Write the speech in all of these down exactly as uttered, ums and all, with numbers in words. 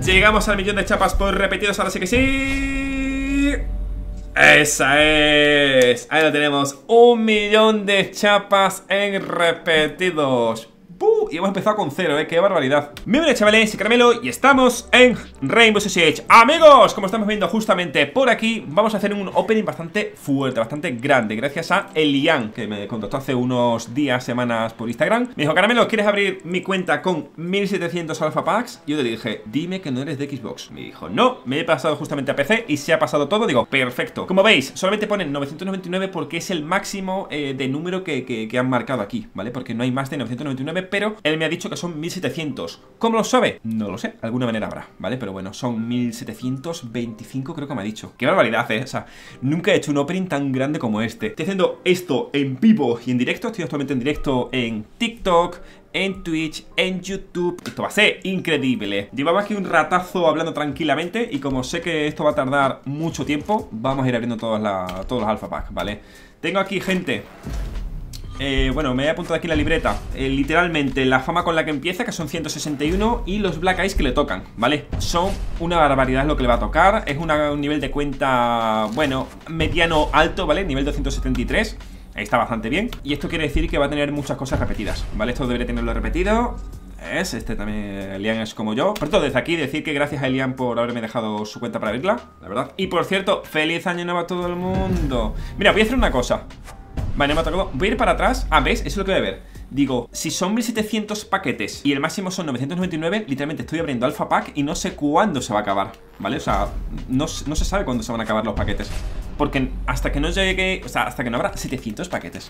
Llegamos al millón de chapas por repetidos, ahora sí que sí. Esa es. Ahí lo tenemos, un millón de chapas en repetidos. Uh, y hemos empezado con cero, eh, qué barbaridad. Muy bien, chavales, soy Caramelo y estamos en Rainbow Six Siege. Amigos, como estamos viendo justamente por aquí, vamos a hacer un opening bastante fuerte, bastante grande, gracias a Elian, que me contactó hace unos días, semanas por Instagram. Me dijo, Caramelo, ¿quieres abrir mi cuenta con mil setecientos alpha packs? Yo le dije, dime que no eres de Xbox. Me dijo, no, me he pasado justamente a P C y se ha pasado todo. Digo, perfecto. Como veis, solamente ponen novecientos noventa y nueve porque es el máximo eh, de número que, que, que han marcado aquí, ¿vale? Porque no hay más de novecientos noventa y nueve, pero él me ha dicho que son mil setecientos. ¿Cómo lo sabe? No lo sé, alguna manera habrá, ¿vale? Pero bueno, son mil setecientos veinticinco, creo que me ha dicho. Qué barbaridad, ¿eh? O sea, nunca he hecho un opening tan grande como este. Estoy haciendo esto en vivo y en directo. Estoy actualmente en directo en TikTok, en Twitch, en YouTube. Esto va a ser increíble. Llevaba aquí un ratazo hablando tranquilamente y como sé que esto va a tardar mucho tiempo, vamos a ir abriendo todas la, todos los alpha packs, ¿vale? Tengo aquí gente... Eh, bueno, me he apuntado aquí la libreta. eh, Literalmente la fama con la que empieza, que son ciento sesenta y uno, y los Black Eyes que le tocan, ¿vale? Son una barbaridad lo que le va a tocar. Es una, un nivel de cuenta, bueno, mediano alto, ¿vale? Nivel doscientos setenta y tres. Ahí está bastante bien. Y esto quiere decir que va a tener muchas cosas repetidas, ¿vale? Esto debería tenerlo repetido. Es, este también, Elian es como yo. Por todo, desde aquí decir que gracias a Elian por haberme dejado su cuenta para abrirla, la verdad. Y por cierto, feliz año nuevo a todo el mundo. Mira, voy a hacer una cosa. Vale, me ha tocado. Voy a ir para atrás. Ah, ¿ves? Eso es lo que voy a ver. Digo, si son mil setecientos paquetes y el máximo son novecientos noventa y nueve, literalmente estoy abriendo alpha pack y no sé cuándo se va a acabar, ¿vale? O sea, no, no se sabe cuándo se van a acabar los paquetes. Porque hasta que no llegue, o sea, hasta que no habrá setecientos paquetes.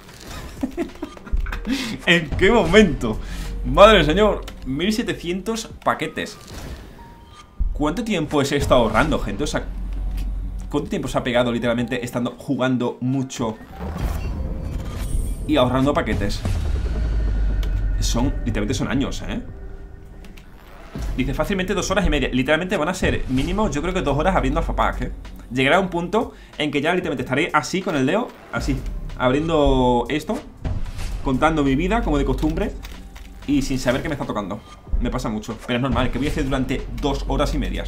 ¿En qué momento? Madre del señor, mil setecientos paquetes. ¿Cuánto tiempo se está ahorrando, gente? O sea, ¿cuánto tiempo se ha pegado literalmente estando jugando mucho y ahorrando paquetes? Son, literalmente son años, ¿eh? Dice fácilmente dos horas y media. Literalmente van a ser mínimo, yo creo que dos horas abriendo alpha pack, ¿eh? Llegará a un punto en que ya literalmente estaré así con el dedo, así, abriendo esto, contando mi vida como de costumbre y sin saber qué me está tocando. Me pasa mucho, pero es normal, que voy a hacer durante dos horas y medias.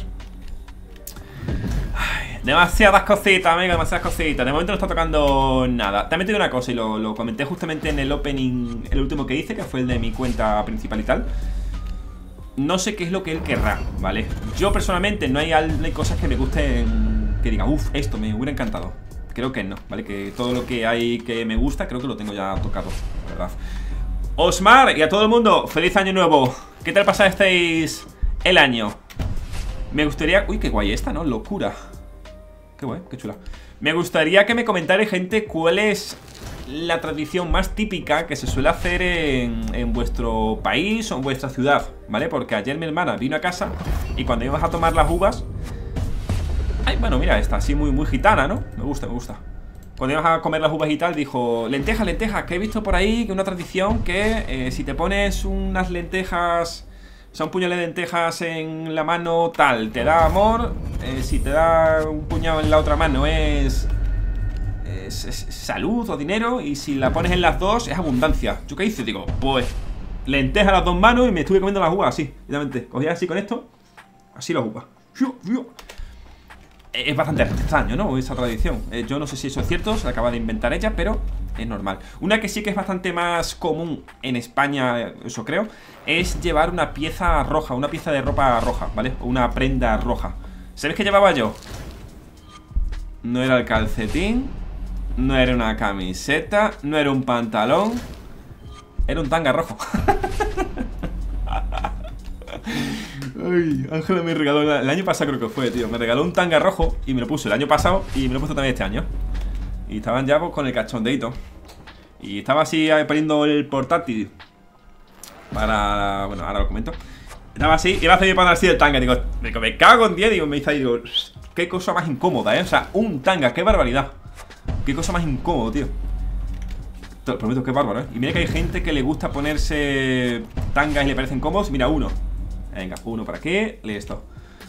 Demasiadas cositas, amigo, demasiadas cositas. De momento no está tocando nada. También te digo una cosa, y lo, lo comenté justamente en el opening, el último que hice, que fue el de mi cuenta principal y tal. No sé qué es lo que él querrá, ¿vale? Yo personalmente no hay, no hay cosas que me gusten, que diga, uff, esto me hubiera encantado. Creo que no, ¿vale? Que todo lo que hay que me gusta, creo que lo tengo ya tocado, la verdad. Osmar y a todo el mundo, feliz año nuevo. ¿Qué tal pasasteis el año? Me gustaría... Uy, qué guay esta, ¿no? Locura. Qué guay, qué chula. Me gustaría que me comentarais, gente, cuál es la tradición más típica que se suele hacer en, en vuestro país o en vuestra ciudad, ¿vale? Porque ayer mi hermana vino a casa y cuando íbamos a tomar las uvas... Ay, bueno, mira, esta así muy, muy gitana, ¿no? Me gusta, me gusta. Cuando íbamos a comer las uvas y tal, dijo, lentejas, lentejas, que he visto por ahí que una tradición que eh, si te pones unas lentejas... O sea, un puñado de lentejas en la mano tal, te da amor. eh, Si te da un puñado en la otra mano es, es, es salud o dinero. Y si la pones en las dos es abundancia. ¿Yo qué hice? Digo, pues lentejas a las dos manos y me estuve comiendo las uvas así, literalmente. Cogía así con esto, así las uvas. Es bastante extraño, ¿no? Esa tradición. eh, Yo no sé si eso es cierto, se la acaba de inventar ella, pero es normal. Una que sí que es bastante más común en España, eso creo, es llevar una pieza roja, una pieza de ropa roja, ¿vale? Una prenda roja. ¿Sabéis qué llevaba yo? No era el calcetín, no era una camiseta, no era un pantalón, era un tanga rojo. Ay, Ángela me regaló, el año pasado creo que fue, tío. Me regaló un tanga rojo y me lo puse el año pasado y me lo he puesto también este año. Y estaban ya pues, con el cachondeito. Y estaba así poniendo el portátil para... Bueno, ahora lo comento. Estaba así, iba a hacer para así el tanga. Digo, me cago en diez. Digo, me dice ahí, digo, qué cosa más incómoda, ¿eh? O sea, un tanga, qué barbaridad. Qué cosa más incómodo, tío. Te lo prometo, qué bárbaro, ¿eh? Y mira que hay gente que le gusta ponerse tangas y le parecen cómodos. Mira, uno. Venga, uno para aquí, listo.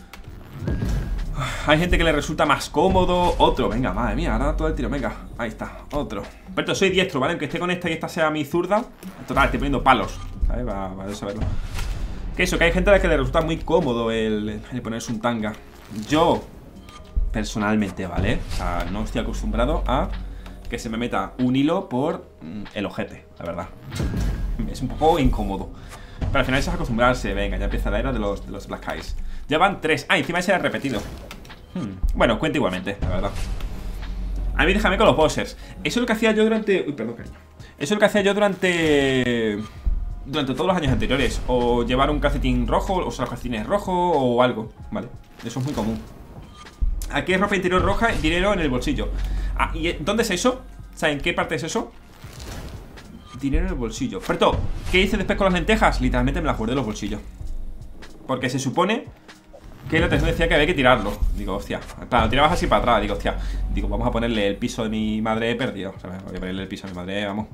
Hay gente que le resulta más cómodo. Otro, venga, madre mía, ahora todo el tiro, venga. Ahí está, otro. Pero soy diestro, ¿vale? Aunque esté con esta y esta sea mi zurda. Total, estoy poniendo palos, ¿sabes? Va, va a saberlo. Que eso, que hay gente a la que le resulta muy cómodo el, el ponerse un tanga. Yo, personalmente, ¿vale? O sea, no estoy acostumbrado a que se me meta un hilo por mm, el ojete, la verdad. Es un poco incómodo. Pero al final eso es acostumbrarse. Venga, ya empieza la era de los, de los Black Eyes. Ya van tres. Ah, encima ese era repetido. hmm. Bueno, cuenta igualmente, la verdad. A mí déjame con los bossers. Eso es lo que hacía yo durante... Uy, perdón, cariño. Eso es lo que hacía yo durante... Durante todos los años anteriores. O llevar un calcetín rojo, o sea, los calcetines rojos o algo, ¿vale? Eso es muy común. Aquí es ropa interior roja, dinero en el bolsillo. Ah, ¿y dónde es eso? ¿Saben qué parte es eso? Dinero en el bolsillo. Pero, ¿qué hice después con las lentejas? Literalmente me las guardé en los bolsillos. Porque se supone que la textura decía que había que tirarlo. Digo, hostia, claro, tirabas así para atrás. Digo, hostia, digo, vamos a ponerle el piso de mi madre perdido, ¿sabes? Voy a ponerle el piso de mi madre, vamos.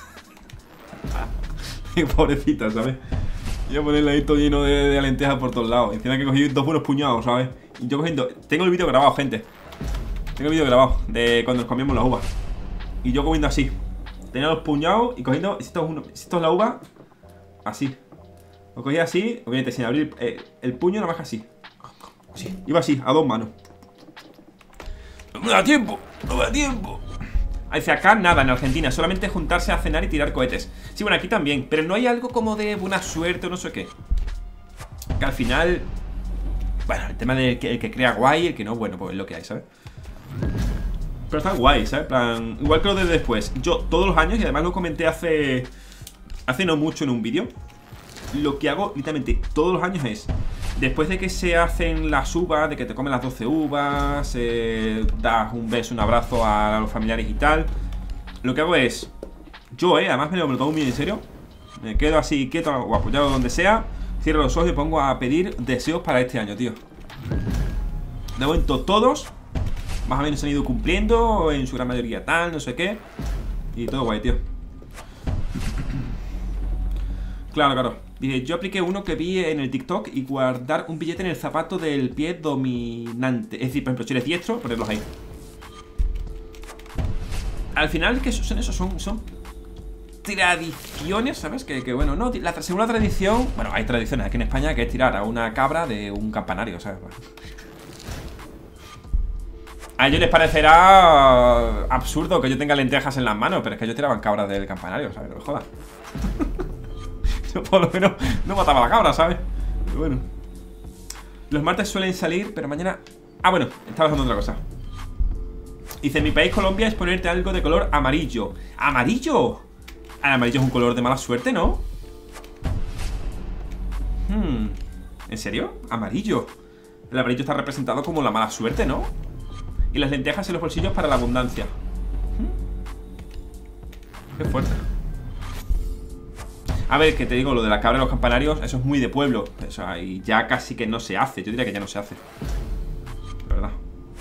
Pobrecita, ¿sabes? Voy a ponerle ahí todo lleno de, de lentejas por todos lados. Encima que cogí dos buenos puñados, ¿sabes? Y yo cogiendo... Tengo el vídeo grabado, gente. Tengo el vídeo grabado de cuando nos comíamos las uvas. Y yo comiendo así. Tenía los puñados y cogiendo... Si esto es, uno, si esto es la uva, así. Lo cogía así, obviamente sin abrir eh, el puño, nada más que así. Así. Iba así, a dos manos. No me da tiempo, no me da tiempo. Dice acá nada en Argentina, solamente juntarse a cenar y tirar cohetes. Sí, bueno, aquí también, pero no hay algo como de buena suerte o no sé qué. Que al final... Bueno, el tema del que, el que crea guay, el que no, bueno, pues es lo que hay, ¿sabes? Pero está guay, ¿sabes? Plan, igual que lo de después. Yo todos los años, y además lo comenté hace... Hace no mucho en un vídeo. Lo que hago literalmente todos los años es... Después de que se hacen las uvas, de que te comen las doce uvas, eh, das un beso, un abrazo a los familiares y tal. Lo que hago es... Yo, eh, además me lo, me lo tomo muy en serio. Me quedo así quieto o apoyado donde sea. Cierro los ojos y pongo a pedir deseos para este año, tío. De momento todos más o menos se han ido cumpliendo, en su gran mayoría tal, no sé qué. Y todo guay, tío. Claro, claro. Dice, yo apliqué uno que vi en el TikTok y guardar un billete en el zapato del pie dominante. Es decir, por ejemplo, si eres diestro, ponerlos ahí. Al final, ¿qué son esos? Son, son tradiciones, ¿sabes? Que, que bueno, no, la, según la tradición... Bueno, hay tradiciones aquí en España que es tirar a una cabra de un campanario, ¿sabes? A ellos les parecerá absurdo que yo tenga lentejas en las manos, pero es que ellos tiraban cabras del campanario, ¿sabes? No me jodas. Yo por lo menos no mataba a la cabra, ¿sabes? Pero bueno. Los martes suelen salir, pero mañana... Ah, bueno, estaba haciendo otra cosa. Dice, en mi país, Colombia, es ponerte algo de color amarillo. ¿Amarillo? El amarillo es un color de mala suerte, ¿no? Hmm. ¿En serio? Amarillo. El amarillo está representado como la mala suerte, ¿no? Y las lentejas en los bolsillos para la abundancia. hmm. Qué fuerte. A ver, que te digo, lo de la cabra de los campanarios, eso es muy de pueblo. O sea, y ya casi que no se hace. Yo diría que ya no se hace. La verdad.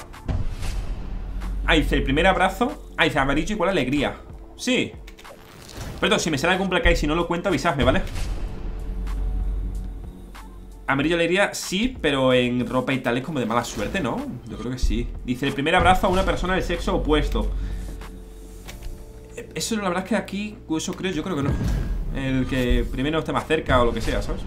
Ah, dice, el primer abrazo. Ah, dice, amarillo igual alegría. Sí. Perdón, si me sale algún Black Eye, si no lo cuento, avisadme, ¿vale? Amarillo alegría, sí, pero en ropa y tal es como de mala suerte, ¿no? Yo creo que sí. Dice, el primer abrazo a una persona del sexo opuesto. Eso la verdad es que aquí, eso creo, yo creo que no. El que primero esté más cerca o lo que sea, ¿sabes?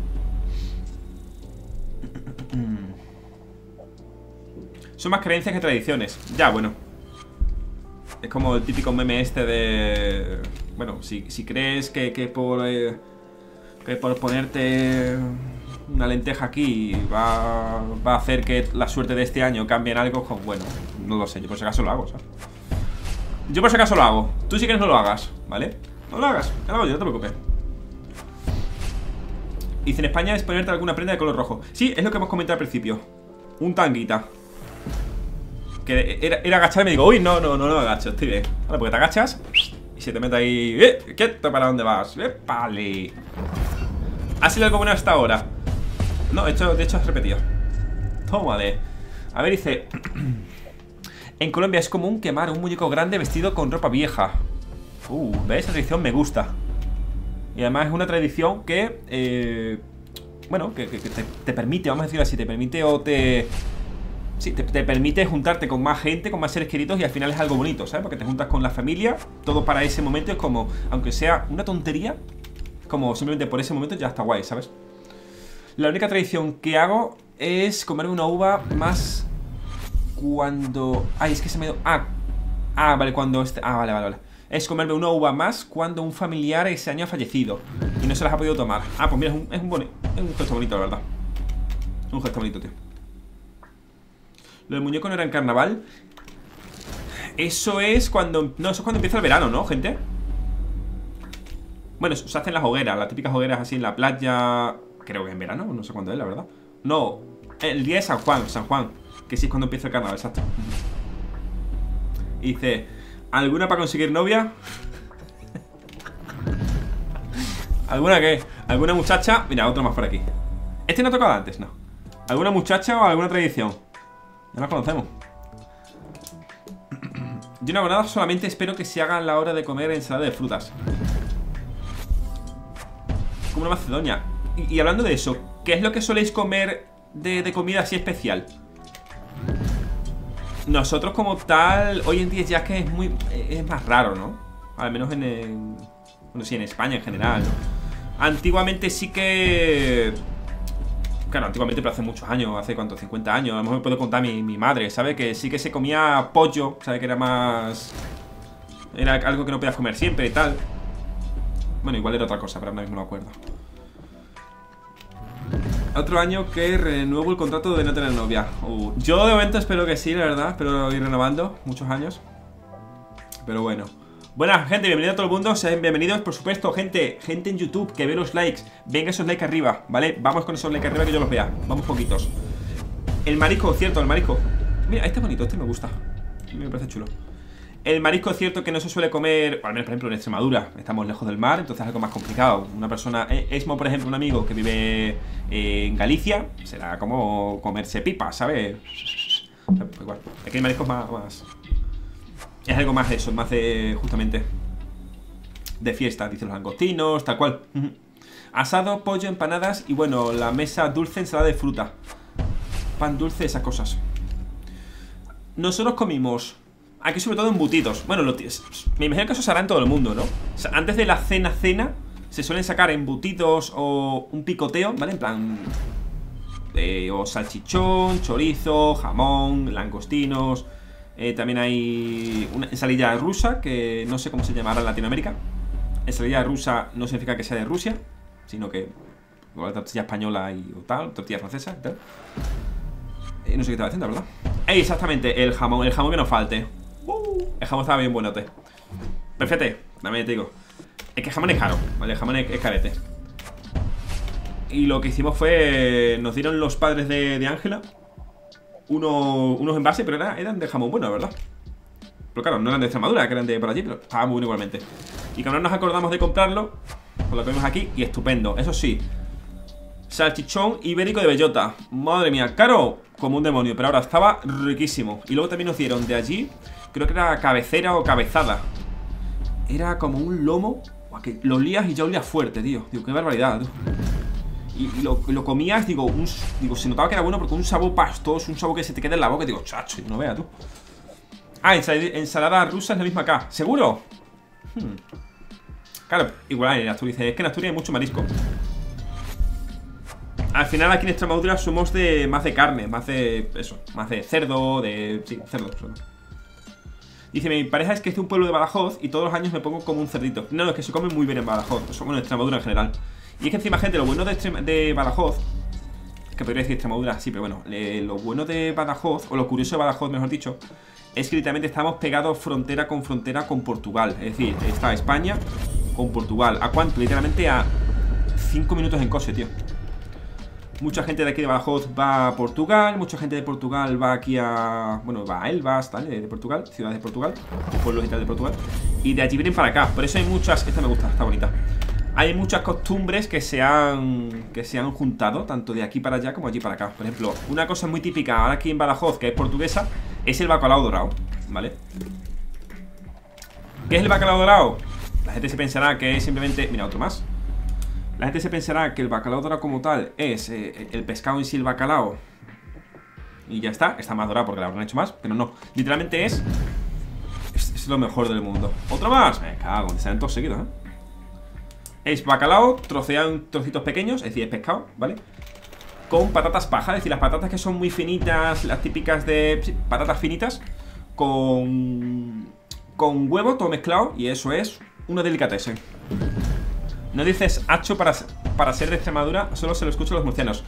Son más creencias que tradiciones. Ya, bueno. Es como el típico meme este de... Bueno, si, si crees que, que por... Eh, que por ponerte una lenteja aquí va, va a hacer que la suerte de este año cambie en algo, pues bueno, no lo sé, yo por si acaso lo hago, ¿sabes? Yo por si acaso lo hago. Tú si quieres no lo hagas, ¿vale? No lo hagas, ya lo hago yo, no te preocupes. Dice, en España es ponerte alguna prenda de color rojo. Sí, es lo que hemos comentado al principio. Un tanguita. Que era, era agachar y me digo, uy, no, no, no, no me agacho, estoy bien. Vale, porque te agachas y se te mete ahí. ¡Eh! ¿Quieto? ¿Para dónde vas? ¡Eh! Vale. ¿Ha sido algo bueno hasta ahora? No, de hecho, de hecho has repetido. Tómale. A ver, dice... En Colombia es común quemar un muñeco grande vestido con ropa vieja. Uh, ¿ves? Esa tradición me gusta. Y además es una tradición que, eh, bueno, que, que, que te, te permite, vamos a decirlo así, te permite o te... Sí, te, te permite juntarte con más gente, con más seres queridos y al final es algo bonito, ¿sabes? Porque te juntas con la familia, todo para ese momento es como, aunque sea una tontería, como simplemente por ese momento ya está guay, ¿sabes? La única tradición que hago es comerme una uva más cuando... Ay, es que se me... Ah, ah vale, cuando... Este... Ah, vale, vale, vale. Es comerme una uva más cuando un familiar ese año ha fallecido y no se las ha podido tomar. Ah, pues mira, es un, es un, boni... es un gesto bonito, la verdad. Un gesto bonito, tío. Lo del muñeco no era en carnaval. Eso es cuando... No, eso es cuando empieza el verano, ¿no, gente? Bueno, se hacen las hogueras, las típicas hogueras así en la playa. Creo que en verano, no sé cuándo es, la verdad. No, el día de San Juan, San Juan, que sí es cuando empieza el carnaval, exacto. Y dice, ¿alguna para conseguir novia? ¿Alguna qué? ¿Alguna muchacha? Mira, otro más por aquí. Este no ha tocado antes, no. ¿Alguna muchacha o alguna tradición? Ya la conocemos. Yo una verdad solamente espero que se haga a la hora de comer ensalada de frutas. Como una Macedonia. Y, y hablando de eso, ¿qué es lo que soléis comer de, de comida así especial? Nosotros como tal, hoy en día ya es que es muy... Es más raro, ¿no? Al menos en... en bueno, sí, en España en general, ¿no? Antiguamente sí que... Claro, antiguamente, pero hace muchos años, hace cuánto, cincuenta años. A lo mejor me puedo contar mi, mi madre, ¿sabe? Que sí que se comía pollo, ¿sabe? Que era más... Era algo que no podías comer siempre y tal. Bueno, igual era otra cosa, pero ahora mismo no me acuerdo. Otro año que renuevo el contrato de no tener novia. uh, Yo de momento espero que sí, la verdad. Espero ir renovando muchos años. Pero bueno. Buenas, gente, bienvenido a todo el mundo. Sean bienvenidos, por supuesto, gente. Gente en YouTube, que ve los likes. Venga esos likes arriba, ¿vale? Vamos con esos likes arriba que yo los vea. Vamos poquitos. El marisco, cierto, el marisco. Mira, este es bonito, este me gusta. Me parece chulo. El marisco es cierto que no se suele comer, o al menos por ejemplo en Extremadura. Estamos lejos del mar, entonces es algo más complicado. Una persona, Esmo por ejemplo, un amigo que vive eh, en Galicia, será como comerse pipa, ¿sabes? O sea, pues igual, aquí el marisco es más, más... Es algo más de eso, más de, justamente, de fiesta, dicen los langostinos, tal cual. Asado, pollo, empanadas y bueno, la mesa dulce, ensalada de fruta. Pan dulce, esas cosas. Nosotros comimos... Aquí sobre todo embutidos. Bueno, lo me imagino que eso se hará en todo el mundo, ¿no? O sea, antes de la cena, cena se suelen sacar embutidos o un picoteo, ¿vale? En plan... Eh, o salchichón, chorizo, jamón, langostinos. eh, También hay una ensalada rusa, que no sé cómo se llamará en Latinoamérica. Ensalada rusa no significa que sea de Rusia, sino que... igual tortilla española y o tal, tortilla francesa y tal. eh, No sé qué estaba haciendo, ¿verdad? Eh, exactamente, el jamón, el jamón que no falte. Uh, el jamón estaba bien buenote. Perfecto, también te digo. Es que el jamón es caro, ¿vale? El jamón es, es carete. Y lo que hicimos fue... Nos dieron los padres de Ángela uno, unos envases, pero era, eran de jamón bueno, ¿verdad? Pero claro, no eran de Extremadura, que eran de por allí, pero estaba muy bueno igualmente. Y como no nos acordamos de comprarlo, pues lo comimos aquí y estupendo. Eso sí, salchichón ibérico de bellota. Madre mía, caro como un demonio, pero ahora estaba riquísimo. Y luego también nos dieron de allí, creo que era cabecera o cabezada. Era como un lomo que lo olías y ya olía fuerte, tío. Digo, qué barbaridad, tío. Y, y, lo, y lo comías, digo, un, digo, se notaba que era bueno porque un sabor pastoso, un sabor que se te queda en la boca. Digo, chacho, no veas tú. Ah, ensalada, ensalada rusa es la misma acá. ¿Seguro? Hmm. Claro, igual en Asturias. Es que en Asturias hay mucho marisco. Al final aquí en Extremadura somos de más de carne, más de eso, más de cerdo, de... sí, cerdo solo. Dice, mi pareja es que es de un pueblo de Badajoz y todos los años me pongo como un cerdito. No, es que se come muy bien en Badajoz, bueno, en Extremadura en general. Y es que encima, gente, lo bueno de, de Badajoz, que podría decir Extremadura, sí, pero bueno, eh, lo bueno de Badajoz, o lo curioso de Badajoz, mejor dicho, es que literalmente estamos pegados frontera con frontera con Portugal. Es decir, está España con Portugal. ¿A cuánto? Literalmente a cinco minutos en coche, tío. Mucha gente de aquí de Badajoz va a Portugal, mucha gente de Portugal va aquí a... Bueno, va a Elvas, tal, de Portugal, ciudades de Portugal, pueblos y tal de Portugal. Y de allí vienen para acá, por eso hay muchas... Esta me gusta, está bonita. Hay muchas costumbres que se han... Que se han juntado, tanto de aquí para allá como allí para acá. Por ejemplo, una cosa muy típica ahora aquí en Badajoz, que es portuguesa, es el bacalao dorado, ¿vale? ¿Qué es el bacalao dorado? La gente se pensará que es simplemente... Mira, otro más. La gente se pensará que el bacalao dorado como tal es eh, el pescado en sí, el bacalao. Y ya está, está más dorado porque lo habrán hecho más. Pero no, literalmente es Es, es lo mejor del mundo. ¿Otro más? Me cago, te salen todos seguidos, ¿eh? Es bacalao, troceado en trocitos pequeños, es decir, es pescado, ¿vale? con patatas paja. Es decir, las patatas que son muy finitas, las típicas de... sí, patatas finitas con... con huevo, todo mezclado. Y eso es una delicatessen. No dices hacho para, para ser de Extremadura, solo se lo escucho a los murcianos.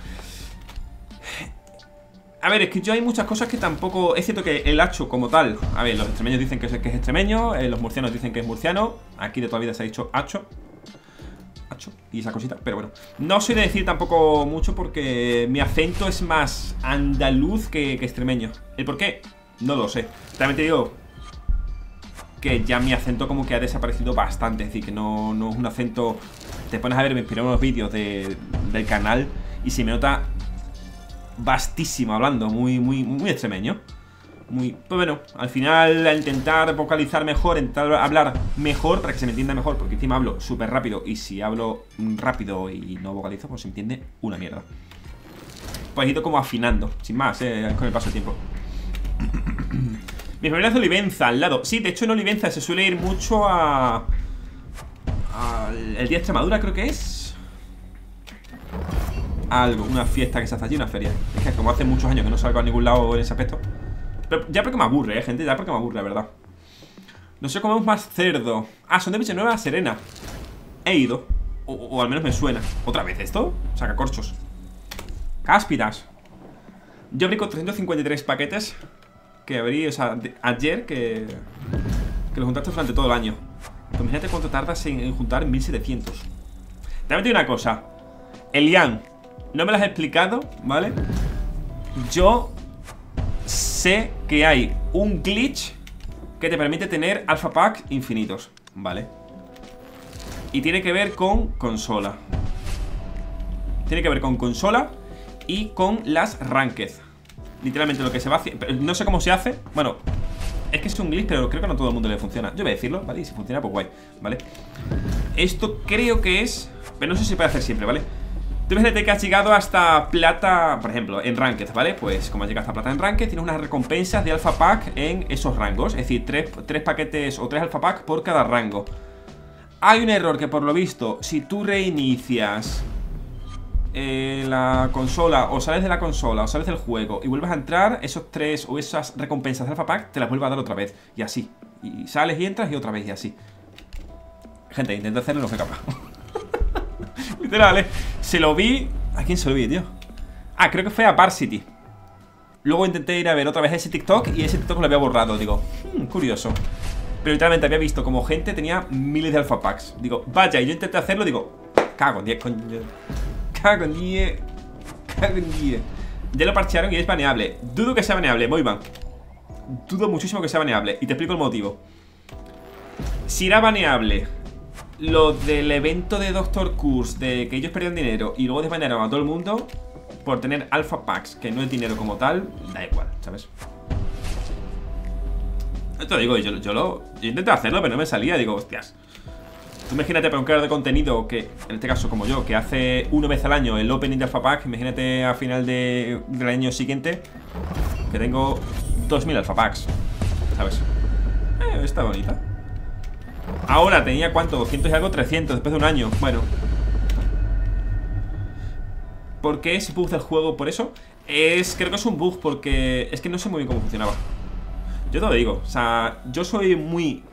A ver, es que yo hay muchas cosas que tampoco... Es cierto que el hacho como tal... A ver, los extremeños dicen que es, que es extremeño, eh, los murcianos dicen que es murciano. Aquí de toda la vida se ha dicho hacho. Hacho y esa cosita, pero bueno. No soy de decir tampoco mucho porque mi acento es más andaluz que, que extremeño. ¿El por qué? No lo sé. También te digo que ya mi acento como que ha desaparecido bastante. Es decir, que no, no es un acento... Te pones a ver mis primeros vídeos de, del canal y se me nota vastísimo hablando, muy, muy, muy extremeño. Muy... Pues bueno, al final al intentar vocalizar mejor, intentar hablar mejor para que se me entienda mejor, porque encima hablo súper rápido y si hablo rápido y no vocalizo, pues se me entiende una mierda. Pues he ido como afinando, sin más, eh, con el paso del tiempo. Mi familia es de Olivenza, al lado. Sí, de hecho en Olivenza se suele ir mucho a... a el día de Extremadura, creo que es. Algo, una fiesta que se hace allí, una feria. Es que como hace muchos años que no salgo a ningún lado en ese aspecto. Pero ya porque me aburre, eh, gente, ya porque me aburre, la verdad. No sé, comemos más cerdo. Ah, son de Villanueva Serena. He ido, o, o al menos me suena. ¿Otra vez esto? Sacacorchos. Cáspidas. Yo abrí cuatrocientos cincuenta y tres paquetes que abrí, o sea, de, ayer que, que los juntaste durante todo el año. Pues imagínate cuánto tardas en, en juntar mil setecientos. También te digo una cosa, Elian, no me lo has explicado, ¿vale? Yo sé que hay un glitch que te permite tener alpha packs infinitos, ¿vale? Y tiene que ver con consola. Tiene que ver con consola y con las ranked. Literalmente lo que se va a hacer. No sé cómo se hace. Bueno, es que es un glitch, pero creo que no a todo el mundo le funciona. Yo voy a decirlo, ¿vale? Y si funciona, pues guay, ¿vale? Esto creo que es... Pero no sé si se puede hacer siempre, ¿vale? Tú imagínate que has llegado hasta plata, por ejemplo, en Ranked, ¿vale? Pues como has llegado hasta plata en Ranked, tienes unas recompensas de Alpha Pack en esos rangos. Es decir, tres, tres paquetes o tres Alpha Pack por cada rango. Hay un error que por lo visto, si tú reinicias eh, la consola, o sales de la consola, o sales del juego y vuelves a entrar, esos tres o esas recompensas de Alpha Pack te las vuelve a dar otra vez. Y así. Y sales y entras y otra vez y así. Gente, intenta hacerlo y no fue capaz. Literal, ¿eh? Se lo vi... ¿A quién se lo vi, tío? Ah, creo que fue a Varsity. Luego intenté ir a ver otra vez ese TikTok y ese TikTok lo había borrado. Digo, hmm, curioso. Pero literalmente había visto como gente tenía miles de alpha packs. Digo, vaya, y yo intenté hacerlo, digo, cago en diez, coño. Cago en diez. Cago en diez. Ya lo parchearon y es baneable. Dudo que sea baneable, Moivan. Dudo muchísimo que sea baneable. Y te explico el motivo. Si era baneable lo del evento de Doctor Curse, de que ellos perdían dinero y luego desbanearon a todo el mundo por tener alpha packs, que no es dinero como tal, da igual, ¿sabes? Esto digo, yo, yo lo yo intenté hacerlo, pero no me salía. Digo, hostias, tú imagínate para un creador de contenido que, en este caso como yo, que hace una vez al año el opening de alpha pack. Imagínate a final de, del año siguiente que tengo dos mil alpha packs, ¿sabes? Eh, está bonita. Ahora tenía, ¿cuánto? doscientos y algo, trescientos después de un año. Bueno, ¿por qué es bug del juego? Por eso es, creo que es un bug porque es que no sé muy bien cómo funcionaba. Yo te lo digo, o sea, yo soy muy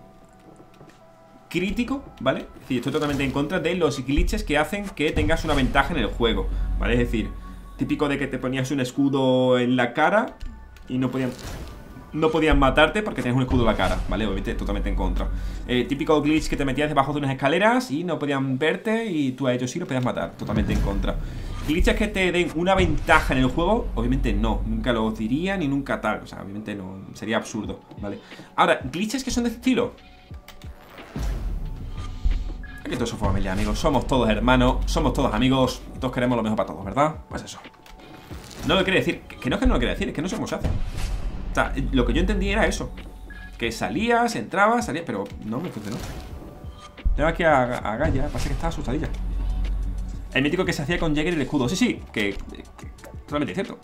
crítico, ¿vale? Es decir, estoy totalmente en contra de los glitches que hacen que tengas una ventaja en el juego, ¿vale? Es decir, típico de que te ponías un escudo en la cara y no podían... No podían matarte porque tenías un escudo en la cara, ¿vale? Obviamente totalmente en contra. eh, Típico glitch que te metías debajo de unas escaleras y no podían verte y tú a ellos sí los podías matar, totalmente en contra. Glitches que te den una ventaja en el juego, obviamente no, nunca lo diría ni nunca tal. O sea, obviamente no, sería absurdo, ¿vale? Ahora, glitches que son de estilo. Aquí todos somos familia, amigos, somos todos hermanos, somos todos amigos, todos queremos lo mejor para todos, ¿verdad? Pues eso. No lo quiere decir, que no es que no lo quiere decir, es que no sé cómo se hace. O sea, lo que yo entendí era eso, que salías, entrabas, salías, pero no me funcionó. Tengo aquí a, a Gaia, pasa que está asustadilla. El mítico que se hacía con Jäger y el escudo. Sí, sí, que, que, que totalmente cierto.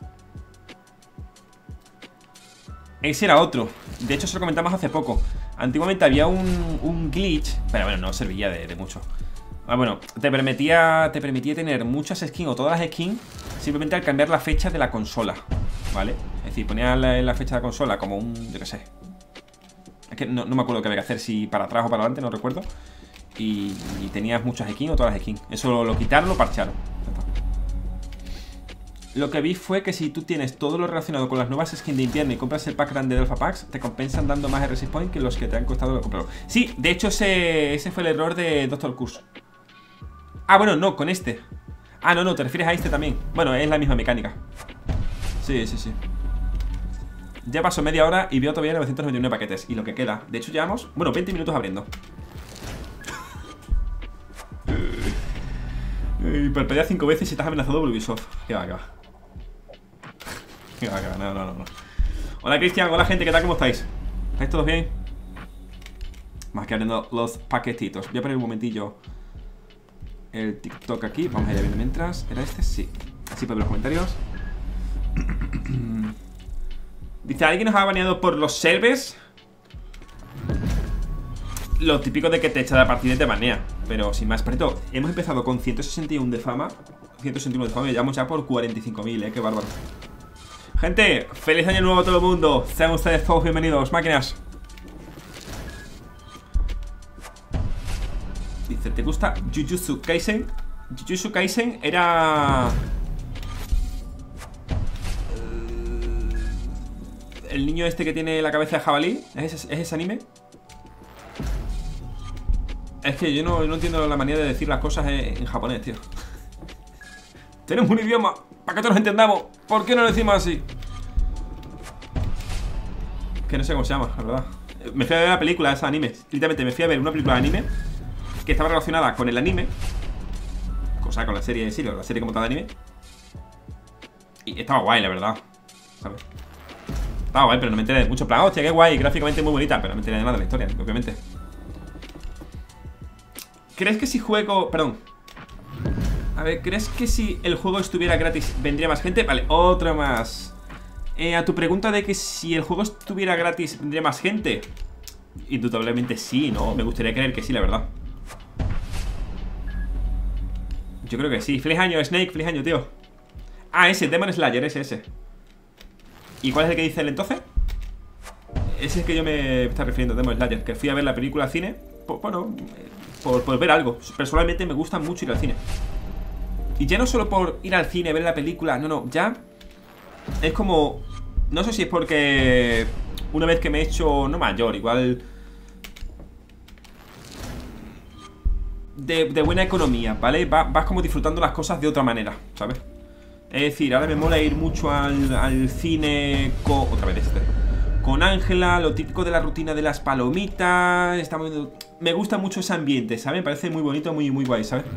Ese era otro. De hecho, se lo comentamos hace poco. Antiguamente había un, un glitch, pero bueno, no servía de, de mucho. Ah, bueno, te permitía, te permitía tener muchas skins o todas las skins simplemente al cambiar la fecha de la consola, ¿vale? Es decir, ponía la, la fecha de la consola como un, yo qué sé. Es que no, no me acuerdo qué había que hacer, si para atrás o para adelante, no recuerdo. Y, y tenías muchas skins o todas las skins. Eso lo, lo quitaron, lo parcharon. Lo que vi fue que si tú tienes todo lo relacionado con las nuevas skins de invierno y compras el pack grande de Alpha Packs, te compensan dando más R seis Point que los que te han costado comprarlo. Sí, de hecho ese, ese fue el error de Doctor Curse. Ah, bueno, no, con este. Ah, no, no, te refieres a este también. Bueno, es la misma mecánica. Sí, sí, sí. Ya pasó media hora y veo todavía novecientos noventa y nueve paquetes. Y lo que queda, de hecho llevamos, bueno, veinte minutos abriendo. Y parpadea cinco veces y estás amenazado por Ubisoft. Que va, que va. Que va, que va, no, no, no, no. Hola Cristian, hola gente, ¿qué tal? ¿Cómo estáis? ¿Estáis todos bien? Más que abriendo los paquetitos. Voy a poner un momentillo el TikTok aquí. Vamos a ir viendo mientras. ¿Era este? Sí. Así para ver los comentarios. Dice, ¿alguien nos ha baneado por los servers? Lo típico de que te echa de la partida y te banea. Pero sin más, perrito, hemos empezado con ciento sesenta y uno de fama, ciento sesenta y uno de fama y llevamos ya por cuarenta y cinco mil, eh, qué bárbaro. Gente, feliz año nuevo a todo el mundo. Sean ustedes todos bienvenidos, máquinas. Dice, ¿te gusta Jujutsu Kaisen? Jujutsu Kaisen era... el niño este que tiene la cabeza de jabalí. ¿Es ese, es ese anime? Es que yo no, no entiendo la manera de decir las cosas en, en japonés, tío. Tenemos un idioma para que todos nos entendamos. ¿Por qué no lo decimos así? Que no sé cómo se llama, la verdad. Me fui a ver la película de ese anime. Literalmente me fui a ver una película de anime que estaba relacionada con el anime. O sea, con la serie de sí, la serie como tal de anime. Y estaba guay, la verdad, ¿sabes? Estaba guay, pero no me enteré de mucho. Plan, hostia, qué guay, gráficamente muy bonita. Pero no me enteré de nada de la historia, obviamente. ¿Crees que si juego... Perdón. A ver, ¿crees que si el juego estuviera gratis vendría más gente? Vale, otro más. Eh, a tu pregunta de que si el juego estuviera gratis vendría más gente, indudablemente sí, ¿no? Me gustaría creer que sí, la verdad. Yo creo que sí. Feliz año, Snake, feliz año, tío. Ah, ese, Demon Slayer, ese, ese. ¿Y cuál es el que dice él entonces? Ese es el que yo me estaba refiriendo, Demon Slayer. Que fui a ver la película al cine. Por, bueno, por, por ver algo. Personalmente me gusta mucho ir al cine. Y ya no solo por ir al cine, ver la película. No, no, ya es como... No sé si es porque una vez que me he hecho, no mayor, igual de, de buena economía, ¿vale? Vas, vas como disfrutando las cosas de otra manera, ¿sabes? Es decir, ahora me mola ir mucho al, al cine con... Otra vez este con Ángela, lo típico de la rutina de las palomitas. Estamos viendo... Me gusta mucho ese ambiente, ¿sabes? Me parece muy bonito, muy, muy guay, ¿sabes?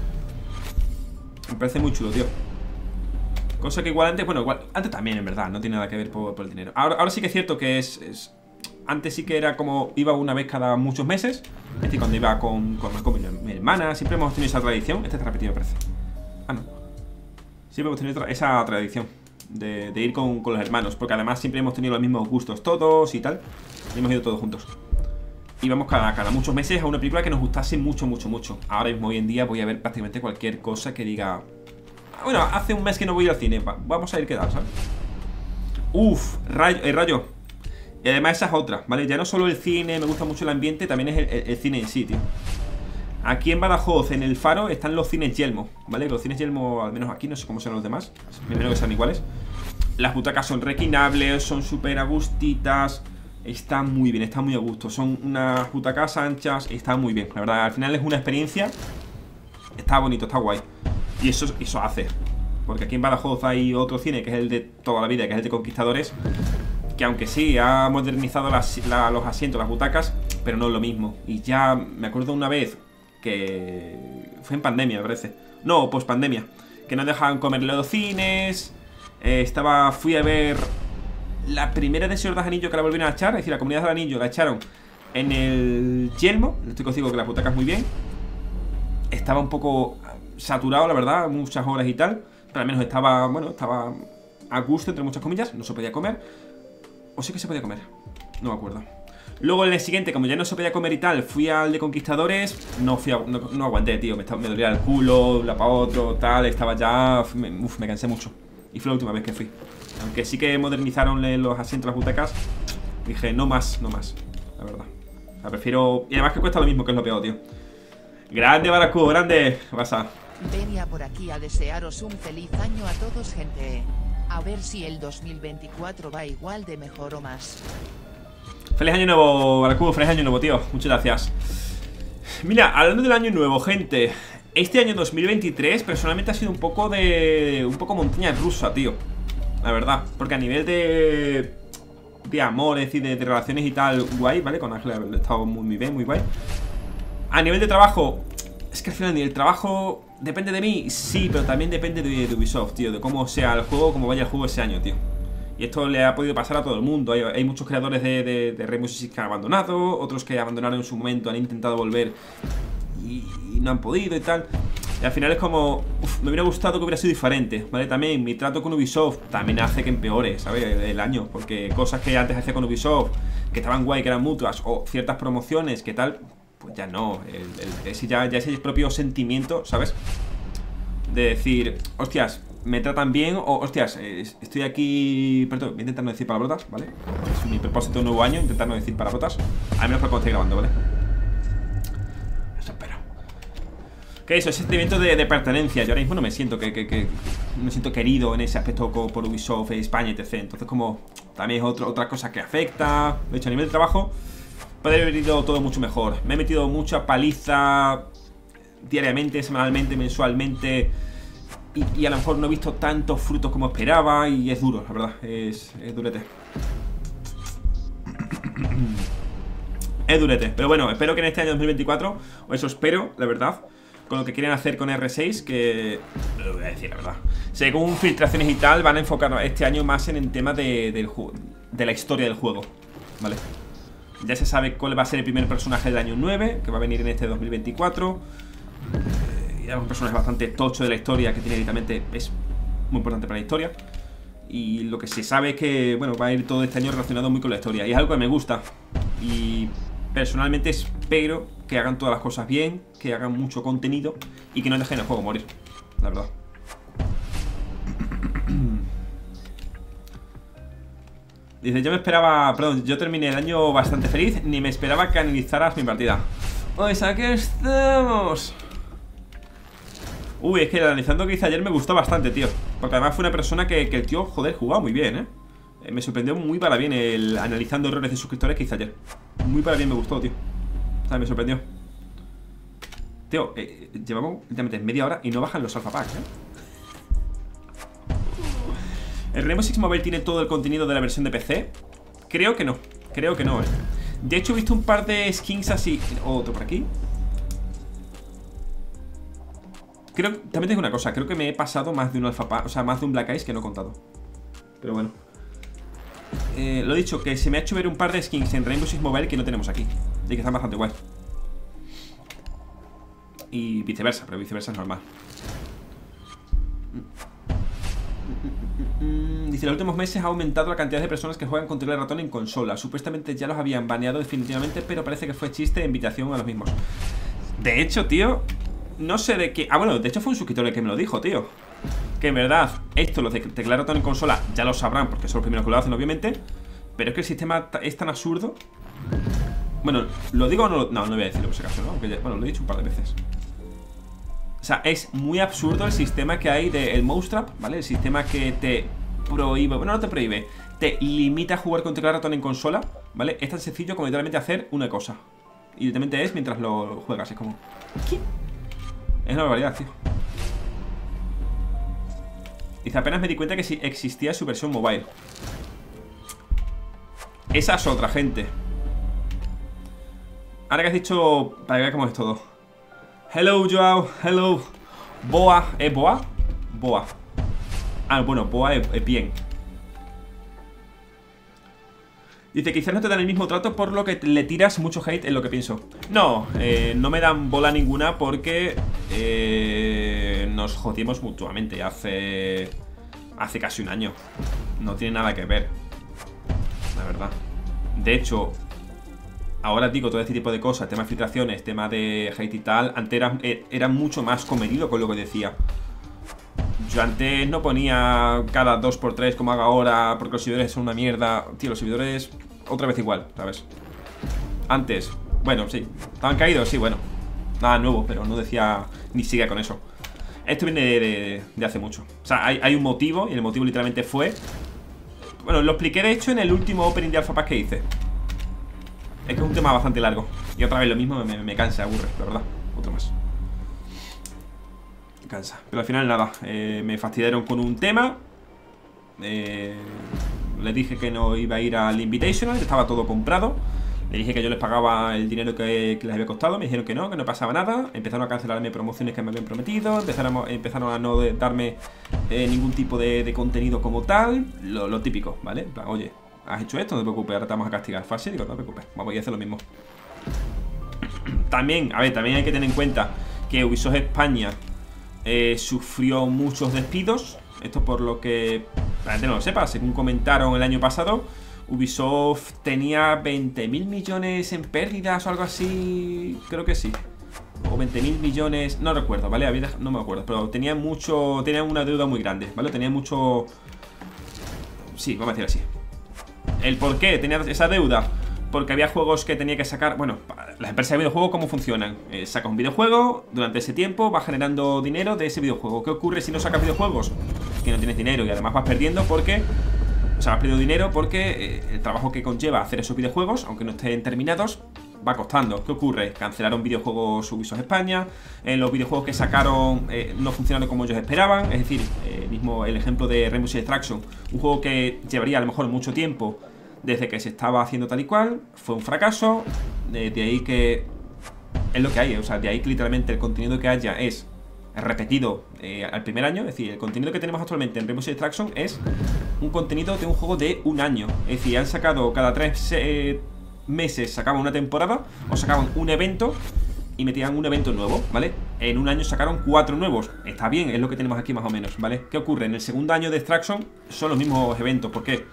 Me parece muy chulo, tío. Cosa que igual antes, bueno, igual antes también, en verdad, no tiene nada que ver por, por el dinero. Ahora, ahora sí que es cierto que es, es... Antes sí que era como... Iba una vez cada muchos meses. Es decir, cuando iba con, con, con mi, mi hermana. Siempre hemos tenido esa tradición. Este está repetido, me parece. Ah, no. Siempre hemos tenido esa tradición de, de ir con, con los hermanos. Porque además siempre hemos tenido los mismos gustos todos y tal. Y hemos ido todos juntos. Íbamos cada, cada muchos meses a una película que nos gustase mucho, mucho, mucho. Ahora mismo, hoy en día, voy a ver prácticamente cualquier cosa que diga... Bueno, hace un mes que no voy al cine. Vamos a ir quedar, ¿sabes? Uf, rayo, el rayo. Y además esa es otra, ¿vale? Ya no solo el cine, me gusta mucho el ambiente, también es el, el, el cine en sí, tío. Aquí en Badajoz, en el Faro, están los cines Yelmo, ¿vale? Los cines Yelmo, al menos aquí, no sé cómo son los demás. Me imagino que sean iguales. Las butacas son reclinables, son súper agustitas. Están muy bien, están muy a gusto. Son unas butacas anchas, están muy bien. La verdad, al final es una experiencia. Está bonito, está guay. Y eso, eso hace. Porque aquí en Badajoz hay otro cine que es el de toda la vida, que es el de Conquistadores, que aunque sí, ha modernizado las, la, los asientos, las butacas, pero no es lo mismo. Y ya me acuerdo una vez que... Fue en pandemia, me parece. No, post pandemia. Que no dejaban comer en los cines. eh, Estaba... Fui a ver la primera de Señor de los Anillos, que la volvieron a echar. Es decir, la Comunidad del Anillo la echaron en el Yelmo. Estoy contigo que las butacas muy bien. Estaba un poco... saturado, la verdad, muchas horas y tal. Pero al menos estaba, bueno, estaba a gusto, entre muchas comillas. No se podía comer. O sí que se podía comer, no me acuerdo. Luego en el siguiente, como ya no se podía comer y tal, fui al de Conquistadores. No fui a, no, no aguanté, tío. Me, estaba, me dolía el culo, la para otro, tal. Estaba ya... Uf me, uf, me cansé mucho. Y fue la última vez que fui. Aunque sí que modernizaron los asientos, las butacas. Dije, no más, no más. La verdad. O sea, prefiero... Y además que cuesta lo mismo, que es lo peor, tío. Grande, Baracú, grande. ¿Qué pasa? Venía por aquí a desearos un feliz año a todos, gente. A ver si el dos mil veinticuatro va igual de mejor o más. Feliz año nuevo, Baracú, feliz año nuevo, tío. Muchas gracias. Mira, hablando del año nuevo, gente. Este año dos mil veintitrés personalmente ha sido un poco de... Un poco montaña rusa, tío. La verdad, porque a nivel de... De amor, es decir, de, de relaciones y tal, guay, ¿vale? Con Ángela he estado muy, muy bien, muy guay. A nivel de trabajo, es que al final el trabajo depende de mí, sí, pero también depende de, de Ubisoft, tío. De cómo sea el juego, cómo vaya el juego ese año, tío. Y esto le ha podido pasar a todo el mundo. Hay, hay muchos creadores de, de, de Rainbow Six que han abandonado, otros que abandonaron en su momento, han intentado volver y, y no han podido y tal. Y al final es como, uf, me hubiera gustado que hubiera sido diferente, ¿vale? También mi trato con Ubisoft también hace que empeore, ¿sabes? El, el año, porque cosas que antes hacía con Ubisoft, que estaban guay, que eran mutuas, o ciertas promociones, que tal, pues ya no. El, el, ese ya, ya ese propio sentimiento, ¿sabes? De decir, hostias, me tratan bien, o hostias, eh, estoy aquí... Perdón, voy a intentar no decir palabrotas, ¿vale? Es mi propósito de un nuevo año, intentar no decir palabrotas. Al menos para cuando esté grabando, ¿vale? Eso espero. Que eso, ese sentimiento de, de pertenencia. Yo ahora mismo no me siento que, que, que no me siento querido en ese aspecto por Ubisoft, España, etcétera. Entonces como también es otro, otra cosa que afecta. De hecho, a nivel de trabajo puede haber ido todo mucho mejor. Me he metido mucha paliza diariamente, semanalmente, mensualmente, y, y a lo mejor no he visto tantos frutos como esperaba. Y es duro, la verdad, es, es durete. Es durete, pero bueno, espero que en este año dos mil veinticuatro, o eso espero, la verdad, con lo que quieren hacer con R seis, que... Lo voy a decir, la verdad. Según filtraciones y tal, van a enfocar este año más en el tema de, del de la historia del juego, ¿vale? Ya se sabe cuál va a ser el primer personaje del año nueve, que va a venir en este dos mil veinticuatro. Eh, y es un personaje bastante tocho de la historia, que tiene directamente... Es muy importante para la historia. Y lo que se sabe es que, bueno, va a ir todo este año relacionado muy con la historia. Y es algo que me gusta. Y... personalmente espero que hagan todas las cosas bien, que hagan mucho contenido y que no dejen el juego morir, la verdad. Dice, yo me esperaba... Perdón, yo terminé el año bastante feliz, ni me esperaba que analizaras mi partida. Pues aquí estamos. Uy, es que analizando que hice ayer me gustó bastante, tío. Porque además fue una persona que, que el tío, joder, jugaba muy bien, ¿eh? Me sorprendió muy para bien el analizando errores de suscriptores que hice ayer. Muy para bien me gustó, tío. O sea, me sorprendió. Tío, eh, llevamos literalmente media hora y no bajan los alpha packs, ¿eh? ¿El Rainbow Six Mobile tiene todo el contenido de la versión de P C? Creo que no. Creo que no, ¿eh? De hecho he visto un par de skins así. Otro por aquí. Creo, también te digo una cosa. Creo que me he pasado más de un alpha pack, o sea, más de un Black Ice que no he contado. Pero bueno. Eh, lo he dicho, que se me ha hecho ver un par de skins en Rainbow Six Mobile que no tenemos aquí. Y que están bastante guay. Y viceversa, pero viceversa es normal. Dice, en los últimos meses ha aumentado la cantidad de personas que juegan con teclado y ratón en consola. Supuestamente ya los habían baneado definitivamente, pero parece que fue chiste e invitación a los mismos. De hecho, tío, no sé de qué... Ah, bueno, de hecho fue un suscriptor el que me lo dijo, tío. Que en verdad, esto, los de teclado y ratón en consola, ya lo sabrán porque son los primeros que lo hacen, obviamente. Pero es que el sistema es tan absurdo. Bueno, ¿lo digo o no? No, no voy a decirlo por si acaso, ¿no? Aunque ya, bueno, lo he dicho un par de veces. O sea, es muy absurdo el sistema que hay del mouse trap, ¿vale? El sistema que te prohíbe, bueno, no te prohíbe, te limita a jugar con teclado y ratón en consola, ¿vale? Es tan sencillo como literalmente hacer una cosa. Y literalmente es mientras lo juegas, es como... ¿Qué? Es una barbaridad, tío. Dice, apenas me di cuenta que sí existía su versión mobile. Esa es otra, gente. Ahora que has dicho... Para que veas cómo es todo. Hello, Joao, hello. Boa, ¿es Boa? Boa. Ah, bueno, Boa es, es bien. Dice, quizás no te dan el mismo trato por lo que le tiras mucho hate en lo que pienso. No, eh, no me dan bola ninguna porque eh, nos jodimos mutuamente hace, hace casi un año. No tiene nada que ver, la verdad. De hecho, ahora digo, todo este tipo de cosas, tema de filtraciones, tema de hate y tal, antes era, era mucho más comedido con lo que decía. Yo antes no ponía cada dos por tres como hago ahora, porque los servidores son una mierda. Tío, los servidores otra vez igual, ¿sabes? Antes, bueno, sí, estaban caídos, sí, bueno, nada nuevo, pero no decía ni siquiera con eso. Esto viene de, de, de hace mucho. O sea, hay, hay un motivo, y el motivo literalmente fue... Bueno, lo expliqué de hecho en el último opening de Alpha Pack que hice. Es que es un tema bastante largo. Y otra vez lo mismo, me, me cansa, aburre, la verdad. Otro más. Me cansa. Pero al final nada, eh, me fastidiaron con un tema. Eh, les dije que no iba a ir al Invitational, estaba todo comprado. Le dije que yo les pagaba el dinero que, que les había costado. Me dijeron que no, que no pasaba nada. Empezaron a cancelarme promociones que me habían prometido. Empezaron a, empezaron a no de, darme eh, ningún tipo de, de contenido como tal. Lo, lo típico, ¿vale? En plan, oye, has hecho esto, no te preocupes, ahora te vamos a castigar. Fácil, digo, no te preocupes, vamos a hacer lo mismo. También, a ver, también hay que tener en cuenta que Ubisoft España eh, sufrió muchos despidos. Esto por lo que la gente no lo sepa, según comentaron el año pasado, Ubisoft tenía veinte mil millones en pérdidas o algo así. Creo que sí. O veinte mil millones, no recuerdo, ¿vale? Había, no me acuerdo, pero tenía mucho, tenía una deuda muy grande, ¿vale? Tenía mucho... Sí, vamos a decir así. ¿El por qué tenía esa deuda? Porque había juegos que tenía que sacar... Bueno, las empresas de videojuegos, ¿cómo funcionan? Eh, sacas un videojuego, durante ese tiempo vas generando dinero de ese videojuego. ¿Qué ocurre si no sacas videojuegos? Que no tienes dinero y además vas perdiendo porque... O sea, has perdido dinero porque eh, el trabajo que conlleva hacer esos videojuegos, aunque no estén terminados, va costando. ¿Qué ocurre? Cancelaron videojuegos Ubisoft España, eh, los videojuegos que sacaron eh, no funcionaron como ellos esperaban. Es decir, eh, mismo el ejemplo de Rainbow Six Extraction, un juego que llevaría a lo mejor mucho tiempo desde que se estaba haciendo tal y cual, fue un fracaso. De, de ahí que es lo que hay, o sea, de ahí que literalmente el contenido que haya es repetido eh, al primer año. Es decir, el contenido que tenemos actualmente en Rainbow Six Extraction es un contenido de un juego de un año. Es decir, han sacado cada tres eh, meses, sacaban una temporada o sacaban un evento y metían un evento nuevo, ¿vale? En un año sacaron cuatro nuevos. Está bien, es lo que tenemos aquí más o menos, ¿vale? ¿Qué ocurre? En el segundo año de Extraction son los mismos eventos. ¿Por qué?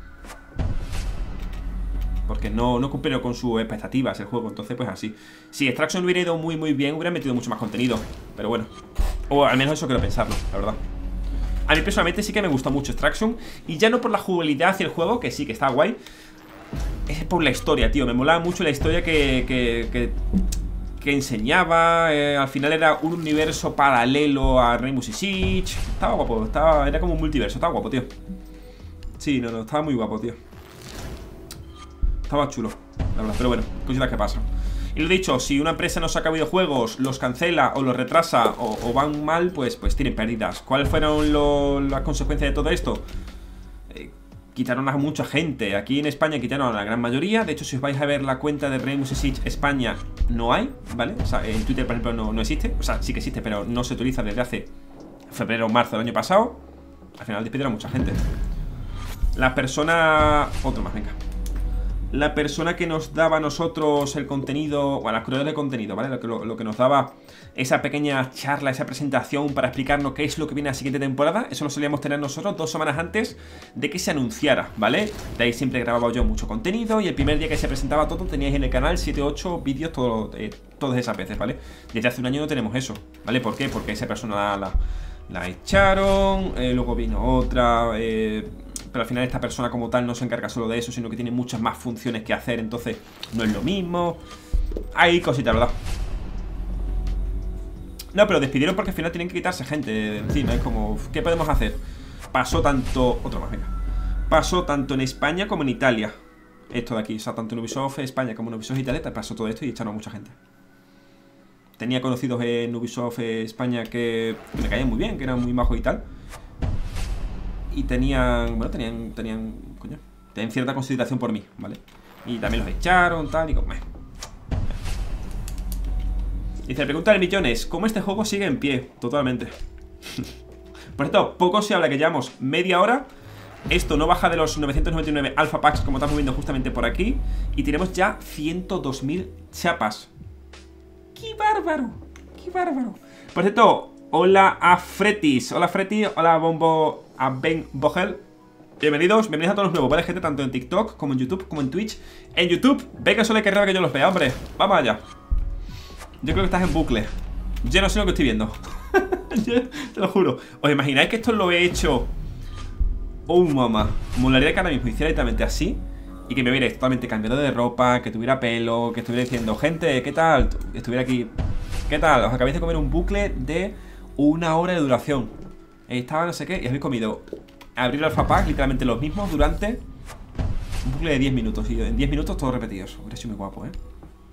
Porque no, no cumplieron con sus expectativas el juego. Entonces pues así. Si Extraction hubiera ido muy muy bien, hubiera metido mucho más contenido. Pero bueno, o al menos eso quiero pensarlo, la verdad. A mí personalmente sí que me gusta mucho Extraction. Y ya no por la jugabilidad y el juego, que sí que está guay, es por la historia, tío. Me molaba mucho la historia que, que, que, que enseñaba. eh, Al final era un universo paralelo a Rainbow Six Siege. Estaba guapo, estaba, era como un multiverso. Estaba guapo, tío. Sí, no, no, estaba muy guapo, tío. Estaba chulo, la verdad, pero bueno, cositas que pasan. Y lo dicho, si una empresa no saca videojuegos, los cancela o los retrasa o, o van mal, pues, pues tienen pérdidas. ¿Cuáles fueron lo, las consecuencias de todo esto? Eh, quitaron a mucha gente. Aquí en España quitaron a la gran mayoría. De hecho, si os vais a ver la cuenta de Rainbow Six Siege España, no hay, ¿vale? O sea, en Twitter, por ejemplo, no, no existe. O sea, sí que existe, pero no se utiliza desde hace febrero o marzo del año pasado. Al final despidieron a mucha gente. La persona... Otro más, venga. La persona que nos daba a nosotros el contenido, o a las creadores de contenido, ¿vale? Lo que, lo, lo que nos daba esa pequeña charla, esa presentación para explicarnos qué es lo que viene a la siguiente temporada. Eso lo solíamos tener nosotros dos semanas antes de que se anunciara, ¿vale? De ahí siempre grababa yo mucho contenido y el primer día que se presentaba todo teníais en el canal siete ocho vídeos todo, eh, todas esas veces, ¿vale? Desde hace un año no tenemos eso, ¿vale? ¿Por qué? Porque esa persona la, la echaron, eh, luego vino otra... Eh, pero al final esta persona como tal no se encarga solo de eso, sino que tiene muchas más funciones que hacer. Entonces no es lo mismo. Hay cositas, ¿verdad? No, pero despidieron porque al final tienen que quitarse gente de encima. Es como, ¿qué podemos hacer? Pasó tanto... Otro más, venga. Pasó tanto en España como en Italia. Esto de aquí, o sea, tanto en Ubisoft España como en Ubisoft Italia pasó todo esto y echaron a mucha gente. Tenía conocidos en Ubisoft España que, que me caían muy bien, que eran muy majos y tal. Y tenían, bueno, tenían, tenían, coño, tenían cierta consideración por mí, ¿vale? Y también los echaron, tal, y como, eh. Dice, pregunta de millones, ¿cómo este juego sigue en pie? Totalmente. Por cierto, poco se habla que llevamos media hora. Esto no baja de los novecientos noventa y nueve Alpha Packs, como estamos viendo justamente por aquí. Y tenemos ya ciento dos mil chapas. ¡Qué bárbaro! ¡Qué bárbaro! Por cierto, hola a Fretis. Hola Fretis, hola a Bombo... A Ben Bogel. Bienvenidos, bienvenidos a todos los nuevos, ¿vale, gente? Tanto en TikTok, como en YouTube, como en Twitch. En YouTube, ve que suele querer que yo los vea, hombre. Vamos allá. Yo creo que estás en bucle. Yo no sé lo que estoy viendo. Yo, te lo juro. ¿Os imagináis que esto lo he hecho? Oh, mamá. Molaría que ahora mismo hiciera directamente así y que me vierais totalmente cambiado de ropa, que tuviera pelo, que estuviera diciendo, gente, ¿qué tal? Estuviera aquí. ¿Qué tal? Os acabáis de comer un bucle de una hora de duración. Estaba no sé qué y habéis comido abrir el alfa pack, literalmente los mismos durante un bucle de diez minutos. Y en diez minutos todos repetidos. Hubiera sido muy guapo, ¿eh?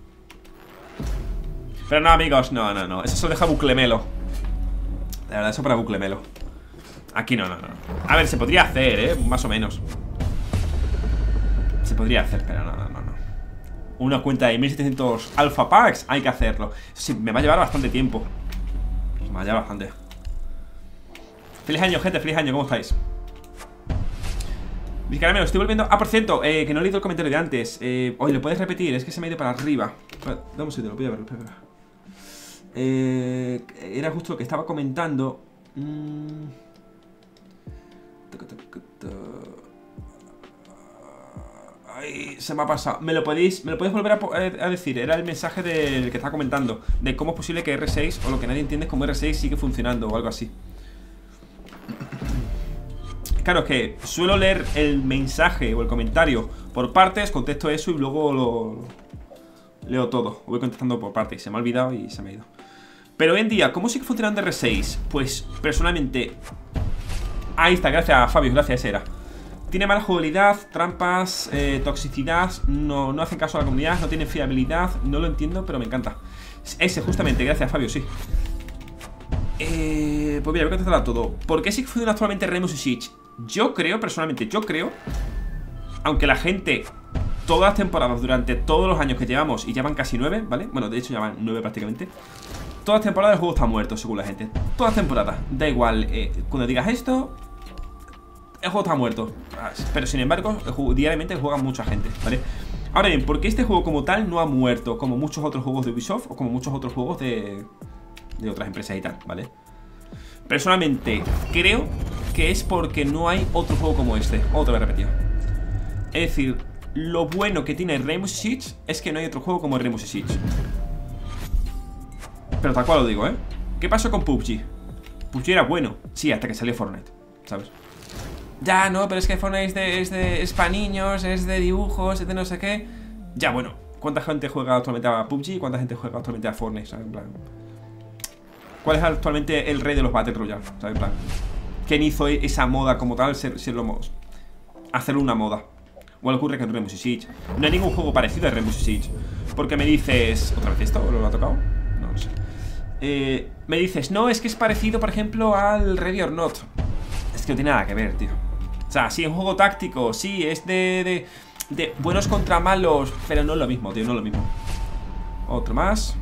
Pero no, amigos, no, no, no. Eso se lo deja buclemelo. De verdad, eso para buclemelo. Aquí no, no, no. A ver, se podría hacer, ¿eh? Más o menos. Se podría hacer, pero no, no, no, no. Una cuenta de mil setecientos alfa packs, hay que hacerlo. Eso sí, me va a llevar bastante tiempo. Me va a llevar bastante. Feliz año, gente, feliz año, ¿cómo estáis? Mi caramelo, estoy volviendo. Ah, por cierto, eh, que no he leído el comentario de antes. Eh, oye, ¿lo puedes repetir? Es que se me ha ido para arriba. Dame un segundo, lo voy a ver. Espera. Eh, era justo lo que estaba comentando. Mm. Ay, se me ha pasado. ¿Me lo podéis, me lo podéis volver a, a decir? Era el mensaje del que estaba comentando. De cómo es posible que R seis, o lo que nadie entiende es cómo R seis sigue funcionando o algo así. Claro, es que suelo leer el mensaje o el comentario por partes, contesto eso y luego lo leo todo. Voy contestando por partes. Se me ha olvidado y se me ha ido. Pero hoy en día, ¿cómo sigue funcionando R seis? Pues, personalmente... Ahí está, gracias Fabio, gracias, ese era. Tiene mala jugabilidad, trampas, eh, toxicidad, no, no hacen caso a la comunidad, no tiene fiabilidad, no lo entiendo, pero me encanta. Ese, justamente, gracias Fabio, sí. Eh, pues mira, voy a contestar a todo. ¿Por qué sigue funcionando actualmente Rainbow Six Siege? Yo creo, personalmente, yo creo, aunque la gente, todas las temporadas, durante todos los años que llevamos, y llevan casi nueve, ¿vale? Bueno, de hecho llevan nueve prácticamente. Todas las temporadas el juego está muerto, según la gente. Todas las temporadas, da igual, eh, cuando digas esto, el juego está muerto. Pero sin embargo, el juego, diariamente juega mucha gente, ¿vale? Ahora bien, ¿por qué este juego como tal no ha muerto como muchos otros juegos de Ubisoft o como muchos otros juegos de, de otras empresas y tal, ¿vale? Personalmente, creo que es porque no hay otro juego como este. Otra vez repetido. Es decir, lo bueno que tiene Rainbow Six Siege es que no hay otro juego como Rainbow Six Siege. Pero tal cual lo digo, ¿eh? ¿Qué pasó con P U B G? P U B G era bueno, sí, hasta que salió Fortnite, ¿sabes? Ya, no, pero es que Fortnite es de, es de es para niños, es de dibujos, es de no sé qué. Ya, bueno, ¿cuánta gente juega actualmente a P U B G y cuánta gente juega actualmente a Fortnite? ¿Sabes? En plan, ¿cuál es actualmente el rey de los Battle Royale? ¿Sabes? En plan, ¿quién hizo esa moda como tal? Ser, ser lo, hacerlo una moda. Igual ocurre que en Rainbow Six Siege no hay ningún juego parecido a Rainbow Six Siege. Porque me dices... ¿Otra vez esto? ¿Lo ha tocado? No, no sé. Eh, me dices, no, es que es parecido, por ejemplo, al Ready or Not. Es que no tiene nada que ver, tío. O sea, sí, es un juego táctico. Sí, es de, de, de buenos contra malos. Pero no es lo mismo, tío, no es lo mismo. Otro más.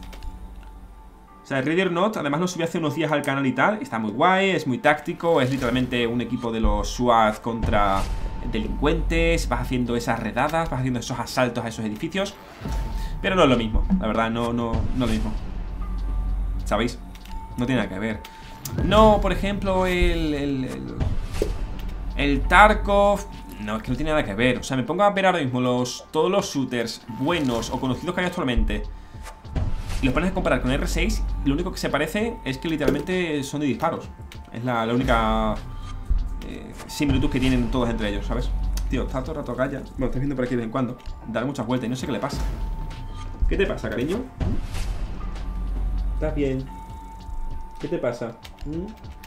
O sea, Ready or Not, además lo subí hace unos días al canal y tal. Está muy guay, es muy táctico. Es literalmente un equipo de los SWAT contra delincuentes. Vas haciendo esas redadas, vas haciendo esos asaltos a esos edificios. Pero no es lo mismo, la verdad, no, no, no es lo mismo. ¿Sabéis? No tiene nada que ver. No, por ejemplo, el... El, el, el Tarkov... No, es que no tiene nada que ver. O sea, me pongo a ver ahora mismo los, todos los shooters buenos o conocidos que hay actualmente y los pones a comparar con R seis. Lo único que se parece es que literalmente son de disparos. Es la, la única eh, similitud que tienen todos entre ellos, ¿sabes? Tío, está todo el rato calla. Bueno, estás viendo por aquí de vez en cuando. Dale muchas vueltas y no sé qué le pasa. ¿Qué te pasa, cariño? ¿Estás bien? ¿Qué te pasa? ¿Mm?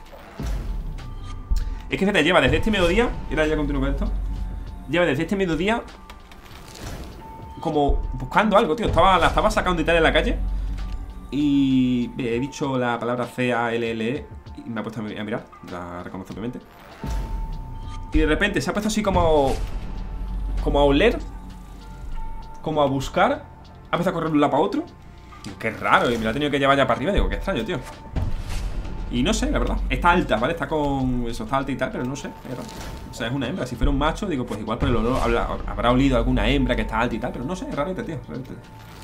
Es que fíjate, lleva desde este mediodía. Y ahora ya continúo con esto. Lleva desde este mediodía como buscando algo, tío. Estaba, la estaba sacando y tal en la calle. Y he dicho la palabra C A L L E y me ha puesto a mirar. La reconozco obviamente. Y de repente se ha puesto así como Como a oler, como a buscar. Ha empezado a correr de un lado para otro. Qué raro, y me lo ha tenido que llevar ya para arriba. Digo, qué extraño, tío. Y no sé, la verdad, está alta, ¿vale? Está con... eso, está alta y tal, pero no sé, es raro. O sea, es una hembra, si fuera un macho, digo, pues igual por el olor habrá, habrá olido alguna hembra que está alta y tal. Pero no sé, es rarete, tío, rarete.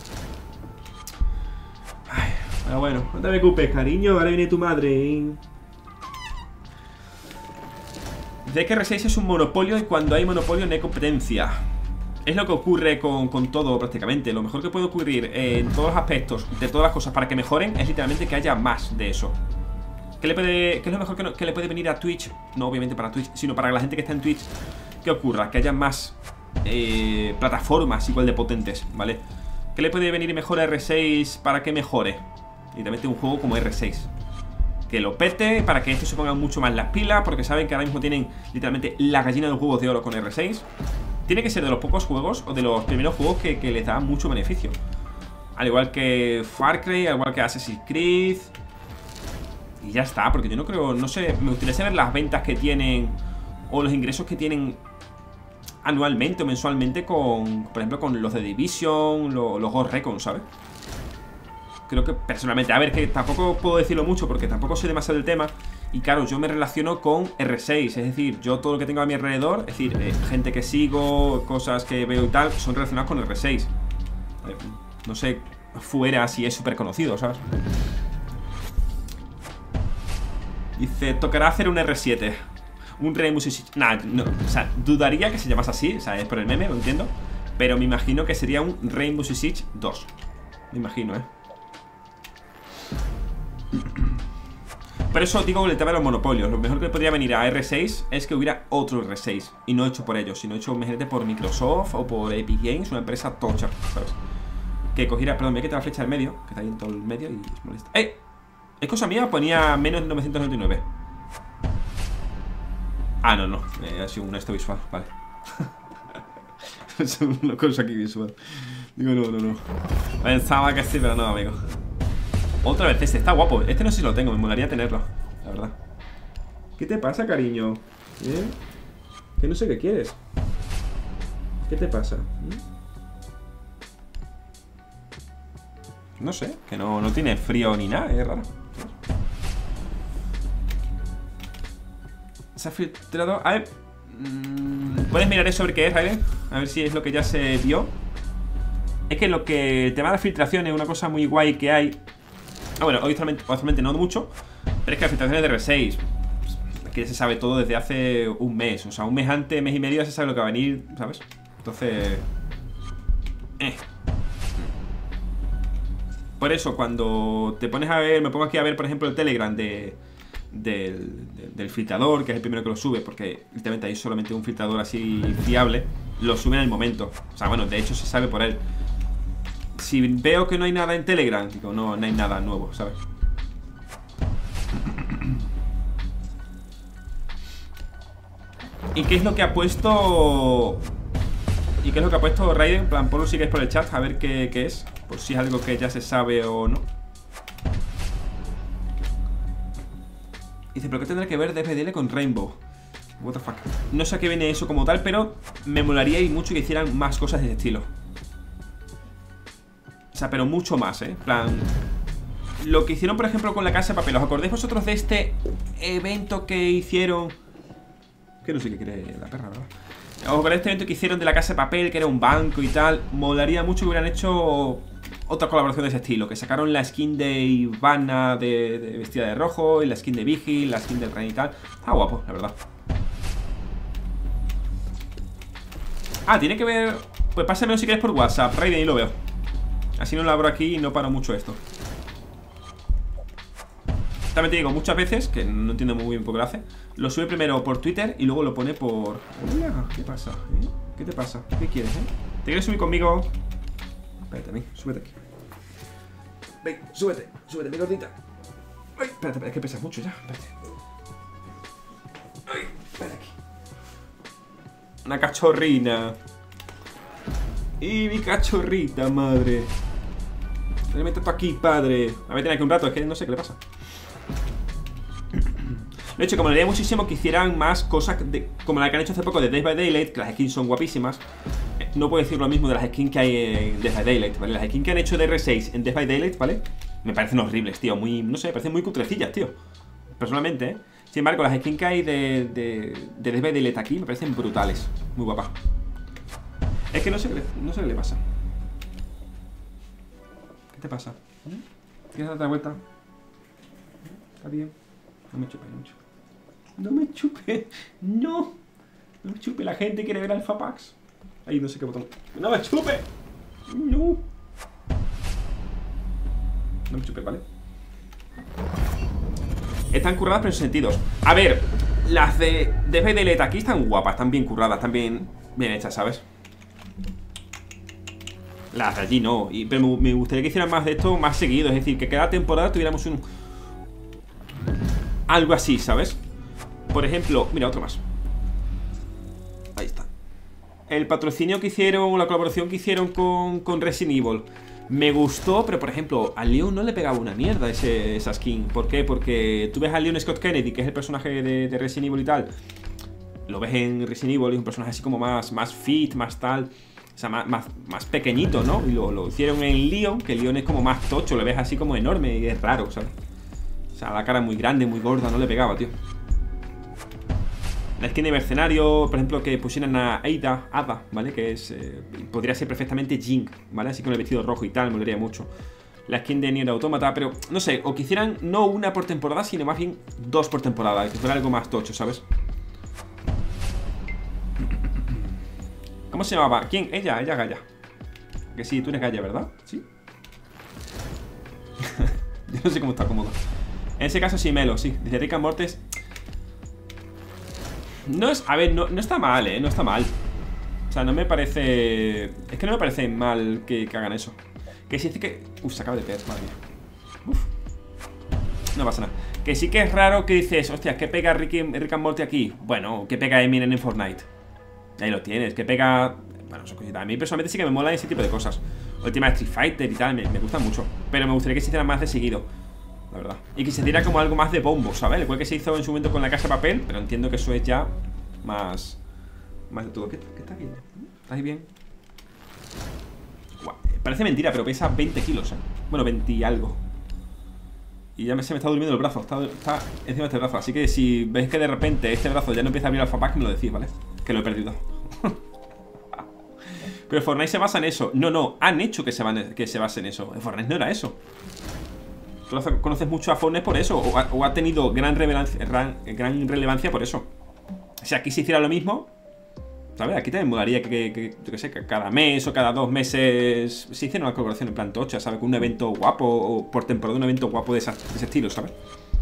Ay, pero bueno, no te preocupes, cariño. Ahora viene tu madre. Dice que R seis es un monopolio y cuando hay monopolio no hay competencia. Es lo que ocurre con, con todo prácticamente. Lo mejor que puede ocurrir en todos los aspectos de todas las cosas para que mejoren es literalmente que haya más de eso. ¿Qué, le puede, qué es lo mejor que, no, que le puede venir a Twitch? No obviamente para Twitch, sino para la gente que está en Twitch. Que ocurra, que haya más eh, plataformas igual de potentes, ¿vale? ¿Qué le puede venir mejor a R seis para que mejore? Literalmente un juego como R seis. Que lo pete, para que estos se pongan mucho más las pilas, porque saben que ahora mismo tienen literalmente la gallina de los huevos de oro con R seis. Tiene que ser de los pocos juegos o de los primeros juegos que, que les da mucho beneficio. Al igual que Far Cry, al igual que Assassin's Creed. Y ya está, porque yo no creo, no sé, me gustaría saber las ventas que tienen o los ingresos que tienen anualmente o mensualmente con, por ejemplo, con los de Division, los, los Ghost Recon, ¿sabes? Creo que personalmente, a ver, que tampoco puedo decirlo mucho porque tampoco sé demasiado del tema. Y claro, yo me relaciono con R seis, es decir, yo todo lo que tengo a mi alrededor, es decir, eh, gente que sigo, cosas que veo y tal, son relacionadas con R seis. eh, No sé fuera si es súper conocido, ¿sabes? Dice, tocará hacer un R siete, un Rainbow Six. Nah, no, o sea, dudaría que se llamase así, o sea, es por el meme, lo entiendo. Pero me imagino que sería un Rainbow Six dos. Me imagino, ¿eh? Por eso digo con el tema de los monopolios. Lo mejor que le podría venir a R seis es que hubiera otro R seis. Y no hecho por ellos, sino hecho, imagínate, por Microsoft o por Epic Games, una empresa tocha, ¿sabes? Que cogiera, perdón, me he quitado la flecha del medio, que está ahí en todo el medio y es molesta. ¡Eh! ¿Es cosa mía? Ponía menos novecientos noventa y nueve. Ah, no, no, eh, ha sido un esto visual, vale. Es una cosa aquí visual. Digo, no, no, no. Pensaba que sí, pero no, amigo. Otra vez este, está guapo. Este no sé si lo tengo, me molaría tenerlo, la verdad. ¿Qué te pasa, cariño? ¿Eh? Que no sé qué quieres. ¿Qué te pasa? ¿Eh? No sé, que no, no tiene frío ni nada, es raro. Se ha filtrado. A ver. Mmm, ¿puedes mirar eso a ver qué es, Raiden? A ver si es lo que ya se vio. Es que lo que. El tema de la filtración es una cosa muy guay que hay. Ah, bueno, hoy actualmente no mucho. Pero es que la filtración es de R seis. Que ya se sabe todo desde hace un mes. O sea, un mes antes, mes y medio ya se sabe lo que va a venir, ¿sabes? Entonces. Eh. Por eso, cuando te pones a ver, me pongo aquí a ver, por ejemplo, el Telegram de, del, de, del filtrador, que es el primero que lo sube, porque literalmente hay solamente un filtrador así fiable, lo sube en el momento. O sea, bueno, de hecho se sabe por él. Si veo que no hay nada en Telegram, digo, no, no hay nada nuevo, ¿sabes? ¿Y qué es lo que ha puesto? ¿Y qué es lo que ha puesto Raiden? En plan, ponlo si queréis por el chat, a ver qué, qué es. Por si es algo que ya se sabe o no. Dice, ¿pero qué tendrá que ver D F D L con Rainbow? What the fuck. No sé a qué viene eso como tal, pero me molaría y mucho que hicieran más cosas de ese estilo. O sea, pero mucho más, ¿eh? En plan, lo que hicieron, por ejemplo, con la Casa de Papel. ¿Os acordáis vosotros de este evento que hicieron? Que no sé qué quiere la perra, ¿verdad? ¿Os acordáis de este evento que hicieron de la Casa de Papel, que era un banco y tal? Molaría mucho que hubieran hecho otra colaboración de ese estilo. Que sacaron la skin de Ivana de, de vestida de rojo, y la skin de Vigil, la skin del Rey y tal. Está guapo, la verdad. Ah, tiene que ver... Pues pásamelo si quieres por WhatsApp, Raiden, y lo veo. Así no lo abro aquí y no paro mucho esto. También te digo, muchas veces, que no entiendo muy bien por qué lo hace, lo sube primero por Twitter y luego lo pone por... Hola, ¿qué pasa? ¿Eh? ¿Qué te pasa? ¿Qué quieres, eh? ¿Te quieres subir conmigo? Espérate, ven, súbete aquí. Ven, súbete, súbete, mi gordita. Ay, espérate, espérate, es que pesas mucho ya, espérate. Ay, espérate aquí. Una cachorrina. Y mi cachorrita, madre. Me meto tú aquí, padre. A ver, tener aquí un rato, es que no sé qué le pasa. De hecho, como le diría muchísimo que hicieran más cosas de, como la que han hecho hace poco de Dead by Daylight, que las skins son guapísimas. No puedo decir lo mismo de las skins que hay en Dead by Daylight, ¿vale? Las skins que han hecho de R seis en Dead by Daylight, ¿vale? Me parecen horribles, tío. Muy, no sé, me parecen muy cutrecillas, tío. Personalmente, ¿eh? Sin embargo, las skins que hay de, de, de Dead by Daylight aquí me parecen brutales. Muy guapas. Es que no sé, no sé qué le pasa. ¿Qué te pasa? ¿Quieres darte la vuelta? ¿Está bien? No me chupes mucho. No me chupe. No. No me chupe. La gente quiere ver Alpha Packs. Ahí no sé qué botón. No me chupe. No. No me chupe, ¿vale? Están curradas pero en sentidos. A ver, las de Dead by Daylight aquí están guapas, están bien curradas, están bien, bien hechas, ¿sabes? Las de allí no, y, pero me gustaría que hicieran más de esto más seguido. Es decir, que cada temporada tuviéramos un... algo así, ¿sabes? Por ejemplo, mira, otro más. Ahí está. El patrocinio que hicieron, la colaboración que hicieron con, con Resident Evil me gustó, pero por ejemplo a Leon no le pegaba una mierda ese, esa skin. ¿Por qué? Porque tú ves a Leon Scott Kennedy, que es el personaje de, de Resident Evil y tal. Lo ves en Resident Evil y es un personaje así como más, más fit, más tal. O sea, más, más, más pequeñito, ¿no? Y lo, lo hicieron en Leon, que Leon es como más tocho. Lo ves así como enorme y es raro, ¿sabes? O sea, la cara muy grande, muy gorda, no le pegaba, tío. La skin de mercenario, por ejemplo, que pusieran a Ada, Ada, ¿vale? Que es, eh, podría ser perfectamente Jing, ¿vale? Así con el vestido rojo y tal, me molaría mucho. La skin de Nier Automata, pero no sé, o que hicieran no una por temporada, sino más bien dos por temporada, que fuera algo más tocho, ¿sabes? ¿Cómo se llamaba? ¿Quién? Ella, ella Gaia. Que sí, tú eres Gaia, ¿verdad? Sí. Yo no sé cómo está cómodo. En ese caso sí, Melo, sí. Dice Rick and Morty. No es, a ver, no, no está mal, eh, no está mal. O sea, no me parece... Es que no me parece mal que, que hagan eso. Que sí que... Uf, se acaba de pegar, madre mía. Uf. No pasa nada. Que sí que es raro que dices, hostia, ¿qué pega Rick, Rick and Morty aquí? Bueno, ¿qué pega Eminem en Fortnite? Ahí lo tienes, ¿qué pega...? Bueno, son cositas. A mí personalmente sí que me mola ese tipo de cosas. O el tema de Street Fighter y tal, me, me gusta mucho. Pero me gustaría que se hiciera más de seguido, la verdad. Y que se hiciera como algo más de bombo, ¿sabes? Igual que se hizo en su momento con La Casa de Papel. Pero entiendo que eso es ya más... Más de todo. ¿Qué, qué está bien? ¿Estás ahí bien? Guau, parece mentira, pero pesa veinte kilos, ¿eh? Bueno, veinte y algo. Y ya me, se me está durmiendo el brazo. Está, está encima de este brazo. Así que si veis que de repente este brazo ya no empieza a abrir Alpha Pack, me lo decís, ¿vale? Que lo he perdido. Pero Fortnite se basa en eso. No, no, han hecho que se, van, que se base en eso. Fortnite no era eso. Tú conoces mucho a Fortnite por eso. O ha, o ha tenido gran relevancia, gran, gran relevancia por eso. O sea, aquí se hiciera lo mismo, ¿sabes? Aquí también molaría que, que, que, yo qué sé, que cada mes o cada dos meses se hiciera una colaboración en plan tocha, ¿sabes? Con un evento guapo o por temporada un evento guapo de, esa, de ese estilo, ¿sabes?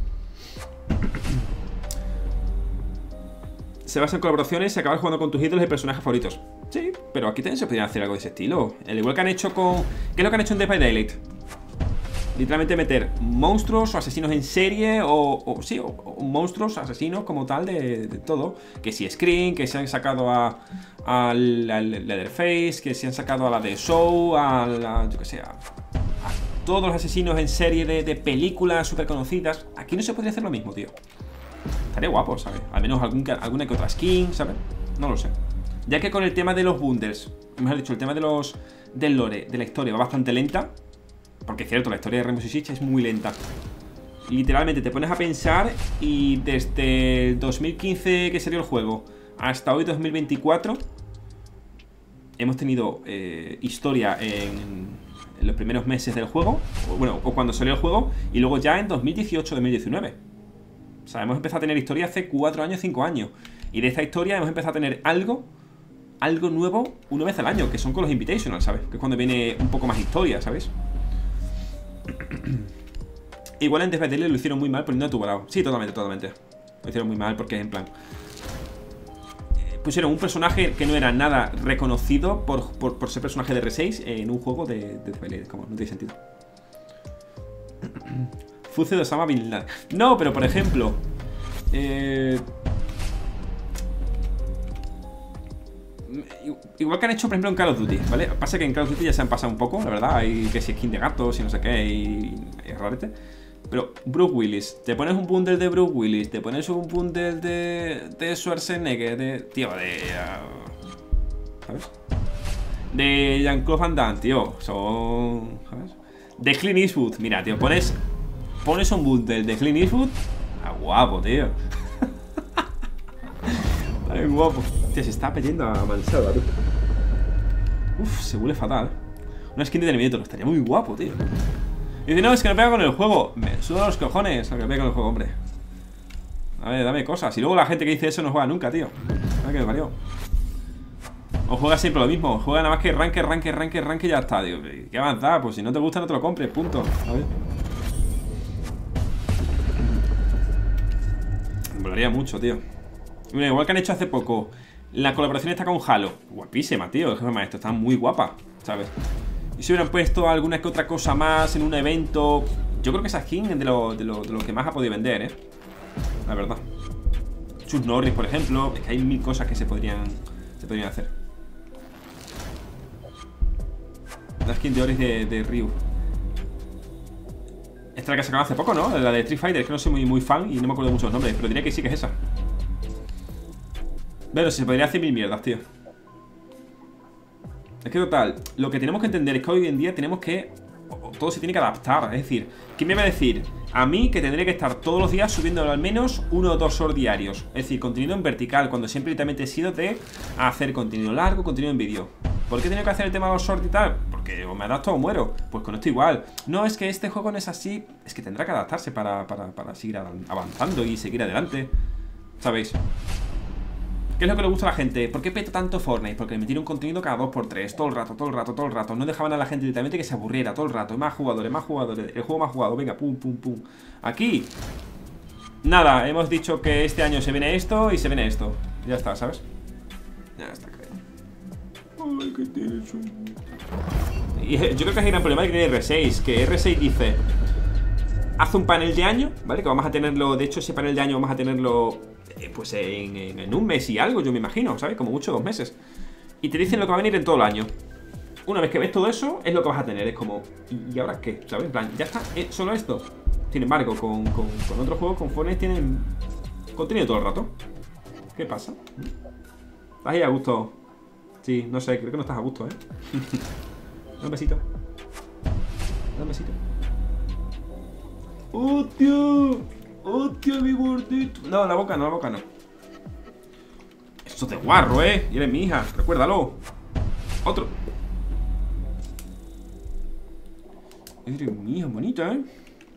Se basa en colaboraciones y acabas jugando con tus ídolos y personajes favoritos. Sí, pero aquí también se podría hacer algo de ese estilo. El igual que han hecho con... ¿Qué es lo que han hecho en Dead by Daylight? Literalmente meter monstruos o asesinos en serie o, o sí, o, o monstruos, asesinos como tal de, de todo. Que si Scream, que se han sacado a, a la, la Leatherface, que se han sacado a la de Show, a la, yo que sé, a, a todos los asesinos en serie de, de películas súper conocidas. Aquí no se podría hacer lo mismo, tío. Estaría guapo, ¿sabes? Al menos algún, alguna que otra skin, ¿sabes? No lo sé. Ya que con el tema de los bundles, mejor dicho, el tema de los del lore, de la historia va bastante lenta. Porque es cierto, la historia de Rainbow Six Siege es muy lenta. Literalmente te pones a pensar y desde el dos mil quince que salió el juego hasta hoy dos mil veinticuatro hemos tenido eh, historia en, en los primeros meses del juego, o, bueno, o cuando salió el juego, y luego ya en dos mil dieciocho dos mil diecinueve. O sea, hemos empezado a tener historia hace cuatro años, cinco años. Y de esta historia hemos empezado a tener algo Algo nuevo una vez al año, que son con los Invitational, ¿sabes? Que es cuando viene un poco más historia, ¿sabes? Igual en Dead by Daylight lo hicieron muy mal poniendo a Tubarao. Sí, totalmente, totalmente. Lo hicieron muy mal porque es en plan... Eh, pusieron un personaje que no era nada reconocido por, por, por ser personaje de R seis en un juego de, de Dead by Daylight. Como no tiene sentido. Fuce de Osama Bin Laden. No, pero por ejemplo... Eh... Igual que han hecho, por ejemplo, en Call of Duty, ¿vale? Pasa que en Call of Duty ya se han pasado un poco, la verdad. Hay que si skin de gatos y no sé qué, y es rarete. Pero Bruce Willis, te pones un bundle de Bruce Willis, te pones un bundle de, de Schwarzenegger, de... Tío, de... Uh, ¿sabes? De Jean-Claude Van Damme, tío. Son... ¿sabes? De Clint Eastwood, mira, tío, pones... Pones un bundle de Clint Eastwood. Ah, guapo, tío. Está bien guapo. Tío, se está pidiendo a mansalva, tú. Uf, se huele fatal. Una skin de Terminator, estaría muy guapo, tío. Y dice, no, es que no pega con el juego. Me suda los cojones a que pega con el juego, hombre. A ver, dame cosas. Y luego la gente que dice eso no juega nunca, tío. Ah, que me parió. O juega siempre lo mismo. Juega nada más que rank, rank, rank, rank y ya está, tío. ¿Qué avanzar? Pues si no te gusta no te lo compres, punto. A ver. Me molaría mucho, tío. Mira, igual que han hecho hace poco la colaboración está con Halo. Guapísima, tío. El jefe maestro está muy guapa, ¿sabes? Y si hubieran puesto alguna que otra cosa más en un evento. Yo creo que esa skin es de lo, de lo, de lo que más ha podido vender, ¿eh? La verdad. Chuck Norris, por ejemplo. Es que hay mil cosas que se podrían Se podrían hacer. La skin de Oris de, de Ryu. Esta es la que sacaron hace poco, ¿no? La de Street Fighter. Es que no soy muy, muy fan y no me acuerdo mucho los nombres. Pero diría que sí que es esa. Pero se podría hacer mil mierdas, tío. Es que total, lo que tenemos que entender es que hoy en día tenemos que... Todo se tiene que adaptar. Es decir, ¿quién me va a decir? A mí que tendré que estar todos los días subiendo al menos uno o dos shorts diarios. Es decir, contenido en vertical, cuando siempre literalmente he sido de hacer contenido largo, contenido en vídeo. ¿Por qué tengo que hacer el tema de los shorts y tal? Porque o me adapto o muero. Pues con esto igual. No, es que este juego no es así. Es que tendrá que adaptarse para, para, para seguir avanzando y seguir adelante. ¿Sabéis? ¿Qué es lo que le gusta a la gente? ¿Por qué peta tanto Fortnite? Porque le metieron contenido cada dos por tres, todo el rato, todo el rato, todo el rato. No dejaban a la gente literalmente que se aburriera todo el rato. Más jugadores, más jugadores, el juego más jugado. Venga, pum, pum, pum. Aquí, nada, hemos dicho que este año se viene esto y se viene esto. Ya está, ¿sabes? Ya está, creo. Ay, que tienes un... Y yo creo que hay gran problema que tiene R seis. Que R seis dice: haz un panel de año, ¿vale? Que vamos a tenerlo, de hecho ese panel de año vamos a tenerlo... Pues en, en, en un mes y algo, yo me imagino, ¿sabes? Como mucho dos meses. Y te dicen lo que va a venir en todo el año. Una vez que ves todo eso, es lo que vas a tener. Es como, ¿y ahora qué? ¿Sabes? En plan, ya está, es solo esto. Sin embargo, con, con, con otros juegos, con Fortnite tienen contenido todo el rato. ¿Qué pasa? ¿Estás ahí a gusto? Sí, no sé, creo que no estás a gusto, ¿eh? Dame un besito. Dame un besito. ¡Oh, tío! ¡Hostia, mi gordito! No, la boca no, la boca no. Esto es de guarro, ¿eh? Y eres mi hija, recuérdalo. Otro. Eres mi hija, bonita, ¿eh?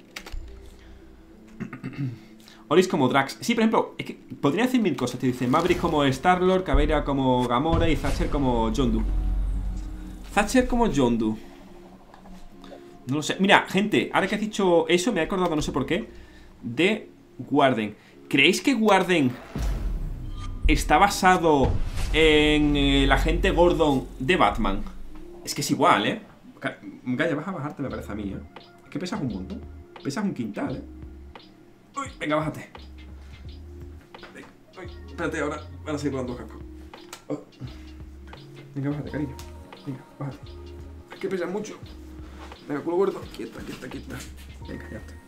Oris como Drax. Sí, por ejemplo, es que podría decir mil cosas. Te dice Maverick como Star-Lord, Caveira como Gamora y Thatcher como Yondu. Thatcher como Yondu. No lo sé. Mira, gente, ahora que has dicho eso, me he acordado, no sé por qué, de Warden. ¿Creéis que Warden está basado en el agente Gordon de Batman? Es que es igual, ¿eh? Gaya, vas a bajarte, me parece a mí, ¿eh? Es que pesas un montón. Pesas un quintal, ¿eh? Uy, venga, bájate. Venga, uy, espérate, ahora van a seguir dando casco. Oh. Venga, bájate, cariño. Venga, bájate. Es que pesas mucho. Venga, culo gordo. Quieta, quieta, quieta. Venga, ya está.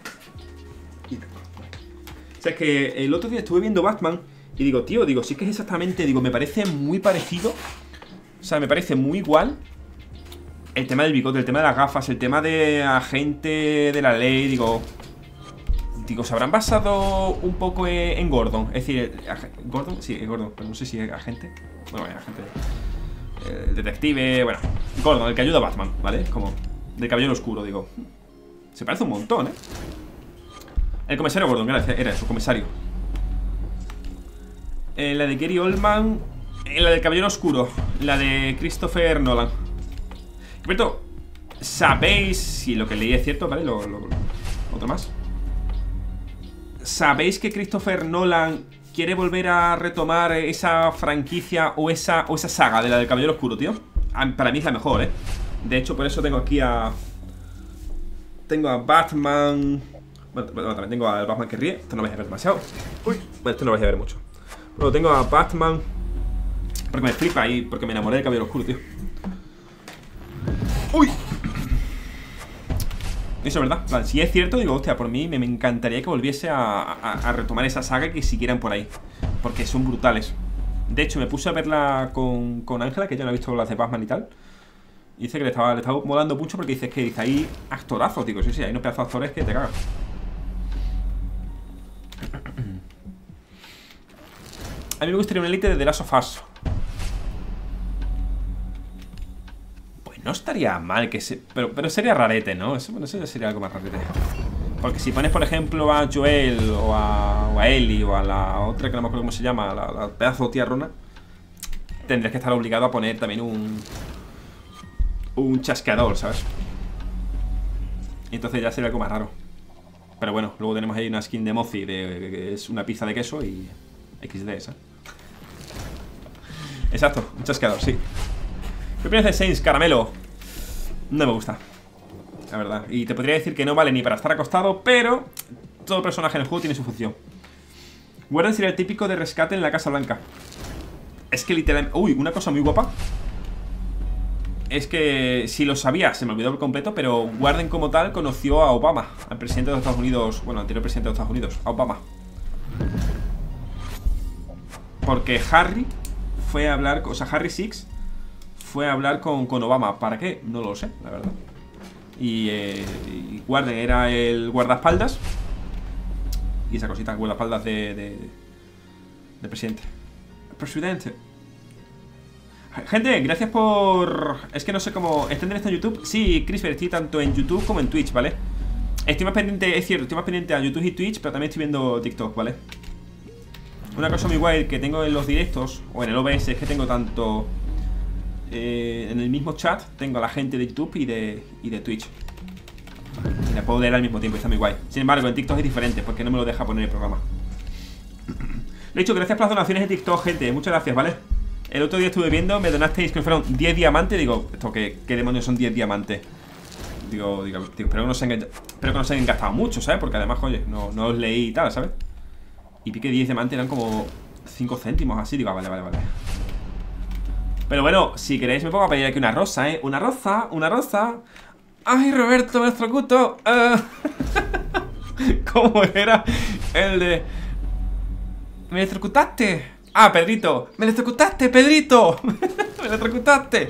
O sea, es que el otro día estuve viendo Batman y digo, tío, digo, sí que es exactamente, digo, me parece muy parecido. O sea, me parece muy igual. El tema del bigote, el tema de las gafas, el tema de agente de la ley, digo... Digo, ¿se habrán basado un poco en Gordon? Es decir, ¿Gordon? Sí, es Gordon, pero no sé si es agente. Bueno, es agente. El detective, bueno. Gordon, el que ayuda a Batman, ¿vale? Como del caballero oscuro, digo. Se parece un montón, ¿eh? El comisario Gordon, gracias, era su comisario. eh, La de Gary Oldman, eh, la del Caballero Oscuro, la de Christopher Nolan. Roberto, ¿sabéis si lo que leí es cierto? ¿Vale? Lo, lo, otro más. ¿Sabéis que Christopher Nolan quiere volver a retomar esa franquicia o esa, o esa saga de la del Caballero Oscuro, tío? Para mí es la mejor, ¿eh? De hecho, por eso tengo aquí a... Tengo a Batman... Bueno, también tengo al Batman que ríe. Esto no vais a ver demasiado. Uy, bueno, esto no vais a ver mucho. Pero tengo a Batman porque me flipa y porque me enamoré del Caballero Oscuro, tío. Uy. Eso es verdad. Vale, si es cierto, digo, hostia, por mí me, me encantaría que volviese a, a, a retomar esa saga que siguieran por ahí. Porque son brutales. De hecho, me puse a verla con, con Ángela, que ya no ha visto las de Batman y tal. Y dice que le estaba, le estaba molando mucho porque dice que dice ahí actorazos, digo, sí, sí, hay unos pedazos de actores que te cagas. A mí me gustaría una elite de The Last of Us. Pues no estaría mal que se... Pero, pero sería rarete, ¿no? Eso, bueno, eso ya sería algo más rarete. Porque si pones, por ejemplo, a Joel o a, o a Ellie o a la otra que no me acuerdo cómo se llama, la, la pedazo de tía Rona, tendrías que estar obligado a poner también un un chasqueador, ¿sabes? Y entonces ya sería algo más raro. Pero bueno, luego tenemos ahí una skin de Mozi de, que es una pizza de queso y equis de esa. Exacto, un chasqueador, sí. ¿Qué opinas de Saints, Caramelo? No me gusta, la verdad. Y te podría decir que no vale ni para estar acostado, pero todo personaje en el juego tiene su función. Warden sería el típico de rescate en la Casa Blanca. Es que literalmente... Uy, una cosa muy guapa es que, si lo sabía, se me olvidó por completo, pero Warden como tal conoció a Obama, al presidente de los Estados Unidos. Bueno, anterior presidente de los Estados Unidos, a Obama. Porque Harry fue a hablar, o sea, Harry Six fue a hablar con, con Obama. ¿Para qué? No lo sé, la verdad. Y, eh, y Warden era el guardaespaldas. Y esa cosita, guardaespaldas de, de, de presidente. Presidente. Gente, gracias por... Es que no sé cómo... ¿Están en esto en YouTube? Sí, Crisper, estoy tanto en YouTube como en Twitch, ¿vale? Estoy más pendiente, es cierto, estoy más pendiente a YouTube y Twitch, pero también estoy viendo TikTok, ¿vale? Una cosa muy guay que tengo en los directos, o en el O B S, es que tengo tanto... Eh, en el mismo chat, tengo a la gente de YouTube y de, y de Twitch. Y la puedo leer al mismo tiempo, está muy guay. Sin embargo, en TikTok es diferente, porque no me lo deja poner el programa. Lo he dicho, gracias por las donaciones de TikTok, gente, muchas gracias, ¿vale? El otro día estuve viendo, me donasteis que fueron diez diamantes. Digo, ¿esto qué, qué demonios son diez diamantes? Digo, digo, digo espero, que no se hayan, espero que no se hayan gastado mucho, ¿sabes? Porque además, oye, no, no os leí y tal, ¿sabes? Y vi que diez diamantes eran como cinco céntimos así. Digo, ah, vale, vale, vale. Pero bueno, si queréis me pongo a pedir aquí una rosa, ¿eh? Una rosa, una rosa. ¡Ay, Roberto, me electrocuto! Uh... ¿Cómo era el de... ¿Me electrocutaste? Ah, Pedrito. ¡Me electrocutaste, Pedrito! ¡Me electrocutaste!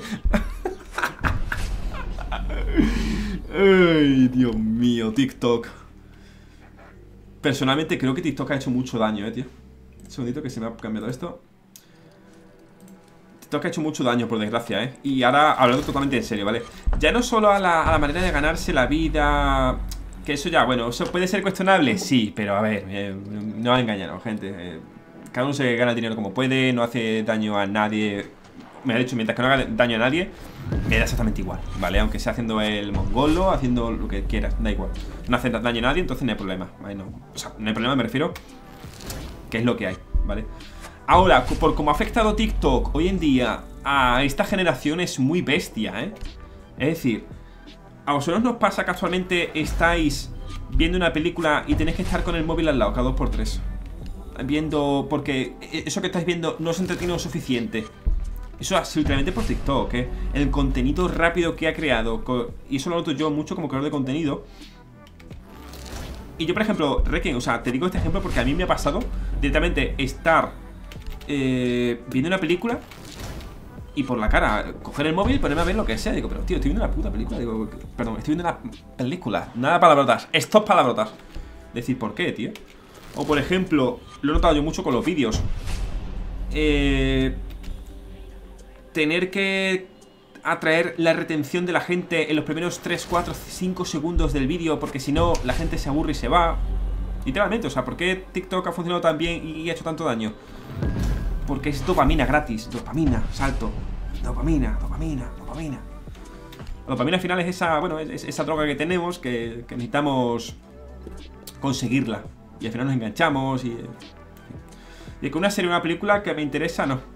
Ay, Dios mío, TikTok. Personalmente creo que TikTok ha hecho mucho daño, eh, tío. Un segundito que se me ha cambiado esto. TikTok ha hecho mucho daño, por desgracia, eh. Y ahora, hablando totalmente en serio, ¿vale? Ya no solo a la, a la manera de ganarse la vida... Que eso ya, bueno, eso puede ser cuestionable, sí. Pero a ver, eh, no engañaros, gente. eh, Cada uno se gana el dinero como puede, no hace daño a nadie. Me ha dicho, mientras que no haga daño a nadie, me da exactamente igual, ¿vale? Aunque sea haciendo el mongolo, haciendo lo que quieras, da igual. No hace daño a nadie, entonces no hay problema, ¿vale? No, o sea, no hay problema, me refiero que es lo que hay, ¿vale? Ahora, por cómo ha afectado TikTok hoy en día a esta generación es muy bestia, ¿eh? Es decir, a vosotros nos pasa que actualmente estáis viendo una película y tenéis que estar con el móvil al lado cada dos por tres. Viendo, porque eso que estáis viendo no os entretiene lo suficiente. Eso es simplemente por TikTok, ¿eh? El contenido rápido que ha creado. Y eso lo noto yo mucho como creador de contenido. Y yo, por ejemplo, Requiem, o sea, te digo este ejemplo porque a mí me ha pasado directamente estar eh, viendo una película y por la cara coger el móvil y ponerme a ver lo que sea. Digo, pero tío, estoy viendo una puta película. Digo, perdón, estoy viendo una película. Nada palabrotas, estos palabrotas. Decir, ¿por qué, tío? O por ejemplo, lo he notado yo mucho con los vídeos. Eh, tener que atraer la retención de la gente en los primeros tres, cuatro, cinco segundos del vídeo, porque si no, la gente se aburre y se va. Literalmente, o sea, ¿por qué TikTok ha funcionado tan bien y ha hecho tanto daño? Porque es dopamina gratis. Dopamina, salto. Dopamina, dopamina, dopamina. La dopamina al final es esa, bueno, es esa droga que tenemos que, que necesitamos conseguirla. Y al final nos enganchamos y... Y que una serie o una película que me interesa, no.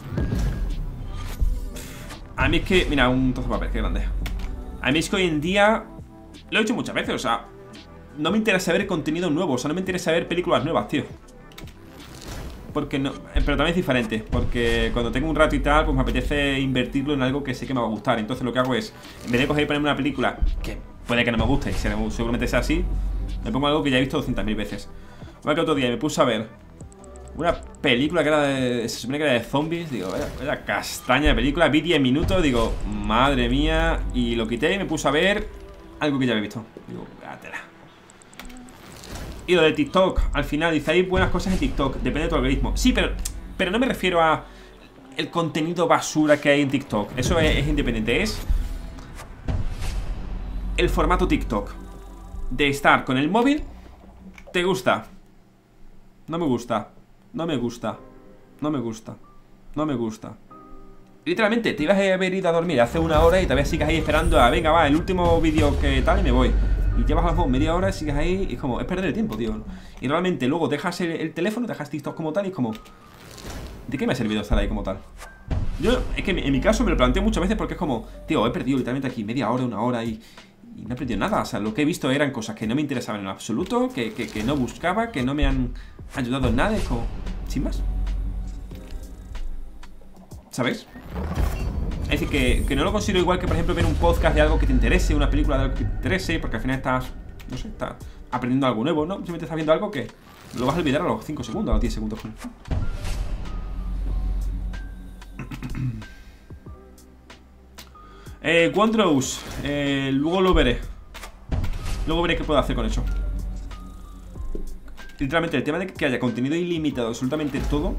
A mí es que... Mira, un trozo de papel, qué grande. A mí es que hoy en día... Lo he dicho muchas veces, o sea... No me interesa ver contenido nuevo, o sea, no me interesa ver películas nuevas, tío. Porque no... Pero también es diferente, porque cuando tengo un rato y tal, pues me apetece invertirlo en algo que sé que me va a gustar. Entonces lo que hago es, en vez de coger y ponerme una película que puede que no me guste, seguramente sea así, me pongo algo que ya he visto doscientas mil veces. Igual que otro día me puse a ver una película que era de... Se supone que era de zombies. Digo, era, era castaña de película. Vi diez minutos, digo, madre mía. Y lo quité y me puse a ver algo que ya había visto. Digo, gátela. Y lo de TikTok, al final dice, hay buenas cosas en TikTok, depende de tu algoritmo. Sí, pero, pero no me refiero a el contenido basura que hay en TikTok. Eso es, es independiente, es el formato TikTok. de estar con el móvil. ¿Te gusta? No me gusta. No me gusta. No me gusta. No me gusta. Literalmente, te ibas a haber ido a dormir hace una hora y todavía sigues ahí esperando a, venga, va, el último vídeo que tal y me voy. Y llevas a lo mejor media hora y sigues ahí y es como, es perder el tiempo, tío. Y realmente luego dejas el, el teléfono, dejas TikTok como tal y es como, ¿de qué me ha servido estar ahí como tal? Yo, es que en mi caso me lo planteo muchas veces porque es como, tío, he perdido literalmente aquí media hora, una hora y, y no he perdido nada. O sea, lo que he visto eran cosas que no me interesaban en lo absoluto, que, que, que no buscaba, que no me han ayudado en nada. Es como, sin más. ¿Sabes? Es decir, que, que no lo considero igual que, por ejemplo, ver un podcast de algo que te interese, una película de algo que te interese, porque al final estás, no sé, estás aprendiendo algo nuevo, ¿no? Simplemente estás viendo algo que lo vas a olvidar a los cinco segundos, a los diez segundos. Eh, Wondrous, eh, luego lo veré. Luego veré qué puedo hacer con eso. Literalmente, el tema de que haya contenido ilimitado, absolutamente todo.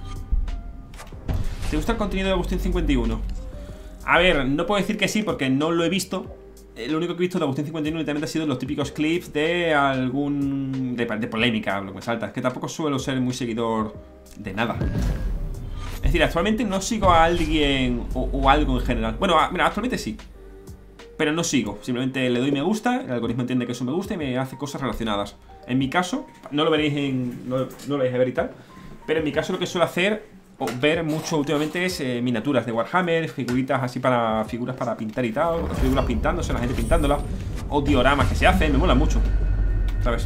¿Te gusta el contenido de Agustín cincuenta y uno? A ver, no puedo decir que sí porque no lo he visto. Lo único que he visto de Agustín cincuenta y uno literalmente ha sido los típicos clips de algún... De, de polémica, lo que me salta. Es que tampoco suelo ser muy seguidor de nada. Es decir, actualmente no sigo a alguien o, o algo en general. Bueno, a, mira, actualmente sí. Pero no sigo, simplemente le doy me gusta. El algoritmo entiende que eso me gusta y me hace cosas relacionadas. En mi caso, no lo veréis en... No, no lo vais a ver y tal. Pero en mi caso lo que suelo hacer... o ver mucho últimamente es eh, miniaturas de Warhammer, figuritas así para... Figuras para pintar y tal, figuras pintándose, la gente pintándolas. O dioramas que se hacen, me mola mucho, ¿sabes?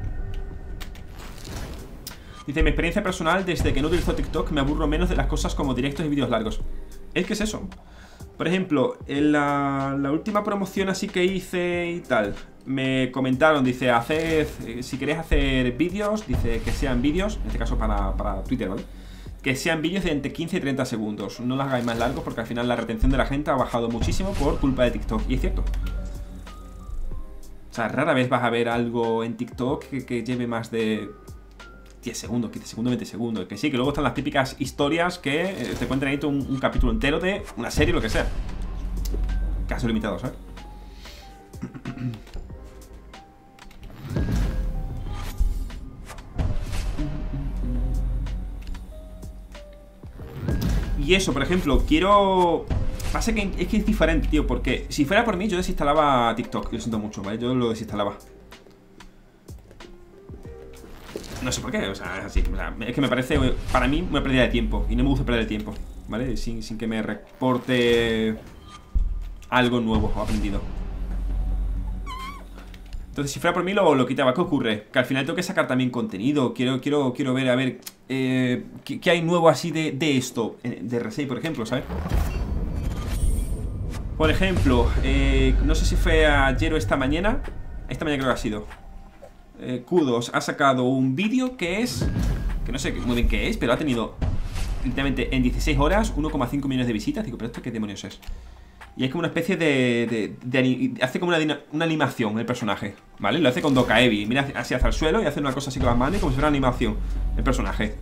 Dice, mi experiencia personal, desde que no utilizo TikTok me aburro menos de las cosas como directos y vídeos largos. Es que es eso. Por ejemplo, en la, la última promoción así que hice y tal, me comentaron, dice, haced, eh, si queréis hacer vídeos, dice que sean vídeos, en este caso para, para Twitter, ¿vale? Que sean vídeos de entre quince y treinta segundos. No los hagáis más largos porque al final la retención de la gente ha bajado muchísimo por culpa de TikTok. Y es cierto. O sea, rara vez vas a ver algo en TikTok que, que lleve más de diez segundos, quince segundos, veinte segundos. Que sí, que luego están las típicas historias que eh, te cuentan ahí un, un capítulo entero de una serie o lo que sea. Caso limitado, ¿sabes? Y eso, por ejemplo, quiero... Pasa que es que es diferente, tío, porque si fuera por mí yo desinstalaba TikTok. Lo siento mucho, ¿vale? Yo lo desinstalaba. No sé por qué, o sea, es así. O sea, es que me parece, para mí, una pérdida de tiempo. Y no me gusta perder el tiempo, ¿vale? Sin, sin que me reporte algo nuevo o aprendido. Entonces, si fuera por mí, lo, lo quitaba. ¿Qué ocurre? Que al final tengo que sacar también contenido. Quiero, quiero, quiero ver, a ver, eh, ¿qué, ¿qué hay nuevo así de, de esto? De R seis, por ejemplo, ¿sabes? Por ejemplo, eh, no sé si fue ayer o esta mañana. Esta mañana creo que ha sido. Eh, Kudos ha sacado un vídeo que es... Que no sé muy bien qué es, pero ha tenido literalmente en dieciséis horas uno coma cinco millones de visitas. Digo, pero ¿esto qué demonios es? Y es como una especie de... de, de, de hace como una, una animación el personaje, ¿vale? Lo hace con Dokaebi. Mira así hacia el suelo y hace una cosa así con las manos, como si fuera una animación el personaje.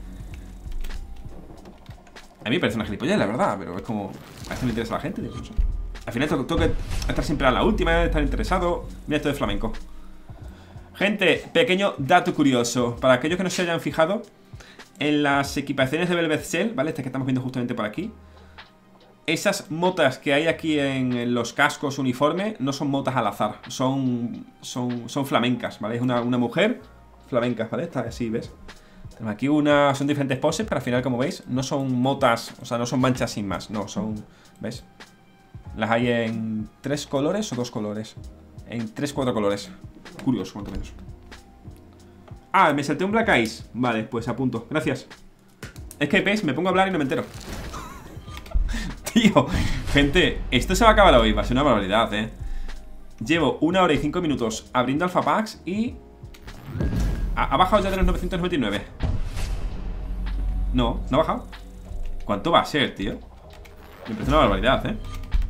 A mí me parece una gilipollas, la verdad, pero es como... A veces me interesa a la gente, digo, no sé. Al final tengo, tengo que estar siempre a la última, estar interesado. Mira esto de flamenco. Gente, pequeño dato curioso. Para aquellos que no se hayan fijado, en las equipaciones de Velvet Shell, ¿vale? Estas que estamos viendo justamente por aquí, esas motas que hay aquí en los cascos uniforme no son motas al azar, son, son, son flamencas, ¿vale? Es una, una mujer flamenca, ¿vale? Está así, ¿ves? Tenemos aquí una... Son diferentes poses, pero al final, como veis, no son motas, o sea, no son manchas sin más, no, son... ¿Ves? Las hay en tres colores o dos colores. En tres, cuatro colores. Curioso, cuanto menos. Ah, me salté un Black Eyes. Vale, pues apunto, gracias. Es que, ¿ves? Me pongo a hablar y no me entero. Tío, gente, esto se va a acabar hoy. Va a ser una barbaridad, eh. Llevo una hora y cinco minutos abriendo Alpha Packs y... ¿Ha, ha bajado ya de los novecientos noventa y nueve? No, no ha bajado. ¿Cuánto va a ser, tío? Me parece una barbaridad, eh.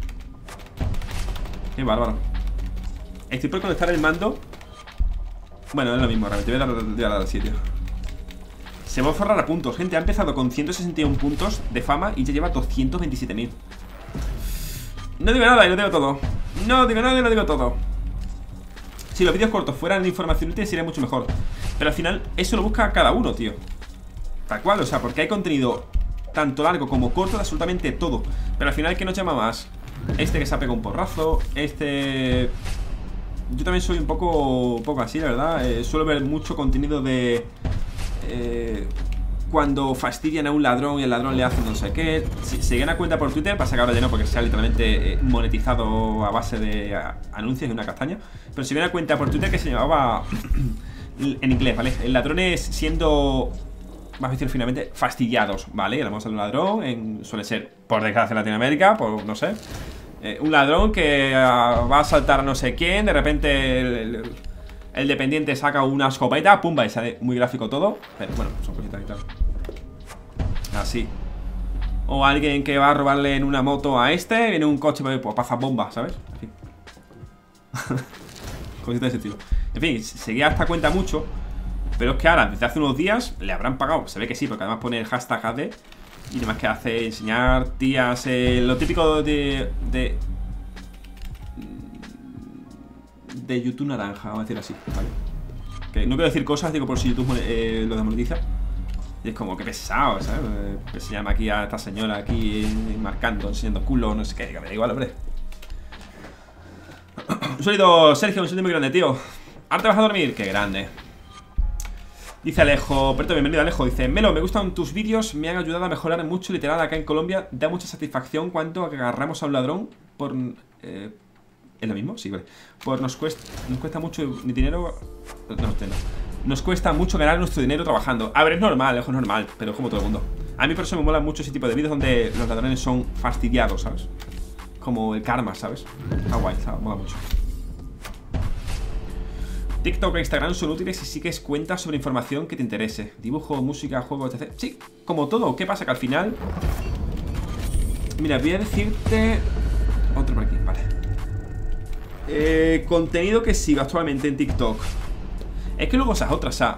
Qué bárbaro. Estoy por conectar el mando. Bueno, es lo mismo, realmente. Voy a dar, voy a dar al sitio. Se va a forrar a puntos, gente. Ha empezado con ciento sesenta y uno puntos de fama y ya lleva doscientos veintisiete mil. No digo nada y lo digo todo. No digo nada y lo digo todo. Si los vídeos cortos fueran de información útil sería mucho mejor. Pero al final eso lo busca cada uno, tío. Tal cual, o sea, porque hay contenido tanto largo como corto de absolutamente todo. Pero al final, ¿qué nos llama más? Este que se ha pegado un porrazo. Este... Yo también soy un poco, un poco así, la verdad. eh, Suelo ver mucho contenido de... Eh, cuando fastidian a un ladrón y el ladrón le hace no sé qué. Si se gana cuenta por Twitter, pasa que ahora ya no, porque se ha literalmente eh, monetizado a base de a, anuncios y una castaña. Pero si gana cuenta por Twitter que se llamaba en inglés, ¿vale? El ladrón es siendo, vamos a decir finalmente, fastidiados, ¿vale? Y hablamos de un ladrón, en, suele ser, por desgracia, en Latinoamérica, por no sé, eh, un ladrón que uh, va a asaltar a no sé quién, de repente el, el, el dependiente saca una escopeta, pumba, y sale muy gráfico todo. Pero bueno, son cositas y tal. Así. O alguien que va a robarle en una moto a este, viene un coche pues, para pasar bombas, ¿sabes? Así. Cositas de ese estilo. En fin, seguía esta cuenta mucho. Pero es que ahora, desde hace unos días, le habrán pagado. Se ve que sí, porque además pone el hashtag A D. Y además que hace enseñar tías, eh, lo típico de, de de YouTube naranja, vamos a decir así, ¿vale? Que no quiero decir cosas, digo por si YouTube eh, lo desmonetiza. Y es como que pesado, ¿sabes? Que se llama aquí a esta señora aquí marcando, enseñando culo, no sé qué. Me da igual, hombre. Un saludo, Sergio, un saludo muy grande, tío. ¿Ahora te vas a dormir? Qué grande. Dice Alejo, Perto, bienvenido Alejo. Dice, Melo, me gustan tus vídeos, me han ayudado a mejorar mucho, literal, acá en Colombia. Da mucha satisfacción cuando agarramos a un ladrón por... Eh, ¿Es lo mismo? Sí, vale. Por nos cuesta, nos cuesta mucho mi dinero... No, no, no. Nos cuesta mucho ganar nuestro dinero trabajando. A ver, es normal, Alejo, es normal, pero es como todo el mundo. A mí por eso me mola mucho ese tipo de vídeos donde los ladrones son fastidiados, ¿sabes? Como el karma, ¿sabes? Está guay, está, mola mucho. TikTok e Instagram son útiles si sigues cuentas sobre información que te interese. Dibujo, música, juegos, etcétera. Sí, como todo. ¿Qué pasa? Que al final... Mira, voy a decirte... Otro por aquí, vale. Eh, contenido que sigo actualmente en TikTok. Es que luego esas otras, o sea...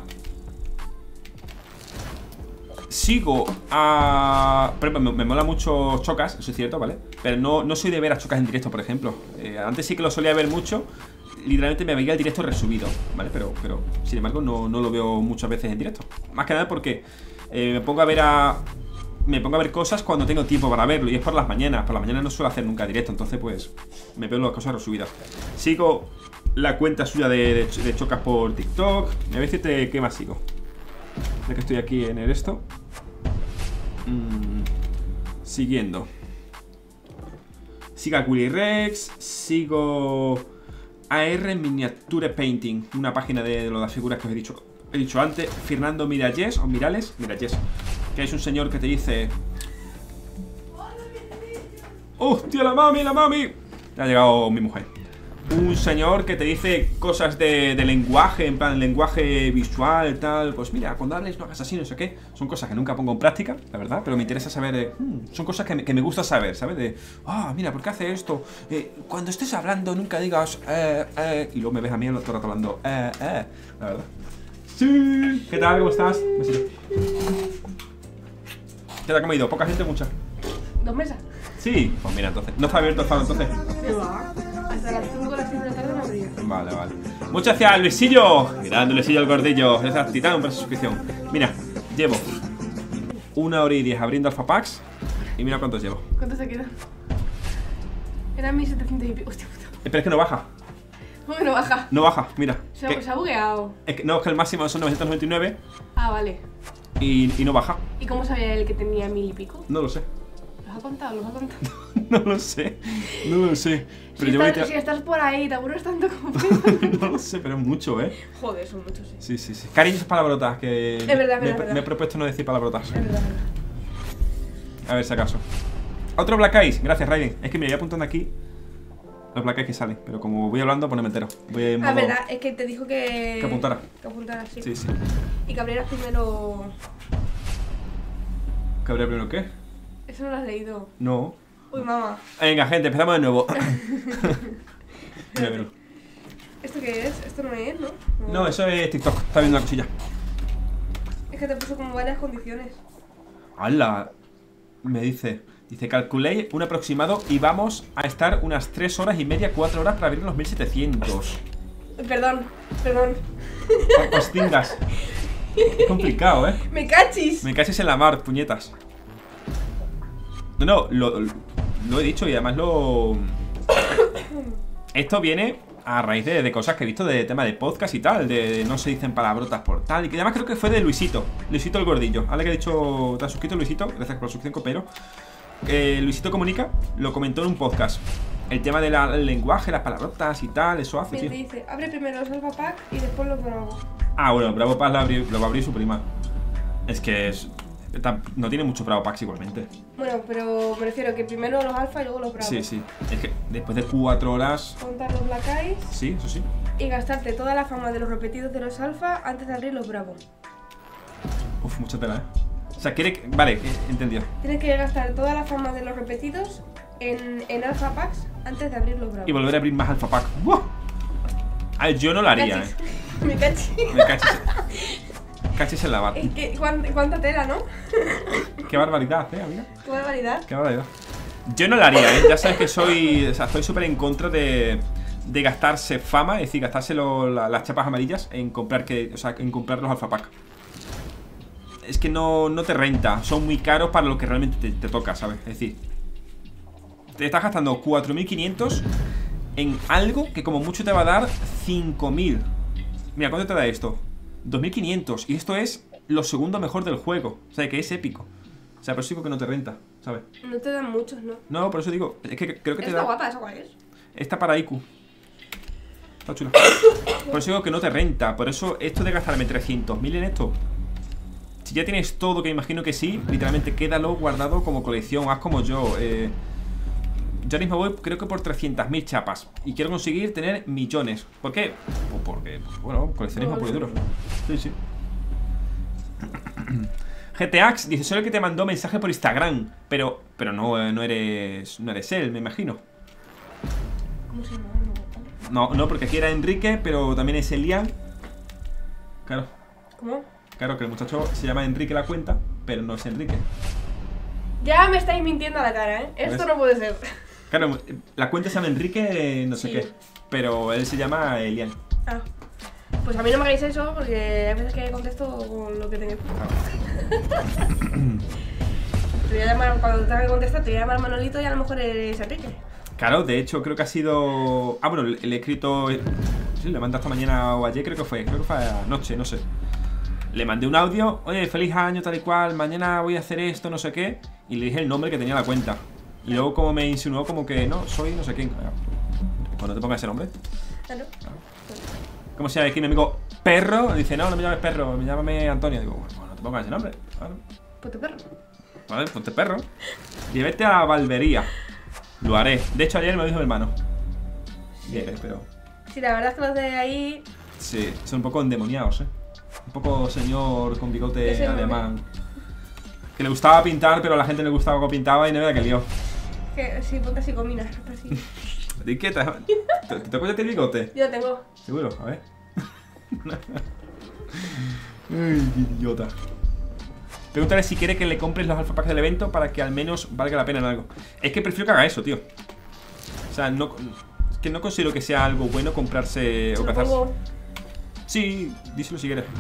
Sigo a... Por ejemplo, me, me mola mucho Chocas, eso es cierto, ¿vale? Pero no, no soy de ver a Chocas en directo, por ejemplo. eh, Antes sí que lo solía ver mucho. Literalmente me veía el directo resubido, ¿vale? Pero, pero sin embargo, no, no lo veo muchas veces en directo. Más que nada porque eh, me pongo a ver a... Me pongo a ver cosas cuando tengo tiempo para verlo. Y es por las mañanas. Por las mañanas no suelo hacer nunca directo. Entonces pues me veo las cosas resubidas. Sigo la cuenta suya de, de, de Chocas por TikTok. Me voy a decirte qué más sigo. Ya que estoy aquí en el esto. mm, Siguiendo. Sigo a Willy Rex. Sigo A R Miniature Painting, una página de, de las figuras que os he dicho He dicho antes. Fernando Miralles o Mirales, Miralles, que es un señor que te dice... ¡Hostia, la mami, la mami! Ya ha llegado mi mujer. Un señor que te dice cosas de, de lenguaje, en plan lenguaje visual, tal. Pues mira, cuando hables no hagas así, no sé qué. Son cosas que nunca pongo en práctica, la verdad. Pero me interesa saber, eh, hmm, son cosas que me, que me gusta saber, ¿sabes? De, ah, oh, mira, ¿por qué hace esto? Eh, cuando estés hablando nunca digas, eh, eh. Y luego me ves a mí el otro rato hablando, eh, eh. La verdad. Sí. ¿Qué tal? ¿Cómo estás? Besito. ¿Qué tal? ¿Cómo ha ido? ¿Poca gente o mucha? ¿Dos mesas? Sí. Pues mira, entonces. ¿No está abierto el faro entonces? ¿Qué va? Hasta las cinco o las seis de la tarde no abría. Vale, vale. Muchas gracias, Luisillo. Grande Luisillo el gordillo. Gracias, Titán, por su suscripción. Mira, llevo una hora y diez abriendo Alphapacks. Y mira cuántos llevo. ¿Cuánto se queda? Eran mil setecientos y pico. Hostia puta. Espera, es que no baja. ¿Cómo que no baja? No baja, mira. Se ha, Que- se ha bugueado. es que- no, es que el máximo son novecientos noventa y nueve Ah, vale. y, y no baja. ¿Y cómo sabía él que tenía mil y pico? No lo sé. ¿Los ha contado? ¿Los ha contado? No lo sé. No lo sé. Pero Si, yo voy estás, a... si estás por ahí, te aburres tanto como pedo. No lo sé, pero es mucho, ¿eh? Joder, son muchos, sí. Sí, sí, sí. Cariños palabrotas, que... Es verdad, es verdad, me, es verdad. me he propuesto no decir palabrotas. Es verdad, es verdad. A ver si acaso. Otro Black Eyes. Gracias, Raiden. Es que me voy apuntando aquí los Black Eyes que salen. Pero como voy hablando, pues no me entero. Voy en Ah, modo... verdad, es que te dijo que... Que apuntara. Que apuntara, sí. Sí, sí. Y que abrieras primero... ¿Que habría primero qué? Eso no lo has leído. No. Uy, mamá. Venga, gente, empezamos de nuevo. Mira, mira. ¿Esto qué es? Esto no es, ¿no? No, eso es TikTok. Está viendo una cosilla. Es que te puso como varias condiciones. ¡Hala! Me dice... Dice, calculé un aproximado y vamos a estar unas tres horas y media, cuatro horas para abrir los mil setecientos. Perdón, perdón. Os tingas. Es complicado, ¿eh? Me cachis. Me cachis en la mar, puñetas. No, no, lo, lo he dicho y además lo... Esto viene a raíz de, de cosas que he visto de tema de podcast y tal, de, de no se dicen palabrotas por tal. Y que además creo que fue de Luisito, Luisito el gordillo. Ahora que he dicho, te has suscrito Luisito, gracias por la suscripción, copero. eh, Luisito Comunica lo comentó en un podcast. El tema del lenguaje, las palabrotas y tal, eso hace, Me tío. dice, abre primero los alfa pack y después los bravo. Ah, bueno, Bravo Packs lo, abrí, lo va a abrir su prima. Es que es, no tiene mucho Bravo Packs igualmente. Bueno, pero me refiero que primero los alfa y luego los bravos. Sí, sí. Es que después de cuatro horas... Contar los black eyes. Sí, eso sí. Y gastarte toda la fama de los repetidos de los alfa antes de abrir los bravos. Uf, mucha tela, ¿eh? O sea, quiere... que- Vale, he entendido. Tienes que gastar toda la fama de los repetidos en, en alfa packs antes de abrir los bravos. Y volver a abrir más Alpha Pack. ¡Buah! A ver, yo no lo haría, Cachis. ¿eh? Me cachis. Me cachis, cachis en la bar. Es que, ¿cuán- ¿cuánta tela, no? Qué barbaridad, ¿eh, amiga? Qué barbaridad. Qué barbaridad. Yo no lo haría, ¿eh? Ya sabes que soy... O sea, estoy súper en contra de... De gastarse fama, es decir, gastarse lo- la- las chapas amarillas en comprar que... O sea, en comprar los Alpha Pack. Es que no, no te renta. Son muy caros para lo que realmente te, te toca, ¿sabes? Es decir, te estás gastando cuatro mil quinientos en algo que como mucho te va a dar cinco mil. Mira, ¿cuánto te da esto? dos mil quinientos. Y esto es lo segundo mejor del juego. O sea, que es épico. O sea, por eso digo que no te renta, ¿sabes? No te dan muchos, ¿no? No, por eso digo, es que creo que te Está da... guapa, ¿esa cuál es? Esta para I Q. Está chula. Por eso digo que no te renta. Por eso esto de gastarme trescientos mil en esto, si ya tienes todo, que imagino que sí, literalmente quédalo guardado como colección. Haz como yo. Eh, yo ahora mismo voy, creo que por trescientas mil chapas. Y quiero conseguir tener millones. ¿Por qué? Pues porque, bueno, coleccionismo puro y duro. Sí, sí. G T Ax dice, soy el que te mandó mensaje por Instagram. Pero, pero no, eh, no eres. No eres él, me imagino. ¿Cómo se llama? No, no, porque aquí era Enrique, pero también es Elian. Claro, ¿Cómo? claro que el muchacho se llama Enrique la cuenta, pero no es Enrique. Ya me estáis mintiendo a la cara, ¿eh? Esto ¿Ves? no puede ser. Claro, la cuenta se llama Enrique no sé Sí. qué, pero él se llama Elian. Ah. Pues a mí no me hagáis eso porque hay veces que contesto con lo que tengo. Te voy a llamar, cuando tenga que contestar, te voy a llamar Manolito y a lo mejor eres Enrique. Claro, de hecho creo que ha sido... Ah, bueno, le, le he escrito... Sí, le mandé esta mañana o ayer, creo que fue, creo que fue anoche, no sé. Le mandé un audio, oye, feliz año, tal y cual, mañana voy a hacer esto, no sé qué. Y le dije el nombre que tenía la cuenta. Y luego como me insinuó como que, no, soy no sé quién. Pues no te pongas ese nombre. Claro. Como si aquí mi amigo Perro dice, no, no me llames Perro, me llámame Antonio. Digo, bueno, no te pongas ese nombre. Vale, Pues te perro. vale, ponte Perro. Y vete a Valvería. Lo haré. De hecho, ayer me lo dijo mi hermano. Bien, pero... Sí, la verdad es que los de ahí. Sí, son un poco endemoniados, ¿eh? Un poco señor con bigote Ese nombre. alemán. Que le gustaba pintar, pero a la gente le gustaba cómo pintaba y no era que lió. Que sí, ponte así cominas. Así. ¿De qué te, te, te acuerdas de bigote? Yo tengo. Seguro, a ver. Ay, qué idiota. Pregúntale si quiere que le compres los alfa packs del evento para que al menos valga la pena en algo. Es que prefiero que haga eso, tío. O sea, no, es que no considero que sea algo bueno comprarse Se o lo cazarse. pongo. Sí, díselo si quieres.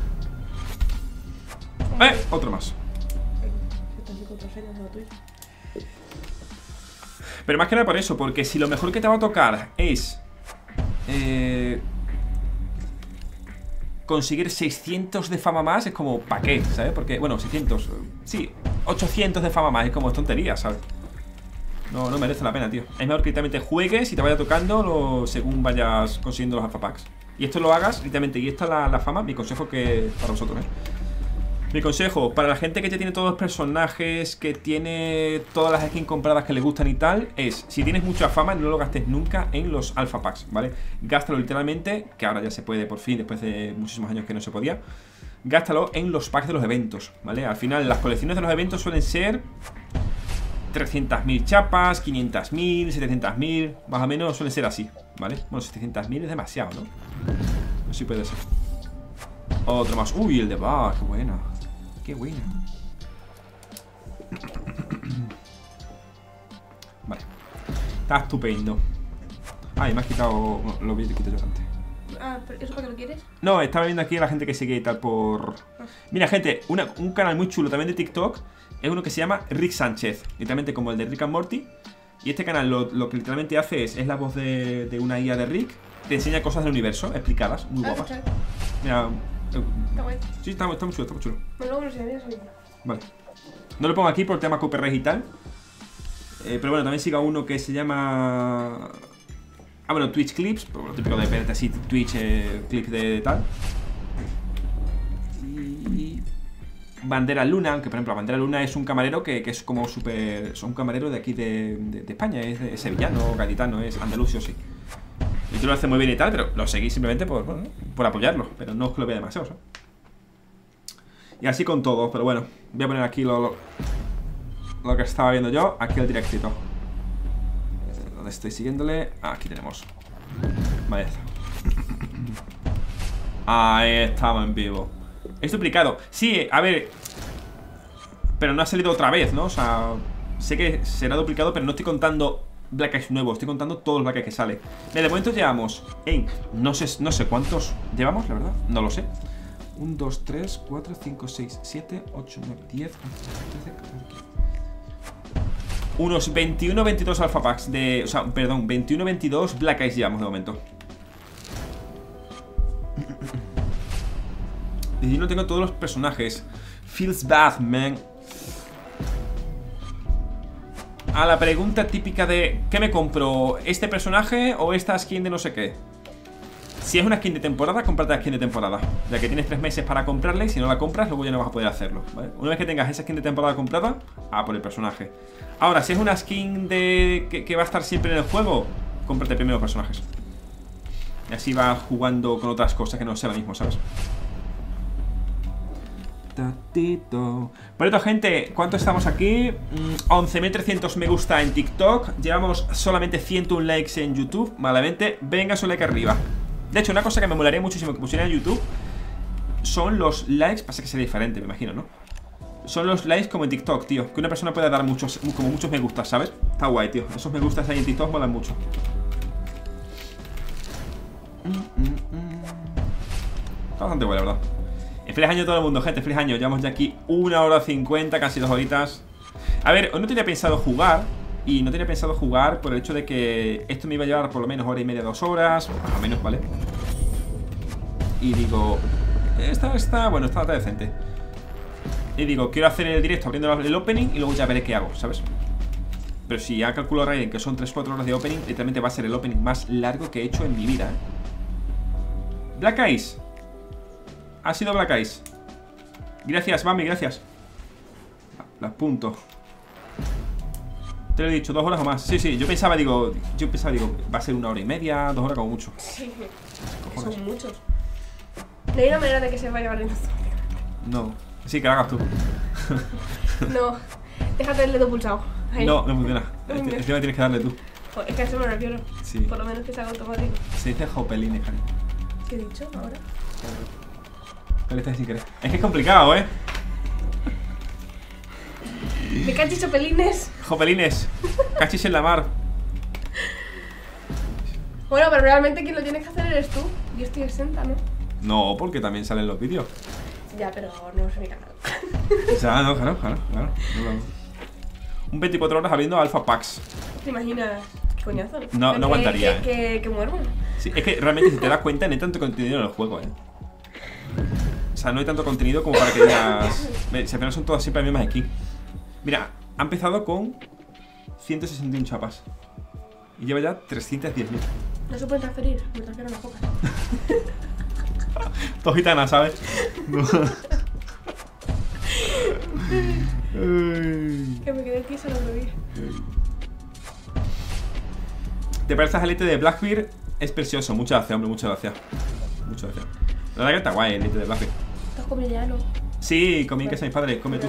Eh, otro más. Esto sí, contraseñas de lo tuyo. Pero más que nada por eso, porque si lo mejor que te va a tocar es eh, conseguir seiscientos de fama más, es como, ¿para qué? ¿Sabes? Porque, bueno, seiscientos, sí, ochocientos de fama más, es como tontería, ¿sabes? No, no merece la pena, tío. Es mejor que literalmente juegues y te vaya tocando lo, según vayas consiguiendo los alpha packs. Y esto lo hagas, literalmente, y esta es la, la fama, mi consejo que para vosotros, ¿eh? Mi consejo, para la gente que ya tiene todos los personajes, que tiene todas las skins compradas que le gustan y tal, es, si tienes mucha fama, no lo gastes nunca en los alpha packs, ¿vale? Gástalo literalmente, que ahora ya se puede por fin, después de muchísimos años que no se podía. Gástalo en los packs de los eventos, ¿vale? Al final, las colecciones de los eventos suelen ser trescientas mil chapas, quinientas mil, setecientas mil, más o menos suelen ser así, ¿vale? Bueno, setecientas mil es demasiado, ¿no? No sé si puede ser. Otro más. Uy, el de Bach, qué buena. Qué buena. Vale. Está estupendo. Ay, me has quitado. Lo vi, te quito yo antes. Ah, pero ¿eso para qué lo quieres? No, estaba viendo aquí a la gente que sigue y tal por... Mira, gente, una, un canal muy chulo también de TikTok es uno que se llama Rick Sánchez, literalmente como el de Rick and Morty. Y este canal lo, lo que literalmente hace es, es la voz de, de una I A de Rick. Te enseña cosas del universo, explicadas, muy Ah, guapas. está Mira, eh, está guay. sí, está, está muy chulo, está muy chulo. Bueno, luego lo enseñarías hoy. Vale. No lo pongo aquí por tema copyright y tal. Eh, pero bueno, también siga uno que se llama... Ah, bueno, Twitch Clips, por lo típico de ponerte así, Twitch eh, clips de, de tal. Y... Bandera Luna, aunque por ejemplo Bandera Luna es un camarero que, que es como súper... Es un camarero de aquí de, de, de España, es, de, es sevillano, gaditano, es andaluz, sí. Y tú lo haces muy bien y tal, pero lo seguís simplemente por, bueno, por apoyarlo. Pero no os lo vea demasiado, ¿sabes? Y así con todo, pero bueno, voy a poner aquí lo, lo, lo que estaba viendo yo, aquí el directito. Eh, ¿Dónde estoy siguiéndole? Aquí tenemos. Vale, está. Ahí estamos en vivo. Es duplicado. Sí, a ver. Pero no ha salido otra vez, ¿no? O sea, sé que será duplicado, pero no estoy contando Black Eyes nuevos, estoy contando todos los Black Eyes que sale. Mira, de momento llevamos en, no sé, no sé cuántos llevamos, la verdad, no lo sé. uno, dos, tres, cuatro, cinco, seis, siete, ocho, nueve, diez, once, trece, catorce, quince. Unos veintiuno, veintidós alpha packs de... O sea, perdón, veintiuno, veintidós Black Eyes llevamos de momento. Y yo no tengo todos los personajes. Feels bad, man. A la pregunta típica de ¿qué me compro? ¿Este personaje o esta skin de no sé qué? Si es una skin de temporada, cómprate la skin de temporada, ya que tienes tres meses para comprarla y si no la compras, luego ya no vas a poder hacerlo, ¿vale? Una vez que tengas esa skin de temporada comprada, a por el personaje. Ahora, si es una skin de que, que va a estar siempre en el juego, cómprate primero los personajes. Y así vas jugando con otras cosas que no sea lo mismo, ¿sabes? Tatito. Por esto, gente, ¿cuánto estamos aquí? once mil trescientos me gusta en TikTok. Llevamos solamente ciento uno likes en YouTube. Malamente, venga su like arriba. De hecho, una cosa que me molaría muchísimo que pusiera en YouTube son los likes. Pasa que sería diferente, me imagino, ¿no? Son los likes como en TikTok, tío. Que una persona pueda dar muchos, como muchos me gustas, ¿sabes? Está guay, tío. Esos me gustas ahí en TikTok molan mucho. Está bastante guay, la verdad. Feliz año a todo el mundo, gente, feliz año. Llevamos ya aquí una hora cincuenta, casi dos horitas. A ver, hoy no tenía pensado jugar. Y no tenía pensado jugar por el hecho de que esto me iba a llevar por lo menos hora y media, dos horas, más o menos, ¿vale? Y digo, esta está, bueno, está decente. Y digo, quiero hacer el directo abriendo el opening y luego ya veré qué hago, ¿sabes? Pero si ya calculo Raiden que son tres cuatro horas de opening, literalmente va a ser el opening más largo que he hecho en mi vida, ¿eh? Black Eyes. Ha sido Black Eyes. Gracias, mami, gracias. La apunto. Te lo he dicho, dos horas o más. Sí, sí, yo pensaba, digo, yo pensaba, digo, va a ser una hora y media, dos horas como mucho. Sí, son muchos. No hay una manera de que se vaya valiendo esto. No, sí, que lo hagas tú. No, déjate el dedo pulsado. Ahí. No, no funciona. No, Es no. que tienes que darle tú. Jo, es que a eso me refiero. Sí. Por lo menos que se haga automático. Se dice jopelines, cariño. ¿Qué he dicho ahora? Te lo estás sin querer. Es que es complicado, ¿eh? ¿Me cachis chopelines? Jopelines. Cachis en la mar. Bueno, pero realmente quien lo tienes que hacer eres tú. Yo estoy exenta, ¿no? No, porque también salen los vídeos. Ya, pero no es mi canal. O sea, no, claro, claro, claro. No, no. Un veinticuatro horas abriendo alpha packs. ¿Te imaginas? ¿Qué coñazo? No, no Que- aguantaría, Que, que, que muervo. Sí, es que realmente si te das cuenta no hay tanto contenido en el juego, ¿eh? O sea, no hay tanto contenido como para que digas... Ve, si al final son todas siempre las mismas skins. Mira, ha empezado con ciento sesenta y uno chapas. Y lleva ya trescientos diez mil. No se pueden transferir, me transfiero las pocas. Todo gitana, ¿sabes? No. Ay. Que me quedé aquí solo lo vi. ¿Te parece el elite de Blackbeard? Es precioso, muchas gracias, hombre, muchas gracias. Muchas gracias. La verdad que está guay el elite de Blackbeard. ¿Estás comiendo ya, no? Sí, comí que mis padres, come tú.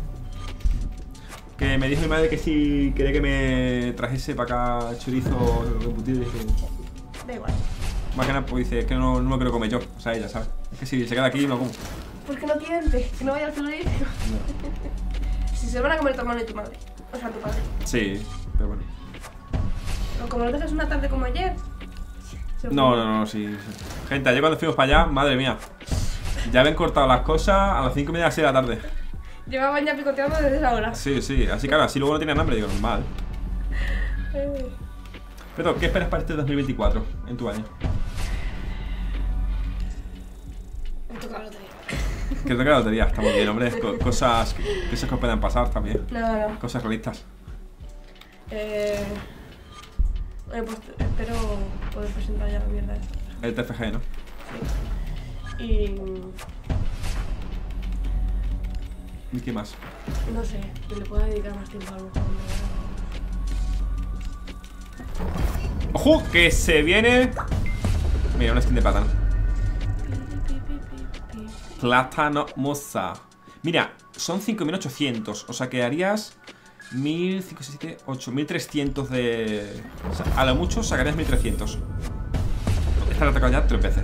Que me dijo mi madre que si quería que me trajese para acá chorizo embutido y dije, Da igual. más que nada, pues dice, es que no, no me quiero comer yo. O sea, ella, ¿sabes? Es que si se queda aquí, no como. ¿Por qué no tiente? Que no vaya al frigorífico. Si se van a comer tu hermano y tu madre. O sea, tu padre. Sí, pero bueno. Pero como no dejas una tarde como ayer, Se No, fue. no, no, sí, sí. Gente, ayer cuando fuimos para allá, madre mía. Ya habían cortado las cosas a las cinco y media, así de la tarde. Llevaban ya picoteando desde esa hora. Sí, sí, así que ahora, si luego no tenían hambre, digo, normal. Eh, Pero, ¿qué esperas para este dos mil veinticuatro en tu año? Me toca la lotería. Que te toque la lotería, está muy bien, hombre. Co- cosas, cosas que os puedan pasar también. No, no. Cosas realistas. Eh, eh, pues espero poder presentar ya la mierda esta. El T F G, ¿no? Sí. Y ¿Y qué más? no sé, que le pueda dedicar más tiempo a lo mejor. ¡Ojo! Que se viene. Mira, una skin de plátano. Plátano moza. Mira, son cinco mil ochocientos. O sea que harías mil quinientos sesenta y siete, ocho mil trescientos de. O sea, a lo mucho sacarías mil trescientos. Esta la he atacado ya tres veces.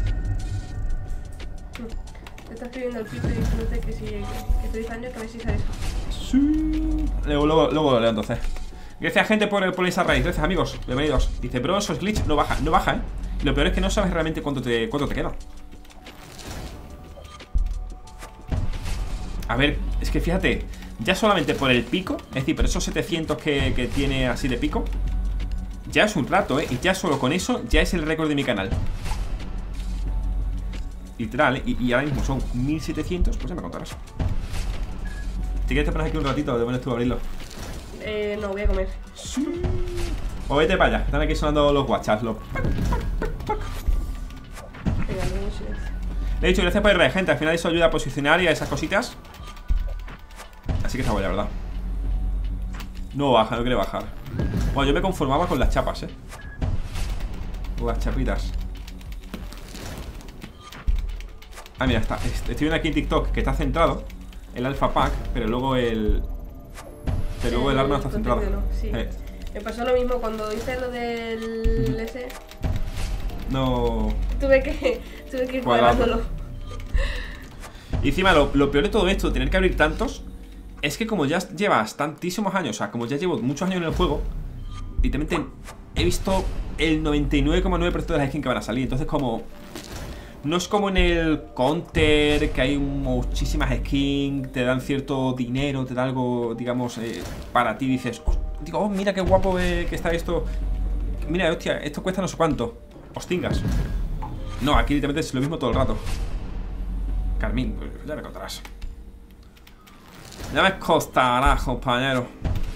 Te está escribiendo el piso y diciéndote que si que feliz año, que a ver si sabes. Sí. Luego, luego, luego lo leo entonces. Gracias, gente, por, por esa raíz. Gracias, amigos. Bienvenidos. Dice, bro, esos glitch no baja. No baja, ¿eh? Y lo peor es que no sabes realmente cuánto te, cuánto te queda. A ver, es que fíjate, ya solamente por el pico, es decir, por esos setecientos que, que tiene así de pico, ya es un rato, ¿eh? Y ya solo con eso, ya es el récord de mi canal. Literal, ¿eh? Y, y ahora mismo son mil setecientos, pues ya me contarás. Si quieres te pones aquí un ratito, te pones tú a abrirlo. Eh, no, voy a comer. O vete para allá, están aquí sonando los WhatsApps, los... Venga, no en silencio. Le he dicho gracias por el raid, gente, al final eso ayuda a posicionar y a esas cositas. Así que está bueno, la verdad. No baja, no quiere bajar. Bueno, yo me conformaba con las chapas, eh. Con las chapitas. Ah, mira, está. Estoy viendo aquí en TikTok que está centrado el alpha pack, pero luego el... Pero luego el arma no está centrado. contenido no, sí. Eh, Me pasó lo mismo cuando hice lo del Ujú. ese. no... Tuve que, tuve que ir Cuadrado. cuadrándolo. Y encima, lo, lo peor de todo esto, tener que abrir tantos, es que como ya llevas tantísimos años, o sea, como ya llevo muchos años en el juego, literalmente he visto el noventa y nueve coma nueve por ciento de las skins que van a salir. Entonces, como... No es como en el Counter, que hay muchísimas skins, te dan cierto dinero, te da algo, digamos, eh, para ti. Dices, oh, digo, oh, mira qué guapo eh, que está esto. Mira, hostia, esto cuesta no sé cuánto. Hostingas. No, aquí literalmente es lo mismo todo el rato. Carmín, pues ya me contarás. Ya me costará, compañero.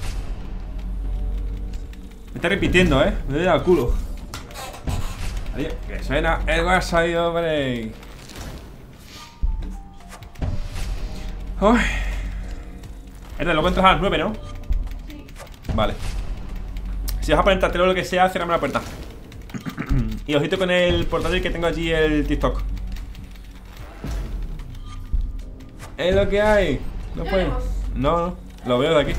Me está repitiendo, eh. Me doy al culo. Adiós, que suena el WhatsApp, hombre. Uy. Este, luego entras a las nueve, ¿no? Sí. Vale. Si vas a poner tatero o lo que sea, cierrame la puerta. Y ojito con el portátil que tengo allí, el TikTok. Es lo que hay. No Ya puede. vemos. No, no. Lo veo de aquí.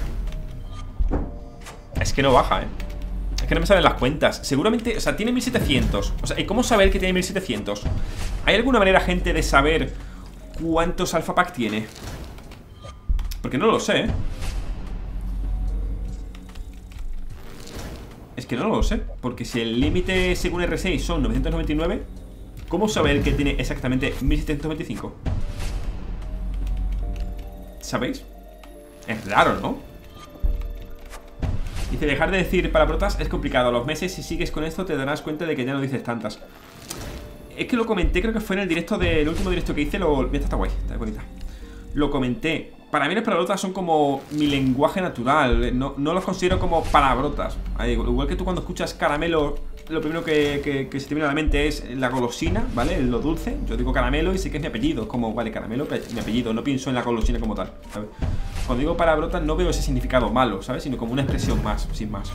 Es que no baja, eh. Es que no me salen las cuentas. Seguramente, o sea, tiene mil setecientos. O sea, ¿y cómo saber que tiene mil setecientos? ¿Hay alguna manera, gente, de saber cuántos alpha pack tiene? Porque no lo sé, ¿eh? Es que no lo sé. Porque si el límite según R seis son novecientos noventa y nueve, ¿cómo saber que tiene exactamente mil setecientos veinticinco? ¿Sabéis? Es raro, ¿no? Dice, dejar de decir palabrotas es complicado. A los meses, si sigues con esto, te darás cuenta de que ya no dices tantas. Es que lo comenté, creo que fue en el directo del último directo que hice. Lo... Mira, esta está guay, está bonita. Lo comenté. Para mí las palabrotas son como mi lenguaje natural. No, no los considero como palabrotas. Igual que tú cuando escuchas caramelo, lo primero que, que, que se te viene a la mente es la golosina, ¿vale? Lo dulce. Yo digo caramelo y sé que es mi apellido. Como, vale, caramelo, mi apellido. No pienso en la golosina como tal, ¿sabes? Cuando digo palabrotas no veo ese significado malo, ¿sabes? Sino como una expresión más, sin más.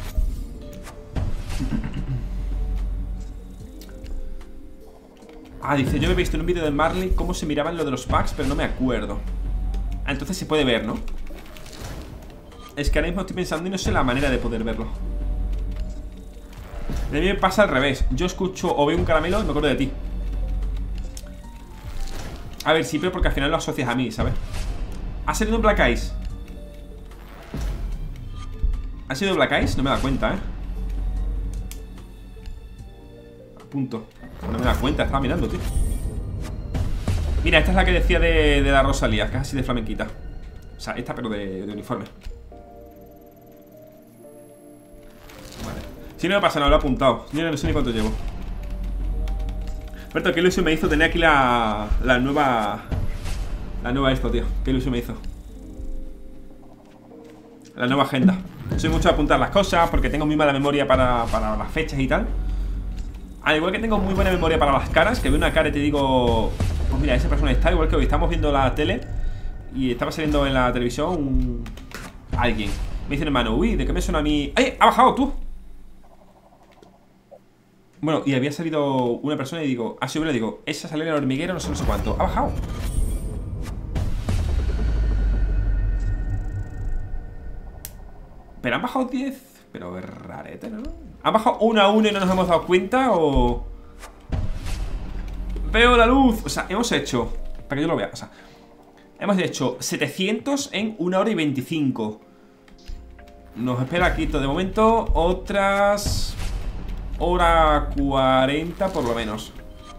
Ah, dice, yo me he visto en un vídeo de Marley cómo se miraban lo de los packs, pero no me acuerdo. Ah, entonces se puede ver, ¿no? Es que ahora mismo estoy pensando y no sé la manera de poder verlo. A mí me pasa al revés. Yo escucho o veo un caramelo y me acuerdo de ti. A ver, sí, pero porque al final lo asocias a mí, ¿sabes? ¿Ha salido Black Eyes? ¿Ha sido Black Eyes? No me da cuenta, ¿eh? punto. No me da cuenta, estaba mirando, tío. Mira, esta es la que decía de, de la Rosalía, que es así de flamenquita. O sea, esta pero de, de uniforme. Vale. Si no me pasa nada, lo he apuntado. Yo no sé ni cuánto llevo. Berto, qué ilusión me hizo tener aquí la, la nueva... La nueva esto, tío. Qué ilusión me hizo. La nueva agenda. Soy mucho de apuntar las cosas porque tengo muy mala memoria para, para las fechas y tal. Al igual que tengo muy buena memoria para las caras, que veo una cara y te digo... Pues mira, esa persona está, igual que hoy estamos viendo la tele y estaba saliendo en la televisión un... alguien. Me dice el hermano, uy, ¿de qué me suena a mí? ¡Ay! ¡Ha bajado tú! Bueno, y había salido una persona y digo, ah, sí, le digo, esa salió en el hormiguero, no sé, no sé cuánto. ¡Ha bajado! Pero han bajado diez. Pero es rarete, ¿no? ¿Han bajado uno a uno y no nos hemos dado cuenta o...? Veo la luz. O sea, hemos hecho... Para que yo lo vea, o sea... Hemos hecho setecientos en una hora y veinticinco. Nos espera aquí todo de momento. Otras... Hora cuarenta por lo menos.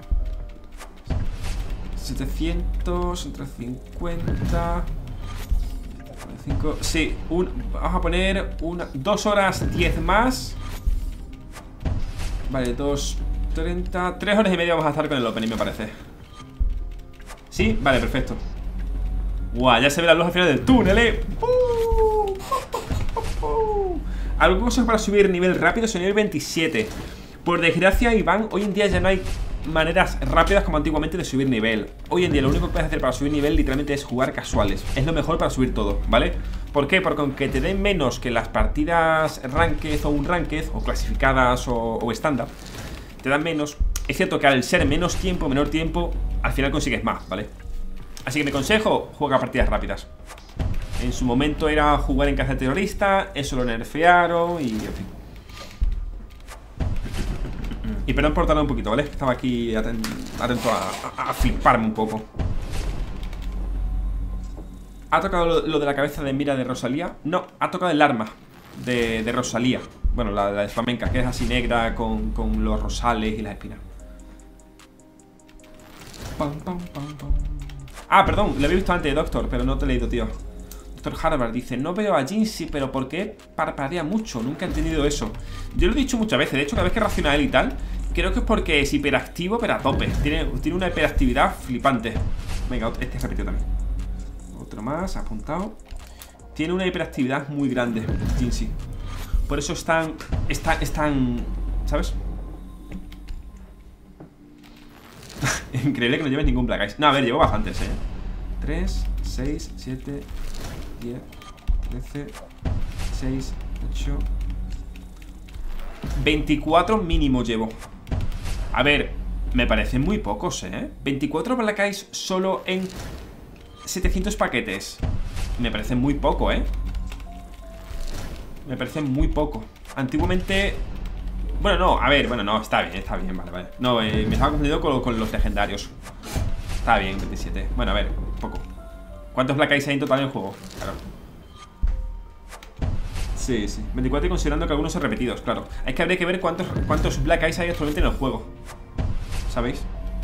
setecientos entre cincuenta... cinco, sí, un, vamos a poner una, dos horas diez más. Vale, dos treinta, tres horas y media vamos a estar con el opening, me parece. Sí, vale, perfecto. Guau, ya se ve la luz al final del túnel, eh. uh, uh, uh, uh. Algo cosa para subir nivel rápido es el nivel veintisiete. Por desgracia, Iván, hoy en día ya no hay maneras rápidas como antiguamente de subir nivel. Hoy en día lo único que puedes hacer para subir nivel literalmente es jugar casuales. Es lo mejor para subir todo, ¿vale? ¿Por qué? Porque aunque te den menos que las partidas ranked o un ranked, o clasificadas o, o estándar, te dan menos. Es cierto que al ser menos tiempo, menor tiempo, al final consigues más, ¿vale? Así que mi consejo, juega partidas rápidas. En su momento era jugar en caza de terrorista, eso lo nerfearon y en fin. Y perdón por tardar un poquito, ¿vale? Estaba aquí atento, atento a, a, a fliparme un poco. ¿Ha tocado lo, lo de la cabeza de mira de Rosalía? No, ha tocado el arma de, de Rosalía. Bueno, la, la de flamenca, que es así negra con, con los rosales y las espinas. Pam, pam, pam, pam. Ah, perdón, lo había visto antes, Doctor, pero no te he leído, tío. Doctor Harvard dice, no veo a Jinxie, pero ¿por qué parpadea mucho? Nunca he entendido eso. Yo lo he dicho muchas veces, de hecho, cada vez que reacciona a él y tal, creo que es porque es hiperactivo, pero a tope. Tiene, tiene una hiperactividad flipante. Venga, este repetido también. Otro más, apuntado. Tiene una hiperactividad muy grande, Jinxie. Por eso es tan... Es tan, es tan ¿sabes? Increíble que no lleves ningún Black Ice. No, a ver, llevo bastantes, eh tres, seis, siete, diez, trece, seis, ocho, veinticuatro mínimo llevo. A ver, me parecen muy pocos, eh veinticuatro Black Ice solo en setecientos paquetes. Me parece muy poco, eh Me parece muy poco. Antiguamente... Bueno, no, a ver, bueno, no, está bien, está bien, vale, vale. No, eh, me estaba confundido con, con los legendarios. Está bien, veintisiete. Bueno, a ver, poco. ¿Cuántos Black Ice hay en total en el juego? Claro. Sí, sí, veinticuatro y considerando que algunos son repetidos, claro. Es que habría que ver cuántos, cuántos Black Ice hay actualmente en el juego. ¿Sabéis?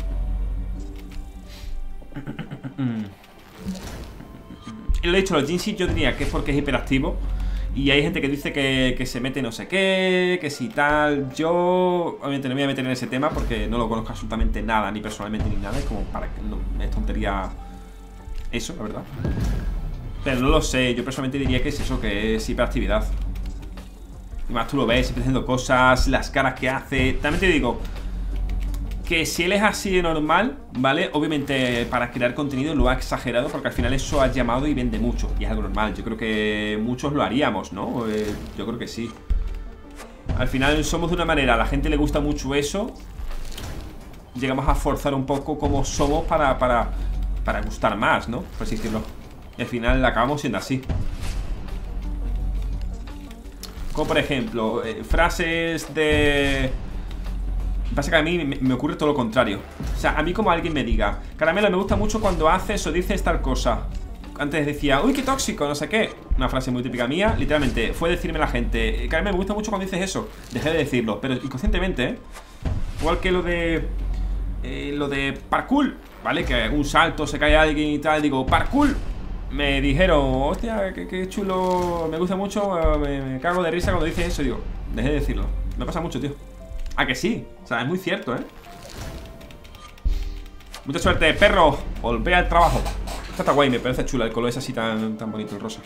Y lo he dicho, los Jinxie yo diría que es porque es hiperactivo. Y hay gente que dice que, que se mete no sé qué, que si tal. Yo obviamente no me voy a meter en ese tema porque no lo conozco absolutamente nada, ni personalmente ni nada. Es como para que no, es tontería eso, la verdad. Pero no lo sé, yo personalmente diría que es eso, que es hiperactividad. Y más tú lo ves, siempre haciendo cosas, las caras que hace. También te digo que si él es así de normal, ¿vale? Obviamente para crear contenido lo ha exagerado porque al final eso ha llamado y vende mucho. Y es algo normal, yo creo que muchos lo haríamos, ¿no? Eh, yo creo que sí. Al final somos de una manera, a la gente le gusta mucho eso. Llegamos a forzar un poco como somos para, para, para gustar más, ¿no? Por así decirlo. Y al final acabamos siendo así. Como por ejemplo, eh, frases de... Pasa que a mí me, me ocurre todo lo contrario. O sea, a mí como alguien me diga, Caramelo, me gusta mucho cuando haces o dices tal cosa. Antes decía, uy, qué tóxico, no sé qué. Una frase muy típica mía, literalmente, fue decirme la gente, Caramelo, me gusta mucho cuando dices eso. Dejé de decirlo, pero inconscientemente, ¿eh? Igual que lo de eh, lo de parkour, ¿vale? Que un salto, se cae alguien y tal. Digo, parkour. Me dijeron, hostia, qué, qué chulo. Me gusta mucho, me, me cago de risa cuando dices eso. Digo, dejé de decirlo. Me pasa mucho, tío. Ah, que sí, o sea, es muy cierto, ¿eh? Mucha suerte, perro. Volvé al trabajo. Esta está guay, me parece chula. El color es así tan, tan bonito, el rosa.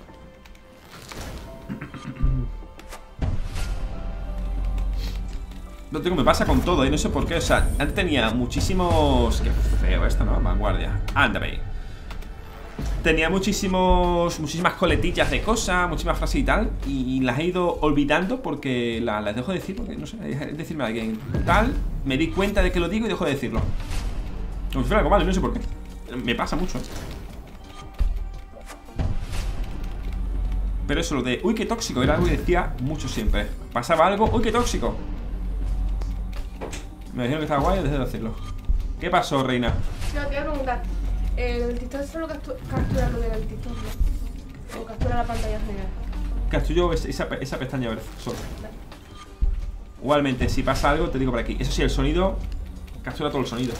No tengo, me pasa con todo, ¿eh? No sé por qué, o sea, antes tenía muchísimos... Qué feo esto, ¿no? Vanguardia. Ándame. Tenía muchísimos... Muchísimas coletillas de cosas, muchísimas frases y tal. Y las he ido olvidando porque la- las dejo de decir, porque no sé, es decirme a alguien tal, me di cuenta de que lo digo y dejo de decirlo. Como si fuera algo malo, no sé por qué. Me pasa mucho. Pero eso, lo de uy, qué tóxico, era algo que decía mucho siempre. Pasaba algo, uy, qué tóxico. Me dijeron que estaba guay y dejé de decirlo. ¿Qué pasó, reina? No, te iba a preguntar. ¿El TikTok solo captu- captura lo del TikTok, no? ¿O captura la pantalla general? Capturo esa, esa pestaña verde solo. Igualmente, si pasa algo, te digo por aquí. Eso sí, el sonido captura todo el sonido.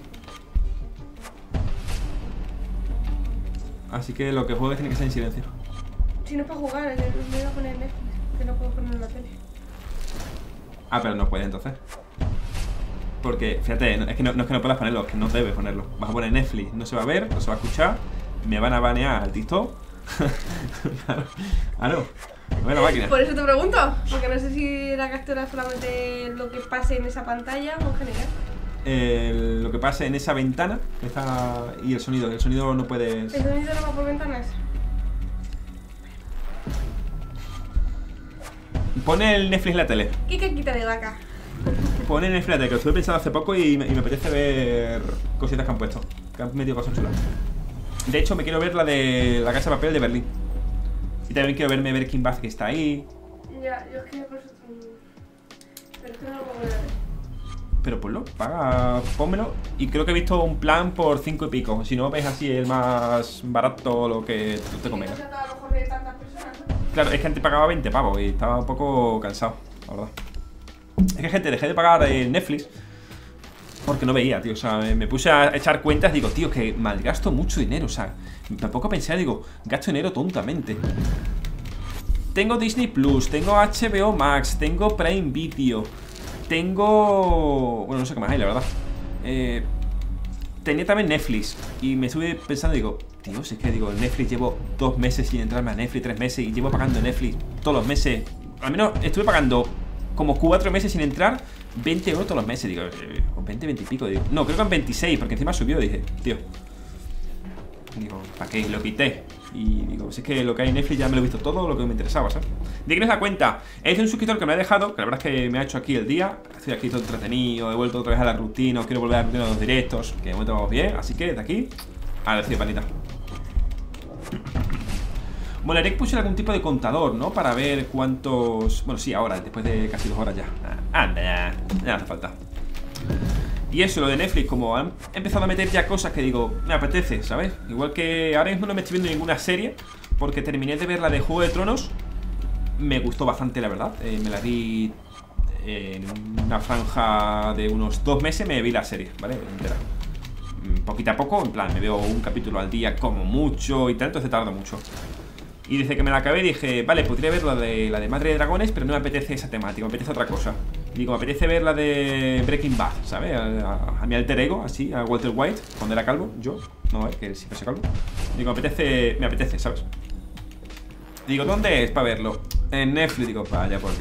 Así que lo que juegue tiene que ser en silencio. Si no es para jugar, me iba a poner en Netflix, que no puedo poner en la tele. Ah, pero no puede entonces. Porque, fíjate, no- es que no, no es que no puedas ponerlo, es que no debes ponerlo. Vas a poner Netflix, no se va a ver, no se va a escuchar. Me van a banear al TikTok. Claro, claro. Buena máquina. Por eso te pregunto, porque no sé si la captura solamente lo que pase en esa pantalla o en general. El- lo que pasa en esa ventana que está, y el sonido, el sonido no puedes... ¿El sonido no va por ventanas? Pone el Netflix en la tele. ¿Qué caquita de vaca? Pone el Netflix en la tele, que lo estuve pensando hace poco y me, y me apetece ver cositas que han puesto, que han metido cosas chulas. De hecho, me quiero ver la de la Casa de Papel de Berlín. Y también quiero verme Breaking Bad, que está ahí. Ya, yo es que por eso... Pero es que no lo puedo ver. Pero ponlo, paga, pónmelo. Y creo que he visto un plan por cinco y pico. Si no, ves así el más barato, lo que tú te Y no convenga. se trata a lo mejor de tantas personas, ¿no? Claro, es que antes pagaba veinte pavos y estaba un poco cansado, la verdad. Es que, gente, dejé de pagar el Netflix porque no veía, tío. O sea, me, me puse a echar cuentas. Digo, tío, que malgasto mucho dinero. O sea, tampoco pensé, digo, gasto dinero tontamente. Tengo Disney Plus, tengo H B O Max, tengo Prime Video, tengo... Bueno, no sé qué más hay, la verdad. Eh, tenía también Netflix. Y me estuve pensando, digo, tío, si es que digo, Netflix llevo dos meses sin entrarme a Netflix, tres meses. Y llevo pagando Netflix todos los meses. Al menos estuve pagando como cuatro meses sin entrar, veinte euros todos los meses. Digo, eh, o veinte, veinte y pico. Digo, no, creo que en veintiséis, porque encima subió. Dije, tío, digo, ¿para qué? Lo quité. Y digo, si es que lo que hay en Netflix ya me lo he visto todo, lo que me interesaba, ¿sabes? ¿De quién es la cuenta? Es de un suscriptor que me ha dejado, que la verdad es que me ha hecho aquí el día. Estoy aquí todo entretenido, he vuelto otra vez a la rutina, quiero volver a la rutina de los directos, que de momento vamos bien. Así que de aquí, agradecido, panita. Bueno, haré que pusiera algún tipo de contador, ¿no? Para ver cuántos... Bueno, sí, ahora, después de casi dos horas ya. Anda, ya, ya no hace falta. Y eso, lo de Netflix, como han empezado a meter ya cosas que digo, me apetece, ¿sabes? Igual que ahora mismo no me estoy viendo ninguna serie, porque terminé de ver la de Juego de Tronos. Me gustó bastante, la verdad. eh, Me la vi en una franja de unos dos meses, me vi la serie, ¿vale? Entera. Poquito a poco, en plan, me veo un capítulo al día como mucho y tal, entonces tardo mucho. Y desde que me la acabé dije, vale, podría ver la de, la de Madre de Dragones, pero no me apetece esa temática, me apetece otra cosa. Y digo, me apetece ver la de Breaking Bad, ¿sabes? A, a, a mi alter ego, así, a Walter White, cuando era calvo, yo, no, que siempre soy calvo. Digo, me apetece, me apetece, ¿sabes? Digo, ¿dónde es para verlo? En Netflix, digo, vaya, por qué.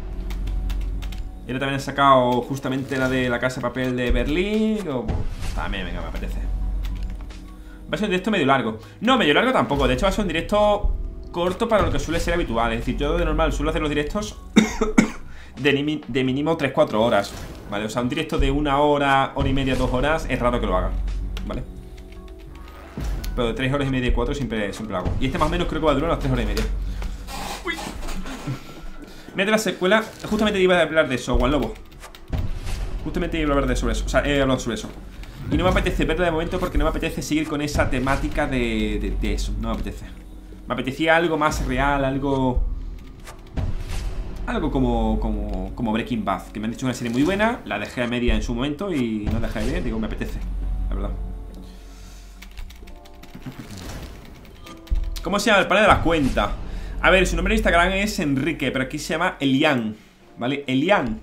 Y ahora también he sacado justamente la de La Casa de Papel de Berlín. Digo, también, venga, me apetece. Va a ser un directo medio largo. No, medio largo tampoco, de hecho va a ser un directo corto para lo que suele ser habitual. Es decir, yo de normal suelo hacer los directos de, de mínimo tres cuatro horas, ¿vale? O sea, un directo de una hora, hora y media, dos horas es raro que lo haga, ¿vale? Pero de tres horas y media y cuatro siempre, siempre lo hago. Y este más o menos creo que va a durar las tres horas y media. Uy. Mira, de la secuela, justamente iba a hablar de eso, Juan Lobo. Justamente iba a hablar de sobre eso, o sea, he hablado sobre eso. Y no me apetece verla de momento porque no me apetece seguir con esa temática de, de, de eso, no me apetece. Me apetecía algo más real, algo... Algo como, como, como Breaking Bad, que me han dicho una serie muy buena, la dejé a media en su momento y no dejé de ver, digo, me apetece, la verdad. ¿Cómo se llama el panel de la cuenta? A ver, su nombre de Instagram es Enrique, pero aquí se llama Elian, ¿vale? Elian.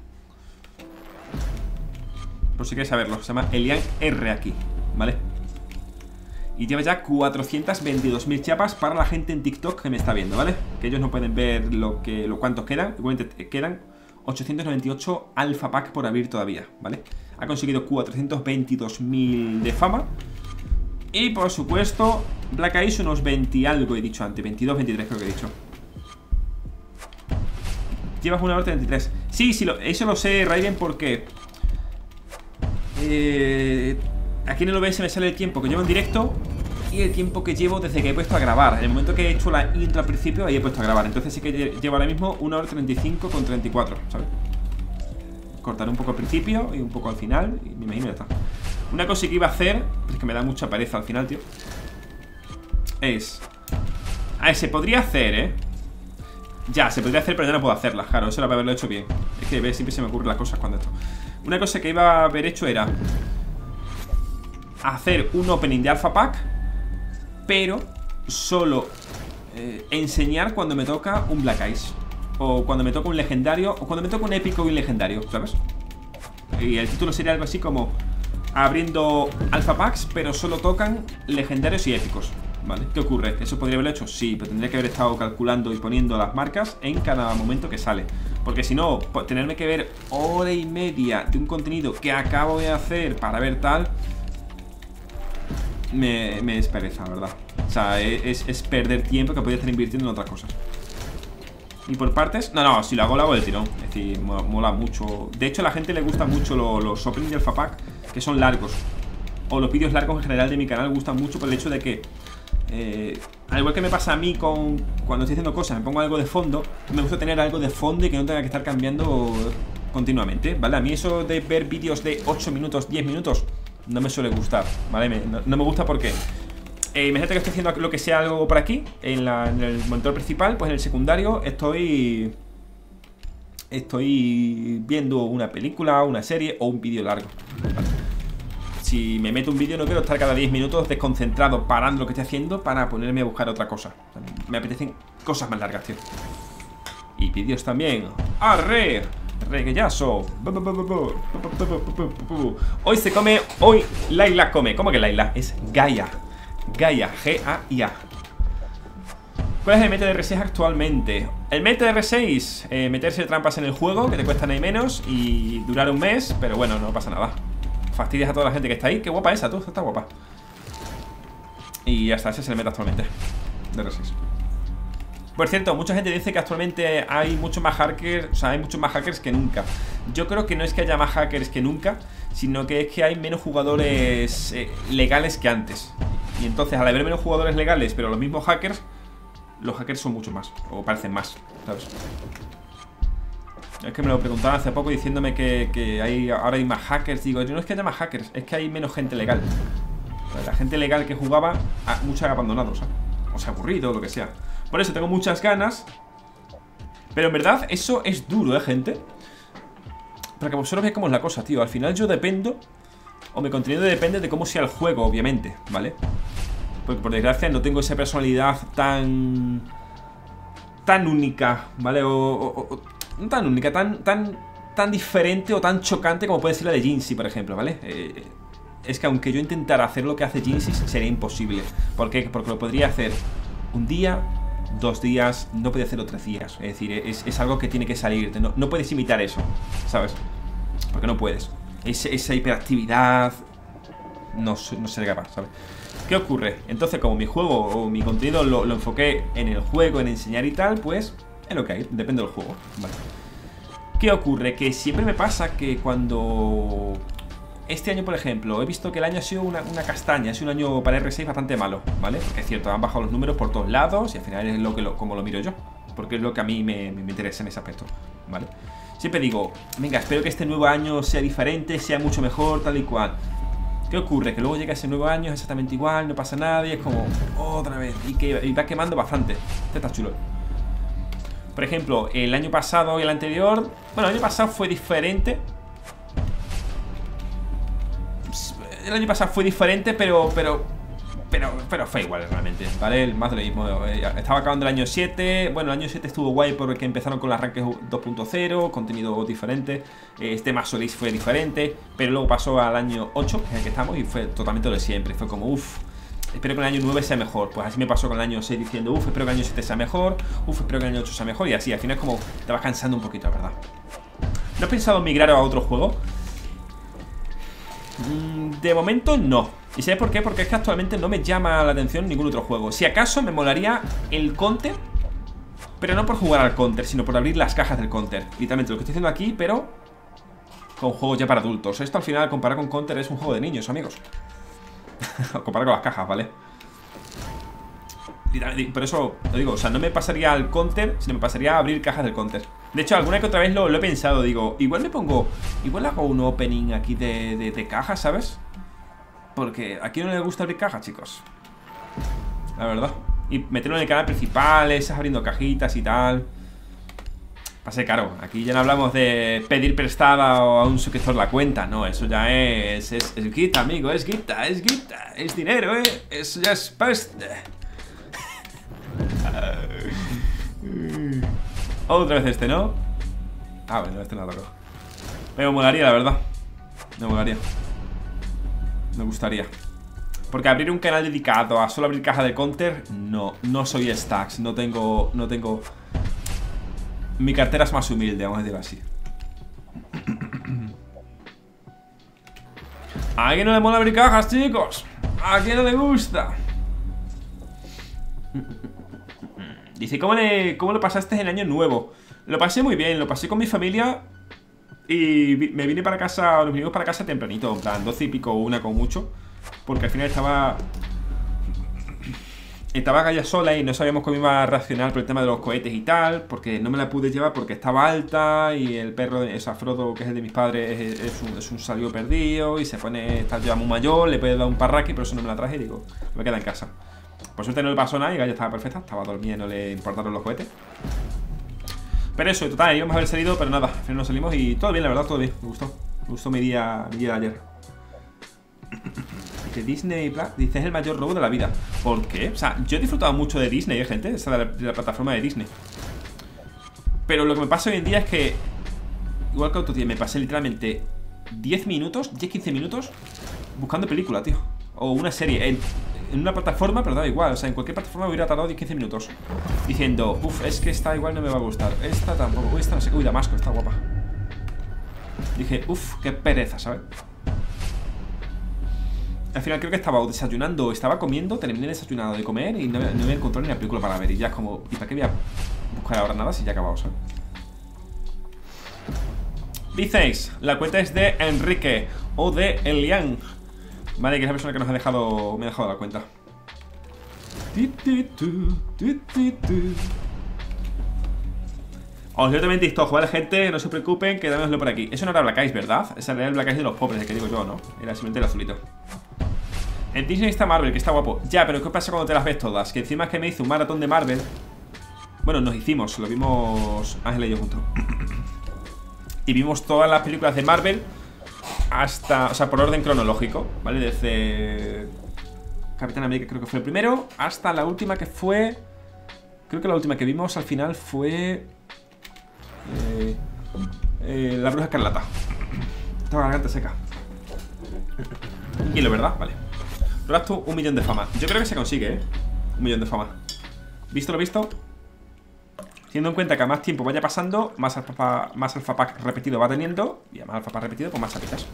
Por si queréis saberlo, se llama Elian R aquí, ¿vale? Y lleva ya cuatrocientas veintidós mil chapas para la gente en TikTok que me está viendo, ¿vale? Que ellos no pueden ver lo que lo cuántos quedan. Igualmente quedan ochocientos noventa y ocho Alpha Pack por abrir todavía, ¿vale? Ha conseguido cuatrocientos veintidós mil de fama. Y por supuesto, Black Eyes unos veinte y algo he dicho antes, veintidós, veintitrés creo que he dicho. Llevas una hora treinta y tres. Sí, sí, lo, eso lo sé, Raiden, porque Eh... aquí en el O B S me sale el tiempo que llevo en directo y el tiempo que llevo desde que he puesto a grabar. En el momento que he hecho la intro al principio, ahí he puesto a grabar. Entonces sí que llevo ahora mismo una hora treinta y cinco con treinta y cuatro, ¿sabes? Cortaré un poco al principio y un poco al final y me imagino ya está. Una cosa que iba a hacer, es que me da mucha pereza al final, tío, es... A ver, se podría hacer, ¿eh? Ya, se podría hacer, pero ya no puedo hacerla, claro, eso era para haberlo hecho bien. Es que ¿ves? Siempre se me ocurren las cosas cuando esto. Una cosa que iba a haber hecho era hacer un opening de Alpha Pack, pero solo eh, enseñar cuando me toca un Black Eyes, o cuando me toca un legendario, o cuando me toca un épico y un legendario, ¿sabes? Y el título sería algo así como abriendo Alpha Packs, pero solo tocan legendarios y épicos, ¿vale? ¿Qué ocurre? ¿Eso podría haberlo hecho? Sí, pero tendría que haber estado calculando y poniendo las marcas en cada momento que sale. Porque si no, tenerme que ver hora y media de un contenido que acabo de hacer para ver tal, Me, me despereza, la verdad. O sea, es, es perder tiempo que podría estar invirtiendo en otras cosas. Y por partes, no, no, si lo hago, lo hago del tirón. Es decir, mola, mola mucho. De hecho, a la gente le gustan mucho lo, los openings de Alpha Pack, que son largos. O los vídeos largos en general de mi canal gustan mucho por el hecho de que eh, al igual que me pasa a mí con cuando estoy haciendo cosas, me pongo algo de fondo. Me gusta tener algo de fondo y que no tenga que estar cambiando continuamente, ¿vale? A mí eso de ver vídeos de ocho minutos, diez minutos no me suele gustar, ¿vale? Me, no, no me gusta porque eh, imagínate que estoy haciendo lo que sea algo por aquí en, la, en el monitor principal, pues en el secundario estoy Estoy viendo una película, una serie o un vídeo largo, ¿vale? Si me meto un vídeo no quiero estar cada diez minutos desconcentrado parando lo que estoy haciendo para ponerme a buscar otra cosa. Me apetecen cosas más largas, tío. Y vídeos también. ¡Arre! Reguellazo. Hoy se come, hoy Laila come. ¿Cómo que Laila? Es Gaia. Gaia, G A I A. ¿Cuál es el meta de R seis actualmente? El meta de R seis, eh, meterse trampas en el juego, que te cuestan ahí menos, y durar un mes, pero bueno, no pasa nada. Fastidias a toda la gente que está ahí. Qué guapa esa, tú, está guapa. Y ya está, ese es el meta actualmente de R seis. Por cierto, mucha gente dice que actualmente hay muchos más hackers, o sea, hay muchos más hackers que nunca. Yo creo que no es que haya más hackers que nunca, sino que es que hay menos jugadores eh, legales que antes. Y entonces, al haber menos jugadores legales, pero los mismos hackers, los hackers son mucho más, o parecen más, ¿sabes? Es que me lo preguntaron hace poco diciéndome que, que hay, ahora hay más hackers. Digo, yo no es que haya más hackers, es que hay menos gente legal. La gente legal que jugaba, mucha ha abandonado, ¿sabes? O se ha aburrido, o lo que sea. Por eso tengo muchas ganas. Pero en verdad eso es duro, ¿eh, gente? Para que vosotros veáis cómo es la cosa, tío. Al final yo dependo, o mi contenido depende de cómo sea el juego, obviamente, ¿vale? Porque por desgracia no tengo esa personalidad tan... tan única, ¿vale? O, o, o no tan única, tan, tan, tan diferente o tan chocante como puede ser la de Jinxie, por ejemplo, ¿vale? Eh, es que aunque yo intentara hacer lo que hace Jinxie, sería imposible. ¿Por qué? Porque lo podría hacer un día, dos días, no puede hacerlo tres días. Es decir, es, es algo que tiene que salirte. No, no puedes imitar eso, ¿sabes? Porque no puedes. Es, esa hiperactividad no, no seré capaz, ¿sabes? ¿Qué ocurre? Entonces, como mi juego o mi contenido lo, lo enfoqué en el juego, en enseñar y tal, pues es lo que hay, depende del juego, ¿vale? ¿Qué ocurre? Que siempre me pasa que cuando... Este año, por ejemplo, he visto que el año ha sido una, una castaña, ha sido un año para R seis bastante malo, ¿vale? Porque es cierto, han bajado los números por todos lados y al final es lo que lo, como lo miro yo, porque es lo que a mí me, me interesa en ese aspecto, ¿vale? Siempre digo, venga, espero que este nuevo año sea diferente, sea mucho mejor, tal y cual. ¿Qué ocurre? Que luego llega ese nuevo año, es exactamente igual, no pasa nada y es como, otra vez, y que y va quemando bastante. Este está chulo. Por ejemplo, el año pasado y el anterior. Bueno, el año pasado fue diferente. El año pasado fue diferente, pero Pero, pero, pero fue igual realmente, ¿vale? Más de lo mismo. Estaba acabando el año siete. Bueno, el año siete estuvo guay porque empezaron con las arranques dos punto cero, contenido diferente. Este más Solís fue diferente. Pero luego pasó al año ocho, que es el que estamos, y fue totalmente lo de siempre. Fue como, uff, espero que el año nueve sea mejor. Pues así me pasó con el año seis diciendo, uff, espero que el año siete sea mejor. Uff, espero que el año ocho sea mejor. Y así, al final es como te vas cansando un poquito, la verdad. ¿No has pensado en migrar a otro juego? De momento no. ¿Y sabes por qué? Porque es que actualmente no me llama la atención ningún otro juego. Si acaso me molaría el Counter, pero no por jugar al Counter, sino por abrir las cajas del Counter. Literalmente lo que estoy haciendo aquí, pero con juegos ya para adultos. Esto al final, comparado con Counter, es un juego de niños, amigos. Comparado con las cajas, ¿vale? Por eso lo digo, o sea, no me pasaría al Counter, sino me pasaría a abrir cajas del Counter. De hecho, alguna que otra vez lo, lo he pensado. Digo, igual me pongo, igual hago un opening aquí de, de, de cajas, ¿sabes? Porque a quién no le gusta abrir cajas, chicos. La verdad. Y meterlo en el canal principal, esas abriendo cajitas y tal. Pase caro. Aquí ya no hablamos de pedir prestada o a un suscriptor la cuenta. No, eso ya es, es, es guita, amigo, es guita, es guita. Es dinero, eh. Eso ya es pasta. Otra vez este, ¿no? Ah, bueno, este no lo toco. Me molaría, la verdad. Me molaría. Me gustaría. Porque abrir un canal dedicado a solo abrir caja de Counter, no, no soy Stacks. No tengo, no tengo. Mi cartera es más humilde, vamos a decirlo así. ¿A alguien no le mola abrir cajas, chicos? ¿A quién no le gusta? Dice, ¿cómo le, cómo lo pasaste el año nuevo? Lo pasé muy bien, lo pasé con mi familia. Y me vine para casa, nos vinimos para casa tempranito, en plan doce y pico, una con mucho. Porque al final estaba Estaba Gaia sola y no sabíamos cómo iba a reaccionar por el tema de los cohetes y tal. Porque no me la pude llevar porque estaba alta. Y el perro, de, esa Frodo, que es el de mis padres, es, es, un, es un salio perdido. Y se pone, está ya muy mayor, le puede dar un parraque. Pero eso no me la traje y digo, me queda en casa. Por suerte no le pasó nada y Gaia estaba perfecta. Estaba dormida y no le importaron los cohetes. Pero eso, total, íbamos a haber salido, pero nada, al final no salimos y todo bien, la verdad, todo bien, me gustó. Me gustó mi día, mi día de ayer. Dice Disney Plus, dice, es el mayor robo de la vida. ¿Por qué? O sea, yo he disfrutado mucho de Disney, ¿eh, gente? Esa de la, de la plataforma de Disney. Pero lo que me pasa hoy en día es que, igual que otro día, me pasé literalmente diez minutos, diez quince minutos buscando película, tío. O una serie, en, en una plataforma, pero da igual. O sea, en cualquier plataforma hubiera tardado diez quince minutos diciendo, uff, es que esta igual no me va a gustar. Esta tampoco, uy, esta no sé, uy, Damasco, está guapa. Dije, uff, qué pereza, ¿sabes? Al final creo que estaba desayunando, estaba comiendo, terminé desayunado de comer y no, no me encontré ni la película para ver. Y ya es como, ¿y para qué voy a buscar ahora nada si ya he acabado, ¿sabes? Diceis, la cuenta es de Enrique o de Elian. Vale, que es la persona que nos ha dejado, me ha dejado la cuenta. Os leo también TikTok, ¿vale, gente? No se preocupen, que dámoslo por aquí. Eso no era Black Eyes, ¿verdad? Ese era el Black Eyes de los pobres, el que digo yo, ¿no? Era simplemente el azulito. En Disney está Marvel, que está guapo. Ya, pero ¿qué pasa cuando te las ves todas? Que encima es que me hice un maratón de Marvel. Bueno, nos hicimos, lo vimos Ángel y yo juntos. Y vimos todas las películas de Marvel hasta, o sea, por orden cronológico, ¿vale? Desde Capitán América creo que fue el primero hasta la última que fue... Creo que la última que vimos al final fue... Eh, eh, la Bruja Escarlata. Estaba la garganta seca. Y lo verdad, vale. Gasto un millón de fama. Yo creo que se consigue, ¿eh? Un millón de fama. Visto lo visto. Teniendo en cuenta que a más tiempo vaya pasando, más alfa, más alfa pack repetido va teniendo. Y a más alfa pack repetido, pues más sapitas.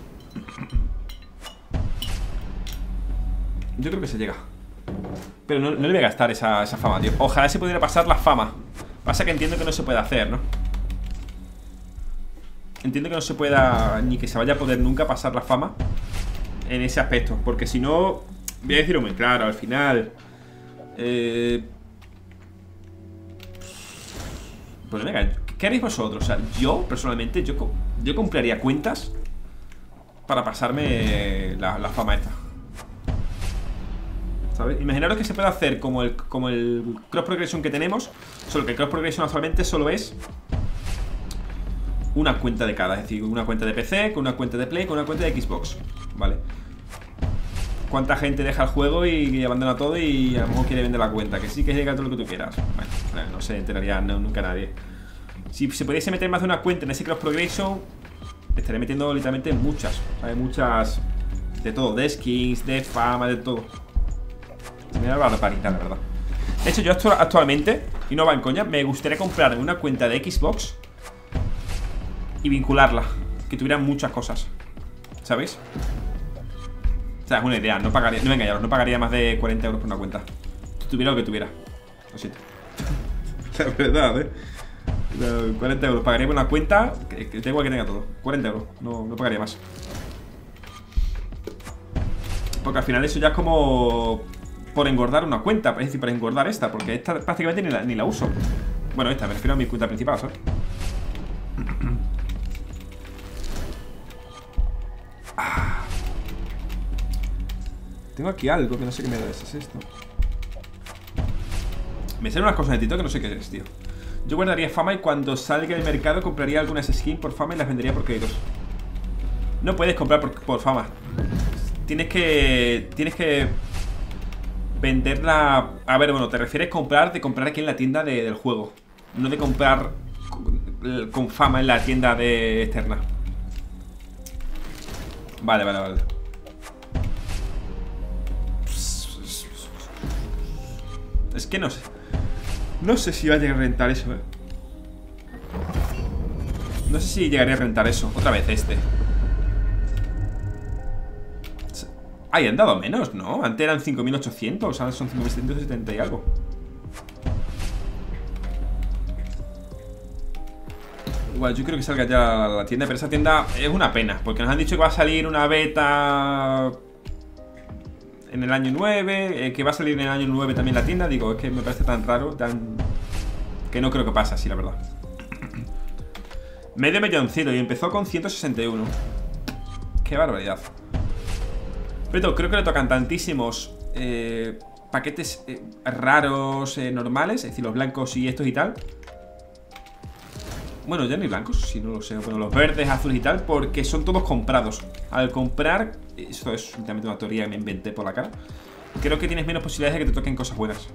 Yo creo que se llega. Pero no, no le voy a gastar esa, esa fama, tío. Ojalá se pudiera pasar la fama. Pasa que entiendo que no se puede hacer, ¿no? Entiendo que no se pueda, ni que se vaya a poder nunca pasar la fama en ese aspecto. Porque si no, voy a decirlo muy claro, al final eh... Pues venga, ¿qué haréis vosotros? O sea, yo, personalmente, yo, yo compraría cuentas para pasarme la, la fama esta. ¿sabes? Imaginaros que se puede hacer como el, como el cross progression que tenemos, solo que el cross progression actualmente solo es una cuenta de cada, es decir, una cuenta de P C, con una cuenta de Play, con una cuenta de Xbox, ¿vale? ¿Cuánta gente deja el juego y, y abandona todo y a lo mejor quiere vender la cuenta? Que sí, que llega todo lo que tú quieras. Bueno, no se enteraría no, nunca nadie. Si se pudiese meter más de una cuenta en ese cross progression, estaría metiendo literalmente muchas, ¿sabes? Muchas, de todo, de skins, de fama, de todo. Se me da la barbaridad, la verdad. De hecho, yo actualmente, y no va en coña, me gustaría comprar una cuenta de Xbox y vincularla, que tuviera muchas cosas, ¿sabéis? O sea, es una idea, no pagaría, no me engañaros, no pagaría más de cuarenta euros por una cuenta. Tuviera lo que tuviera. Lo siento. La verdad, eh. cuarenta euros, pagaría por una cuenta que, que da igual que tenga todo. cuarenta euros, no, no pagaría más. Porque al final eso ya es como por engordar una cuenta, es decir, para engordar esta, porque esta prácticamente ni la, ni la uso. Bueno, esta, me refiero a mi cuenta principal, ¿sabes? Ah. Tengo aquí algo que no sé qué me da. ¿Es esto? Me salen unas cosas de Tito que no sé qué es, tío. Yo guardaría fama y cuando salga del mercado compraría algunas skins por fama y las vendería por créditos. No puedes comprar por, por fama. Tienes que... Tienes que... venderla... A ver, bueno, te refieres a comprar de comprar aquí en la tienda de, del juego. No de comprar con, con fama en la tienda de externa. Vale, vale, vale. Es que no sé. No sé si va a llegar a rentar eso, eh. No sé si llegaría a rentar eso. Otra vez este. Ay, han dado menos, ¿no? Antes eran cinco mil ochocientos, ahora son cinco mil setecientos setenta y algo. Igual, yo creo que salga ya la tienda, pero esa tienda es una pena, porque nos han dicho que va a salir una beta en el año nueve, eh, que va a salir en el año nueve también la tienda. Digo, es que me parece tan raro, tan... que no creo que pase así, la verdad. Medio milloncito y empezó con ciento sesenta y uno. Qué barbaridad. Pero creo que le tocan tantísimos eh, paquetes eh, raros, eh, normales, es decir, los blancos y estos y tal. Bueno, ya no hay blancos, si no lo sé. Bueno, los verdes, azules y tal, porque son todos comprados. Al comprar, esto es simplemente una teoría que me inventé por la cara, creo que tienes menos posibilidades de que te toquen cosas buenas.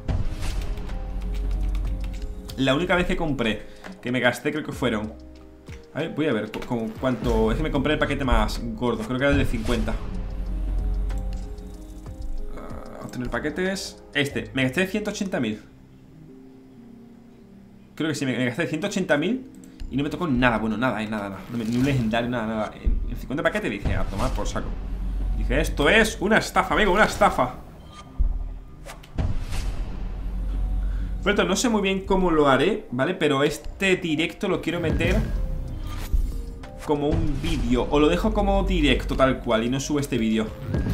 La única vez que compré, que me gasté, creo que fueron... A ver, voy a ver con cuánto... Es que me compré el paquete más gordo, creo que era el de cincuenta. uh, Obtener paquetes... Este, me gasté ciento ochenta mil. Creo que sí, me, me gasté ciento ochenta mil y no me tocó nada, bueno, nada, eh, nada, nada. No me, ni un legendario, nada, nada. En, en cincuenta paquetes dije, a tomar por saco. Dije, esto es una estafa, amigo, una estafa. Pero no sé muy bien cómo lo haré, ¿vale? Pero este directo lo quiero meter como un vídeo. O lo dejo como directo tal cual y no subo este vídeo.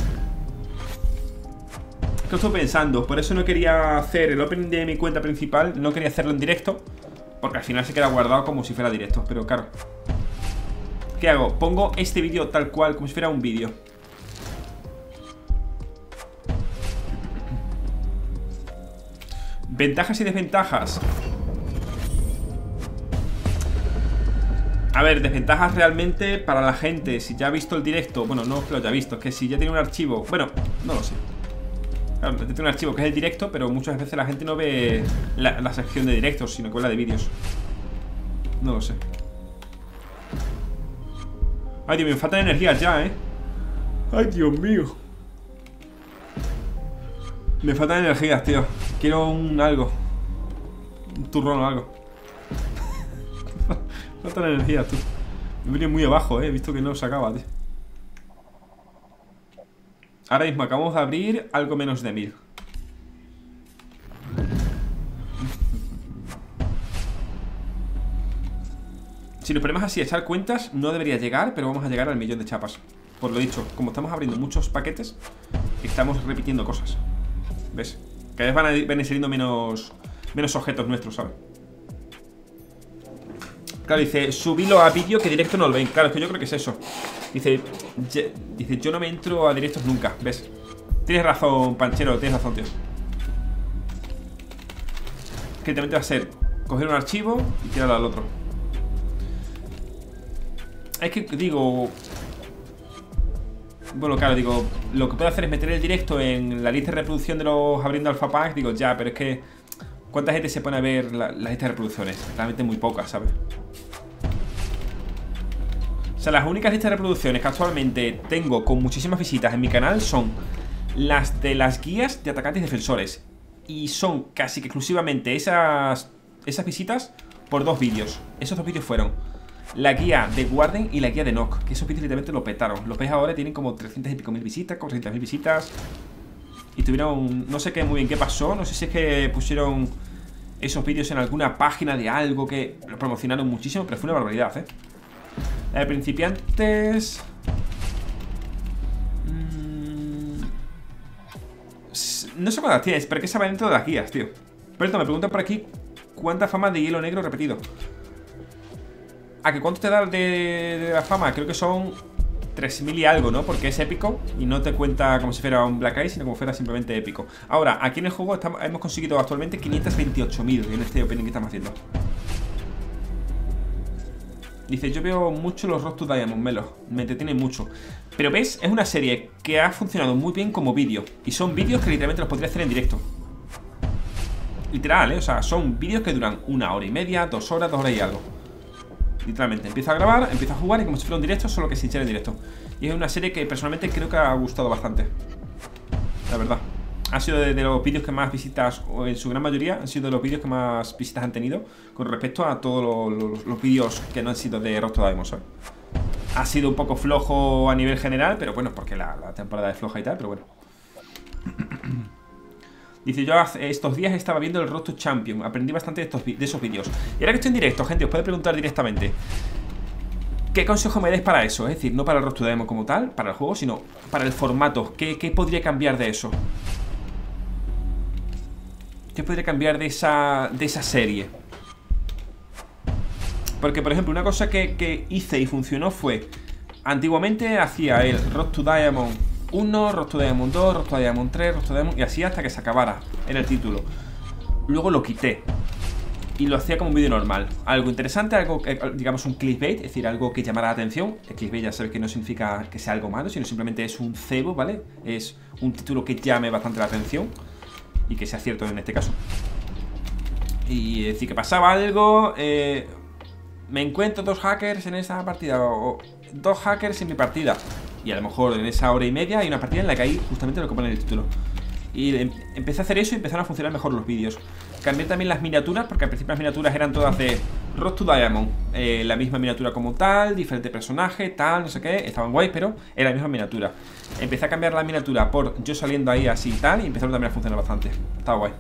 ¿Qué estoy pensando? Por eso no quería hacer el opening de mi cuenta principal. No quería hacerlo en directo, porque al final se queda guardado como si fuera directo. Pero claro, ¿qué hago? Pongo este vídeo tal cual, como si fuera un vídeo. Ventajas y desventajas. A ver, desventajas realmente para la gente. Si ya ha visto el directo, bueno, no es que lo haya visto, es que si ya tiene un archivo, bueno, no lo sé. Claro, tiene un archivo que es el directo, pero muchas veces la gente no ve la, la sección de directos, sino que ve la de vídeos. No lo sé. Ay, Dios mío, me faltan energías ya, eh. Ay, Dios mío. Me faltan energías, tío. Quiero un algo. Un turrón o algo. Me faltan energías, tú. Me he venido muy abajo, eh. He visto que no se acaba, tío. Ahora mismo acabamos de abrir algo menos de mil. Si nos ponemos así a echar cuentas, no debería llegar, pero vamos a llegar al millón de chapas. Por lo dicho, como estamos abriendo muchos paquetes, estamos repitiendo cosas. ¿Ves? Cada vez van a ir saliendo menos, menos objetos nuestros, ¿sabes? Claro, dice, subilo a vídeo que directo no lo ven. Claro, es que yo creo que es eso. Dice, dice, yo no me entro a directos nunca, ¿ves? Tienes razón, Panchero, tienes razón, tío. Que también te va a ser coger un archivo y tirarlo al otro. Es que, digo... Bueno, claro, digo, lo que puedo hacer es meter el directo en la lista de reproducción de los abriendo alpha pack. Digo, ya, pero es que ¿cuánta gente se pone a ver la, la lista de reproducciones? Realmente muy pocas, ¿sabes? O sea, las únicas listas de reproducciones que actualmente tengo con muchísimas visitas en mi canal son las de las guías de atacantes y defensores. Y son casi que exclusivamente esas, esas visitas por dos vídeos. Esos dos vídeos fueron la guía de Warden y la guía de Nock, que esos vídeos literalmente lo petaron. Los veis ahora, tienen como trescientas y pico mil visitas, como trescientas mil visitas. Y tuvieron, no sé qué muy bien qué pasó. No sé si es que pusieron esos vídeos en alguna página de algo que lo promocionaron muchísimo, pero fue una barbaridad, ¿eh? La de principiantes... Mm... No sé cuántas tienes, pero que se va dentro de las guías, tío. Pero me preguntan por aquí cuánta fama de hielo negro repetido. ¿A que cuánto te da de, de la fama? Creo que son tres mil y algo, ¿no? Porque es épico y no te cuenta como si fuera un Black Eye, sino como fuera simplemente épico. Ahora, aquí en el juego estamos, hemos conseguido actualmente quinientos veintiocho mil en este opening que estamos haciendo. Dice, yo veo mucho los Road to Diamond, Melo. Me entretienen mucho. Pero ves, es una serie que ha funcionado muy bien como vídeo. Y son vídeos que literalmente los podría hacer en directo. Literal, ¿eh? O sea, son vídeos que duran una hora y media, dos horas, dos horas y algo. Literalmente, empiezo a grabar, empiezo a jugar y como si fuera un directo, solo que sin ser en directo. Y es una serie que personalmente creo que ha gustado bastante. La verdad. Ha sido de, de los vídeos que más visitas, o en su gran mayoría, han sido de los vídeos que más visitas han tenido con respecto a todos los, los, los vídeos que no han sido de Road to Diamond, ¿sabes? Ha sido un poco flojo a nivel general, pero bueno, porque la, la temporada es floja y tal, pero bueno. Dice, yo estos días estaba viendo el Road to Champion. Aprendí bastante de, estos, de esos vídeos. Y ahora que estoy en directo, gente, os puedo preguntar directamente ¿qué consejo me dais para eso? Es decir, no para el Road to Diamond como tal, para el juego, sino para el formato. ¿Qué, qué podría cambiar de eso? ¿Qué podría cambiar de esa, de esa serie? Porque, por ejemplo, una cosa que, que hice y funcionó fue... Antiguamente hacía el Road to Diamond uno, Road to Diamond dos, Road to Diamond tres, Road to Diamond... Y así hasta que se acabara en el título. Luego lo quité y lo hacía como un vídeo normal. Algo interesante, algo, digamos, un clickbait. Es decir, algo que llamara la atención. El clickbait ya sabes que no significa que sea algo malo, sino simplemente es un cebo, ¿vale? Es un título que llame bastante la atención y que sea cierto en este caso. Y decir que pasaba algo, eh, me encuentro dos hackers en esa partida, o dos hackers en mi partida, y a lo mejor en esa hora y media hay una partida en la que hay justamente lo que pone en el título. Y em empecé a hacer eso y empezaron a funcionar mejor los vídeos. Cambié también las miniaturas, porque al principio las miniaturas eran todas de Road to Diamond, eh, la misma miniatura como tal, diferente personaje, tal, no sé qué. Estaban guay, pero era la misma miniatura. Empecé a cambiar la miniatura por yo saliendo ahí así y tal, y empezaron también a funcionar bastante. Estaba guay.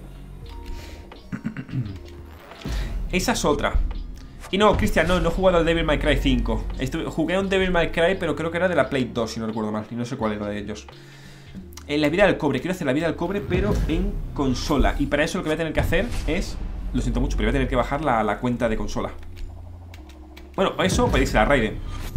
Esa es otra. Y no, Cristian, no, no he jugado al Devil May Cry cinco. Estuve, Jugué a un Devil May Cry, pero creo que era de la Play dos, si no recuerdo mal. Y no sé cuál era de ellos. En la vida del cobre, quiero hacer la vida del cobre, pero en consola. Y para eso lo que voy a tener que hacer es... Lo siento mucho, pero voy a tener que bajar la, la cuenta de consola. Bueno, eso pedírsela a Raiden.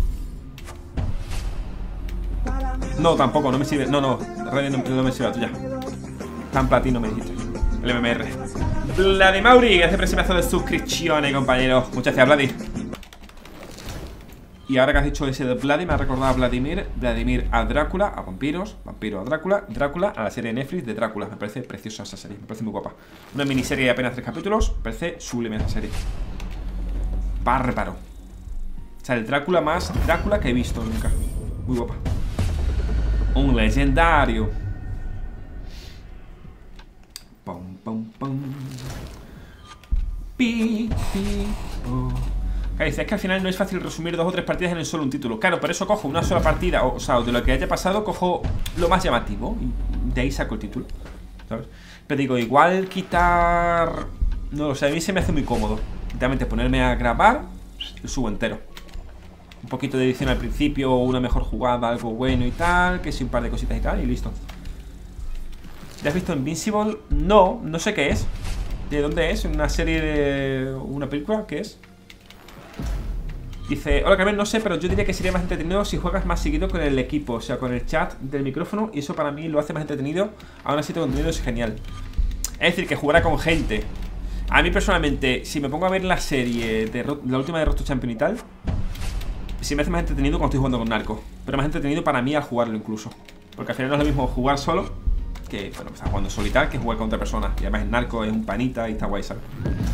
No, tampoco, no me sirve. No, no, Raiden no, no me sirve la tuya. Tan platino me dijiste. El M M R. Vladimauri, gracias por ese pedazo de suscripciones, compañeros. Muchas gracias, Vladi. Y ahora que has dicho ese de Vladi, me ha recordado a Vladimir. Vladimir a Drácula, a vampiros. Vampiro a Drácula. Drácula a la serie de Netflix de Drácula. Me parece preciosa esa serie, me parece muy guapa. Una miniserie de apenas tres capítulos. Me parece sublime esa serie. Bárbaro. O sea, el Drácula más Drácula que he visto nunca. Muy guapa. Un legendario. Pum, pum, pum. Pi, pi, oh. Dice, es que al final no es fácil resumir dos o tres partidas en solo un título. Claro, por eso cojo una sola partida, o, o sea, de lo que haya pasado, cojo lo más llamativo y de ahí saco el título, ¿sabes? Pero digo, igual quitar... No lo sé, a mí se me hace muy cómodo literalmente ponerme a grabar, lo subo entero. Un poquito de edición al principio, una mejor jugada, algo bueno y tal, que sí, un par de cositas y tal, y listo. ¿Ya has visto Invincible? No, no sé qué es. ¿De dónde es? ¿Una serie de... una película? ¿Qué es? Dice, hola Carmen, no sé, pero yo diría que sería más entretenido si juegas más seguido con el equipo, o sea, con el chat del micrófono, y eso para mí lo hace más entretenido. Aún así tu contenido es genial. Es decir, que jugará con gente. A mí personalmente, si me pongo a ver la serie de la última de Road to Champion y tal, sí me hace más entretenido cuando estoy jugando con narco. Pero más entretenido para mí al jugarlo incluso. Porque al final no es lo mismo jugar solo que, bueno, pues, jugando solo y tal, que jugar con otra persona. Y además el narco es un panita y está guay, ¿sabes?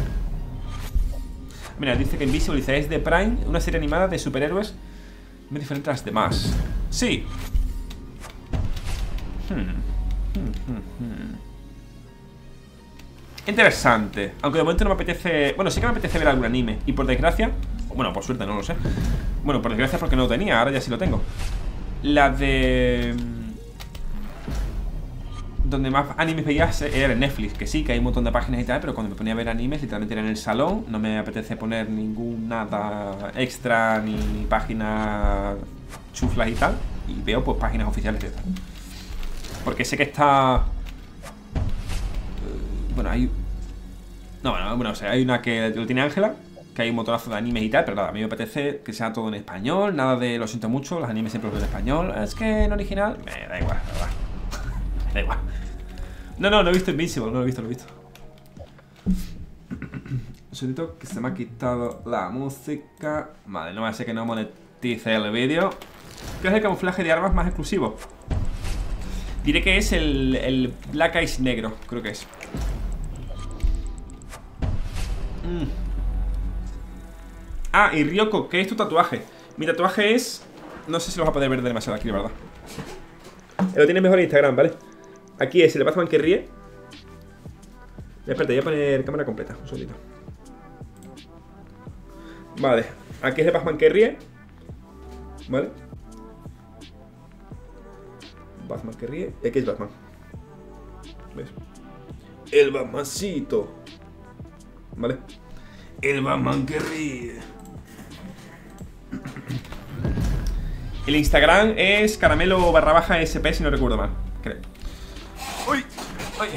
Mira, dice que Invisible dice, es de Prime, una serie animada de superhéroes muy diferente a las demás. Sí. Hmm. Hmm, hmm, hmm. Interesante. Aunque de momento no me apetece... Bueno, sí que me apetece ver algún anime. Y por desgracia... Bueno, por suerte no lo sé. Bueno, por desgracia porque no lo tenía, ahora ya sí lo tengo. La de... Donde más animes veías era en Netflix. Que sí, que hay un montón de páginas y tal, pero cuando me ponía a ver animes, literalmente era en el salón. No me apetece poner ningún nada extra, ni páginas chuflas y tal. Y veo pues páginas oficiales de tal. Porque sé que está... Bueno, hay... No, bueno, bueno, o sea, hay una que lo tiene Ángela, que hay un montonazo de animes y tal, pero nada, a mí me apetece que sea todo en español. Nada de, lo siento mucho, los animes siempre los veo en español. Es que en original, me da igual, da igual. Da igual. No, no, no he visto Invincible, no lo he visto, lo he visto. Un segundito que se me ha quitado la música. Vale, no va a ser que no monetice el vídeo. ¿Qué es el camuflaje de armas más exclusivo? Diré que es el, el Black Ice negro, creo que es. Mm. Ah, y Ryoko, ¿qué es tu tatuaje? Mi tatuaje es... No sé si lo vas a poder ver demasiado aquí, de verdad. Lo tienes mejor en Instagram, ¿vale? Aquí es el Batman que ríe. Espérate, voy a poner cámara completa, un segundito. Vale, aquí es el Batman que ríe. ¿Vale? Batman que ríe. Y aquí es Batman. ¿Ves? El Batmancito. ¿Vale? El Batman que ríe. El Instagram es caramelo barra baja sp, si no recuerdo mal, creo. Uy, uy.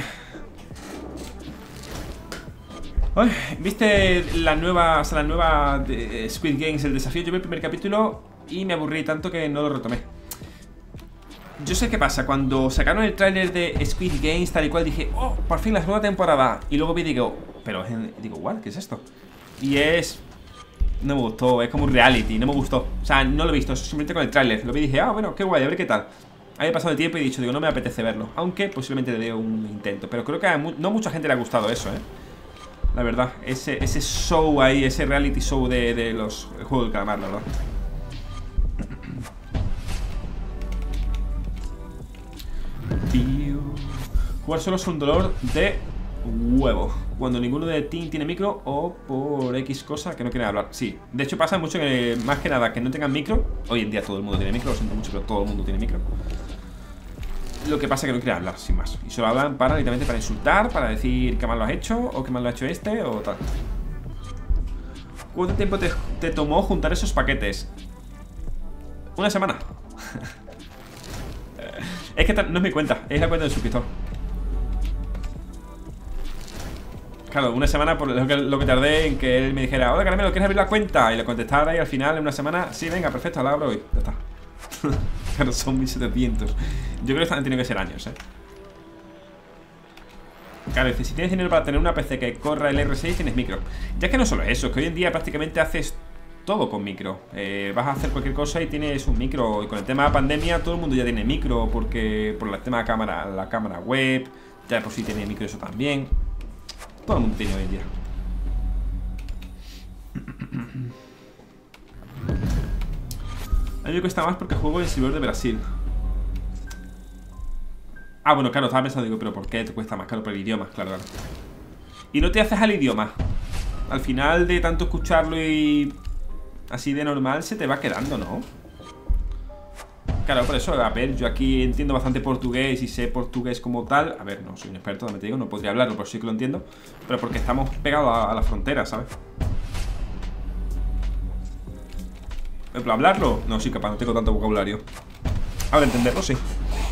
Ay, ¿viste la nueva, o sea, la nueva de Squid Games, el desafío? Yo vi el primer capítulo y me aburrí tanto que no lo retomé. Yo sé qué pasa, cuando sacaron el tráiler de Squid Games tal y cual dije, oh, por fin la segunda temporada. Y luego vi y digo, pero digo, ¿what? ¿Qué es esto? Y es... No me gustó, es como un reality, no me gustó. O sea, no lo he visto, simplemente con el tráiler. Lo vi y dije, ah, bueno, qué guay, a ver qué tal. Había pasado el tiempo y he dicho, digo, no me apetece verlo. Aunque posiblemente le dé un intento. Pero creo que a mu no mucha gente le ha gustado eso, eh. La verdad, ese, ese show ahí, ese reality show de, de los juegos del calamar, la verdad. Jugar solo es un dolor de huevo. Cuando ninguno de ti tiene micro o por X cosa que no quieren hablar. Sí, de hecho pasa mucho que más que nada que no tengan micro. Hoy en día todo el mundo tiene micro, lo siento mucho, pero todo el mundo tiene micro. Lo que pasa es que no quieren hablar, sin más. Y solo hablan para, literalmente, para insultar, para decir que mal lo has hecho o que mal lo ha hecho este o tal. ¿Cuánto tiempo te, te tomó juntar esos paquetes? Una semana. Es que no es mi cuenta, es la cuenta del suscriptor. Claro, una semana por lo que, lo que tardé en que él me dijera, hola Caramelo, ¿quieres abrir la cuenta? Y le contestara y al final en una semana, sí, venga, perfecto, la abro hoy. Ya está. Claro, son mil setecientos. Yo creo que han tenido que ser años, eh. Claro, dice, si tienes dinero para tener una P C que corra el R seis, tienes micro. Ya es que no solo eso, es que hoy en día prácticamente haces todo con micro. eh, Vas a hacer cualquier cosa y tienes un micro. Y con el tema de la pandemia todo el mundo ya tiene micro. Porque por el tema de cámara, la cámara web, ya por si tiene micro eso también. Todo el mundo tiene hoy en día. A mí me cuesta más porque juego en servidor de Brasil. Ah, bueno, claro, estaba pensando, digo, pero ¿por qué te cuesta más? Claro, por el idioma, claro, claro. Y no te haces al idioma. Al final de tanto escucharlo y así de normal se te va quedando, ¿no? Claro, por eso, a ver, yo aquí entiendo bastante portugués y sé portugués como tal. A ver, no soy un experto, también te digo, no podría hablarlo, pero sí que lo entiendo. Pero porque estamos pegados a, a la frontera, ¿sabes? ¿Pero hablarlo? No, sí, capaz, no tengo tanto vocabulario. Ahora entenderlo, sí.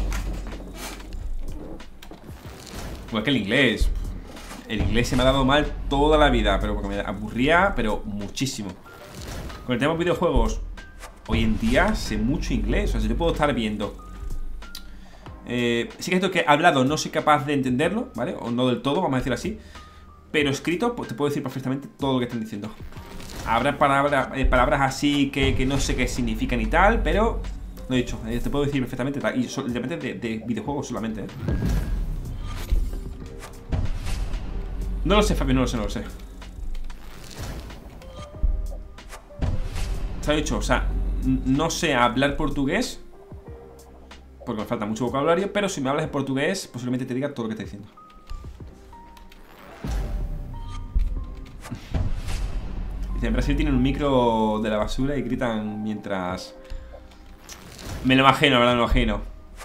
Igual que el inglés. El inglés se me ha dado mal toda la vida, pero porque me aburría, pero muchísimo. Con el tema de videojuegos, hoy en día sé mucho inglés. O sea, si yo puedo estar viendo eh, sí que es cierto que hablado no soy capaz de entenderlo, ¿vale? O no del todo, vamos a decir así. Pero escrito, pues te puedo decir perfectamente todo lo que están diciendo. Habrá palabra, eh, palabras así que, que no sé qué significan y tal, pero lo he dicho, eh, te puedo decir perfectamente tal. Y solamente de, de videojuegos solamente, ¿eh? No lo sé, Fabio, no lo sé, no lo sé. Se ha dicho, o sea, no sé hablar portugués porque me falta mucho vocabulario, pero si me hablas en portugués, posiblemente te diga todo lo que estoy diciendo. Dice, en Brasil tienen un micro de la basura y gritan mientras... Me lo imagino, ¿verdad? Me lo imagino.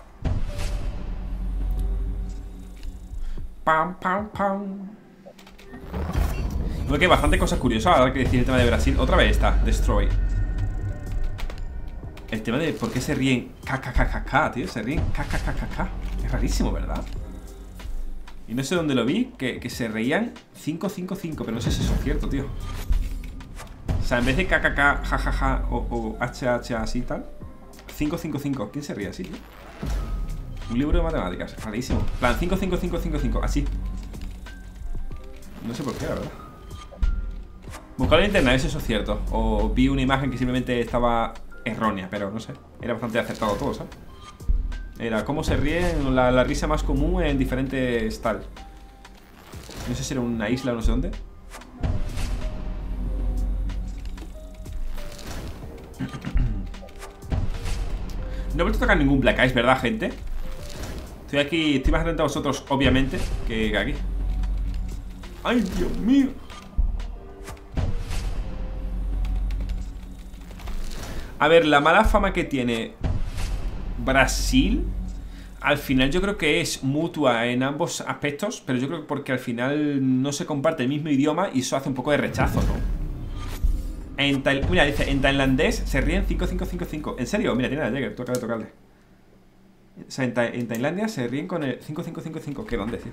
Pam, pam, pam. Creo que hay bastante cosas curiosas ahora que decir el tema de Brasil. Otra vez está, Destroy. El tema de por qué se ríen kkkk, tío. Se ríen kkkk. Es rarísimo, ¿verdad? Y no sé dónde lo vi, que, que se reían cinco cinco cinco, pero no sé si eso es cierto, tío. O sea, en vez de kkk, jajaja o, o hh así y tal, cinco cinco cinco. ¿Quién se ríe así, tío? Un libro de matemáticas, rarísimo. En plan, cinco cinco cinco cinco cinco, así. No sé por qué, la verdad. Buscarlo en internet, a ver si eso es cierto. O vi una imagen que simplemente estaba errónea, pero no sé. Era bastante acertado todo, ¿sabes? Era cómo se ríe la, la risa más común en diferentes tal. No sé si era una isla o no sé dónde. No he vuelto a tocar ningún Black Ice, ¿verdad, gente? Estoy aquí, estoy más atento a vosotros, obviamente, que, que aquí. ¡Ay, Dios mío! A ver, la mala fama que tiene Brasil, al final yo creo que es mutua en ambos aspectos, pero yo creo que porque al final no se comparte el mismo idioma y eso hace un poco de rechazo, ¿no? En tail... Mira, dice, en tailandés se ríen cinco cinco cinco cinco. ¿En serio? Mira, tiene la Jäger, toca de tocarle. O sea, en, ta en Tailandia se ríen con el cinco cinco cinco cinco. ¿Qué dónde, tío?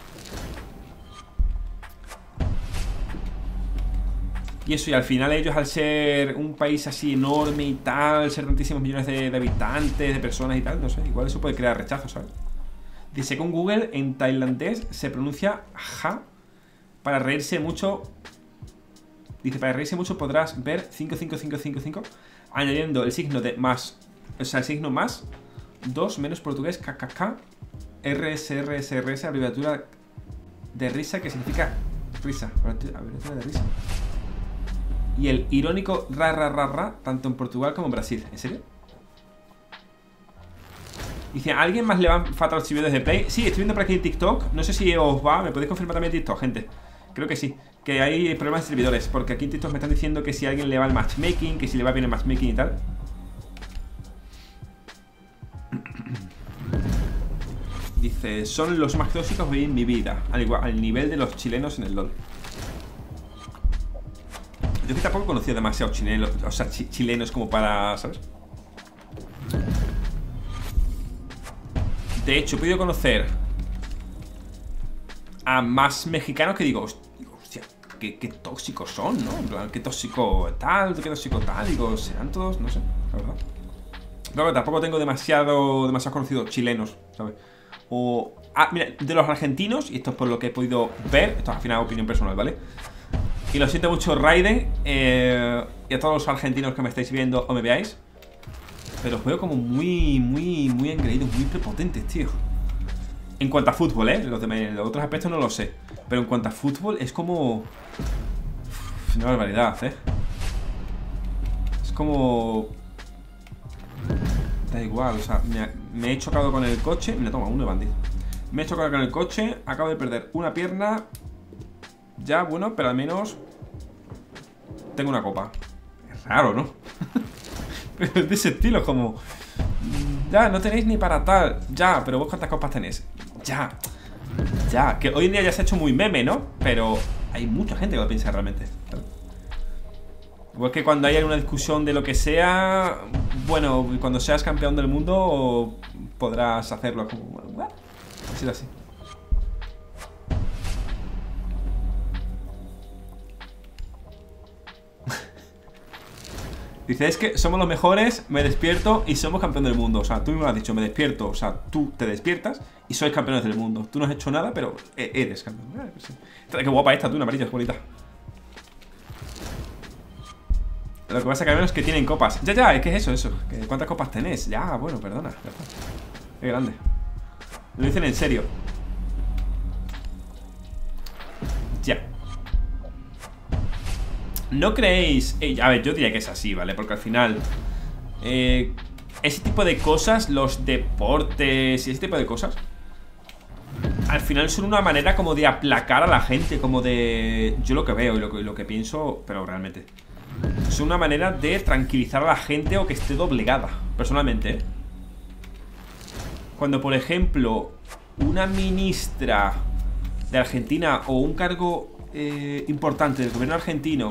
Y eso, y al final ellos, al ser un país así enorme y tal, ser tantísimos millones de, de habitantes, de personas y tal, no sé, igual eso puede crear rechazo, ¿sabes? Dice, según Google, en tailandés se pronuncia ja para reírse mucho. Dice, para reírse mucho podrás ver cinco cinco cinco cinco cinco añadiendo el signo de más, o sea, el signo más dos menos portugués kkk R S R S R S, abreviatura de risa que significa risa, abreviatura de risa. Y el irónico ra ra ra ra, tanto en Portugal como en Brasil. ¿En serio? Dice, ¿a alguien más le van fatal los vídeos de Play? Sí, estoy viendo por aquí en TikTok. No sé si os va, me podéis confirmar también en TikTok, gente. Creo que sí, que hay problemas de servidores. Porque aquí en TikTok me están diciendo que si a alguien le va el matchmaking, que si le va bien el matchmaking y tal. Dice, son los más tóxicos hoy en mi vida, al igual, al nivel de los chilenos en el LoL. Yo que tampoco conocía demasiado chilenos, o sea, ch chilenos como para, ¿sabes? De hecho, he podido conocer a más mexicanos que digo, hostia, qué, qué tóxicos son, ¿no? En plan, qué tóxico tal, qué tóxico tal. Digo, serán todos, no sé, la verdad. Claro, tampoco tengo demasiado, demasiado conocidos chilenos, ¿sabes? O, ah, mira, de los argentinos, y esto es por lo que he podido ver, esto es al final opinión personal, ¿vale? Y lo siento mucho, Raiden, eh, y a todos los argentinos que me estáis viendo o me veáis, pero os veo como muy, muy, muy engreídos, muy prepotentes, tío. En cuanto a fútbol, ¿eh? Los, de, los otros aspectos no lo sé. Pero en cuanto a fútbol es como... Uf, una barbaridad, ¿eh? Es como... Da igual, o sea, me, me he chocado con el coche. Mira, toma, uno de bandido. Me he chocado con el coche, acabo de perder una pierna. Ya, bueno, pero al menos tengo una copa. Es raro, ¿no? Pero es de ese estilo, como... Ya, no tenéis ni para tal. Ya, pero vos cuántas copas tenéis. Ya, ya, que hoy en día ya se ha hecho muy meme, ¿no? Pero hay mucha gente que lo piensa realmente. Igual que cuando hay alguna discusión de lo que sea, bueno, cuando seas campeón del mundo podrás hacerlo como... Bueno, así así. Dice, es que somos los mejores, me despierto y somos campeones del mundo. O sea, tú me lo has dicho, me despierto. O sea, tú te despiertas y sois campeones del mundo. Tú no has hecho nada, pero eres campeón. Eh, sí. Qué guapa esta, tú, una amarilla, es bonita. Lo que pasa que al menos es que tienen copas. Ya, ya, es que es eso, eso. ¿Cuántas copas tenés? Ya, bueno, perdona. Ya está. Qué grande. Lo dicen en serio. Ya. ¿No creéis? Eh, a ver, yo diría que es así, ¿vale? Porque al final eh, ese tipo de cosas, los deportes y ese tipo de cosas, al final son una manera como de aplacar a la gente. Como de... Yo lo que veo y lo que, lo que pienso, pero realmente es una manera de tranquilizar a la gente o que esté doblegada. Personalmente, ¿eh? Cuando, por ejemplo, una ministra de Argentina o un cargo eh, importante del gobierno argentino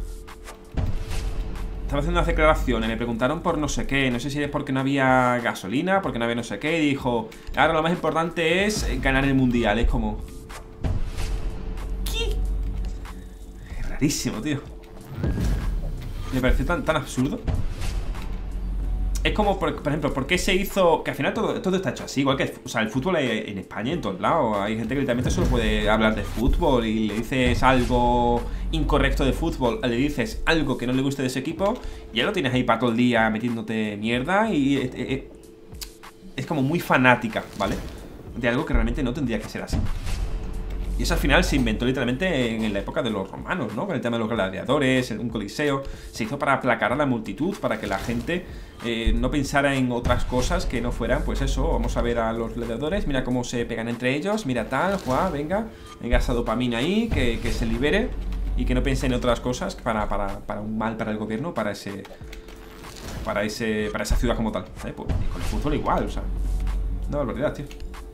estaba haciendo unas declaraciones, me preguntaron por no sé qué, no sé si es porque no había gasolina, porque no había no sé qué, y dijo, ahora lo más importante es ganar el mundial. Es como... ¿Qué? Es rarísimo, tío. Me pareció tan, tan absurdo. Es como, por, por ejemplo, ¿por qué se hizo? Que al final todo, todo está hecho así. Igual que, o sea, el fútbol en España, en todos lados. Hay gente que literalmente solo puede hablar de fútbol. Y le dices algo incorrecto de fútbol, le dices algo que no le guste de ese equipo, y ya lo tienes ahí para todo el día metiéndote mierda. Y es, es, es como muy fanática, ¿vale? De algo que realmente no tendría que ser así. Y eso al final se inventó literalmente en la época de los romanos, ¿no? Con el tema de los gladiadores, un coliseo. Se hizo para aplacar a la multitud, para que la gente eh, no pensara en otras cosas que no fueran, pues eso, vamos a ver a los gladiadores, mira cómo se pegan entre ellos, mira tal, Juan, venga, venga esa dopamina ahí, que, que se libere y que no piense en otras cosas para, para, para un mal para el gobierno, para ese... Para ese para esa ciudad como tal, ¿sabes? Pues, y con el fútbol igual, o sea, una barbaridad, tío.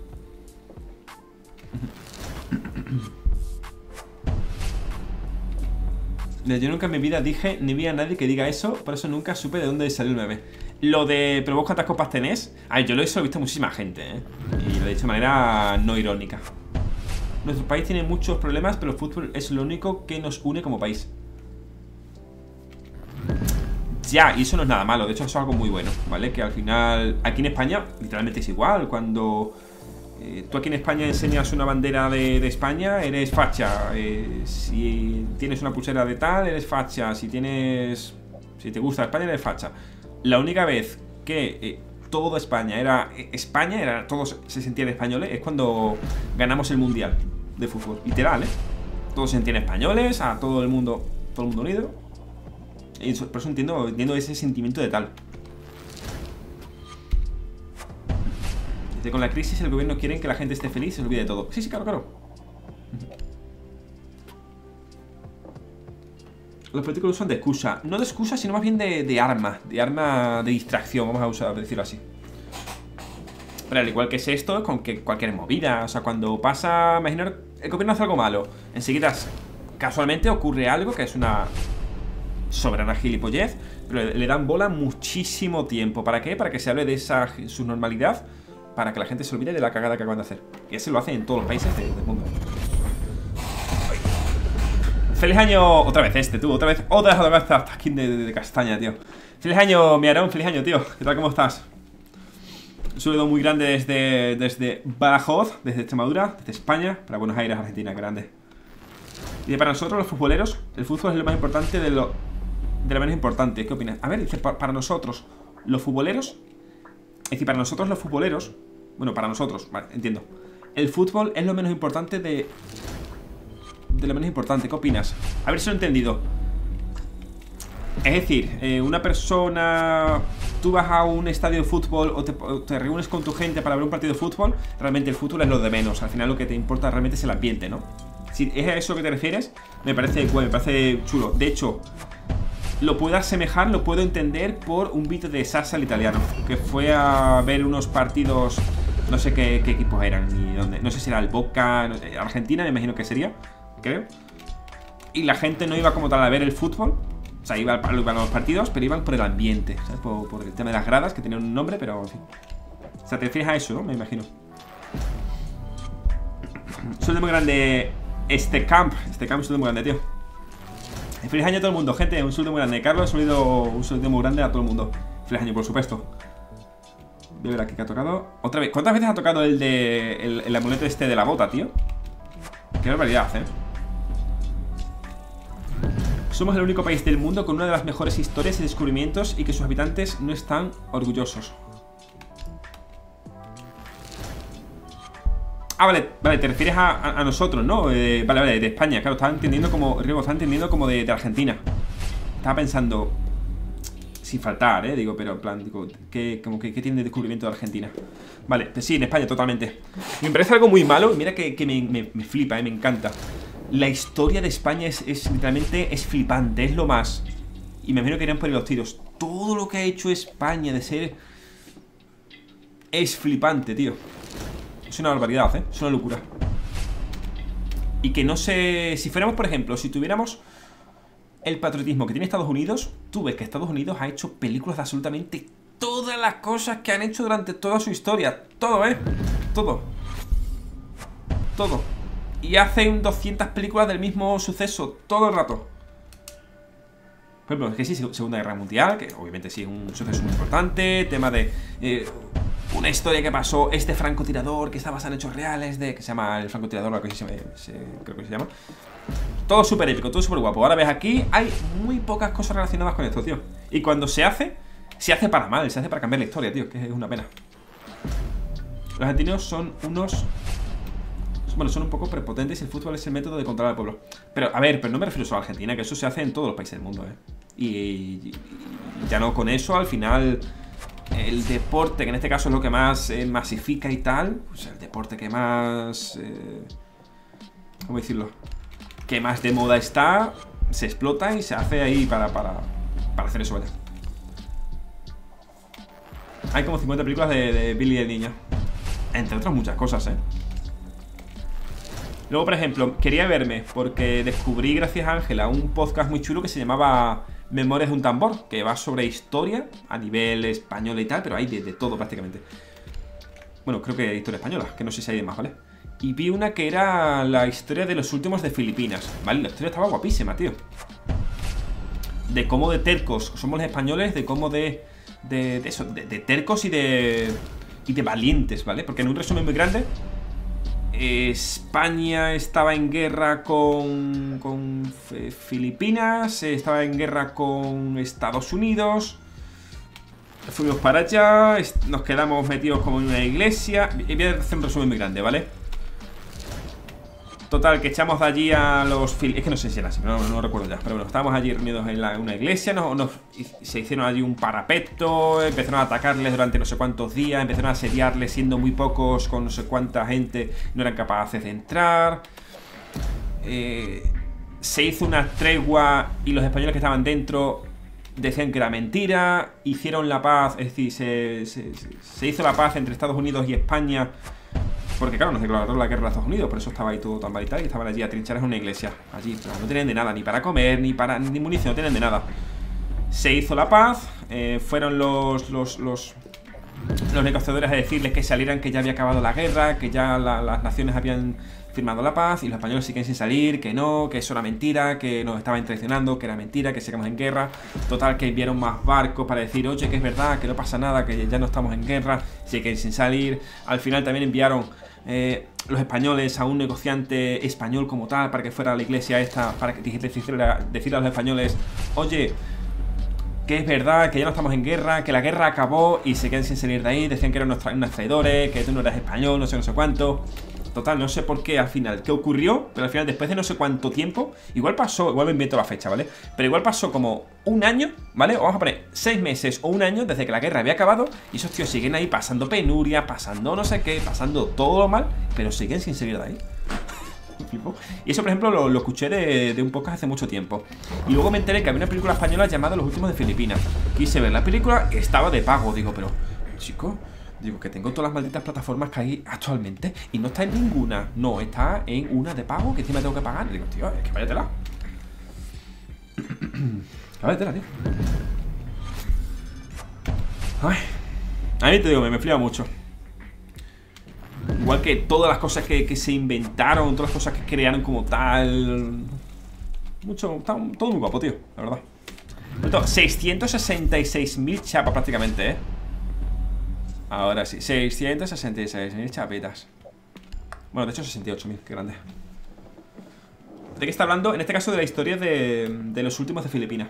Yo nunca en mi vida dije ni vi a nadie que diga eso, por eso nunca supe de dónde salió el meme. Lo de, pero vos cuántas copas tenés. A ver, yo lo he visto muchísima gente, ¿eh? Y lo he dicho de manera no irónica. Nuestro país tiene muchos problemas, pero el fútbol es lo único que nos une como país. Ya, y eso no es nada malo, de hecho eso es algo muy bueno, ¿vale? Que al final, aquí en España, literalmente es igual. Cuando eh, tú aquí en España enseñas una bandera de, de España, eres facha. eh, Si tienes una pulsera de tal, eres facha. Si tienes... Si te gusta España, eres facha. La única vez que eh, toda España era España, era, todos se sentían españoles, es cuando ganamos el Mundial de fútbol. Literal, ¿eh? Todos se sentían españoles, a todo el mundo, todo el mundo unido. Y eso, por eso entiendo, entiendo ese sentimiento de tal. Dice, con la crisis el gobierno quiere que la gente esté feliz y se olvide de todo. Sí, sí, claro, claro. Los políticos lo usan de excusa. No de excusa, sino más bien de, de arma. De arma de distracción, vamos a usar, a decirlo así. Pero al igual que es esto, con que cualquier movida. O sea, cuando pasa... Imaginar, el gobierno hace algo malo. Enseguida, casualmente, ocurre algo que es una soberana gilipollez, pero le, le dan bola muchísimo tiempo. ¿Para qué? Para que se hable de esa su normalidad, para que la gente se olvide de la cagada que acaban de hacer. Y eso lo hacen en todos los países de, del mundo. Feliz año, otra vez este, tú, otra vez, otra vez, otra vez hasta aquí de, de, de castaña, tío. Feliz año, mi Aarón, feliz año, tío. ¿Qué tal, cómo estás? Un saludo muy grande desde, desde Badajoz, desde Extremadura, desde España, para Buenos Aires, Argentina, grande. Y para nosotros los futboleros, el fútbol es lo más importante de lo, de lo menos importante. ¿Qué opinas? A ver, dice, para, para nosotros, los futboleros, es decir, para nosotros los futboleros, bueno, para nosotros, vale, entiendo. El fútbol es lo menos importante de... De lo menos importante, ¿qué opinas? A ver si lo he entendido. Es decir, eh, una persona... Tú vas a un estadio de fútbol o te, o te reúnes con tu gente para ver un partido de fútbol. Realmente el fútbol es lo de menos. Al final lo que te importa realmente es el ambiente, ¿no? Si es a eso que te refieres, me parece bueno, me parece chulo. De hecho, lo puedo asemejar, lo puedo entender por un vídeo de Sasa, el italiano, que fue a ver unos partidos... No sé qué, qué equipos eran ni dónde. No sé si era el Boca, no sé, Argentina, me imagino que sería, creo. Y la gente no iba como tal a ver el fútbol. O sea, iban a los partidos, pero iban por el ambiente, ¿sabes? Por, por el tema de las gradas, que tenían un nombre, pero en fin. O sea, te refieres a eso, ¿no? Me imagino. Sueldo muy grande. Este camp. Este camp es sueldo muy grande, tío. Feliz año a todo el mundo, gente. Un saludo muy grande. Carlos, un saludo, un saludo muy grande a todo el mundo. Feliz año, por supuesto. Voy a ver aquí que ha tocado. Otra vez. ¿Cuántas veces ha tocado el de. El, el amuleto este de la bota, tío? Qué barbaridad, eh. Somos el único país del mundo con una de las mejores historias y descubrimientos y que sus habitantes no están orgullosos. Ah, vale, vale, te refieres a, a, a nosotros, ¿no? Eh, vale, vale, de España, claro, estaba entendiendo como. Riego, estaba entendiendo como de, de Argentina. Estaba pensando. Sin faltar, ¿eh? Digo, pero en plan, digo, ¿qué, como que, ¿qué tiene de descubrimiento de Argentina? Vale, pues sí, en España, totalmente. Y me parece algo muy malo, y mira que, que me, me, me flipa, ¿eh? Me encanta. La historia de España es, es literalmente, es flipante, es lo más. Y me imagino que irían por los tiros. Todo lo que ha hecho España de ser... Es flipante, tío. Es una barbaridad, ¿eh? Es una locura. Y que no sé... Si fuéramos, por ejemplo, si tuviéramos el patriotismo que tiene Estados Unidos, tú ves que Estados Unidos ha hecho películas de absolutamente todas las cosas que han hecho durante toda su historia. Todo, ¿eh? Todo. Todo. Y hacen doscientas películas del mismo suceso todo el rato. Por ejemplo, es que sí, Segunda Guerra Mundial, que obviamente sí es un suceso muy importante. Tema de eh, una historia que pasó este francotirador que está basado en hechos reales, de que se llama el francotirador, lo que se, se, creo que se llama. Todo súper épico, todo súper guapo. Ahora ves aquí, hay muy pocas cosas relacionadas con esto, tío. Y cuando se hace, se hace para mal, se hace para cambiar la historia, tío, que es una pena. Los argentinos son unos... Bueno, son un poco prepotentes y el fútbol es el método de controlar al pueblo. Pero, a ver, pero no me refiero solo a Argentina, que eso se hace en todos los países del mundo, ¿eh? Y, y, y ya no con eso, al final, el deporte, que en este caso es lo que más eh, masifica y tal, pues el deporte que más... Eh, ¿Cómo decirlo? Que más de moda está, se explota y se hace ahí para, para, para hacer eso, ¿vale? Hay como cincuenta películas de, de Billy el Niño. Entre otras muchas cosas, ¿eh? Luego, por ejemplo, quería verme, porque descubrí, gracias a Ángela, un podcast muy chulo que se llamaba Memorias de un tambor, que va sobre historia a nivel español y tal, pero hay de, de todo prácticamente. Bueno, creo que hay historia española, que no sé si hay de más, ¿vale? Y vi una que era la historia de los últimos de Filipinas, ¿vale? La historia estaba guapísima, tío. De cómo de tercos somos los españoles, de cómo de... De, de eso, de, de tercos y de... Y de valientes, ¿vale? Porque en un resumen muy grande... España estaba en guerra con, con Filipinas, estaba en guerra con Estados Unidos. Fuimos para allá, nos quedamos metidos como en una iglesia. Voy a hacer un resumen muy grande, ¿vale? Total, que echamos de allí a los... Es que no sé si era así, no, no recuerdo ya. Pero bueno, estábamos allí reunidos en, la, en una iglesia, nos, nos, se hicieron allí un parapeto, empezaron a atacarles durante no sé cuántos días, empezaron a asediarles siendo muy pocos, con no sé cuánta gente, no eran capaces de entrar. Eh, se hizo una tregua y los españoles que estaban dentro decían que era mentira. Hicieron la paz, es decir, se, se, se hizo la paz entre Estados Unidos y España. Porque claro, nos declaró la guerra a Estados Unidos, por eso estaba ahí todo tan mal y tal, y estaban allí a trincheras en una iglesia. Allí, pero no tenían de nada, ni para comer, ni para ni munición, no tenían de nada. Se hizo la paz, eh, fueron los, los, los, los negociadores a decirles que salieran, que ya había acabado la guerra, que ya la, las naciones habían firmado la paz, y los españoles siguen sin salir, que no, que eso era mentira, que nos estaban traicionando, que era mentira, que seguimos en guerra. Total, que enviaron más barcos para decir, oye, que es verdad, que no pasa nada, que ya no estamos en guerra, siguen sin salir. Al final también enviaron eh, los españoles a un negociante español como tal, para que fuera a la iglesia esta, para que decirle a los españoles, oye, que es verdad, que ya no estamos en guerra, que la guerra acabó, y se quedan sin salir de ahí, decían que eran unos, tra unos traidores, que tú no eras español, no sé, no sé cuánto. Total, no sé por qué al final, qué ocurrió, pero al final después de no sé cuánto tiempo, igual pasó, igual me invento la fecha, ¿vale? Pero igual pasó como un año, ¿vale? O vamos a poner seis meses o un año desde que la guerra había acabado, y esos tíos siguen ahí pasando penuria, pasando no sé qué, pasando todo lo mal, pero siguen sin salir de ahí. Y eso, por ejemplo, lo, lo escuché de, de un podcast hace mucho tiempo. Y luego me enteré que había una película española llamada Los Últimos de Filipinas. Quise ver la película, estaba de pago, digo, pero, chico, digo que tengo todas las malditas plataformas que hay actualmente y no está en ninguna. No, está en una de pago que encima tengo que pagar. Digo, tío, es que váyatela. Váyatela, tío. Ay, a mí te digo, me, me flipa mucho. Igual que todas las cosas que, que se inventaron, todas las cosas que crearon como tal. Mucho, está todo muy guapo, tío, la verdad. seiscientos sesenta y seis mil chapas prácticamente, ¿eh? Ahora sí, seiscientos sesenta y seis mil chapitas. Bueno, de hecho sesenta y ocho mil, qué grande. ¿De qué está hablando? En este caso de la historia de, de los últimos de Filipinas.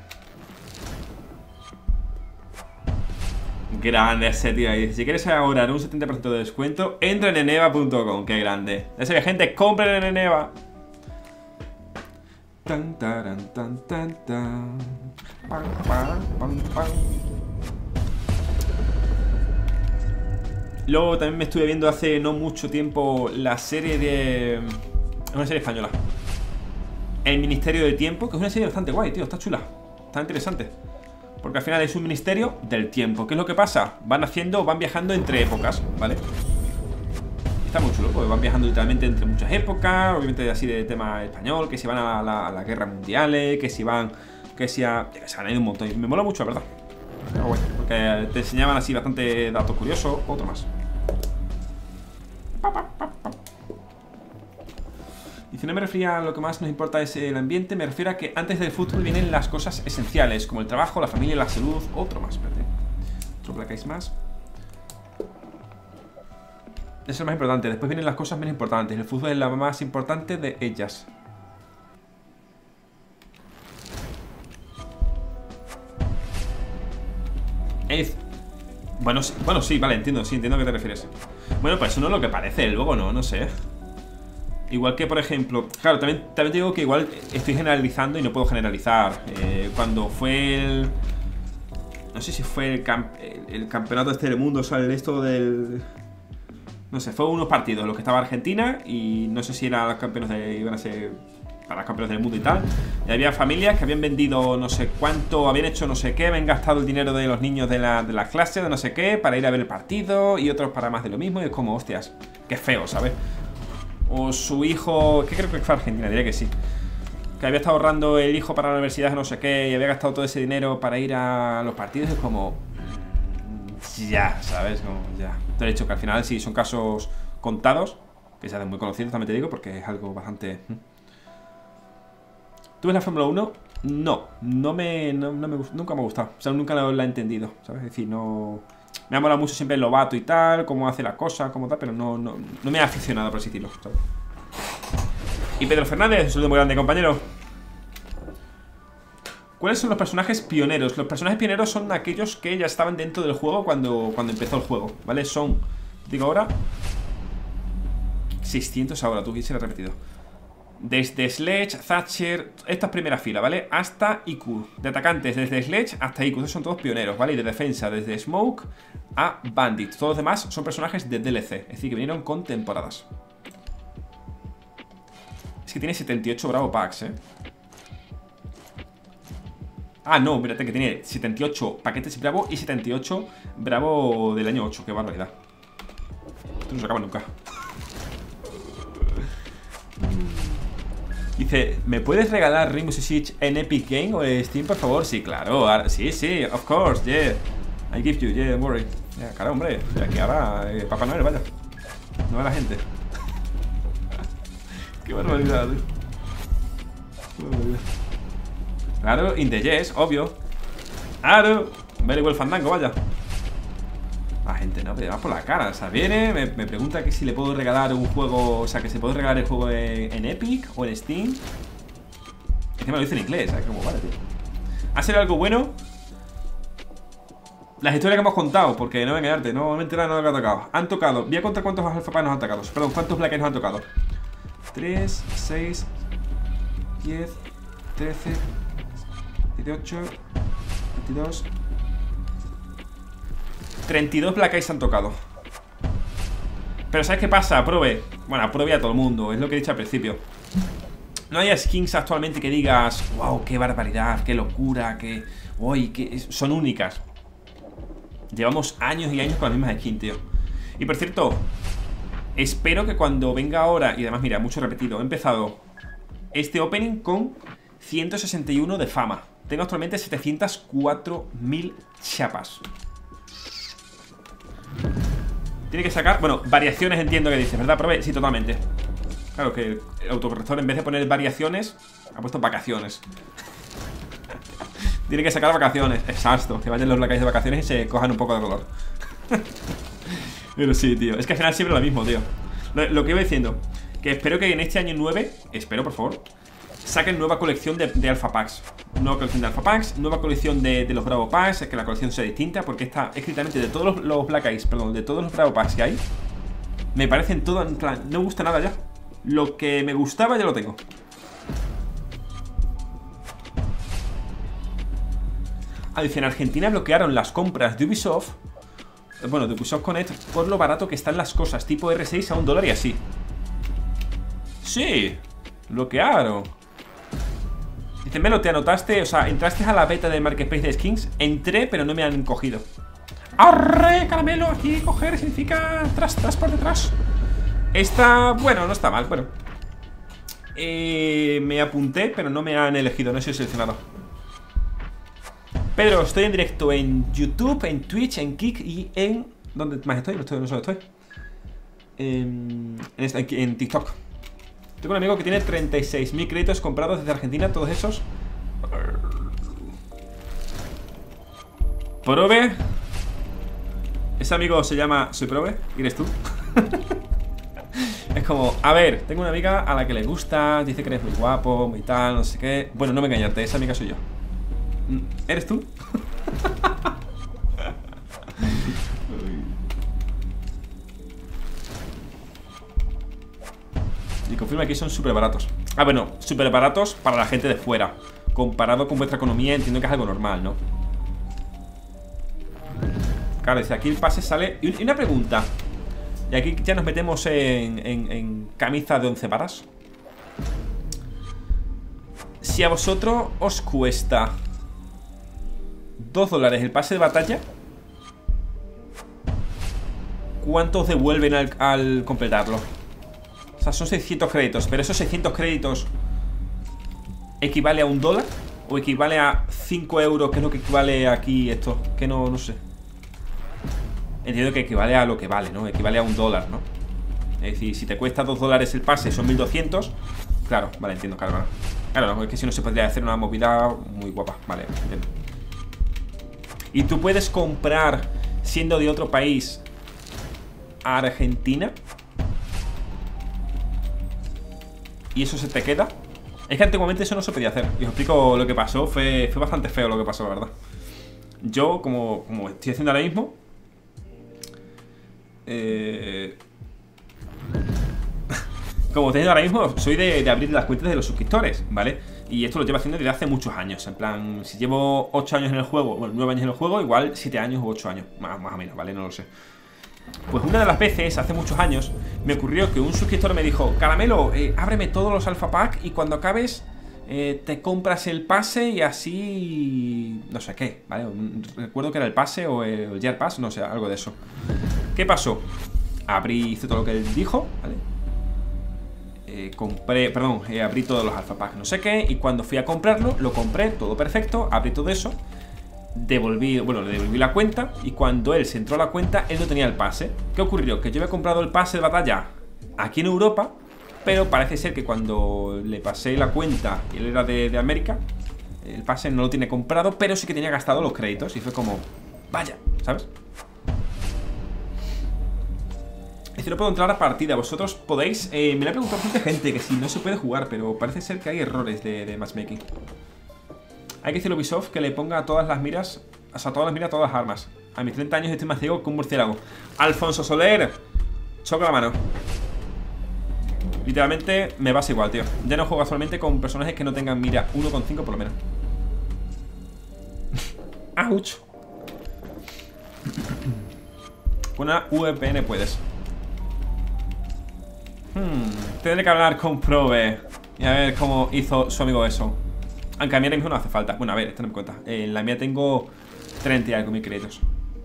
Grande ese tío ahí. Si quieres ahorrar un setenta por ciento de descuento, entra en eneva punto com. Qué grande. Ya sé que gente, compren en Eneva. Tan, taran, tan, tan, tan. Pam, pam, pam, pam. Luego también me estuve viendo hace no mucho tiempo la serie de... Es una serie española. El Ministerio del Tiempo, que es una serie bastante guay, tío. Está chula. Está interesante. Porque al final es un ministerio del tiempo. ¿Qué es lo que pasa? Van haciendo, van viajando entre épocas, ¿vale? Está muy chulo, porque van viajando literalmente entre muchas épocas. Obviamente así de tema español. Que si van a la, a la guerra mundiales. Que si van... Que si a... Que se han ido un montón. Me mola mucho, la verdad. Pero bueno, porque te enseñaban así bastante datos curiosos. Otro más. Y si no me refiero a lo que más nos importa es el ambiente, me refiero a que antes del fútbol vienen las cosas esenciales, como el trabajo, la familia, la salud. Otro más, espérate. Otro Black Ice más. Eso es lo más importante. Después vienen las cosas menos importantes. El fútbol es la más importante de ellas. Es... Bueno, sí, bueno, sí, vale, entiendo, sí, entiendo a qué te refieres. Bueno, pues eso no es lo que parece, luego no, no sé. Igual que, por ejemplo, claro, también, también te digo que igual estoy generalizando y no puedo generalizar. eh, Cuando fue el... No sé si fue el, camp el, el campeonato este del mundo, o sea, el esto del... No sé, fue unos partidos, los que estaba Argentina. Y no sé si eran los campeones de... Iban a ser para los campeones del mundo y tal. Y había familias que habían vendido no sé cuánto, habían hecho no sé qué, habían gastado el dinero de los niños de la, de la clase, de no sé qué, para ir a ver el partido. Y otros para más de lo mismo. Y es como, hostias, qué feo, ¿sabes? O su hijo, que creo que fue Argentina, diría que sí, que había estado ahorrando el hijo para la universidad, no sé qué, y había gastado todo ese dinero para ir a los partidos. Es como... Ya, ¿sabes? Como ya. De hecho, que al final sí son casos contados, que se hacen muy conocidos, también te digo, porque es algo bastante... ¿Tú ves la Fórmula uno? No, no me, no, no me nunca me ha gustado. O sea, nunca la, la he entendido, ¿sabes? Es decir, no... Me ha molado mucho siempre el Lobato y tal, cómo hace la cosa, cómo tal, pero no, no, no me ha aficionado, por así decirlo, ¿sabes? Y Pedro Fernández, un saludo muy grande, compañero. ¿Cuáles son los personajes pioneros? Los personajes pioneros son aquellos que ya estaban dentro del juego cuando, cuando empezó el juego, ¿vale? Son, digo ahora, seiscientos ahora, tú quieres ser repetido. Desde Sledge, Thatcher, esta es primera fila, ¿vale? Hasta I Q. De atacantes, desde Sledge hasta I Q. Estos son todos pioneros, ¿vale? Y de defensa, desde Smoke a Bandit. Todos los demás son personajes de D L C. Es decir, que vinieron con temporadas. Es que tiene setenta y ocho Bravo Packs, ¿eh? Ah, no, mírate que tiene setenta y ocho paquetes Bravo y setenta y ocho Bravo del año ocho. Qué barbaridad. Esto no se acaba nunca. Dice, ¿me puedes regalar Rainbow Six Siege en Epic Game o en Steam, por favor? Sí, claro, sí, sí, of course, yeah. I give you, yeah, don't worry. Yeah, cara, hombre, aquí ahora eh, Papá Noel, vaya. No ve la gente. Qué barbaridad, tío. Qué barbaridad. Claro, in the yes, obvio. Claro, very well fandango, vaya. La gente no, pero va por la cara. O sea, viene, me, me pregunta que si le puedo regalar un juego. O sea, que se puede regalar el juego en, en Epic o en Steam. Es que me lo dice en inglés, ¿sabes? Como vale, tío. ¿Ha sido algo bueno? Las historias que hemos contado, porque no voy a engañarte, no me he enterado de nada que ha tocado. Han tocado, voy a contar cuántos alfapas nos han tocado. Perdón, cuántos Black Eyes nos han tocado. tres, seis, diez, trece, dieciocho, veintidós. treinta y dos Black Eyes han tocado. Pero ¿sabes qué pasa? Aprove. Bueno, aprove a todo el mundo. Es lo que he dicho al principio. No hay skins actualmente que digas wow, qué barbaridad, qué locura, que uy, que son únicas. Llevamos años y años con las mismas skins, tío. Y por cierto, espero que cuando venga ahora, y además mira, mucho repetido, he empezado este opening con ciento sesenta y uno de fama. Tengo actualmente setecientos cuatro mil chapas. Tiene que sacar, bueno, variaciones entiendo que dice, ¿verdad? Prove, sí, totalmente. Claro que el autocorrector, en vez de poner variaciones, ha puesto vacaciones. Tiene que sacar vacaciones. Exacto, que vayan los Black Eyes de vacaciones y se cojan un poco de color. Pero sí, tío, es que al final siempre lo mismo, tío. Lo, lo que iba diciendo, que espero que en este año nueve, espero por favor, saquen nueva colección de, de Alpha Packs. Nueva colección de Alpha Packs, nueva colección de, de los Bravo Packs. Es que la colección sea distinta, porque está escritamente de todos los, los Black Eyes, perdón, de todos los Bravo Packs que hay. Me parecen todos, en plan, no me gusta nada ya. Lo que me gustaba ya lo tengo. A decir, en Argentina bloquearon las compras de Ubisoft, bueno, de Ubisoft Connect, por lo barato que están las cosas, tipo R seis a un dólar y así. Sí, bloquearon. Dice, Melo, ¿te anotaste? O sea, ¿entraste a la beta del Marketplace de Skins? Entré, pero no me han cogido. ¡Arre, caramelo! Aquí coger significa tras, tras por detrás. Está, bueno, no está mal, bueno. Eh, me apunté, pero no me han elegido, no soy seleccionado. Pedro, estoy en directo en YouTube, en Twitch, en Kick y en... ¿Dónde más estoy? No, estoy, no sé dónde estoy. En, en, en TikTok. Tengo un amigo que tiene treinta y seis mil créditos comprados desde Argentina, todos esos. Prove. Ese amigo se llama Soy Prove, y eres tú. Es como, a ver, tengo una amiga a la que le gusta, dice que eres muy guapo, muy tal, no sé qué. Bueno, no me engañarte, esa amiga soy yo. ¿Eres tú? Y confirma que son súper baratos. Ah, bueno, súper baratos para la gente de fuera. Comparado con vuestra economía, entiendo que es algo normal, ¿no? Claro, dice, aquí el pase sale... Y una pregunta. Y aquí ya nos metemos en, en, en camisa de once varas. Si a vosotros os cuesta dos dólares el pase de batalla, ¿cuántos devuelven al, al completarlo? O sea, son seiscientos créditos. Pero esos seiscientos créditos ¿equivale a un dólar? ¿O equivale a cinco euros? Que es lo que equivale aquí esto. Que no, no sé. Entiendo que equivale a lo que vale, ¿no? Equivale a un dólar, ¿no? Es decir, si te cuesta dos dólares el pase, son mil doscientos. Claro, vale, entiendo, claro, claro. Claro, no, es que si no se podría hacer una movida muy guapa. Vale, entiendo. Y tú puedes comprar, siendo de otro país, a Argentina. Y eso se te queda. Es que antiguamente eso no se podía hacer. Y os explico lo que pasó. Fue, fue bastante feo lo que pasó, la verdad. Yo, como, como estoy haciendo ahora mismo, eh... como estoy haciendo ahora mismo, soy de, de abrir las cuentas de los suscriptores, ¿vale? Y esto lo llevo haciendo desde hace muchos años. En plan, si llevo ocho años en el juego, bueno, nueve años en el juego, igual siete años u ocho años, más, más o menos, ¿vale? No lo sé. Pues una de las veces, hace muchos años, me ocurrió que un suscriptor me dijo: Caramelo, eh, ábreme todos los Alpha Pack y cuando acabes eh, te compras el pase y así... no sé qué, ¿vale? Recuerdo que era el pase o el, el Year Pass, no sé, algo de eso. ¿Qué pasó? Abrí, hice todo lo que él dijo, ¿vale? Eh, compré, perdón, eh, abrí todos los Alpha Pack, no sé qué. Y cuando fui a comprarlo, lo compré, todo perfecto, abrí todo eso. Devolví, bueno, le devolví la cuenta. Y cuando él se entró a la cuenta, él no tenía el pase. ¿Qué ocurrió? Que yo había comprado el pase de batalla aquí en Europa, pero parece ser que cuando le pasé la cuenta y él era de, de América, el pase no lo tiene comprado, pero sí que tenía gastado los créditos. Y fue como, vaya, ¿sabes? Es decir, no puedo entrar a partida. Vosotros podéis, eh, me lo ha preguntado mucha gente que si no se puede jugar, pero parece ser que hay errores de, de matchmaking. Hay que decirle a Ubisoft que le ponga a todas las miras, o sea, a todas las miras, a todas las armas. A mis treinta años estoy más ciego que un murciélago. Alfonso Soler, choca la mano. Literalmente me pasa igual, tío. Ya no juego actualmente con personajes que no tengan mira uno coma cinco por lo menos. ¡Auch! Con una V P N puedes. Hmm, tendré que hablar con Prove y a ver cómo hizo su amigo eso. Aunque a mí ahora mismo no hace falta. Bueno, a ver, tened en cuenta. En la mía tengo treinta y algo mil créditos.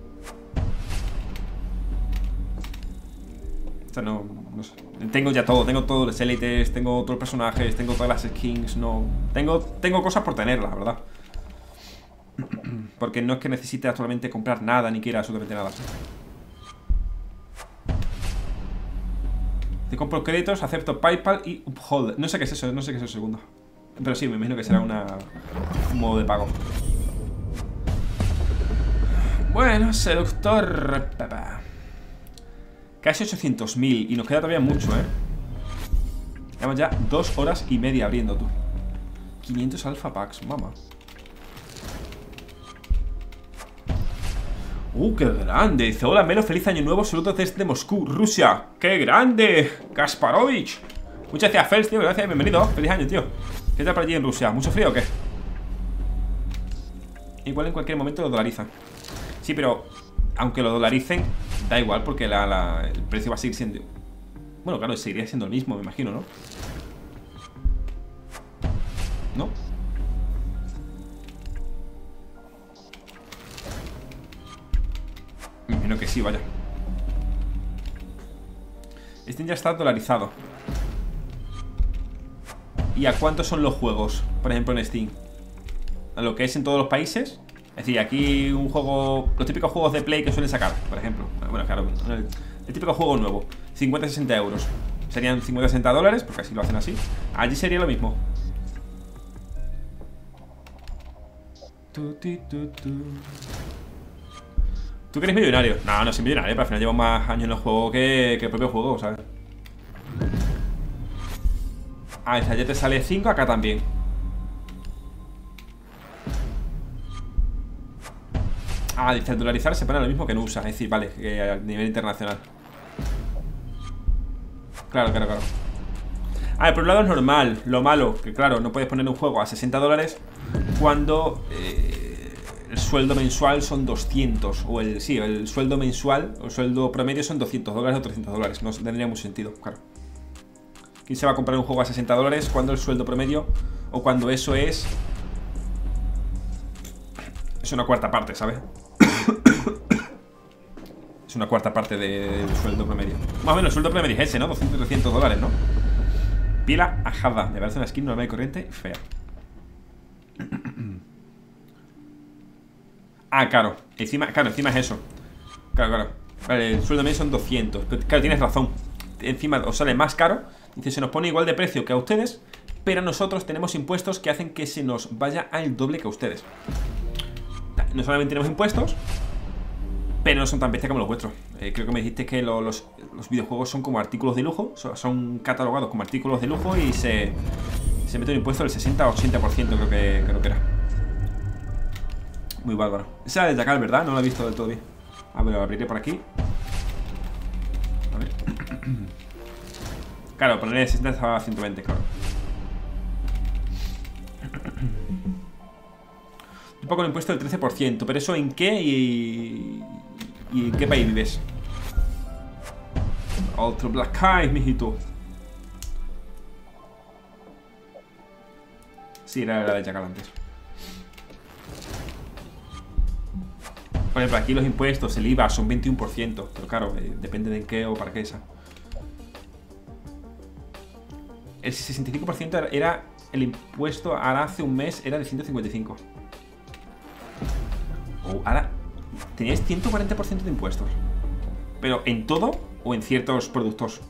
O sea, no, no sé. Tengo ya todo. Tengo todos los élites, tengo todos los personajes, tengo todas las skins. No. Tengo, tengo cosas por tenerlas, la verdad. Porque no es que necesite actualmente comprar nada, ni quiera absolutamente nada. compro créditos, acepto PayPal y Uphold. No sé qué es eso, no sé qué es eso segundo. Pero sí, me imagino que será una, un modo de pago. Bueno, seductor. Casi ochocientos mil. Y nos queda todavía mucho, ¿eh? Llevamos ya dos horas y media abriendo, tú. quinientos alfa packs, mamá. Uh, qué grande. Dice, hola Melo, feliz año nuevo. Saludos desde Moscú, Rusia. ¡Qué grande! Kasparovich. Muchas gracias, Fels, tío. Gracias, bienvenido. Feliz año, tío. ¿Qué tal por allí en Rusia? ¿Mucho frío o qué? Igual en cualquier momento lo dolarizan. Sí, pero aunque lo dolaricen, da igual porque la, la, el precio va a seguir siendo... Bueno, claro, seguiría siendo el mismo, me imagino, ¿no? ¿No? Me imagino que sí, vaya. Este ya está dolarizado. ¿Y a cuántos son los juegos? Por ejemplo en Steam. A lo que es en todos los países. Es decir, aquí un juego... Los típicos juegos de Play que suelen sacar, por ejemplo. Bueno, claro, el, el típico juego nuevo, cincuenta a sesenta euros. Serían cincuenta a sesenta dólares, porque así lo hacen así. Allí sería lo mismo. Tu, tu, tu, tu. ¿Tú que eres millonario? No, no soy millonario, pero al final llevo más años en el juego que, que el propio juego, ¿sabes? Ah, esa ya te sale cinco, acá también. Ah, dice, al dolarizar se pone lo mismo que en U S A. Es decir, vale, que a nivel internacional. Claro, claro, claro. Ah, por un lado es normal. Lo malo, que claro, no puedes poner un juego a sesenta dólares cuando eh, el sueldo mensual son doscientos. O el, sí, el sueldo mensual o el sueldo promedio son doscientos dólares o trescientos dólares. No tendría mucho sentido, claro. ¿Quién se va a comprar un juego a sesenta dólares cuando el sueldo promedio o cuando eso es... Es una cuarta parte, ¿sabes? Es una cuarta parte del de sueldo promedio. Más o menos el sueldo promedio es ese, ¿no? doscientos, trescientos dólares, ¿no? Pila ajada. Me parece una skin normal y corriente y fea. Ah, claro. Encima, claro, encima es eso. Claro, claro. Vale, el sueldo medio son doscientos. Pero, claro, tienes razón. Encima os sale más caro. Dice, se nos pone igual de precio que a ustedes, pero nosotros tenemos impuestos que hacen que se nos vaya al doble que a ustedes. No solamente tenemos impuestos, pero no son tan bestias como los vuestros. eh, Creo que me dijiste que lo, los, los videojuegos son como artículos de lujo. Son, son catalogados como artículos de lujo y se, se mete un impuesto del sesenta a ochenta por ciento, creo que, creo que era. Muy bárbaro. Esa es de acá, ¿verdad? No la he visto del todo bien. A ver, lo abriré por aquí. A ver. Claro, ponerle sesenta a ciento veinte, claro. Un poco el impuesto del trece por ciento. ¿Pero eso en qué y, y en qué país vives? Otro Black Eyes, mijito. Sí, era la de Jackal antes. Por ejemplo, aquí los impuestos, el I V A son veintiuno por ciento. Pero claro, eh, depende de en qué o para qué esa. El sesenta y cinco por ciento era el impuesto, ahora hace un mes era de ciento cincuenta y cinco. Oh, ahora teníais ciento cuarenta por ciento de impuestos. ¿Pero en todo o en ciertos productos?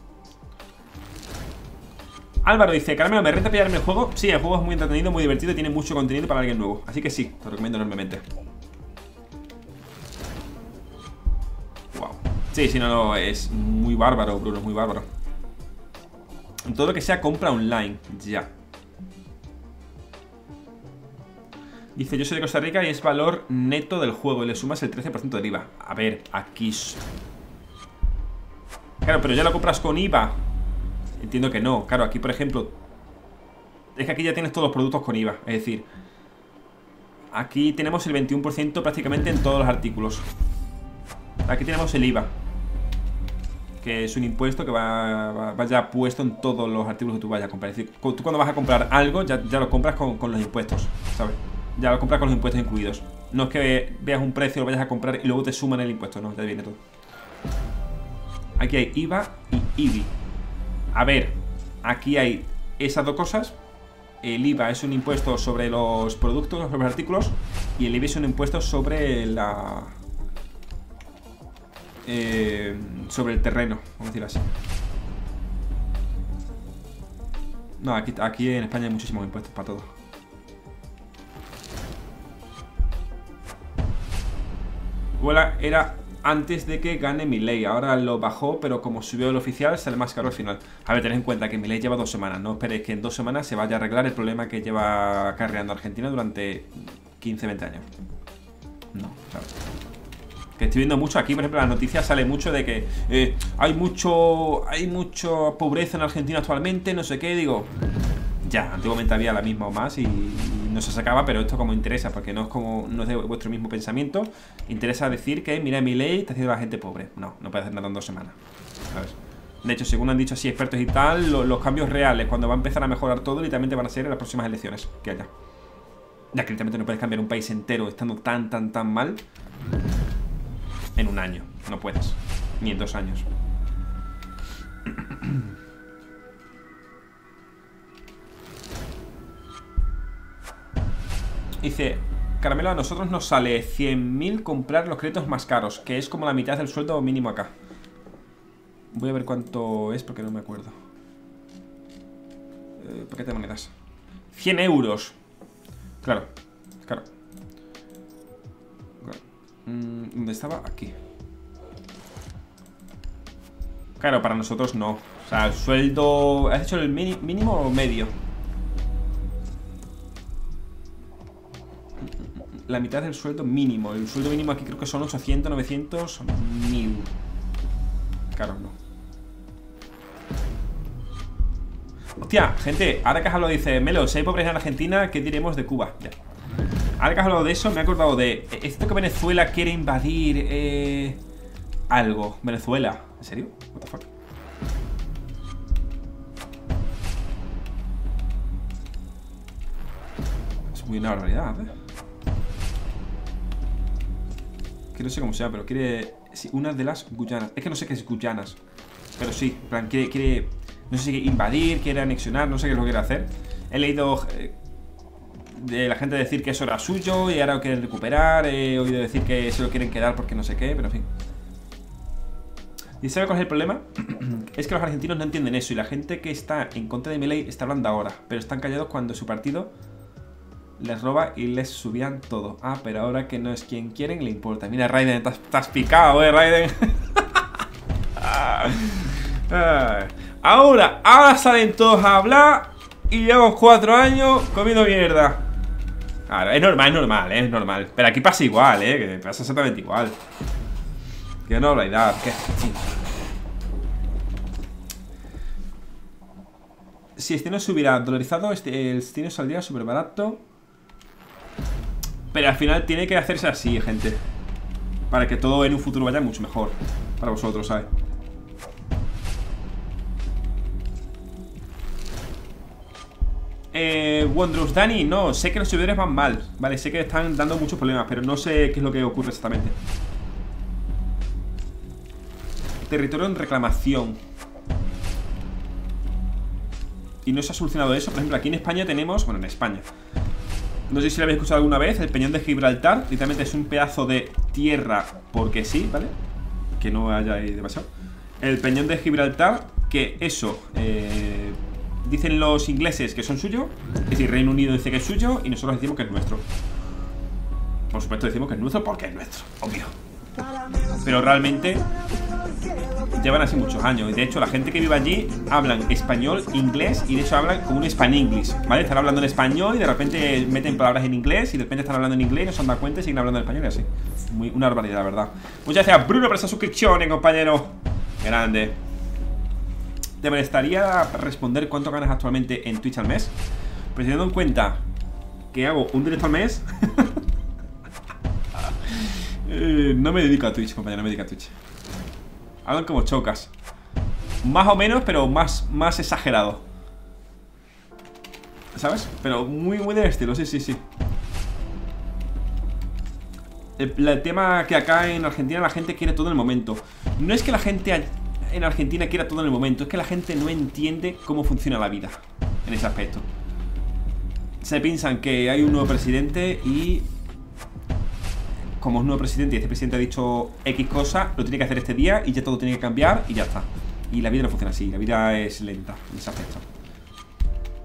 Álvaro dice, Carmelo, ¿me renta pillarme el juego? Sí, el juego es muy entretenido, muy divertido y tiene mucho contenido para alguien nuevo. Así que sí, te lo recomiendo enormemente. Wow. Sí, sí, no, no, es muy bárbaro, Bruno, es muy bárbaro. En todo lo que sea compra online, ya. Dice, yo soy de Costa Rica y es valor neto del juego y le sumas el trece por ciento del I V A. A ver, aquí... Claro, pero ya lo compras con I V A. Entiendo que no. Claro, aquí por ejemplo... Es que aquí ya tienes todos los productos con I V A. Es decir, aquí tenemos el veintiuno por ciento prácticamente en todos los artículos. Aquí tenemos el I V A, que es un impuesto que va, va, va ya puesto en todos los artículos que tú vayas a comprar. Es decir, tú cuando vas a comprar algo ya, ya lo compras con, con los impuestos, ¿sabes? Ya lo compras con los impuestos incluidos. No es que veas un precio, lo vayas a comprar y luego te suman el impuesto, no, ya viene todo. Aquí hay I V A y I B I. A ver, aquí hay esas dos cosas. El I V A es un impuesto sobre los productos, sobre los artículos, y el I B I es un impuesto sobre la... Eh, sobre el terreno, vamos a decir así. No, aquí, aquí en España hay muchísimos impuestos para todo. Igual era antes de que gane Milei. Ahora lo bajó, pero como subió el oficial, sale más caro al final. A ver, tened en cuenta que Milei lleva dos semanas. No esperéis que en dos semanas se vaya a arreglar el problema que lleva cargando Argentina durante quince, veinte años. No, ¿sabes? Que estoy viendo mucho aquí, por ejemplo, en las noticias sale mucho de que eh, hay mucho hay mucha pobreza en Argentina actualmente, no sé qué, digo, ya, antiguamente había la misma o más y, y no se sacaba, pero esto como interesa, porque no es como no es de vuestro mismo pensamiento, interesa decir que, mira, mi ley está haciendo a la gente pobre. No, no puede hacer nada en dos semanas, ¿sabes? De hecho, según han dicho así expertos y tal, lo, los cambios reales, cuando va a empezar a mejorar todo, literalmente van a ser en las próximas elecciones que haya. Ya que literalmente no puedes cambiar un país entero estando tan, tan, tan mal en un año, no puedes. Ni en dos años. Dice, Caramelo, a nosotros nos sale cien mil comprar los créditos más caros, que es como la mitad del sueldo mínimo acá. Voy a ver cuánto es porque no me acuerdo. eh, Paquete de monedas, cien euros. Claro, claro. ¿Dónde estaba? Aquí. Claro, para nosotros no. O sea, el sueldo... ¿Has hecho el mínimo o medio? La mitad del sueldo mínimo. El sueldo mínimo aquí creo que son ochocientos, novecientos, mil. Claro, no. Hostia, gente, ahora que has hablado, dice Melo, si hay pobreza en Argentina, ¿qué diremos de Cuba? Ya. Ahora que has hablado de eso, me he acordado de... ¿Es cierto que Venezuela quiere invadir eh, algo? ¿Venezuela? ¿En serio? What the fuck? Es muy una barbaridad, ¿eh? Que no sé cómo sea, pero quiere... Sí, una de las Guyanas. Es que no sé qué es Guyanas, pero sí, en plan, quiere... quiere no sé si quiere invadir, quiere anexionar, no sé qué es lo que quiere hacer. He leído... Eh, de la gente decir que eso era suyo y ahora lo quieren recuperar. He oído decir que se lo quieren quedar porque no sé qué, pero en fin. ¿Y sabe cuál es el problema? Es que los argentinos no entienden eso y la gente que está en contra de Milei está hablando ahora, pero están callados cuando su partido les roba y les subían todo. Ah, pero ahora que no es quien quieren, le importa. Mira, Raiden, estás picado, eh, Raiden. Ahora, ahora salen todos a hablar y llevamos cuatro años comiendo mierda. Claro, es normal, es normal, ¿eh? Es normal. Pero aquí pasa igual, ¿eh? Que pasa exactamente igual. Que no habla idea. ¿Qué? Sí. Si este no se hubiera dolarizado, este, el Stino saldría súper barato. Pero al final tiene que hacerse así, gente. Para que todo en un futuro vaya mucho mejor. Para vosotros, ¿sabes? Eh, Wondrous Dani, no, sé que los servidores van mal. Vale, sé que están dando muchos problemas, pero no sé qué es lo que ocurre exactamente. Territorio en reclamación. Y no se ha solucionado eso. Por ejemplo, aquí en España tenemos, bueno, en España, no sé si lo habéis escuchado alguna vez, el Peñón de Gibraltar. Literalmente es un pedazo de tierra porque sí, ¿vale? Que no haya ahí demasiado. El Peñón de Gibraltar, que eso eh, dicen los ingleses que son suyos. Es decir, Reino Unido dice que es suyo y nosotros decimos que es nuestro. Por supuesto decimos que es nuestro porque es nuestro, obvio. Pero realmente llevan así muchos años. Y de hecho la gente que vive allí hablan español, inglés. Y de hecho hablan como un Span-English, ¿vale? Están hablando en español y de repente meten palabras en inglés. Y de repente están hablando en inglés y no se dan cuenta y siguen hablando en español y así. Muy, una barbaridad, la verdad. Muchas gracias Bruno por esa suscripción, compañero. Grande. ¿Te molestaría responder cuánto ganas actualmente en Twitch al mes? Pero teniendo en cuenta que hago un directo al mes eh, no me dedico a Twitch, compañero, no me dedico a Twitch. Hagan como chocas. Más o menos, pero más, más exagerado, ¿sabes? Pero muy, muy del estilo, sí, sí, sí. El, el tema que acá en Argentina la gente quiere todo en el momento. No es que la gente en Argentina quiera todo en el momento, es que la gente no entiende cómo funciona la vida en ese aspecto. Se piensan que hay un nuevo presidente y como es un nuevo presidente y este presidente ha dicho X cosa, lo tiene que hacer este día y ya todo tiene que cambiar y ya está. Y la vida no funciona así, la vida es lenta en ese aspecto.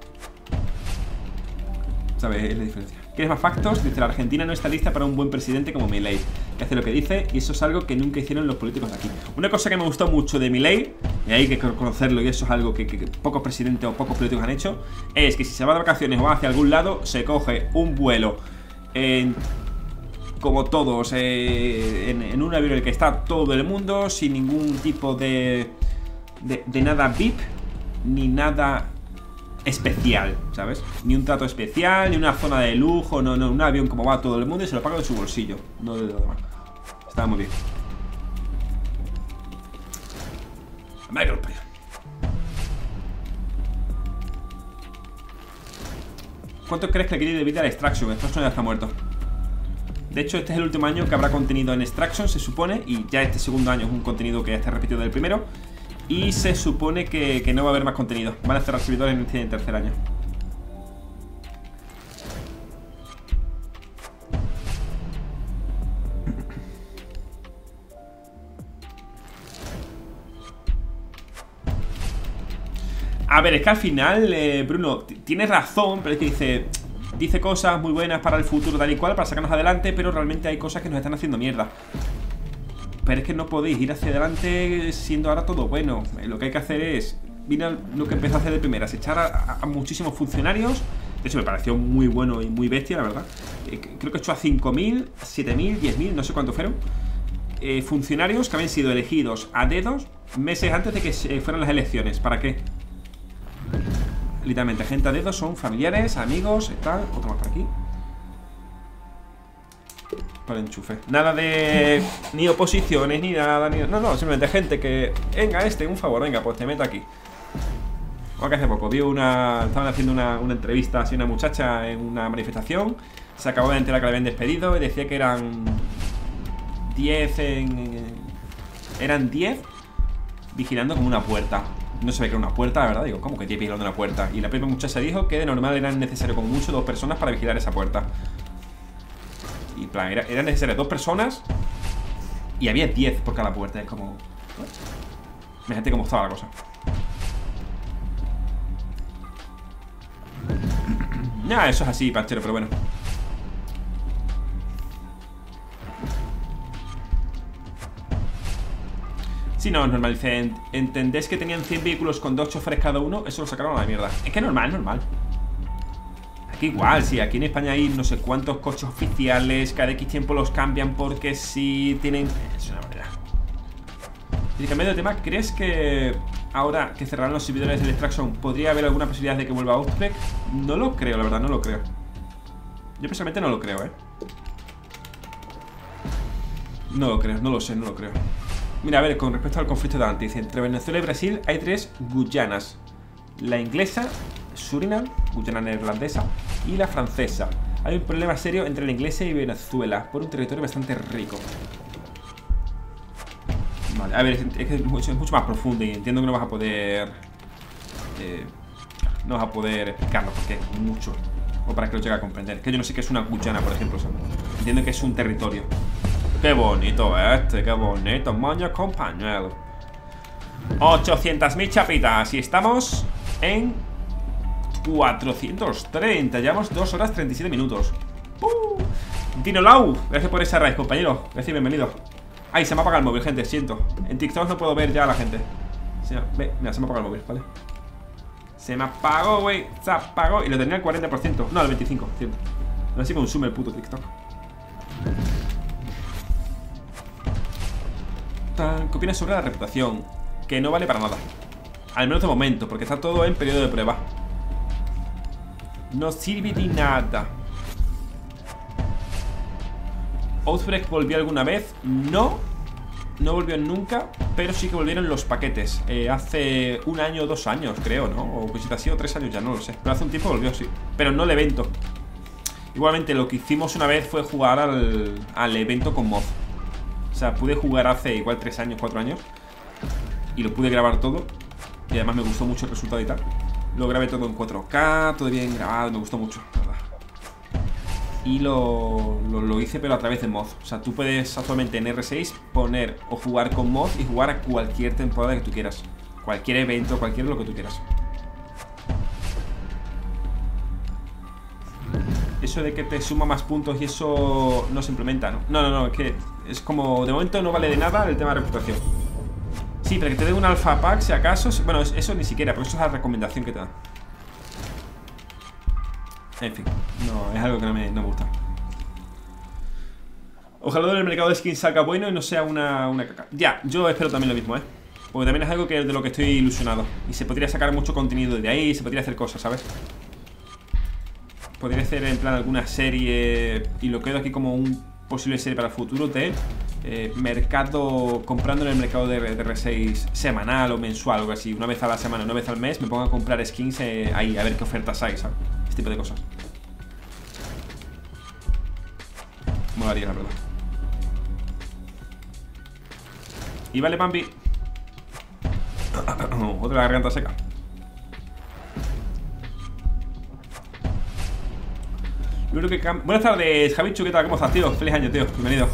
¿sabes? Es la diferencia. ¿Quieres más factos? Dice, la Argentina no está lista para un buen presidente como Milei, que hace lo que dice, y eso es algo que nunca hicieron los políticos de aquí. Una cosa que me gustó mucho de Milei, y hay que conocerlo, y eso es algo que, que, que pocos presidentes o pocos políticos han hecho, es que si se va de vacaciones o va hacia algún lado, se coge un vuelo en... como todos, eh, en, en un avión en el que está todo el mundo, sin ningún tipo de, de, de nada V I P, ni nada especial, ¿sabes? Ni un trato especial, ni una zona de lujo, no, no, un avión como va todo el mundo y se lo paga de su bolsillo, no de lo demás. Está muy bien. Michael Pyle. ¿Cuánto crees que le quiere de vida a Extraction? Extraction ya está muerto. De hecho, este es el último año que habrá contenido en Extraction, se supone. Y ya este segundo año es un contenido que ya está repetido del primero. Y se supone que, que no va a haber más contenido. Van a cerrar servidores en este en tercer año. A ver, es que al final, eh, Bruno, tienes razón, pero es que dice... Dice cosas muy buenas para el futuro tal y cual, para sacarnos adelante, pero realmente hay cosas que nos están haciendo mierda. Pero es que no podéis ir hacia adelante siendo ahora todo bueno. Lo que hay que hacer es... Mira lo que empezó a hacer de primeras, echar a, a, a muchísimos funcionarios. De hecho me pareció muy bueno y muy bestia, la verdad. eh, Creo que echó a cinco mil, siete mil, diez mil, no sé cuántos fueron, eh, funcionarios que habían sido elegidos a dedos meses antes de que eh, fueran las elecciones. ¿Para qué? Literalmente, gente a dedos son familiares, amigos, tal. Otro más por aquí. Para enchufe. Nada de... Ni oposiciones, ni nada, ni... No, no, simplemente gente que... Venga, este, un favor, venga, pues te meto aquí. Como que hace poco vi una... Estaban haciendo una, una entrevista así a una muchacha en una manifestación. Se acabó de enterar que la habían despedido y decía que eran... diez en... Eran diez vigilando como una puerta. No se ve que era una puerta, la verdad. Digo, ¿cómo que diez vigilando una puerta? Y la propia muchacha dijo que de normal eran necesarios como mucho dos personas para vigilar esa puerta. Y en plan, era, eran necesarias dos personas y había diez por cada puerta. Es como... Imagínate cómo estaba la cosa. Ya, eso es así, panchero, pero bueno. Sí, no, es normal. Dice, ¿entendés que tenían cien vehículos con dos choferes cada uno? Eso lo sacaron a la mierda. Es que es normal, es normal. Aquí igual, sí, aquí en España hay no sé cuántos coches oficiales. Cada X tiempo los cambian porque sí tienen... Es una verdad. Y cambiando de tema, ¿crees que ahora que cerrarán los servidores del Extraction podría haber alguna posibilidad de que vuelva a Outbreak? No lo creo, la verdad, no lo creo. Yo personalmente no lo creo, ¿eh? No lo creo, no lo sé, no lo creo. Mira, a ver, con respecto al conflicto de antes, entre Venezuela y Brasil hay tres Guyanas. La inglesa, Surinam, Guyana neerlandesa, y la francesa. Hay un problema serio entre la inglesa y Venezuela por un territorio bastante rico. Vale, a ver, es, que es, mucho, es mucho más profundo y entiendo que no vas a poder... Eh, no vas a poder explicarlo porque es mucho. O para que lo llegue a comprender. Que yo no sé qué es una Guyana, por ejemplo. O sea, entiendo que es un territorio. Qué bonito este, qué bonito, moño compañero. ochocientas mil chapitas. Y estamos en cuatrocientos treinta. Llevamos dos horas treinta y siete minutos. uh. Dino Lau, gracias por esa raíz, compañero. Gracias y bienvenido. Ay, se me ha apagado el móvil, gente, siento. En TikTok no puedo ver ya a la gente. Se me, ve, mira, se me ha apagado el móvil, ¿vale? Se me apagó, güey. Se apagó. Y lo tenía al cuarenta por ciento. No, al veinticinco por ciento. No sé si consume el puto TikTok. ¿Qué opinas sobre la reputación? Que no vale para nada. Al menos de momento, porque está todo en periodo de prueba. No sirve de nada. ¿Outbreak volvió alguna vez? No. No volvió nunca. Pero sí que volvieron los paquetes. eh, Hace un año o dos años, creo, ¿no? O cosita así, o tres años, ya no lo sé. Pero hace un tiempo volvió, sí. Pero no el evento. Igualmente, lo que hicimos una vez fue jugar al, al evento con mod. O sea, pude jugar hace igual tres años, cuatro años. Y lo pude grabar todo. Y además me gustó mucho el resultado y tal. Lo grabé todo en cuatro K, todo bien grabado, me gustó mucho, la verdad. Y lo, lo, lo hice pero a través de mod. O sea, tú puedes actualmente en R seis poner o jugar con mod y jugar a cualquier temporada que tú quieras. Cualquier evento, cualquier lo que tú quieras. eso de que te suma más puntos y eso no se implementa, ¿no? No, no, no, es que es como, de momento no vale de nada el tema de reputación. Sí, pero que te dé un alfa pack si acaso. Bueno, eso ni siquiera, pero eso es la recomendación que te dan. En fin, no, es algo que no me, no me gusta. Ojalá el mercado de skins salga bueno y no sea una, una caca. Ya, yo espero también lo mismo, ¿eh? Porque también es algo que, de lo que estoy ilusionado. Y se podría sacar mucho contenido de ahí, se podría hacer cosas, ¿sabes? Podría hacer en plan alguna serie. Y lo quedo aquí como un posible serie para el futuro de eh, mercado, comprando en el mercado de, de R seis semanal o mensual o algo así. Una vez a la semana, una vez al mes me pongo a comprar skins eh, ahí, a ver qué ofertas hay, ¿sabes? Este tipo de cosas. Molaría, la verdad. Y vale, Bambi. Otra garganta seca. Yo creo que cam... Buenas tardes, Javichu, ¿qué tal? ¿Cómo estás, tío? Feliz año, tío, bienvenido.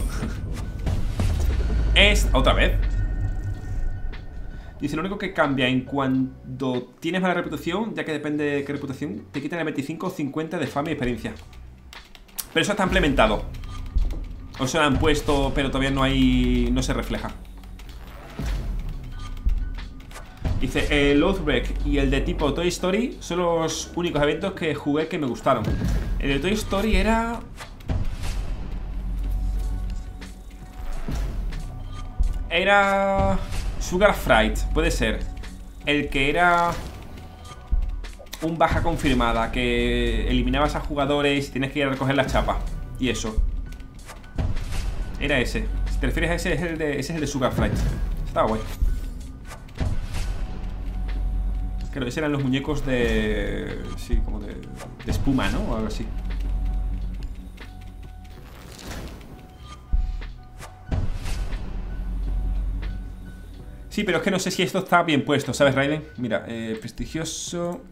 Es... ¿Otra vez? Dice, lo único que cambia en cuando tienes mala reputación, ya que depende de qué reputación, te quitan el veinticinco o cincuenta de fama y experiencia. Pero eso está implementado. O se lo han puesto, pero todavía no hay... no se refleja. Dice, el Outbreak y el de tipo Toy Story son los únicos eventos que jugué que me gustaron. El de Toy Story era... Era... Sugar Fright, puede ser. El que era... un baja confirmada, que eliminabas a jugadores y tienes que ir a recoger la chapa. Y eso. Era ese. Si te refieres a ese, es el de, ese es el de Sugar Fright. Estaba guay. Claro, esos eran los muñecos de... sí, como de, de espuma, ¿no? O algo así. Sí, pero es que no sé si esto está bien puesto, ¿sabes, Raiden? Mira, eh, prestigioso...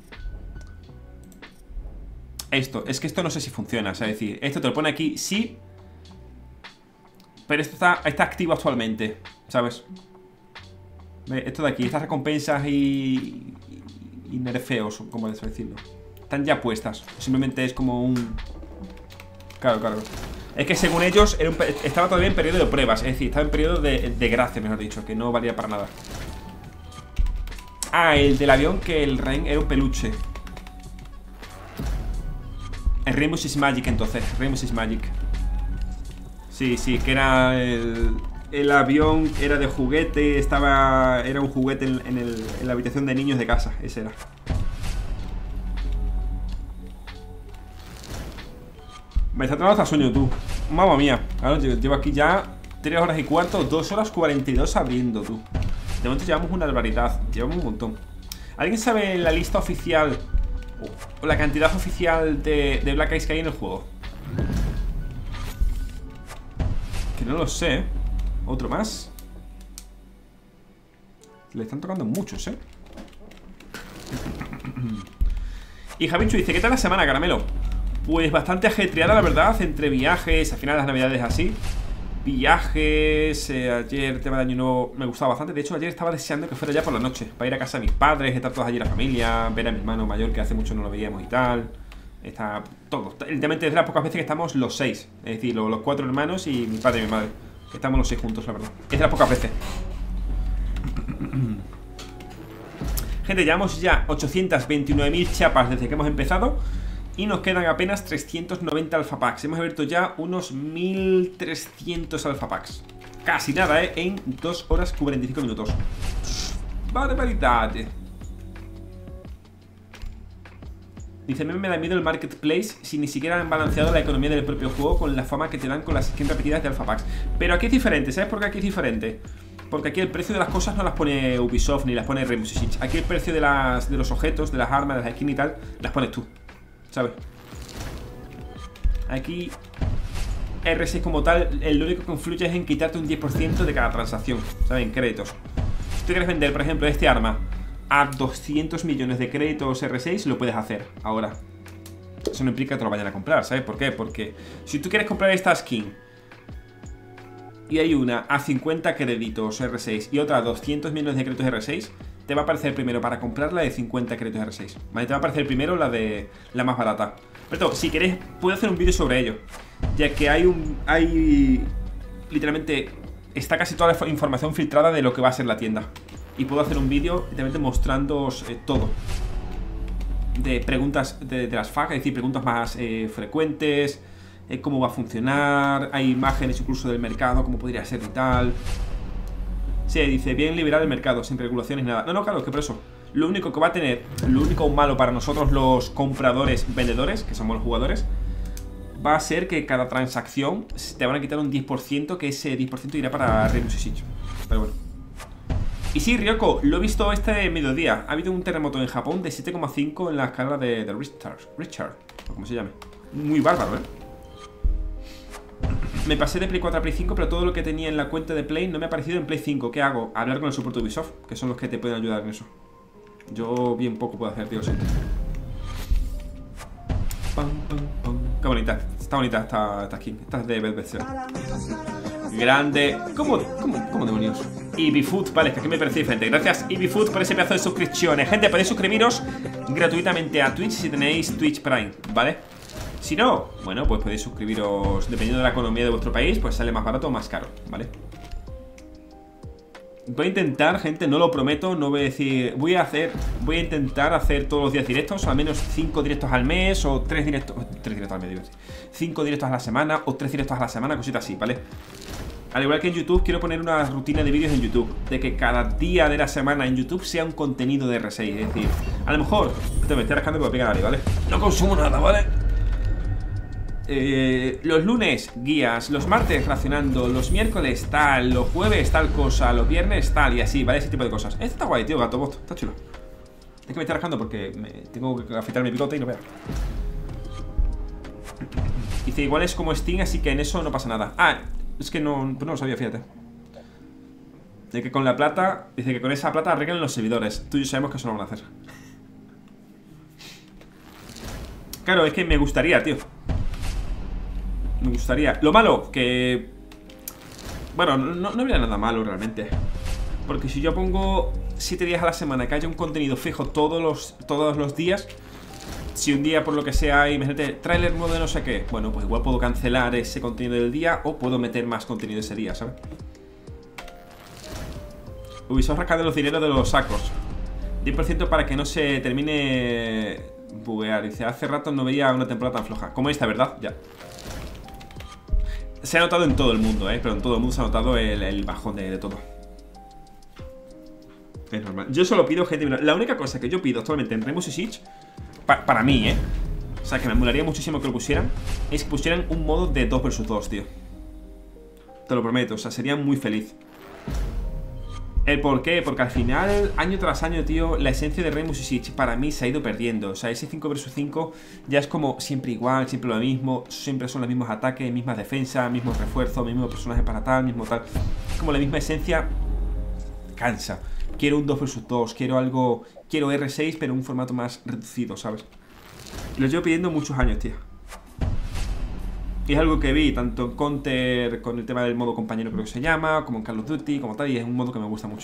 Esto, es que esto no sé si funciona, o sea, es decir, esto te lo pone aquí, sí. Pero esto está, está activo actualmente, ¿sabes? Esto de aquí, estas recompensas y... y nerfeos, como decirlo, están ya puestas. Simplemente es como un... Claro, claro. Es que según ellos era un... estaba todavía en periodo de pruebas. Es decir, estaba en periodo de, de gracia, mejor dicho. Que no valía para nada. Ah, el del avión, que el Rain era un peluche. El Rainbow Six Magic, entonces. Rainbow Six Magic. Sí, sí, que era el... El avión era de juguete. Estaba... Era un juguete en, en, el, en la habitación de niños de casa. Ese era. Me está tratando hasta sueño, tú. Mamma mía. Ahora llevo aquí ya tres horas y cuarto, dos horas cuarenta y dos abriendo, tú. De momento llevamos una barbaridad. Llevamos un montón. ¿Alguien sabe la lista oficial o la cantidad oficial de, de Black Eyes que hay en el juego? Que no lo sé. Otro más. Le están tocando muchos, ¿eh? Y Javichu dice, ¿qué tal la semana, Caramelo? Pues bastante ajetreada, la verdad. Entre viajes, al final de las navidades así. Viajes, eh, ayer, tema de año nuevo, me gustaba bastante. De hecho, ayer estaba deseando que fuera ya por la noche, para ir a casa de mis padres, estar todos allí la familia, ver a mi hermano mayor, que hace mucho no lo veíamos y tal. Está todo, literalmente es de las pocas veces que estamos los seis. Es decir, los, los cuatro hermanos y mi padre y mi madre. Que estamos los seis juntos, la verdad. Es de las pocas veces. Gente, llevamos ya ochocientas veintinueve mil chapas desde que hemos empezado. Y nos quedan apenas trescientos noventa alfa packs. Hemos abierto ya unos mil trescientos alfa packs. Casi nada, ¿eh? En dos horas cuarenta y cinco minutos. Barbaridad. Dice, a mí me da miedo el marketplace si ni siquiera han balanceado la economía del propio juego con la fama que te dan con las skins repetidas de alfa packs. Pero aquí es diferente, ¿sabes por qué aquí es diferente? Porque aquí el precio de las cosas no las pone Ubisoft ni las pone Rainbow Six Siege. Aquí el precio de, las, de los objetos, de las armas, de las skins y tal, las pones tú, ¿sabes? Aquí R seis como tal, lo único que influye es en quitarte un diez por ciento de cada transacción, ¿sabes? En créditos. Si tú quieres vender, por ejemplo, este arma a doscientos millones de créditos R seis, lo puedes hacer ahora. Eso no implica que te lo vayan a comprar, ¿sabes por qué? Porque si tú quieres comprar esta skin y hay una a cincuenta créditos R seis y otra a doscientos millones de créditos R seis, te va a aparecer primero para comprar la de cincuenta créditos R seis, ¿vale? Te va a aparecer primero la de la más barata. Pero si queréis, puedo hacer un vídeo sobre ello, ya que hay un... hay... literalmente está casi toda la información filtrada de lo que va a ser la tienda. Y puedo hacer un vídeo literalmente mostrándoos eh, todo. De preguntas de, de las F A Q, es decir, preguntas más eh, frecuentes, eh, cómo va a funcionar, hay imágenes incluso del mercado, cómo podría ser y tal. Sí, dice, bien liberar el mercado, sin regulaciones ni nada. No, no, claro, que por eso. Lo único que va a tener, lo único malo para nosotros los compradores, vendedores, que somos los jugadores, va a ser que cada transacción te van a quitar un diez por ciento, que ese diez por ciento irá para Rainbow Six Siege. Pero bueno. Y sí, Ryoko, lo he visto este mediodía. Ha habido un terremoto en Japón de siete coma cinco en la escala de, de Richard, Richard, o como se llame. Muy bárbaro, ¿eh? Me pasé de Play cuatro a Play cinco, pero todo lo que tenía en la cuenta de Play no me ha aparecido en Play cinco. ¿Qué hago? Hablar con el support de Ubisoft, que son los que te pueden ayudar en eso. Yo bien poco puedo hacer, tío, sí. Pam, pam, pam. Qué bonita, está bonita esta, esta skin. Esta es de Velvet. Grande. ¿Cómo, cómo, cómo demonios? EveFood, vale, que aquí me parece diferente. Gracias EveFood por ese pedazo de suscripciones. Gente, podéis suscribiros gratuitamente a Twitch si tenéis Twitch Prime, ¿vale? Si no, bueno, pues podéis suscribiros. Dependiendo de la economía de vuestro país, pues sale más barato o más caro, ¿vale? Voy a intentar, gente, no lo prometo. No voy a decir, voy a hacer Voy a intentar hacer todos los días directos, al menos cinco directos al mes, o tres directos tres directos al mes, digo, cinco directos a la semana, o tres directos a la semana, cositas así, ¿vale? Al igual que en YouTube, quiero poner una rutina de vídeos en YouTube, de que cada día de la semana en YouTube sea un contenido de R seis. Es decir, a lo mejor te me estoy rascando porque me pega nadie, ¿vale? No consumo nada, ¿vale? Eh, los lunes, guías. Los martes, racionando. Los miércoles, tal. Los jueves, tal cosa. Los viernes, tal. Y así, ¿vale? Ese tipo de cosas. Esto está guay, tío, Gatobot. Está chulo. Es que me estoy rascando porque me tengo que afeitar mi picote y no veo. Dice, igual es como Steam, así que en eso no pasa nada. Ah, es que no, pues no lo sabía, fíjate. De que con la plata, dice que con esa plata arreglan los servidores. Tú y yo sabemos que eso no lo van a hacer. Claro, es que me gustaría, tío. Me gustaría. Lo malo, que... Bueno, no, no habría nada malo realmente. Porque si yo pongo siete días a la semana, que haya un contenido fijo todos los, todos los días. Si un día por lo que sea, imagínate, tráiler nuevo de no sé qué, bueno, pues igual puedo cancelar ese contenido del día o puedo meter más contenido ese día, ¿sabes? Ubisoft rascando los dineros de los sacos. diez por ciento para que no se termine buguear. Dice, hace rato no veía una temporada tan floja como esta, ¿verdad? Ya. Se ha notado en todo el mundo, ¿eh? Pero en todo el mundo se ha notado el, el bajón de, de todo. Es normal. Yo solo pido, gente, la única cosa que yo pido actualmente en Rainbow Six Siege, pa para mí, ¿eh? O sea, que me molaría muchísimo que lo pusieran, es que pusieran un modo de dos versus dos, tío. Te lo prometo, o sea, sería muy feliz. ¿El por qué? Porque al final, año tras año, tío, la esencia de Rainbow Six Siege para mí se ha ido perdiendo. O sea, ese cinco versus cinco ya es como siempre igual, siempre lo mismo. Siempre son los mismos ataques, mismas defensas, mismos refuerzos, mismos personajes para tal, mismo tal. Es como la misma esencia. Cansa. Quiero un dos versus dos, quiero algo... Quiero R seis, pero en un formato más reducido, ¿sabes? Lo llevo pidiendo muchos años, tío. Y es algo que vi tanto en Counter, con el tema del modo compañero creo que se llama, como en Call of Duty, como tal, y es un modo que me gusta mucho.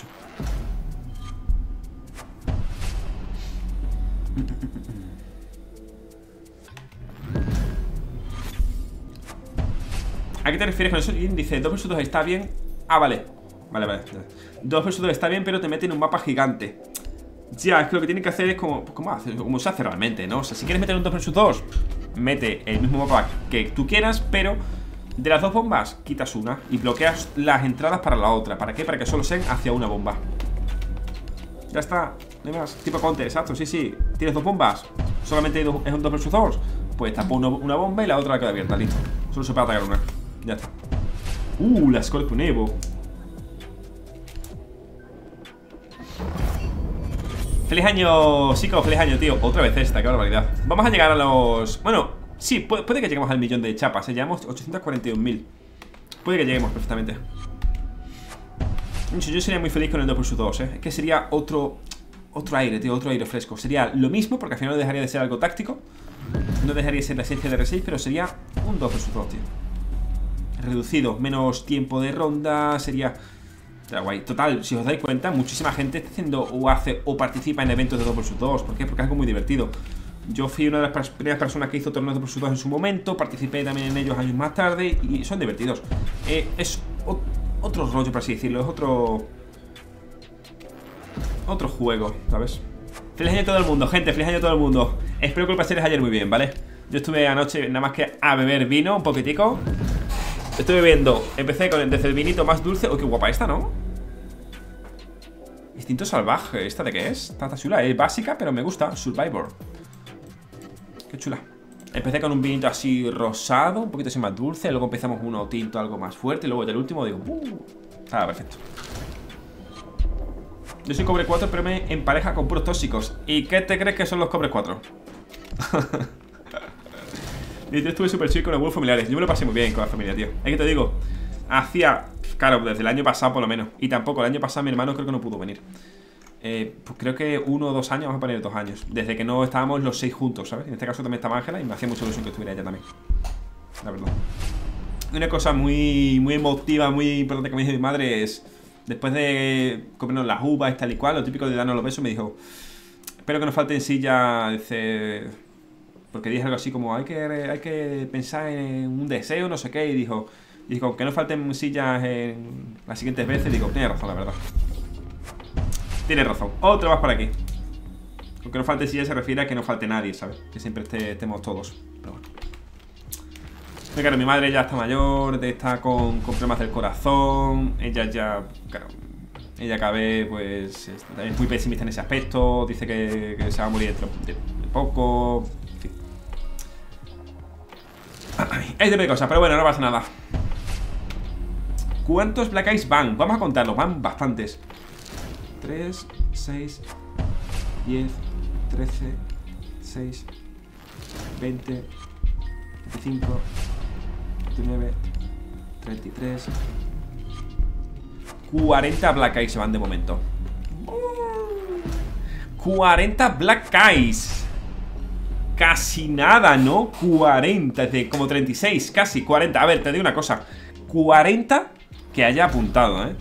¿A qué te refieres con eso? Dice, dos versus dos está bien. Ah, vale. Vale, vale. dos versus dos está bien, pero te meten un mapa gigante. Ya, es que lo que tienen que hacer es como, como, hace, como se hace realmente, ¿no? O sea, si quieres meter un dos versus dos, mete el mismo mapa que tú quieras, pero de las dos bombas quitas una y bloqueas las entradas para la otra. ¿Para qué? Para que solo sean hacia una bomba. Ya está, no hay más. Tipo Counter, exacto, sí, sí. Tienes dos bombas, solamente es un dos versus dos. Pues tapo uno, una bomba y la otra la queda abierta, listo. Solo se puede atacar una, ya está. Uh, la Scorpion Evo. Feliz año, chicos, feliz año, tío. Otra vez esta, qué barbaridad. Vamos a llegar a los... Bueno, sí, puede, puede que lleguemos al millón de chapas, ¿eh? Llevamos ochocientos cuarenta y un mil. Puede que lleguemos perfectamente. Yo sería muy feliz con el dos versus dos, ¿eh? Es que sería otro... Otro aire, tío, otro aire fresco. Sería lo mismo, porque al final no dejaría de ser algo táctico. No dejaría de ser la esencia de R seis, pero sería un dos versus dos, tío. Reducido, menos tiempo de ronda, sería... Está guay. Total, si os dais cuenta, muchísima gente está haciendo o hace o participa en eventos de dos versus dos. ¿Por qué? Porque es algo muy divertido. Yo fui una de las primeras personas que hizo torneos de dos versus dos en su momento. Participé también en ellos años más tarde y son divertidos. eh, Es o otro rollo, por así decirlo. Es otro... Otro juego, ¿sabes? Feliz año a todo el mundo, gente, feliz año a todo el mundo. Espero que lo paséis ayer muy bien, ¿vale? Yo estuve anoche nada más que a beber vino un poquitico. Estuve bebiendo, empecé con desde el vinito más dulce. Oh, qué guapa esta, ¿no? Instinto salvaje, ¿esta de qué es? Está chula, es básica, pero me gusta. Survivor. Qué chula. Empecé con un vinito así rosado, un poquito así más dulce. Luego empezamos con uno tinto algo más fuerte. Y luego del último digo, uh, ah, perfecto. Yo soy cobre cuatro, pero me empareja con puros tóxicos. ¿Y qué te crees que son los cobre cuatro? Y yo estuve súper chill con los buenos familiares. Yo me lo pasé muy bien con la familia, tío. Es que te digo, hacía, claro, desde el año pasado por lo menos. Y tampoco, el año pasado mi hermano creo que no pudo venir. eh, Pues creo que uno o dos años, vamos a poner dos años. Desde que no estábamos los seis juntos, ¿sabes? En este caso también estaba Ángela y me hacía mucha ilusión que estuviera ella también. La verdad. Una cosa muy, muy emotiva, muy importante que me dijo mi madre es... Después de comernos las uvas y tal y cual, lo típico de darnos los besos, me dijo: espero que nos falten sillas, dice, porque dije algo así como hay que, hay que pensar en un deseo, no sé qué. Y dijo, dijo que no falten sillas en las siguientes veces. Digo, tiene razón, la verdad. Tiene razón, otro más por aquí. Con que no falte sillas se refiere a que no falte nadie, ¿sabes? Que siempre esté, estemos todos. Pero bueno. Claro, mi madre ya está mayor, está con, con problemas del corazón. Ella ya, claro, ella cada vez pues es muy pesimista en ese aspecto. Dice que, que se va a morir dentro de, de poco. En fin. Hay tipo de cosas, pero bueno, no pasa nada. ¿Cuántos Black Eyes van? Vamos a contarlos, van bastantes. tres, seis, diez, trece, seis, veinte, veinticinco, veintinueve, treinta y tres, cuarenta Black Eyes se van de momento. cuarenta Black Eyes. Casi nada, ¿no? cuarenta, es de como treinta y seis, casi cuarenta. A ver, te digo una cosa, cuarenta que haya apuntado, ¿eh?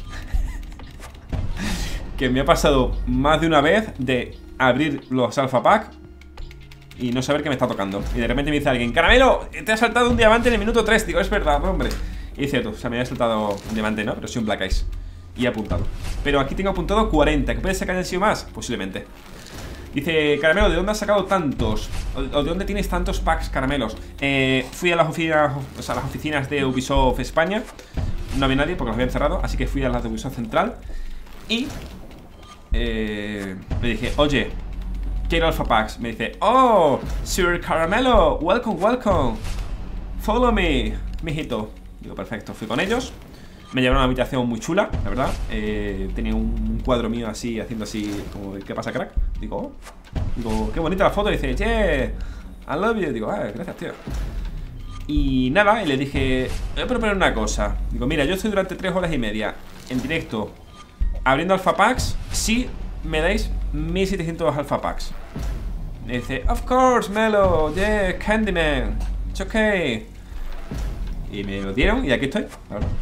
Que me ha pasado más de una vez de abrir los Alpha Pack y no saber qué me está tocando. Y de repente me dice alguien: Caramelo, te ha saltado un diamante en el minuto tres. Digo, es verdad, hombre. Y es cierto, o sea, me había saltado un diamante, ¿no? Pero sí un Black Eyes. Y he apuntado. Pero aquí tengo apuntado cuarenta. ¿Que puede ser que hayan sido más? Posiblemente. Dice, Caramelo, ¿de dónde has sacado tantos? ¿O de dónde tienes tantos packs, Caramelos? Eh, fui a las oficinas, o sea, a las oficinas de Ubisoft España. No había nadie porque las habían cerrado. Así que fui a las de Ubisoft Central. Y eh, le dije, oye, quiero Alpha Packs. Me dice, oh, Sir Caramelo, welcome, welcome. Follow me, mijito. Digo, perfecto, fui con ellos. Me llevaron a una habitación muy chula, la verdad. eh, Tenía un cuadro mío así, haciendo así, como, ¿qué pasa, crack? Digo, oh. Digo, qué bonita la foto. Y dice, yeah, I love you. Digo, ah, gracias, tío. Y nada, y le dije, voy a proponer una cosa. Digo, mira, yo estoy durante tres horas y media en directo abriendo Alpha Packs si me dais mil setecientos Alpha Packs. Me dice, of course, Melo, yeah, Candyman, it's okay. Y me lo dieron y aquí estoy, la verdad.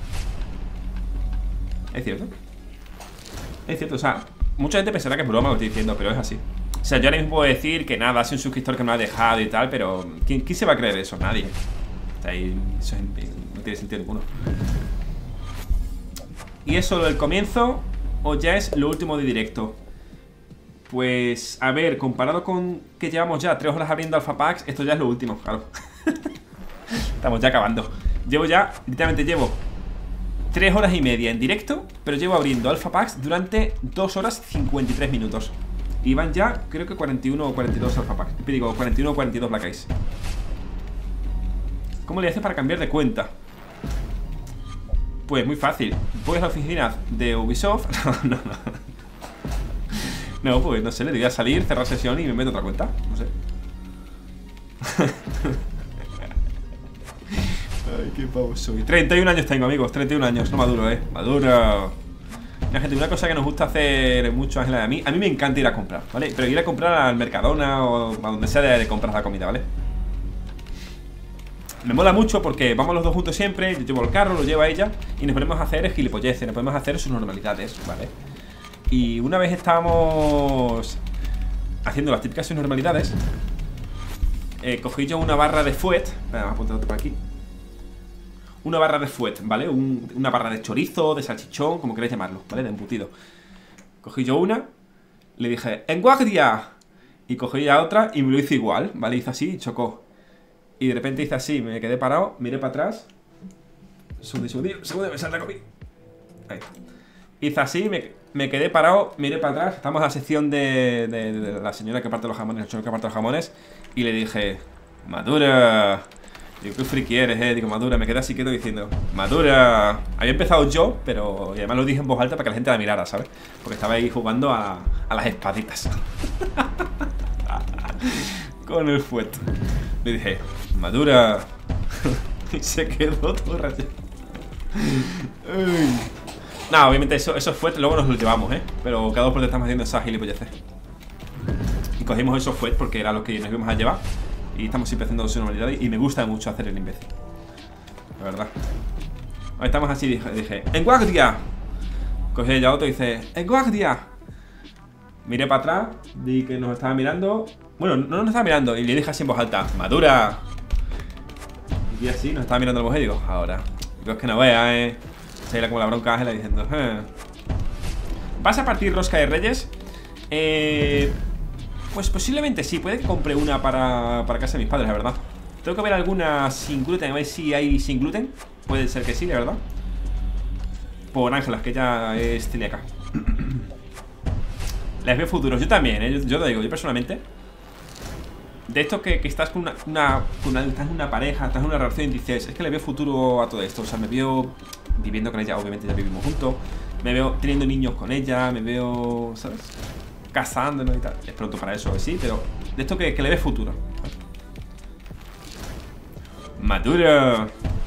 Es cierto. Es cierto, o sea, mucha gente pensará que es broma lo que estoy diciendo, pero es así. O sea, yo ahora mismo puedo decir que nada, soy un suscriptor que me ha dejado y tal, pero ¿quién, quién se va a creer eso? Nadie. O sea, eso no tiene sentido ninguno. ¿Y es solo el comienzo o ya es lo último de directo? Pues, a ver, comparado con que llevamos ya tres horas abriendo Alpha Packs, esto ya es lo último, claro. Estamos ya acabando. Llevo ya, literalmente llevo tres horas y media en directo, pero llevo abriendo Alpha Packs durante dos horas cincuenta y tres minutos. Y van ya, creo que cuarenta y uno o cuarenta y dos Alpha Packs. Digo, cuarenta y uno o cuarenta y dos Black Eyes. ¿Cómo le haces para cambiar de cuenta? Pues muy fácil. Voy a la oficina de Ubisoft. No, no, no. No, pues no sé, le diría salir, cerrar sesión y me meto otra cuenta. No sé. Ay, qué pavo soy. treinta y un años tengo, amigos, treinta y un años. No maduro, eh. Maduro. Mira, gente, una cosa que nos gusta hacer mucho, Ángela y a mí. A mí me encanta ir a comprar, ¿vale? Pero ir a comprar al Mercadona o a donde sea de, de comprar la comida, ¿vale? me mola mucho porque vamos los dos juntos siempre. Yo llevo el carro, lo lleva ella y nos ponemos a hacer gilipolleces, nos ponemos a hacer sus normalidades, ¿vale? Y una vez estábamos haciendo las típicas sus normalidades, eh, cogí yo una barra de fuet. Espera, vamos a apuntar por aquí. Una barra de fuet, ¿vale? Un, una barra de chorizo, de salchichón, como queréis llamarlo, ¿vale? De embutido. Cogí yo una, le dije, ¡en guardia! Y cogí ya otra y me lo hizo igual, ¿vale? Hizo así y chocó. Y de repente hice así, me quedé parado, miré para atrás. Segundo, segundo, segundo, me salta comida. Ahí. Hice así, me, me quedé parado, miré para atrás. Estamos en la sección de, de, de la señora que parte los jamones, el señor que parte los jamones. Y le dije, Madura. Digo, qué friki eres, eh. Digo, Madura, me quedé así quieto diciendo, Madura. Había empezado yo, pero y además lo dije en voz alta para que la gente la mirara, ¿sabes? Porque estaba ahí jugando a, a las espaditas. Con el fuet. Le dije, Madura. Y se quedó todo rayado. Nada, obviamente eso, esos fuet luego nos los llevamos, ¿eh? Pero cada dos por estamos haciendo esas gilipolleces. Y cogimos esos fuet porque era lo que nos íbamos a llevar. Y estamos siempre haciendo su normalidad. Y me gusta mucho hacer el imbécil, la verdad. Ahí estamos así, dije, dije ¡en guardia! Cogí el auto y dice, ¡en guardia! Miré para atrás, vi que nos estaba mirando. Bueno, no nos estaba mirando. Y le dije así en voz alta, ¡Madura! Y así, nos estaba mirando la mujer y digo, ahora. Digo, es que no vea, eh. Se era como la bronca Ángela diciendo, eh. ¿Vas a partir rosca de Reyes? Eh... Pues posiblemente sí, puede que compre una para, para casa de mis padres, la verdad. Tengo que ver alguna sin gluten, a ver si hay sin gluten. Puede ser que sí, la verdad. Por Ángela, que ella es celíaca. Les veo futuros, yo también, ¿eh? yo, yo te digo, yo personalmente. De esto que, que estás con una, una, con una estás en una pareja, estás en una relación y dices, es que le veo futuro a todo esto. O sea, me veo viviendo con ella, obviamente ya vivimos juntos. Me veo teniendo niños con ella, me veo, ¿sabes? Casándonos y tal. Es pronto para eso, sí, pero de esto que, que le ves futuro. Maduro.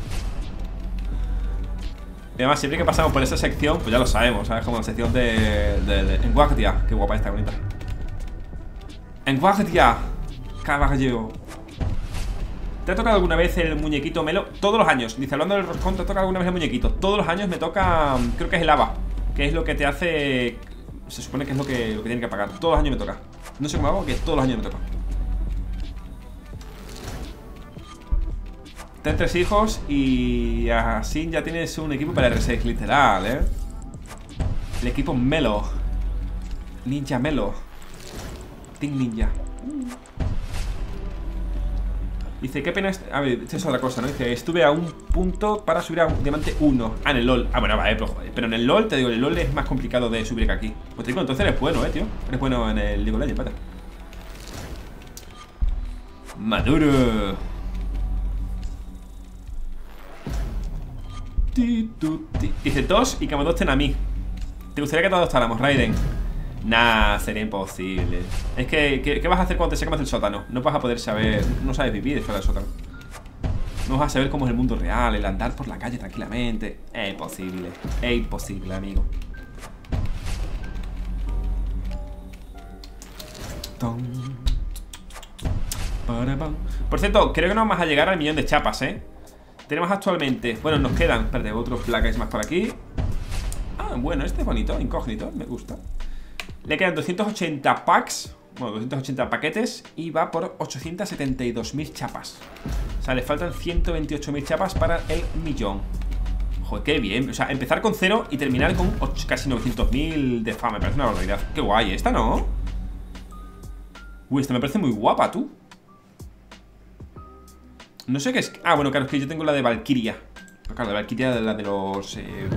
Y además, siempre que pasamos por esa sección, pues ya lo sabemos, ¿sabes? Como la sección de... de, de en guardia. Qué guapa está, bonita. En guardia, caballero. ¿Te ha tocado alguna vez el muñequito Melo? Todos los años. Dice, hablando del roscón, ¿te ha tocado alguna vez el muñequito? Todos los años me toca, creo que es el haba, que es lo que te hace... Se supone que es lo que, lo que tienen que pagar. Todos los años me toca. No sé cómo hago, que todos los años me toca. Ten tres hijos y así ya tienes un equipo para R seis, literal, ¿eh? El equipo Melo. Ninja Melo. Team Ninja. Dice, qué pena... A ver, esta es otra cosa, ¿no? Dice, estuve a un punto para subir a un diamante uno. Ah, en el LOL. Ah, bueno, vale, pero, pero en el LOL, te digo, el LOL es más complicado de subir que aquí. Pues te digo, entonces eres bueno, ¿eh, tío? Eres bueno en el League of Legends, pata. Maduro. Dice, dos y que me adopten a mí. ¿Te gustaría que te adoptáramos, Raiden? Nah, sería imposible. Es que, ¿qué, ¿qué vas a hacer cuando te saquemos del sótano? No vas a poder saber, no sabes vivir fuera del sótano. No vas a saber cómo es el mundo real, el andar por la calle tranquilamente. Es imposible, es imposible, amigo. Por cierto, creo que no vamos a llegar al millón de chapas, ¿eh? Tenemos actualmente, bueno, nos quedan, espérate, otros placas más por aquí. Ah, bueno, este es bonito, incógnito, me gusta. Le quedan doscientos ochenta packs, bueno, doscientos ochenta paquetes y va por ochocientos setenta y dos mil chapas. O sea, le faltan ciento veintiocho mil chapas para el millón. Joder, qué bien. O sea, empezar con cero y terminar con casi novecientos mil de fama. Me parece una barbaridad. Qué guay, esta, ¿no? Uy, esta me parece muy guapa, tú. No sé qué es... Ah, bueno, claro, es que yo tengo la de Valkyria. Claro, la Valkyria, la de los... Eh...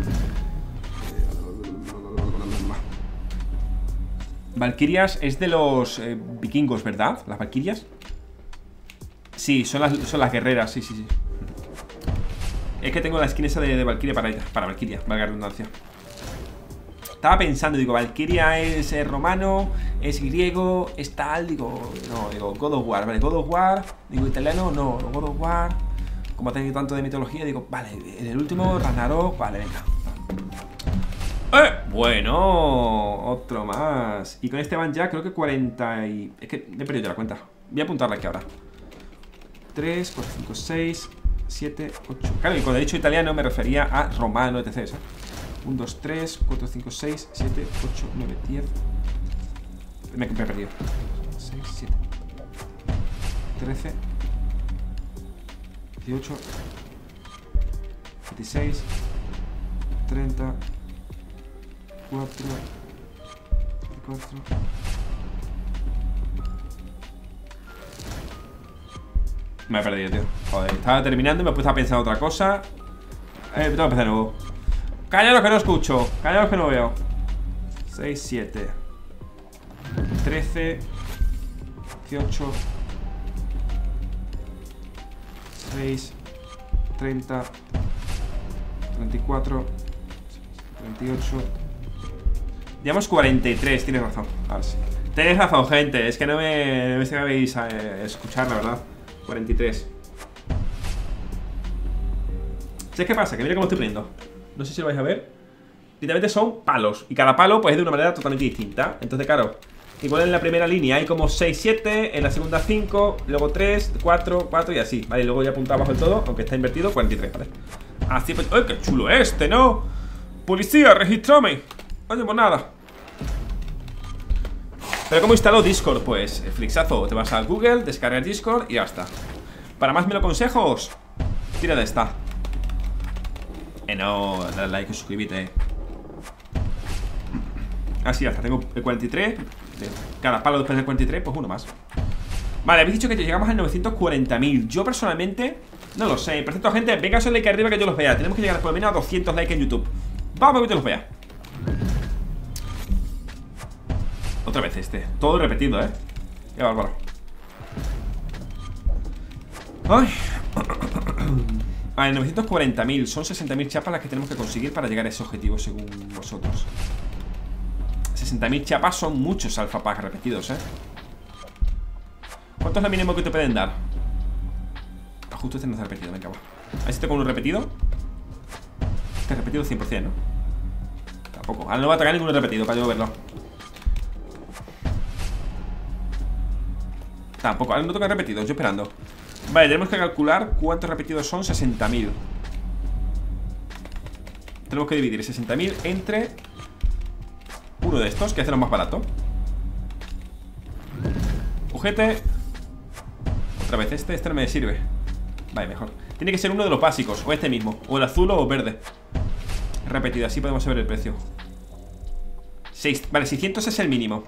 Valkyrias es de los eh, vikingos, ¿verdad? Las Valkyrias. Sí, son las, son las guerreras, sí, sí, sí. Es que tengo la skin esa de, de Valkyria para ella. Para Valkyria, valga la redundancia. Estaba pensando, digo, Valkyria es eh, romano, es griego, es tal, digo, no, digo, God of War, vale, God of War, digo, italiano, no, God of War, como ha tenido tanto de mitología, digo, vale, en el último, Ragnarok, vale, venga. ¡Eh! Bueno, otro más. Y con este van ya, creo que cuarenta y... Es que he perdido ya la cuenta. Voy a apuntarla aquí ahora. tres, cuatro, cinco, seis... siete, ocho. Claro, y cuando he dicho italiano me refería a romano, etcétera. ¿sabes? uno, dos, tres, cuatro, cinco, seis, siete, ocho, nueve, diez. Me, me he perdido. seis, siete, trece, dieciocho, veintiséis, treinta, cuatro, veinticuatro. Me he perdido, tío. Joder, estaba terminando y me he puesto a pensar otra cosa. Eh, tengo que empezar de nuevo. Callaros que no escucho. Callaros que no veo. seis, siete, trece, dieciocho, seis, treinta, treinta y cuatro, treinta y ocho. Llevamos cuarenta y tres, tienes razón. Ahora sí. Tenéis razón, gente. Es que no me, no me sabéis eh, escuchar, la verdad. cuarenta y tres. ¿Sabes qué pasa? Que mira cómo estoy poniendo. No sé si lo vais a ver. Literalmente son palos. Y cada palo pues es de una manera totalmente distinta. Entonces, claro, igual en la primera línea hay como seis, siete. En la segunda cinco. Luego tres, cuatro, cuatro y así. Vale, y luego ya apuntado abajo del todo. Aunque está invertido, cuarenta y tres, ¿vale? Así pues... ¡Ay, qué chulo este, ¿no? Policía, registrame. Oye, pues nada. Pero ¿cómo instalo Discord? Pues, flixazo, te vas a Google, descargas Discord y ya está. Para más mil consejos, tira de esta. Eh, no, dale like y suscríbete. Así ya está, tengo el cuarenta y tres. Cada palo después del cuarenta y tres, pues uno más. Vale, habéis dicho que llegamos a novecientos cuarenta mil. Yo personalmente, no lo sé. Perfecto, gente, venga a ese like arriba que yo los vea. Tenemos que llegar por lo menos a doscientos likes en YouTube. Vamos a que yo los vea. Otra vez este, todo repetido, ¿eh? Qué bárbaro. Ay. Vale, novecientos cuarenta mil. Son sesenta mil chapas las que tenemos que conseguir para llegar a ese objetivo, según vosotros. sesenta mil chapas son muchos alfa packs repetidos, ¿eh? ¿Cuánto es lo mínimo que te pueden dar? Ah, justo este no está repetido, venga, va. A ver si tengo uno repetido. Este repetido cien por cien, ¿no? Tampoco, ahora no va a tocar ninguno repetido para yo verlo. Tampoco, ahora no toca repetidos, yo esperando. Vale, tenemos que calcular cuántos repetidos son. Sesenta mil. Tenemos que dividir sesenta mil entre uno de estos, que hace lo más barato. Ujete. Otra vez este, este no me sirve. Vale, mejor. Tiene que ser uno de los básicos, o este mismo, o el azul o verde. Repetido, así podemos saber el precio. seis, vale, seiscientos es el mínimo.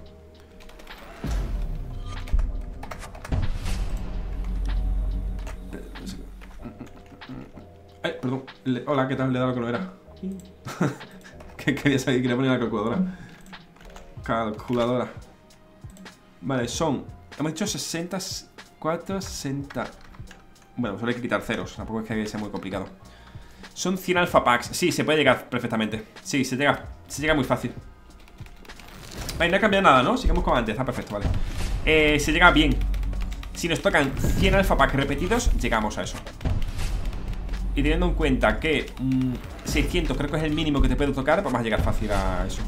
Ay, perdón. Le, hola, ¿qué tal? Le he dado lo que no era. Que quería saber, quería poner la calculadora. Calculadora. Vale, son... Hemos hecho sesenta, cuatro, sesenta. Bueno, solo hay que quitar ceros. Tampoco es que sea muy complicado. Son cien alfa packs. Sí, se puede llegar perfectamente. Sí, se llega, se llega muy fácil. Vale, no ha cambiado nada, ¿no? Sigamos como antes, está perfecto, vale. eh, Se llega bien. Si nos tocan cien alfa packs repetidos, llegamos a eso. Y teniendo en cuenta que mmm, seiscientos creo que es el mínimo que te puede tocar, vamos a llegar fácil a eso.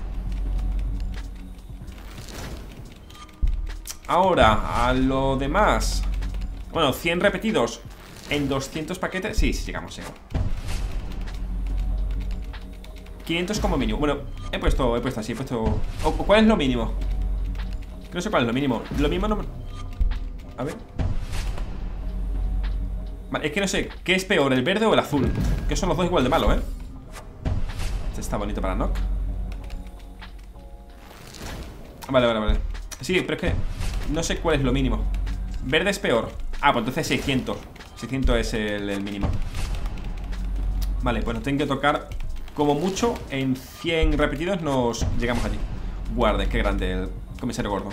Ahora, a lo demás. Bueno, cien repetidos en doscientos paquetes. Sí, sí llegamos, llegamos. quinientos como mínimo. Bueno, he puesto, he puesto así, he puesto... O, ¿cuál es lo mínimo? No sé cuál es lo mínimo. Lo mismo no... A ver. Vale, es que no sé, ¿qué es peor, el verde o el azul? Que son los dos igual de malos, ¿eh? Este está bonito para knock. Vale, vale, vale. Sí, pero es que no sé cuál es lo mínimo. Verde es peor. Ah, pues entonces seiscientos. seiscientos es el, el mínimo. Vale, pues nos tienen que tocar como mucho en cien repetidos nos llegamos allí. Guarde, qué grande el comisario gordo.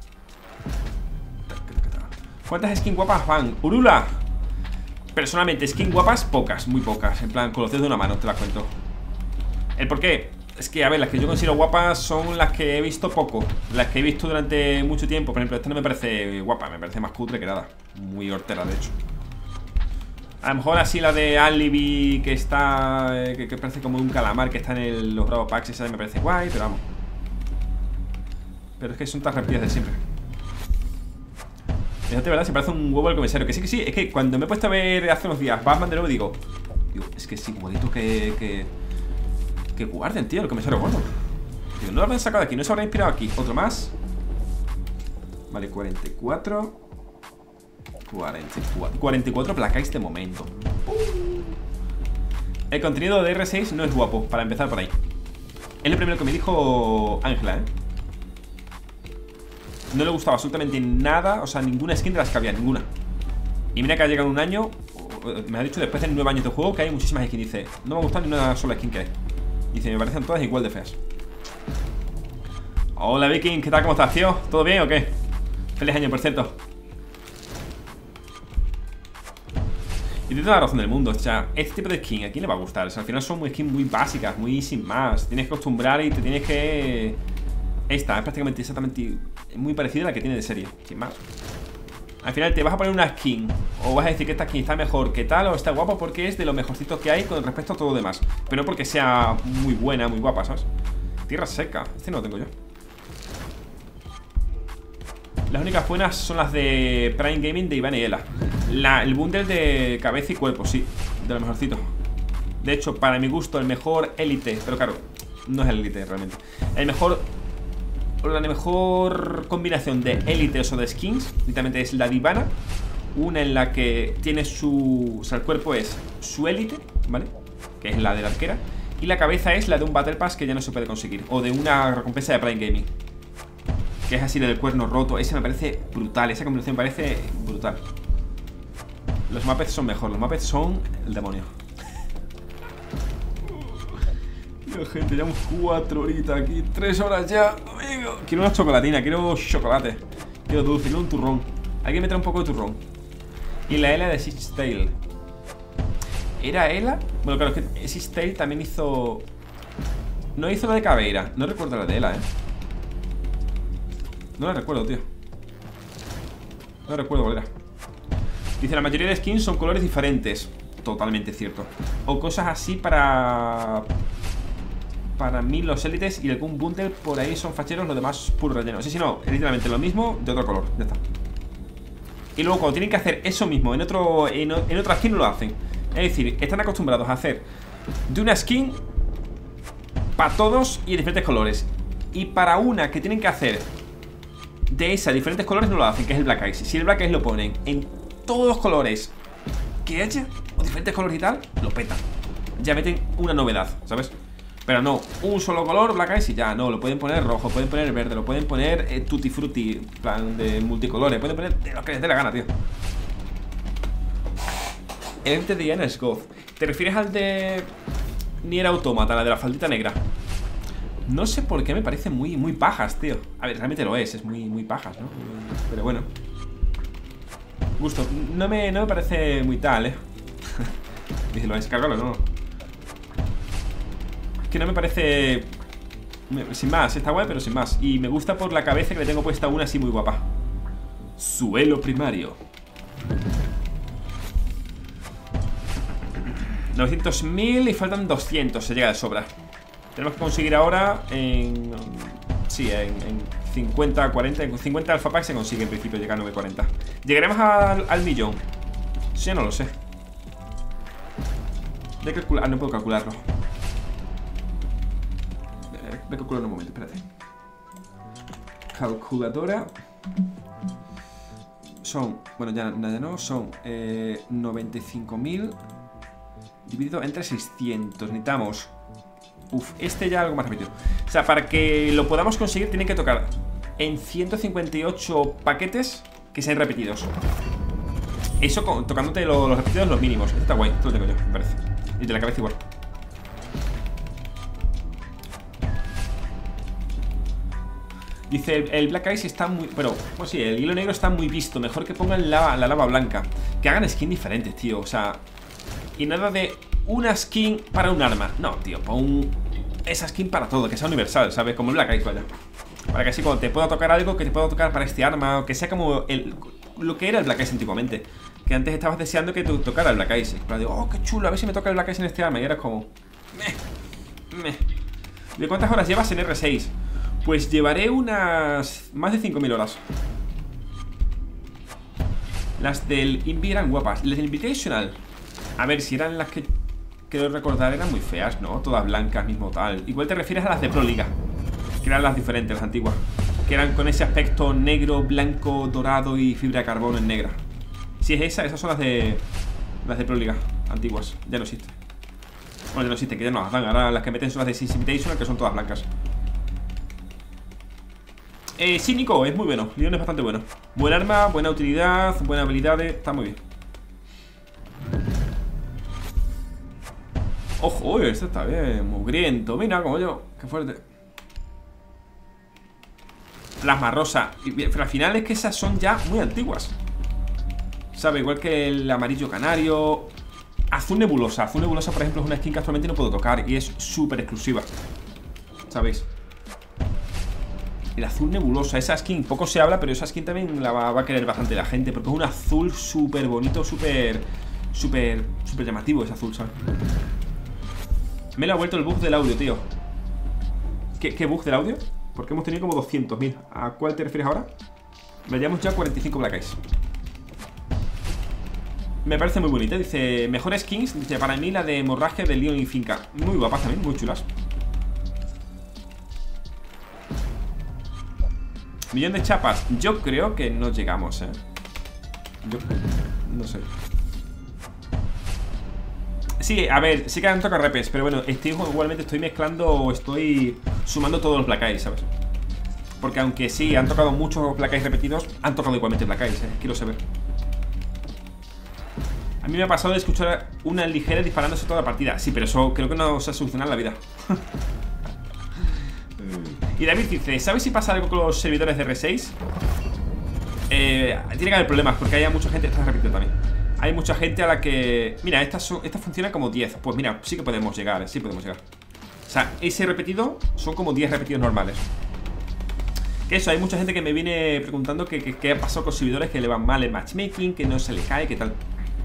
¿Cuántas skins guapas van? ¡Urula! Personalmente, skins guapas, pocas, muy pocas. En plan, con los dedos de una mano, te las cuento. ¿El por qué? Es que, a ver, las que yo considero guapas son las que he visto poco. Las que he visto durante mucho tiempo. Por ejemplo, esta no me parece guapa, me parece más cutre que nada. Muy hortera, de hecho. A lo mejor así la de Alibi, que está... Eh, que, que parece como un calamar que está en el, los Bravo Packs. Esa me parece guay, pero vamos. Pero es que son tan repetidas de siempre. Fíjate, ¿verdad? Se parece un huevo al comisario. Que sí, que sí. Es que cuando me he puesto a ver hace unos días Batman de nuevo, digo, digo, es que es igualito que... Que, que Guardian, tío, el comisario gordo. Digo, no lo habrán sacado de aquí, no se habrá inspirado aquí. Otro más. Vale, cuarenta y cuatro. cuarenta y cuatro. cuarenta y cuatro Black Eyes de momento. El contenido de R seis no es guapo, para empezar por ahí. Es lo primero que me dijo Ángela, ¿eh? No le gustaba absolutamente nada. O sea, ninguna skin de las que había, ninguna. Y mira que ha llegado un año. Me ha dicho después de nueve años de juego que hay muchísimas skins. Dice, no me ha gustado ni una sola skin que hay. Dice, me parecen todas igual de feas. Hola Viking, ¿qué tal? ¿Cómo estás, tío? ¿Todo bien o qué? Feliz año, por cierto. Y tiene toda la razón del mundo. O sea, este tipo de skin, ¿a quién le va a gustar? O sea, al final son muy skins muy básicas, muy sin más. Tienes que acostumbrar y te tienes que... Esta es prácticamente exactamente muy parecida a la que tiene de serie, sin más. Al final te vas a poner una skin o vas a decir que esta skin está mejor que tal o está guapa porque es de lo mejorcito que hay con respecto a todo lo demás. Pero no porque sea muy buena, muy guapa, ¿sabes? Tierra seca, este no lo tengo yo. Las únicas buenas son las de Prime Gaming de Iván y Ela. La, el bundle de cabeza y cuerpo, sí, de lo mejorcito. De hecho, para mi gusto, el mejor élite, pero claro, no es el élite realmente. El mejor... La mejor combinación de élites o de skins literalmente es la de Ivana. Una en la que tiene su... O sea, el cuerpo es su élite, ¿vale? Que es la de la arquera. Y la cabeza es la de un Battle Pass que ya no se puede conseguir. O de una recompensa de Prime Gaming, que es así, del cuerno roto. Ese me parece brutal, esa combinación me parece brutal. Los Muppets son mejor, los Muppets son el demonio. Yo, gente, llevamos cuatro horitas aquí, tres horas ya, amigo. Quiero una chocolatina, quiero chocolate, quiero dulce, quiero un turrón. Hay que meter un poco de turrón. Y la Ela de Six Tail. ¿Era Ela? Bueno, claro, es que Six Tail también hizo... No hizo la de Caveira. No recuerdo la de Ela, eh. No la recuerdo, tío. No recuerdo cuál era. Dice, la mayoría de skins son colores diferentes. Totalmente cierto. O cosas así para... Para mí los élites y algún bundle por ahí son facheros, los demás puro relleno. Sí, sí, no, es literalmente lo mismo de otro color, ya está. Y luego cuando tienen que hacer eso mismo en otro en, en otra skin no lo hacen. Es decir, están acostumbrados a hacer de una skin para todos y de diferentes colores. Y para una que tienen que hacer de esa diferentes colores no lo hacen, que es el Black Eyes. Si el Black Eyes lo ponen en todos los colores que haya, o diferentes colores y tal, lo petan. Ya meten una novedad, ¿sabes? Pero no, un solo color, Black Eyes y ya, no, lo pueden poner rojo, pueden poner verde, lo pueden poner eh, tutti frutti, plan de multicolores, pueden poner de lo que les dé la gana, tío. El ente de Diana es Goth. ¿Te refieres al de Nier Automata, la de la faldita negra? No sé por qué me parece muy, muy pajas, tío. A ver, realmente lo es, es muy, muy pajas, ¿no? Pero bueno. Gusto, no me, no me parece muy tal, eh. Dice, lo vais a cargarlo, ¿no? Que no me parece... Sin más, está guay, pero sin más. Y me gusta por la cabeza que le tengo puesta una así muy guapa. Suelo primario. novecientos mil y faltan doscientos. Se llega de sobra. Tenemos que conseguir ahora en... Sí, en, en cincuenta, cuarenta. En cincuenta alfa pack se consigue en principio llegar a novecientos cuarenta. ¿Llegaremos al, al millón? Sí, no lo sé. De calcular... Ah, no puedo calcularlo. Voy a calcular en un momento, espérate. Calculadora. Son, bueno, ya, ya no, son eh, noventa y cinco mil dividido entre seiscientos. Necesitamos... Uf, este ya algo más rápido. O sea, para que lo podamos conseguir tienen que tocar en ciento cincuenta y ocho paquetes que sean repetidos. Eso con, tocándote lo, los repetidos los mínimos. Esto está guay, esto lo tengo yo, me parece. Y de la cabeza igual. Dice, el, el Black Eyes está muy... Pero, pues sí, el hilo negro está muy visto. Mejor que pongan la, la lava blanca. Que hagan skins diferentes, tío. O sea... Y nada de una skin para un arma. No, tío, pon esa skin para todo. Que sea universal, ¿sabes? Como el Black Eyes, vaya. Para que así cuando te pueda tocar algo, que te pueda tocar para este arma. O que sea como el, lo que era el Black Eyes antiguamente. Que antes estabas deseando que te tocara el Black Eyes. Pero digo, oh, qué chulo, a ver si me toca el Black Eyes en este arma. Y eras como... Meh, meh. ¿De cuántas horas llevas en R seis? Pues llevaré unas... más de cinco mil horas. Las del Invi eran guapas. Las del Invitational, a ver, si eran las que quiero recordar, eran muy feas, ¿no? Todas blancas, mismo tal. Igual te refieres a las de Pro Liga, que eran las diferentes, las antiguas, que eran con ese aspecto negro, blanco, dorado y fibra de carbono en negra. Si es esa, esas son las de Las de Pro Liga, antiguas, ya no existe. Bueno, ya no existe, que ya no las dan. Ahora las que meten son las de Six Invitational, que son todas blancas. Eh, sí, Nico, es muy bueno. Leon es bastante bueno. Buen arma, buena utilidad, buenas habilidades. Está muy bien. Ojo, uy, esto está bien. Mugriento, mira, como yo. Qué fuerte. Plasma rosa. Pero al final es que esas son ya muy antiguas, ¿sabe? Igual que el amarillo canario. Azul nebulosa. Azul nebulosa, por ejemplo, es una skin que actualmente no puedo tocar y es súper exclusiva, ¿sabéis? El azul nebulosa, esa skin poco se habla, pero esa skin también la va, va a querer bastante la gente, porque es un azul súper bonito, súper, súper, súper llamativo ese azul, ¿sabes? Me lo ha vuelto el bug del audio, tío. ¿Qué, qué bug del audio? Porque hemos tenido como doscientos mil. ¿A cuál te refieres ahora? Me llevamos ya cuarenta y cinco Black Eyes. Me parece muy bonita, dice, mejor skins, dice, para mí la de hemorragia de Leon y Finca. Muy guapas también, muy chulas. Millón de chapas. Yo creo que no llegamos, eh Yo no sé. Sí, a ver, sí que han tocado repes, pero bueno, estoy, igualmente estoy mezclando, estoy sumando todos los Black Eyes, ¿sabes? Porque aunque sí, han tocado muchos Black Eyes repetidos, han tocado igualmente Black Eyes, eh quiero saber. A mí me ha pasado de escuchar una ligera disparándose toda la partida. Sí, pero eso creo que no se ha solucionado en la vida. Y David dice, ¿sabes si pasa algo con los servidores de R seis? Eh, tiene que haber problemas porque hay mucha gente, esta repite también. Hay mucha gente a la que... Mira, esta, son, esta funciona como diez. Pues mira, sí que podemos llegar, sí podemos llegar. O sea, ese repetido son como diez repetidos normales. Que eso, hay mucha gente que me viene preguntando que, que, que ha pasado con servidores que le van mal el matchmaking, que no se le cae, que tal.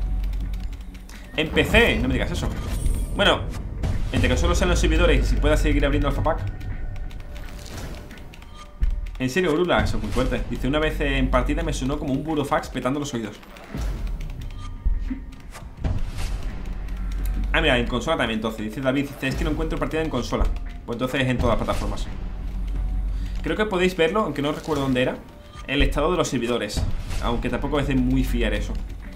En P C, no me digas eso. Bueno, entre que solo sean los servidores y si pueda seguir abriendo Alpha Pack. En serio, Brula, eso es muy fuerte. Dice, una vez en partida me sonó como un burofax petando los oídos. Ah, mira, en consola también entonces. Dice David, dice, es que no encuentro partida en consola. Pues entonces en todas las plataformas. Creo que podéis verlo, aunque no recuerdo dónde era, el estado de los servidores. Aunque tampoco es de muy fiar eso.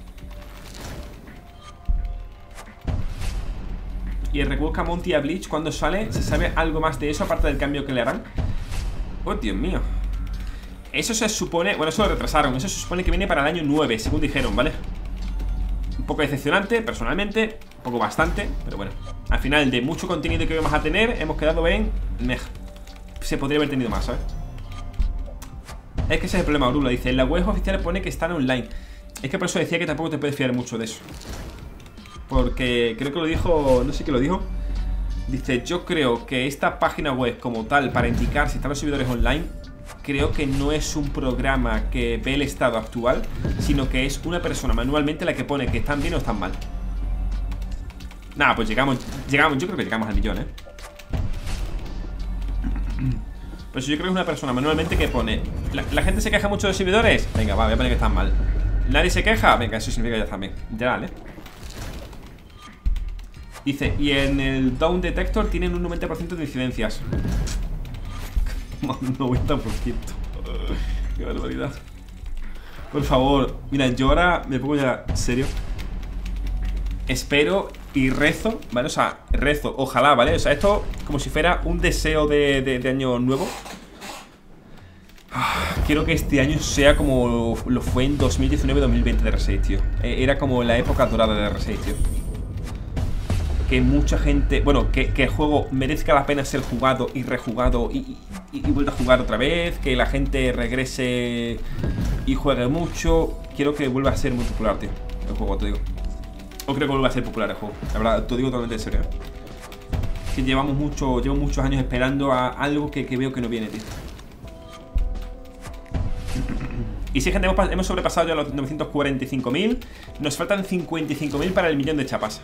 Y el Rebusca Monty a Bleach, cuando sale, ¿se sabe algo más de eso aparte del cambio que le harán? Oh, Dios mío. Eso se supone... Bueno, eso lo retrasaron. Eso se supone que viene para el año nueve, según dijeron, ¿vale? Un poco decepcionante, personalmente. Un poco bastante, pero bueno. Al final, de mucho contenido que vamos a tener, hemos quedado en... Mej. Se podría haber tenido más, ¿sabes? Es que ese es el problema, Brula. Dice, en la web oficial pone que están online. Es que por eso decía que tampoco te puedes fiar mucho de eso. Porque creo que lo dijo... No sé qué lo dijo. Dice, yo creo que esta página web como tal, para indicar si están los servidores online, creo que no es un programa que ve el estado actual, sino que es una persona manualmente la que pone que están bien o están mal. Nada, pues llegamos, llegamos, yo creo que llegamos al millón, ¿eh? Pues yo creo que es una persona manualmente que pone... ¿La, la gente se queja mucho de los servidores? Venga, va, voy a poner que están mal. ¿Nadie se queja? Venga, eso significa que ya están bien. Literal, ¿eh? Dice, y en el Down Detector tienen un noventa por ciento de incidencias. Un noventa por ciento. Qué barbaridad. Por favor, mira, yo ahora me pongo ya serio. Espero y rezo, ¿vale? O sea, rezo, ojalá, ¿vale? O sea, esto como si fuera un deseo de, de, de año nuevo. Quiero que este año sea como lo fue en dos mil diecinueve dos mil veinte de R seis, tío. Era como la época dorada de R seis, tío. Que mucha gente... Bueno, que, que el juego merezca la pena ser jugado y rejugado y, y, y vuelva a jugar otra vez. Que la gente regrese y juegue mucho. Quiero que vuelva a ser muy popular, tío, el juego, te digo. O creo que vuelva a ser popular el juego. La verdad, te digo totalmente en serio. Que llevamos mucho, llevo muchos años esperando a algo que, que veo que no viene, tío. Y sí, gente, hemos, hemos sobrepasado ya los novecientos cuarenta y cinco mil. Nos faltan cincuenta y cinco mil para el millón de chapas.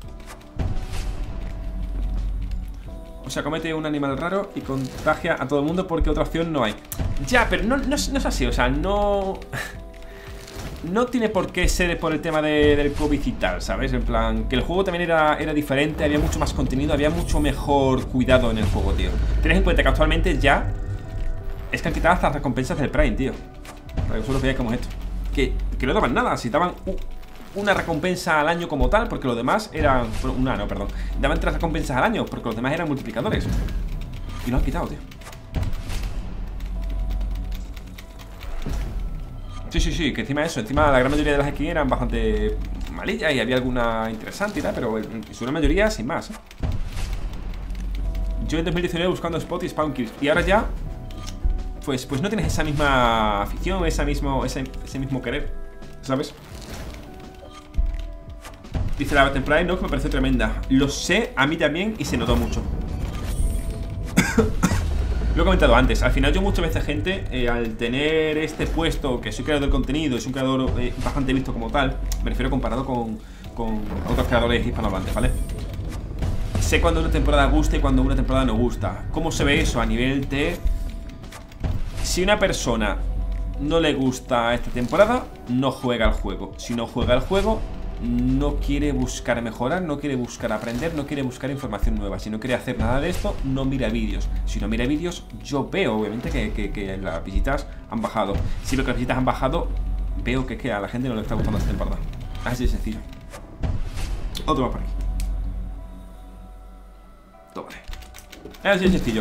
O sea, comete un animal raro y contagia a todo el mundo porque otra opción no hay. Ya, pero no, no, no es así, o sea, no... no tiene por qué ser por el tema de, del COVID y tal, ¿sabes? En plan, que el juego también era, era diferente, había mucho más contenido, había mucho mejor cuidado en el juego, tío. Tened en cuenta que actualmente ya es que han quitado hasta las recompensas del Prime, tío. Para que vosotros veáis cómo es esto. Que, que no daban nada, si daban uh, una recompensa al año como tal, porque los demás eran... Bueno, una no, perdón. Daban tres recompensas al año, porque los demás eran multiplicadores. Y lo han quitado, tío. Sí, sí, sí, que encima de eso, encima la gran mayoría de las skins eran bastante malillas y había alguna interesante y tal, pero en su gran mayoría sin más, ¿eh? Yo en dos mil diecinueve buscando spot y spawn kills, y ahora ya, pues, pues no tienes esa misma afición, esa mismo, ese, ese mismo querer, ¿sabes? Dice la Battle no, que me pareció tremenda. Lo sé, a mí también, y se notó mucho. Lo he comentado antes, al final yo muchas veces, gente, eh, al tener este puesto, que soy creador de contenido, es un creador eh, bastante visto como tal, me refiero comparado con, con otros creadores hispanohablantes, ¿vale? Sé cuando una temporada gusta y cuando una temporada no gusta. ¿Cómo se ve eso a nivel de... Si una persona no le gusta esta temporada, no juega al juego. Si no juega al juego, no quiere buscar mejorar, no quiere buscar aprender, no quiere buscar información nueva. Si no quiere hacer nada de esto, no mira vídeos. Si no mira vídeos, yo veo obviamente que, que, que las visitas han bajado. Si veo que las visitas han bajado, veo que, que a la gente no le está gustando esta temporada. Así de sencillo. Otro más por aquí. Doble. Así de sencillo.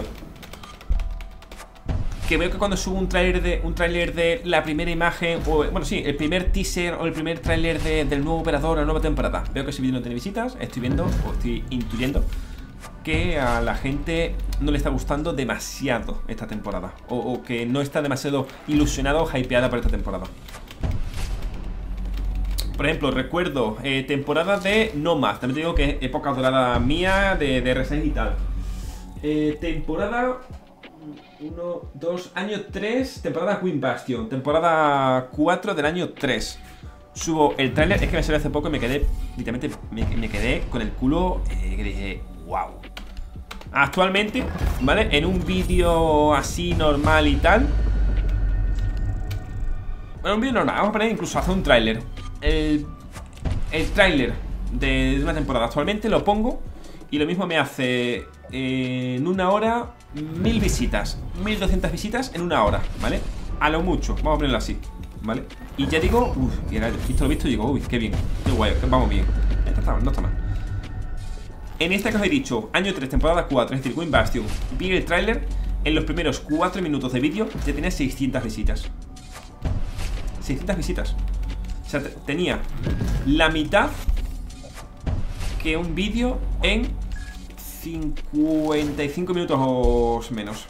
Que veo que cuando subo un tráiler de un tráiler de la primera imagen, o bueno, sí, el primer teaser o el primer tráiler de, del nuevo operador o la nueva temporada, veo que ese vídeo no tiene visitas, estoy viendo o estoy intuyendo que a la gente no le está gustando demasiado esta temporada, o, o que no está demasiado ilusionado o hypeada por esta temporada. Por ejemplo, recuerdo eh, temporada de Nomad, también te digo que es época dorada mía de, de R seis y tal. eh, Temporada uno, dos, año tres, temporada Queen Bastion, temporada cuatro del año tres. Subo el tráiler, es que me salió hace poco y me quedé, literalmente, me, me quedé con el culo, eh, que dije, wow. Actualmente, ¿vale? En un vídeo así normal y tal, bueno, un vídeo normal, vamos a poner incluso hacer un tráiler. El, el tráiler de, de una temporada actualmente lo pongo y lo mismo me hace eh, en una hora mil visitas, mil doscientas visitas en una hora, ¿vale? A lo mucho, vamos a ponerlo así, ¿vale? Y ya digo, uff, visto lo visto, digo, uy, qué bien, qué guay, vamos bien. Esto está, no está mal. En esta que os he dicho, año tres, temporada cuatro, es decir, Queen Bastion, vi el tráiler, en los primeros cuatro minutos de vídeo ya tenía seiscientas visitas. seiscientas visitas. O sea, tenía la mitad que un vídeo en cincuenta y cinco minutos o menos.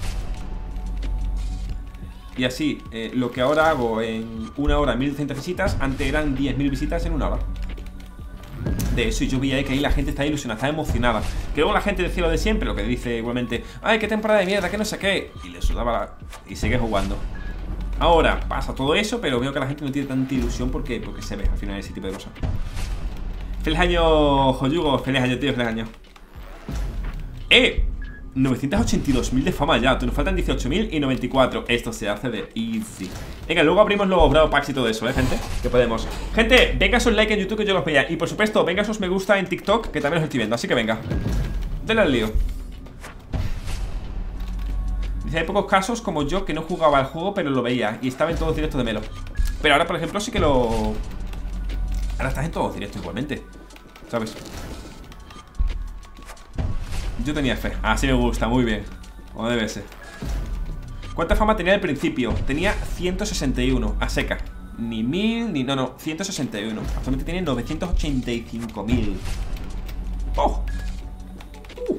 Y así, eh, lo que ahora hago en una hora, mil doscientas visitas, antes eran diez mil visitas en una hora. De eso, y yo veía que ahí la gente está ilusionada, está emocionada. Que luego la gente decía lo de siempre, lo que dice igualmente, ay, qué temporada de mierda, que no sé qué. Y le sudaba la... y sigue jugando. Ahora pasa todo eso, pero veo que la gente no tiene tanta ilusión porque, porque se ve al final ese tipo de cosas. Feliz año, Joyugo, feliz año, tío, feliz año. Eh, novecientos ochenta y dos mil de fama ya, nos faltan dieciocho mil y noventa y cuatro. Esto se hace de easy. Venga, luego abrimos los Bravo Packs y todo eso, eh, gente, que podemos. Gente, venga esos like en YouTube que yo los vea. Y por supuesto, venga esos me gusta en TikTok, que también los estoy viendo, así que venga, denle al lío. Dice, hay pocos casos como yo que no jugaba al juego, pero lo veía y estaba en todos los directos de Melo. Pero ahora, por ejemplo, sí que lo... Ahora estás en todos los directos igualmente, ¿sabes? Yo tenía fe, así me gusta, muy bien. Como debe ser. ¿Cuánta fama tenía al principio? Tenía ciento sesenta y uno, a seca. Ni mil, ni... no, no, ciento sesenta y uno. Actualmente tiene novecientos ochenta y cinco mil. ¡Oh! Uh.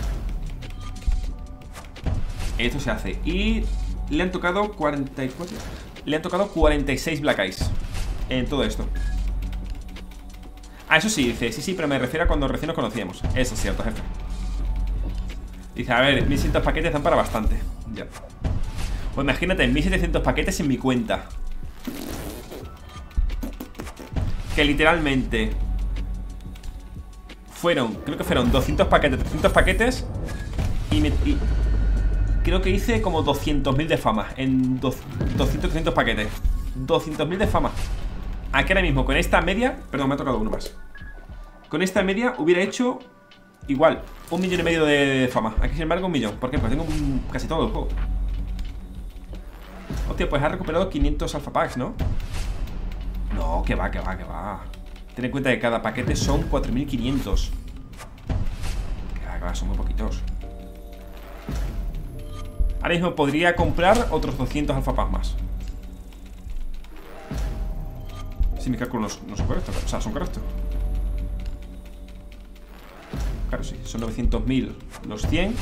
Esto se hace. Y le han tocado cuarenta y cuatro. Le han tocado cuarenta y seis Black Eyes en todo esto. Ah, eso sí, dice, sí, sí, pero me refiero a cuando recién nos conocíamos. Eso es cierto, jefe. Dice, a ver, mil seiscientos paquetes dan para bastante. Ya. Pues imagínate, mil setecientos paquetes en mi cuenta. Que literalmente fueron, creo que fueron doscientos paquetes, trescientos paquetes. Y, me, y creo que hice como doscientos mil de fama en doscientos, trescientos paquetes. doscientos mil de fama. aquí ahora mismo con esta media, perdón, me ha tocado uno más. Con esta media hubiera hecho igual, un millón y medio de fama. Aquí sin embargo un millón, ¿por qué? Pues tengo un, casi todo el juego. Hostia, pues ha recuperado quinientos alpha packs, ¿no? No, que va, que va, que va. Ten en cuenta que cada paquete son cuatro mil quinientos. Que va, que va, son muy poquitos. Ahora mismo podría comprar otros doscientos alpha packs más. Si mis cálculos no, no son correctos, o sea, son correctos. Claro, sí, son novecientos mil los cien.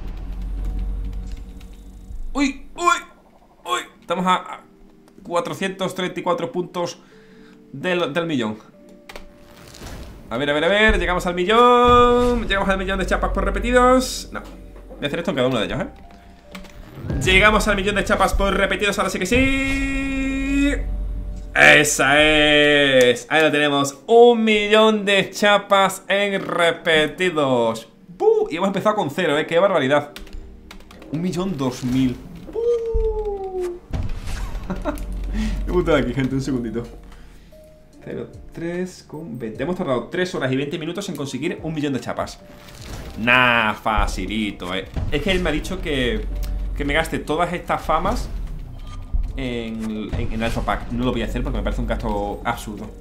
¡Uy! ¡Uy! ¡Uy! Estamos a cuatrocientos treinta y cuatro puntos del, del millón. A ver, a ver, a ver. Llegamos al millón. Llegamos al millón de chapas por repetidos. No, voy a hacer esto en cada uno de ellos, ¿eh? Llegamos al millón de chapas por repetidos. Ahora sí que sí. Esa es. Ahí lo tenemos. Un millón de chapas en repetidos. ¡Buh! Y hemos empezado con cero, ¿eh? ¡Qué barbaridad! Un millón dos mil. Me gusta aquí, gente, un segundito. cero tres con veinte. Hemos tardado tres horas y veinte minutos en conseguir un millón de chapas. Nah, facilito, eh. Es que él me ha dicho que, que me gaste todas estas famas en, en, en Alpha Pack. No lo voy a hacer porque me parece un gasto absurdo.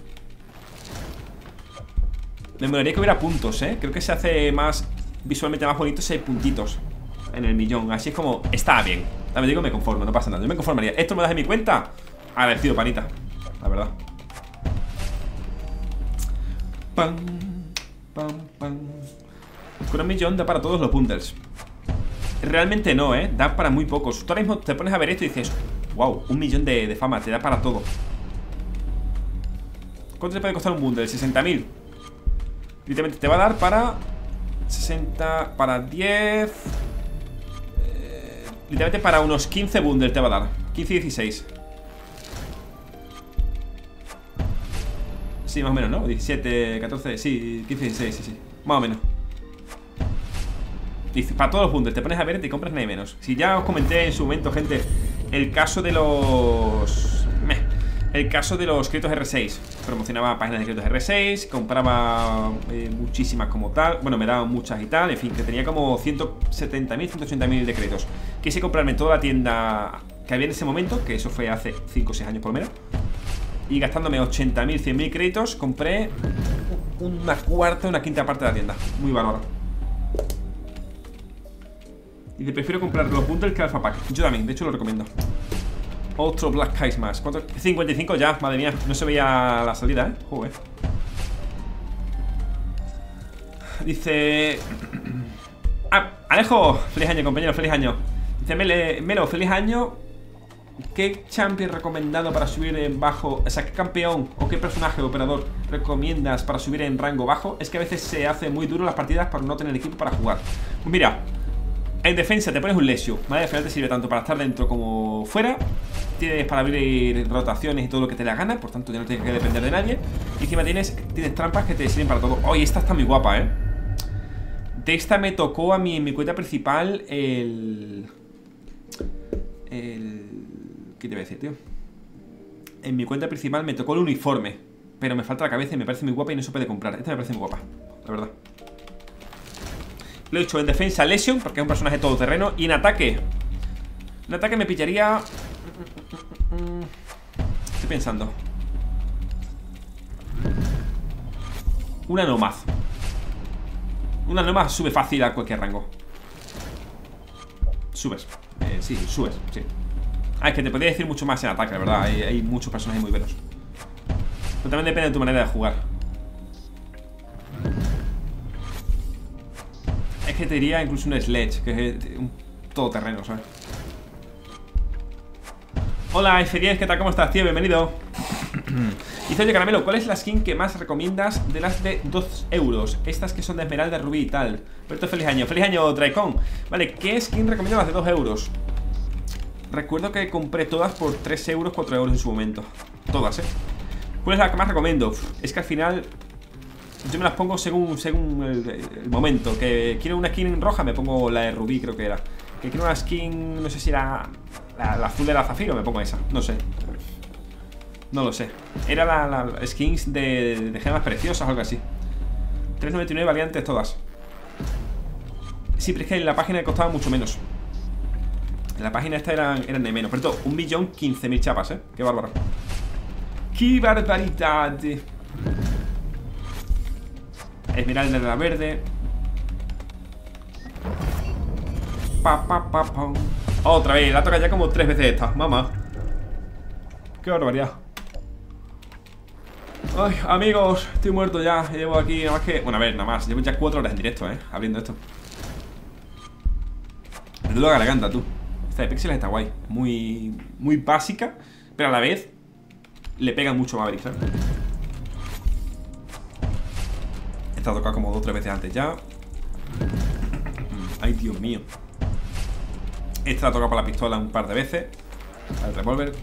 Me molaría que hubiera puntos, eh. Creo que se hace más visualmente más bonito si hay puntitos en el millón. Así es como, está bien. También digo, me conformo, no pasa nada. Yo me conformaría. Esto me lo das en mi cuenta. Agradecido, panita. La verdad. Pam, pam, pam. Con un millón da para todos los bundles. Realmente no, eh. Da para muy pocos. Tú ahora mismo te pones a ver esto y dices, wow, un millón de, de fama. Te da para todo. ¿Cuánto te puede costar un bundle? sesenta mil. Literalmente te va a dar para sesenta, para diez. Literalmente para unos quince bundles te va a dar. quince y dieciséis. Sí, más o menos, ¿no? diecisiete, catorce, sí, quince, dieciséis, sí, sí. Más o menos. Dice, para todos los bundles, te pones a ver y te compras nada menos. Si ya os comenté en su momento, gente, el caso de los... Meh, el caso de los créditos R seis. Promocionaba páginas de créditos R seis, compraba eh, muchísimas como tal. Bueno, me daban muchas y tal. En fin, que tenía como ciento setenta mil, ciento ochenta mil de créditos. Quise comprarme toda la tienda que había en ese momento, que eso fue hace cinco o seis años por lo menos. Y gastándome ochenta mil, cien mil créditos, compré una cuarta, una quinta parte de la tienda. Muy bárbaro. Y te prefiero comprar los bundles que Alpha Pack. Yo también, de hecho lo recomiendo. Otro Black Eyes más. ¿Cuánto? cincuenta y cinco ya, madre mía. No se veía la salida, ¿eh? Joder. Dice... Ah, Alejo. Feliz año, compañero, feliz año. Dice Mele, Melo, feliz año. ¿Qué champion recomendado para subir en bajo? O sea, ¿qué campeón o qué personaje o operador recomiendas para subir en rango bajo? Es que a veces se hace muy duro las partidas por no tener equipo para jugar. Pues mira, en defensa te pones un Lesio, ¿vale? Al final te sirve tanto para estar dentro como fuera. Tienes para abrir rotaciones y todo lo que te la gana, por tanto ya no tienes que depender de nadie. Y encima tienes, tienes trampas que te sirven para todo. Oye, esta está muy guapa, ¿eh? De esta me tocó a mí en mi cuenta principal el... El... ¿Qué te voy a decir, tío? En mi cuenta principal me tocó el uniforme, pero me falta la cabeza y me parece muy guapa y no se puede comprar. Esta me parece muy guapa, la verdad. Lo he hecho en defensa Lesion, porque es un personaje todoterreno. Y en ataque En ataque me pillaría... Estoy pensando. Una Nomad. Una Nomad sube fácil a cualquier rango. Subes, eh, sí, subes, sí. Ah, es que te podría decir mucho más en ataque, la verdad. Hay, hay muchos personajes muy buenos. Pero también depende de tu manera de jugar. Es que te diría incluso un Sledge, que es un todoterreno, ¿sabes? Hola, F diez, ¿qué tal? ¿Cómo estás, tío? Bienvenido. Dice, oye, Caramelo, ¿cuál es la skin que más recomiendas de las de dos euros? Estas que son de esmeralda, rubí y tal. Roberto, feliz año. Feliz año, Draicon. Vale, ¿qué skin recomiendo las de dos euros? Recuerdo que compré todas por tres euros, cuatro euros en su momento. Todas, ¿eh? ¿Cuál es la que más recomiendo? Es que al final yo me las pongo según, según el, el momento. Que quiero una skin roja, me pongo la de rubí, creo que era. Que quiero una skin, no sé si era la, la azul de la zafiro, me pongo esa. No sé. No lo sé. Era la, la skins de, de gemas preciosas o algo así. tres noventa y nueve valientes todas. Sí, pero es que en la página costaba mucho menos. En la página esta eran, eran de menos. Por cierto, un millón quince mil chapas, ¿eh? Qué bárbaro. ¡Qué barbaridad! Esmeralda de la verde. Pa, pa, pa, pa. Otra vez, la toca ya como tres veces esta, mamá. Qué barbaridad. Ay, amigos, estoy muerto ya. Llevo aquí nada más que... Bueno, a ver, nada más. Llevo ya cuatro horas en directo, eh, abriendo esto. Me duele la garganta, tú. Esta de píxeles está guay. Muy, muy básica, pero a la vez le pega mucho a Maverick, ¿sabes? Esta ha tocado como dos o tres veces antes ya. Ay, Dios mío. Esta la ha tocado para la pistola un par de veces. Al revólver.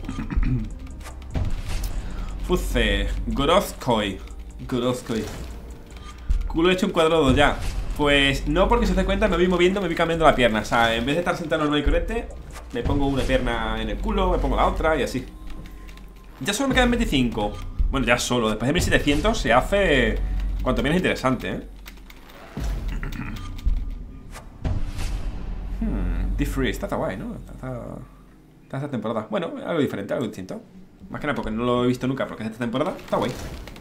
Fuce. Gorozkoi. Gorozkoi. Culo hecho un cuadrado ya. Pues no, porque si os dais cuenta me voy moviendo, me voy cambiando la pierna. O sea, en vez de estar sentado normal y correcto, me pongo una pierna en el culo, me pongo la otra y así. Ya solo me quedan veinticinco. Bueno, ya solo, después de mil setecientos se hace cuanto menos interesante, ¿eh? Hmm, D-Free, está, está guay, ¿no? Está, está, está esta temporada. Bueno, algo diferente, algo distinto. Más que nada porque no lo he visto nunca, porque es esta temporada. Está guay.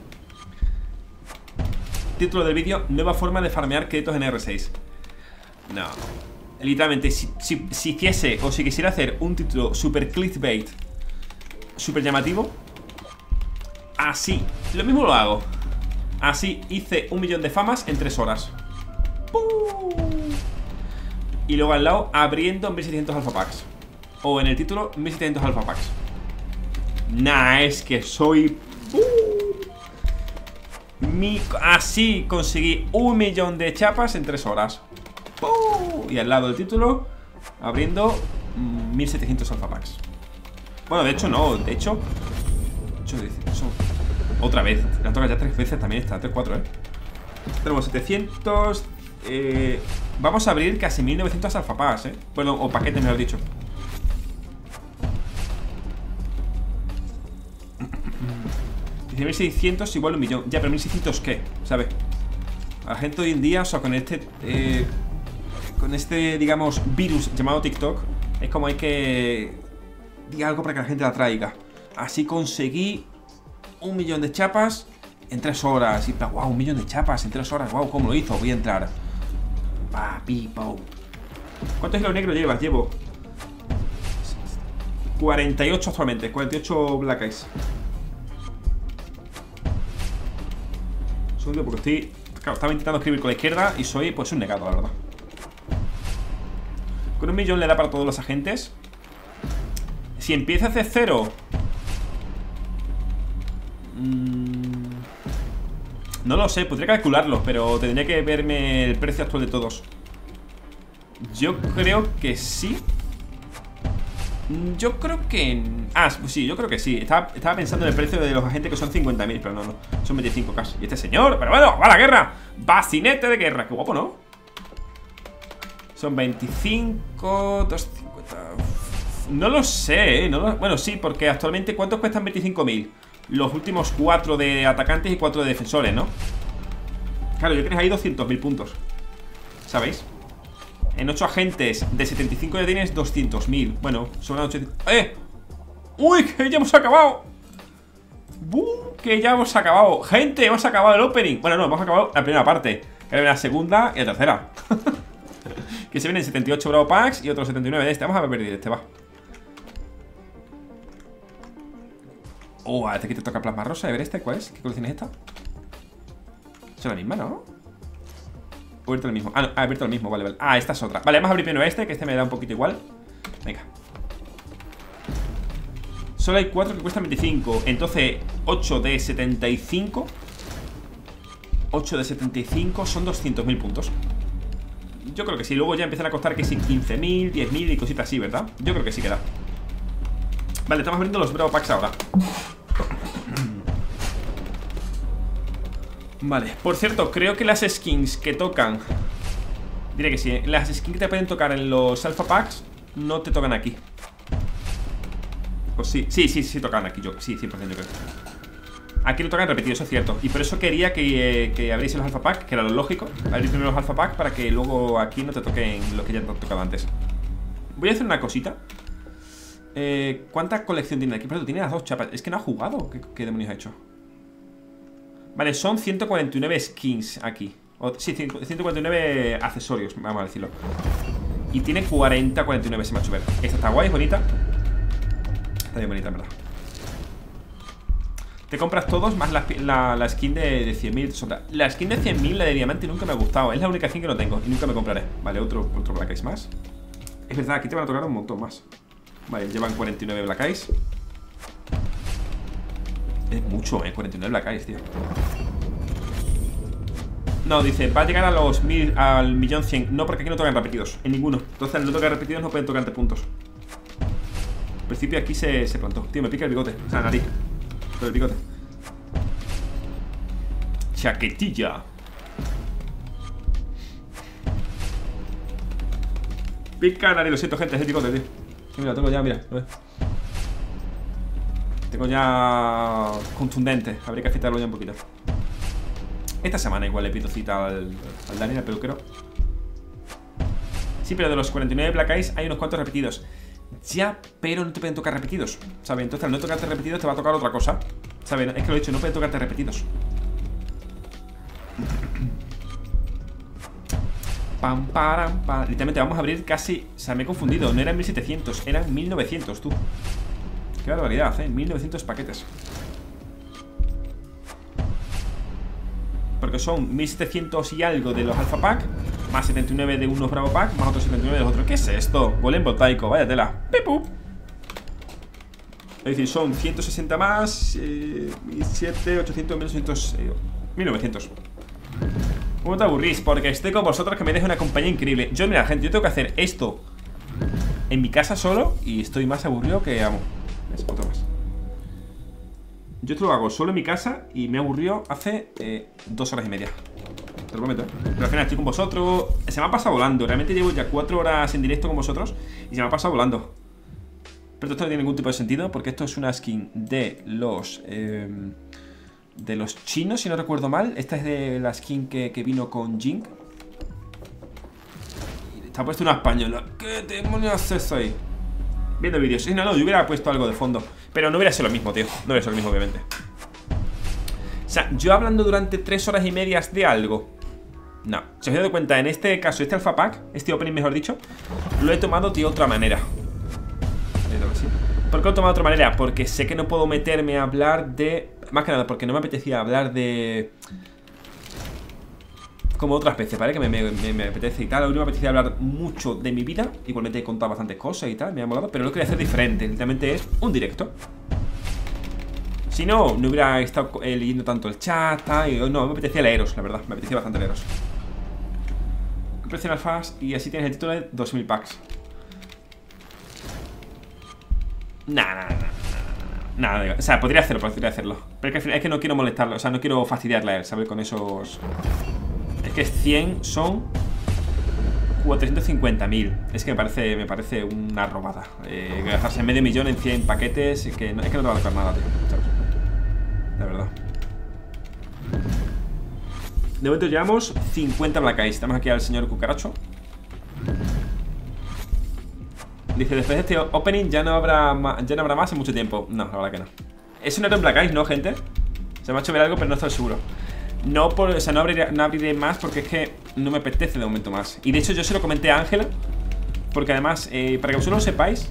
Título del vídeo: nueva forma de farmear créditos en R seis. No. Literalmente, si, si, si hiciese o si quisiera hacer un título super clickbait, super llamativo, así, lo mismo lo hago. Así hice un millón de famas en tres horas. ¡Pum! Y luego al lado, abriendo mil setecientos alpha packs. O en el título, mil setecientos alpha packs. Nah, es que soy... Mi... Así conseguí un millón de chapas en tres horas. ¡Pum! Y al lado del título, abriendo mil setecientos alpha packs. Bueno, de hecho no, de hecho, ocho, diez, otra vez, la toca ya tres veces también esta, tres, cuatro, eh. Tenemos setecientos. eh, Vamos a abrir casi mil novecientos alpha packs, eh. Bueno, o paquetes me lo he dicho. Dice mil seiscientos igual un millón. Ya, pero mil seiscientos ¿qué? ¿Sabes? A la gente hoy en día, o sea, con este eh, con este, digamos, virus llamado TikTok, es como hay que diga algo para que la gente la traiga. Así conseguí un millón de chapas en tres horas. Y wow, un millón de chapas en tres horas. Wow, ¿cómo lo hizo? Voy a entrar. Papi, pau. ¿Cuántos hilos negros llevas? Llevo cuarenta y ocho actualmente. cuarenta y ocho Black Eyes. Segundo, porque estoy... Claro, estaba intentando escribir con la izquierda y soy, pues, un negado, la verdad. Con un millón le da para todos los agentes. Si empieza a hacer cero... Mmm, no lo sé, podría calcularlo, pero tendría que verme el precio actual de todos. Yo creo que sí. Yo creo que... Ah, sí, yo creo que sí. Estaba, estaba pensando en el precio de los agentes, que son cincuenta mil, pero no, no, son veinticinco casi. Y este señor, pero bueno, va a la guerra. Bacinete de guerra, qué guapo, ¿no? Son veinticinco, doscientos cincuenta. No lo sé, ¿eh? No lo... Bueno, sí, porque actualmente ¿cuántos cuestan veinticinco mil? Los últimos cuatro de atacantes y cuatro de defensores, ¿no? Claro, yo creo que hay doscientos mil puntos, ¿sabéis? En ocho agentes de setenta y cinco ya tienes doscientos mil. Bueno, son ochocientos... ¡Eh! ¡Uy! ¡Que ya hemos acabado! ¡Bum! ¡Que ya hemos acabado! ¡Gente! Hemos acabado el opening. Bueno, no, hemos acabado la primera parte. Que ahora viene la segunda y la tercera. Que se vienen setenta y ocho Bravo Packs y otros setenta y nueve de este. Vamos a ver este, va. Oh, a este aquí te toca plasma rosa. A ver este, ¿cuál es? ¿Qué colección es esta? Es la misma, ¿no? He abierto el mismo. Ah, no, he abierto el mismo, vale, vale. Ah, esta es otra. Vale, vamos a abrir primero este, que este me da un poquito igual. Venga. Solo hay cuatro que cuestan veinticinco. Entonces, ocho de setenta y cinco. ocho de setenta y cinco son doscientos mil puntos. Yo creo que sí. Luego ya empiezan a costar que sí, quince mil, diez mil y cositas así, ¿verdad? Yo creo que sí queda. Vale, estamos abriendo los Bravo Packs ahora. Vale, por cierto, creo que las skins que tocan... Diré que sí, ¿eh? Las skins que te pueden tocar en los Alpha Packs no te tocan aquí. Pues sí, sí, sí, sí tocan aquí yo. Sí, cien por ciento yo creo. Aquí lo tocan repetido, eso es cierto. Y por eso quería que, eh, que abrís los alpha pack, que era lo lógico. Abrir primero los alpha pack para que luego aquí no te toquen los que ya te han tocado antes. Voy a hacer una cosita. eh, ¿Cuánta colección tiene aquí? Pero tiene las dos chapas. Es que no ha jugado. ¿Qué, qué demonios ha hecho? Vale, son ciento cuarenta y nueve skins aquí. O, sí, ciento cuarenta y nueve accesorios, vamos a decirlo. Y tiene cuarenta, cuarenta y nueve, se me ha hecho ver. Esta está guay, es bonita. Está bien bonita, en verdad. Te compras todos más la, la, la skin de, de cien mil. La skin de cien mil, la de diamante, nunca me ha gustado. Es la única skin que no tengo y nunca me compraré. Vale, otro, otro Black Eyes más. Es verdad, aquí te van a tocar un montón más. Vale, llevan cuarenta y nueve Black Eyes. Es mucho, eh, cuarenta y nueve Black Eyes, tío. No, dice, va a llegar a los mil, al millón cien. No, porque aquí no tocan repetidos, en ninguno. Entonces al no tocar repetidos no pueden tocarte puntos. Al principio aquí se, se plantó. Tío, me pica el bigote, o sea, la nariz. Pero el bigote. Chaquetilla. Pica nariz, lo siento, gente, es el bigote, tío. Sí, mira, tengo ya, mira, a ver. Tengo ya contundente. Habría que afeitarlo ya un poquito. Esta semana igual le pido cita al, al Dani, al peluquero. Sí, pero de los cuarenta y nueve Black Eyes hay unos cuantos repetidos. Ya, pero no te pueden tocar repetidos, ¿sabes? Entonces al no tocarte repetidos te va a tocar otra cosa, ¿sabes? Es que lo he dicho, no pueden tocarte repetidos. Pam, param, pam. Literalmente vamos a abrir casi... O sea, me he confundido, no eran mil setecientos, eran mil novecientos, tú. Qué barbaridad, ¿eh? mil novecientos paquetes. Porque son mil setecientos y algo de los Alpha Pack, más setenta y nueve de unos Bravo Pack, más otros setenta y nueve de los otros. ¿Qué es esto? Golem voltaico, vaya tela. ¡Pipup! Es decir, son ciento sesenta más, eh, mil setecientos, ochocientos, mil novecientos, eh, mil novecientos. ¿Cómo te aburrís? Porque estoy con vosotros, que me dejo una compañía increíble. Yo, mira, gente, yo tengo que hacer esto en mi casa solo y estoy más aburrido que amo. ¿Ves? Otro más. Yo esto lo hago solo en mi casa y me aburrió hace eh, dos horas y media. Te lo prometo, ¿eh? Pero al final estoy con vosotros. Se me ha pasado volando. Realmente llevo ya cuatro horas en directo con vosotros y se me ha pasado volando. Pero esto no tiene ningún tipo de sentido porque esto es una skin de los... Eh, de los chinos, si no recuerdo mal. Esta es de la skin que, que vino con Jing. Y está puesto una española. ¿Qué demonios haces eso ahí? Viendo vídeos. Sí, no, no, yo hubiera puesto algo de fondo. Pero no hubiera sido lo mismo, tío. No hubiera sido lo mismo, obviamente. O sea, yo hablando durante tres horas y medias de algo. No. Si os he dado cuenta, en este caso, este Alpha Pack, este opening, mejor dicho, lo he tomado de otra manera. ¿Por qué lo he tomado de otra manera? Porque sé que no puedo meterme a hablar de... Más que nada, porque no me apetecía hablar de... Como otras veces, ¿vale? Que me, me, me, me apetece y tal. Hoy no me apetecía hablar mucho de mi vida. Igualmente he contado bastantes cosas y tal, me ha molado. Pero lo quería hacer diferente. Literalmente es un directo. Si no, no hubiera estado eh, leyendo tanto el chat, tal, y no, me apetecía leeros, la verdad. Me apetecía bastante leeros. Presiona fast y así tienes el título de dos mil packs. Nah, nah, nah, nah, nah. O sea, podría hacerlo, podría hacerlo. Pero es que, es que no quiero molestarlo. O sea, no quiero fastidiarle a él, ¿sabes? Con esos... Es que cien son cuatrocientos cincuenta mil. Es que me parece, me parece una robada. eh, Gastarse medio millón en cien paquetes. Es que no, es que no te va a tocar nada, tío, ¿sabes? La verdad. De momento llevamos cincuenta Black Eyes. Estamos aquí al señor Cucaracho. Dice, después de este opening ya no habrá más, ya no habrá más en mucho tiempo. No, la verdad que no. Es un héroe en Black Eyes, ¿no, gente? Se me ha hecho ver algo, pero no estoy seguro. No, por, o sea, no abriré, no abriré más porque es que no me apetece de momento más. Y de hecho yo se lo comenté a Ángela, porque además, eh, para que vosotros lo sepáis.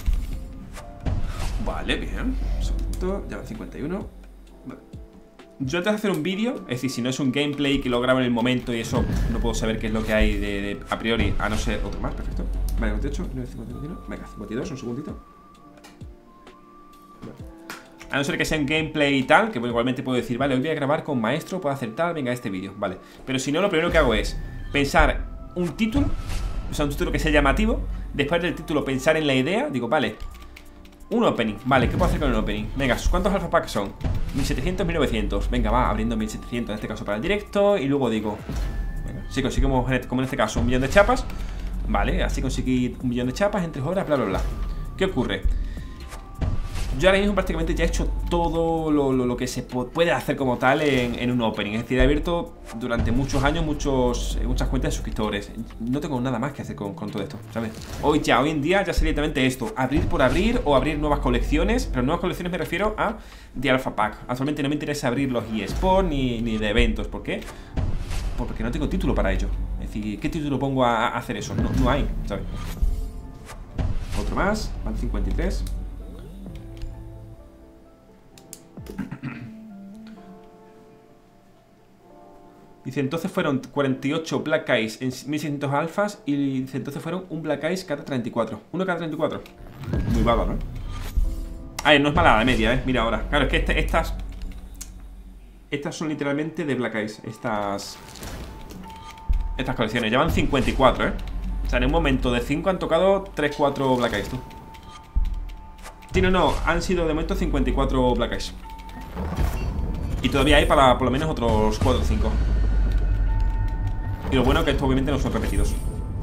Vale, bien. Esto, ya va cincuenta y uno. Vale. Yo antes de hacer un vídeo, es decir, si no es un gameplay que lo grabo en el momento y eso no puedo saber qué es lo que hay de, de a priori, a no ser otro más, perfecto. Vale, cincuenta y ocho, cincuenta y uno, venga, cincuenta y dos, un segundito. Vale. A no ser que sea un gameplay y tal, que bueno, igualmente puedo decir, vale, hoy voy a grabar con maestro, puedo hacer tal, venga, este vídeo, vale. Pero si no, lo primero que hago es pensar un título, o sea, un título que sea llamativo. Después del título pensar en la idea, digo, vale, un opening, vale, ¿qué puedo hacer con el opening? Venga, ¿cuántos alpha packs son? mil setecientos, mil novecientos, venga, va, abriendo mil setecientos en este caso para el directo. Y luego digo, venga, si conseguimos, como en este caso, un millón de chapas, vale, así conseguí un millón de chapas en tres horas, bla, bla, bla. ¿Qué ocurre? Yo ahora mismo prácticamente ya he hecho todo lo, lo, lo que se puede hacer como tal en, en un opening. Es decir, he abierto durante muchos años muchos, muchas cuentas de suscriptores. No tengo nada más que hacer con, con todo esto, ¿sabes? Hoy ya, hoy en día ya sería directamente esto: abrir por abrir o abrir nuevas colecciones. Pero nuevas colecciones me refiero a de Alpha Pack. Actualmente no me interesa abrir los eSports ni, ni de eventos. ¿Por qué? Porque no tengo título para ello. Es decir, ¿qué título pongo a, a hacer eso? No, no hay, ¿sabes? Otro más, van cincuenta y tres. Dice, entonces fueron cuarenta y ocho Black Eyes en mil seiscientos alfas. Y dice, entonces fueron un Black Eyes cada treinta y cuatro. Uno cada treinta y cuatro. Muy vago, ¿no? A ver, no es mala la media, ¿eh? Mira ahora. Claro, es que este, estas Estas son literalmente de Black Eyes. Estas Estas colecciones, llevan cincuenta y cuatro, ¿eh? O sea, en un momento de cinco han tocado tres, cuatro Black Eyes, tú. Sí, no, no, han sido de momento cincuenta y cuatro Black Eyes. Y todavía hay para por lo menos otros cuatro o cinco. Y lo bueno es que esto obviamente no son repetidos.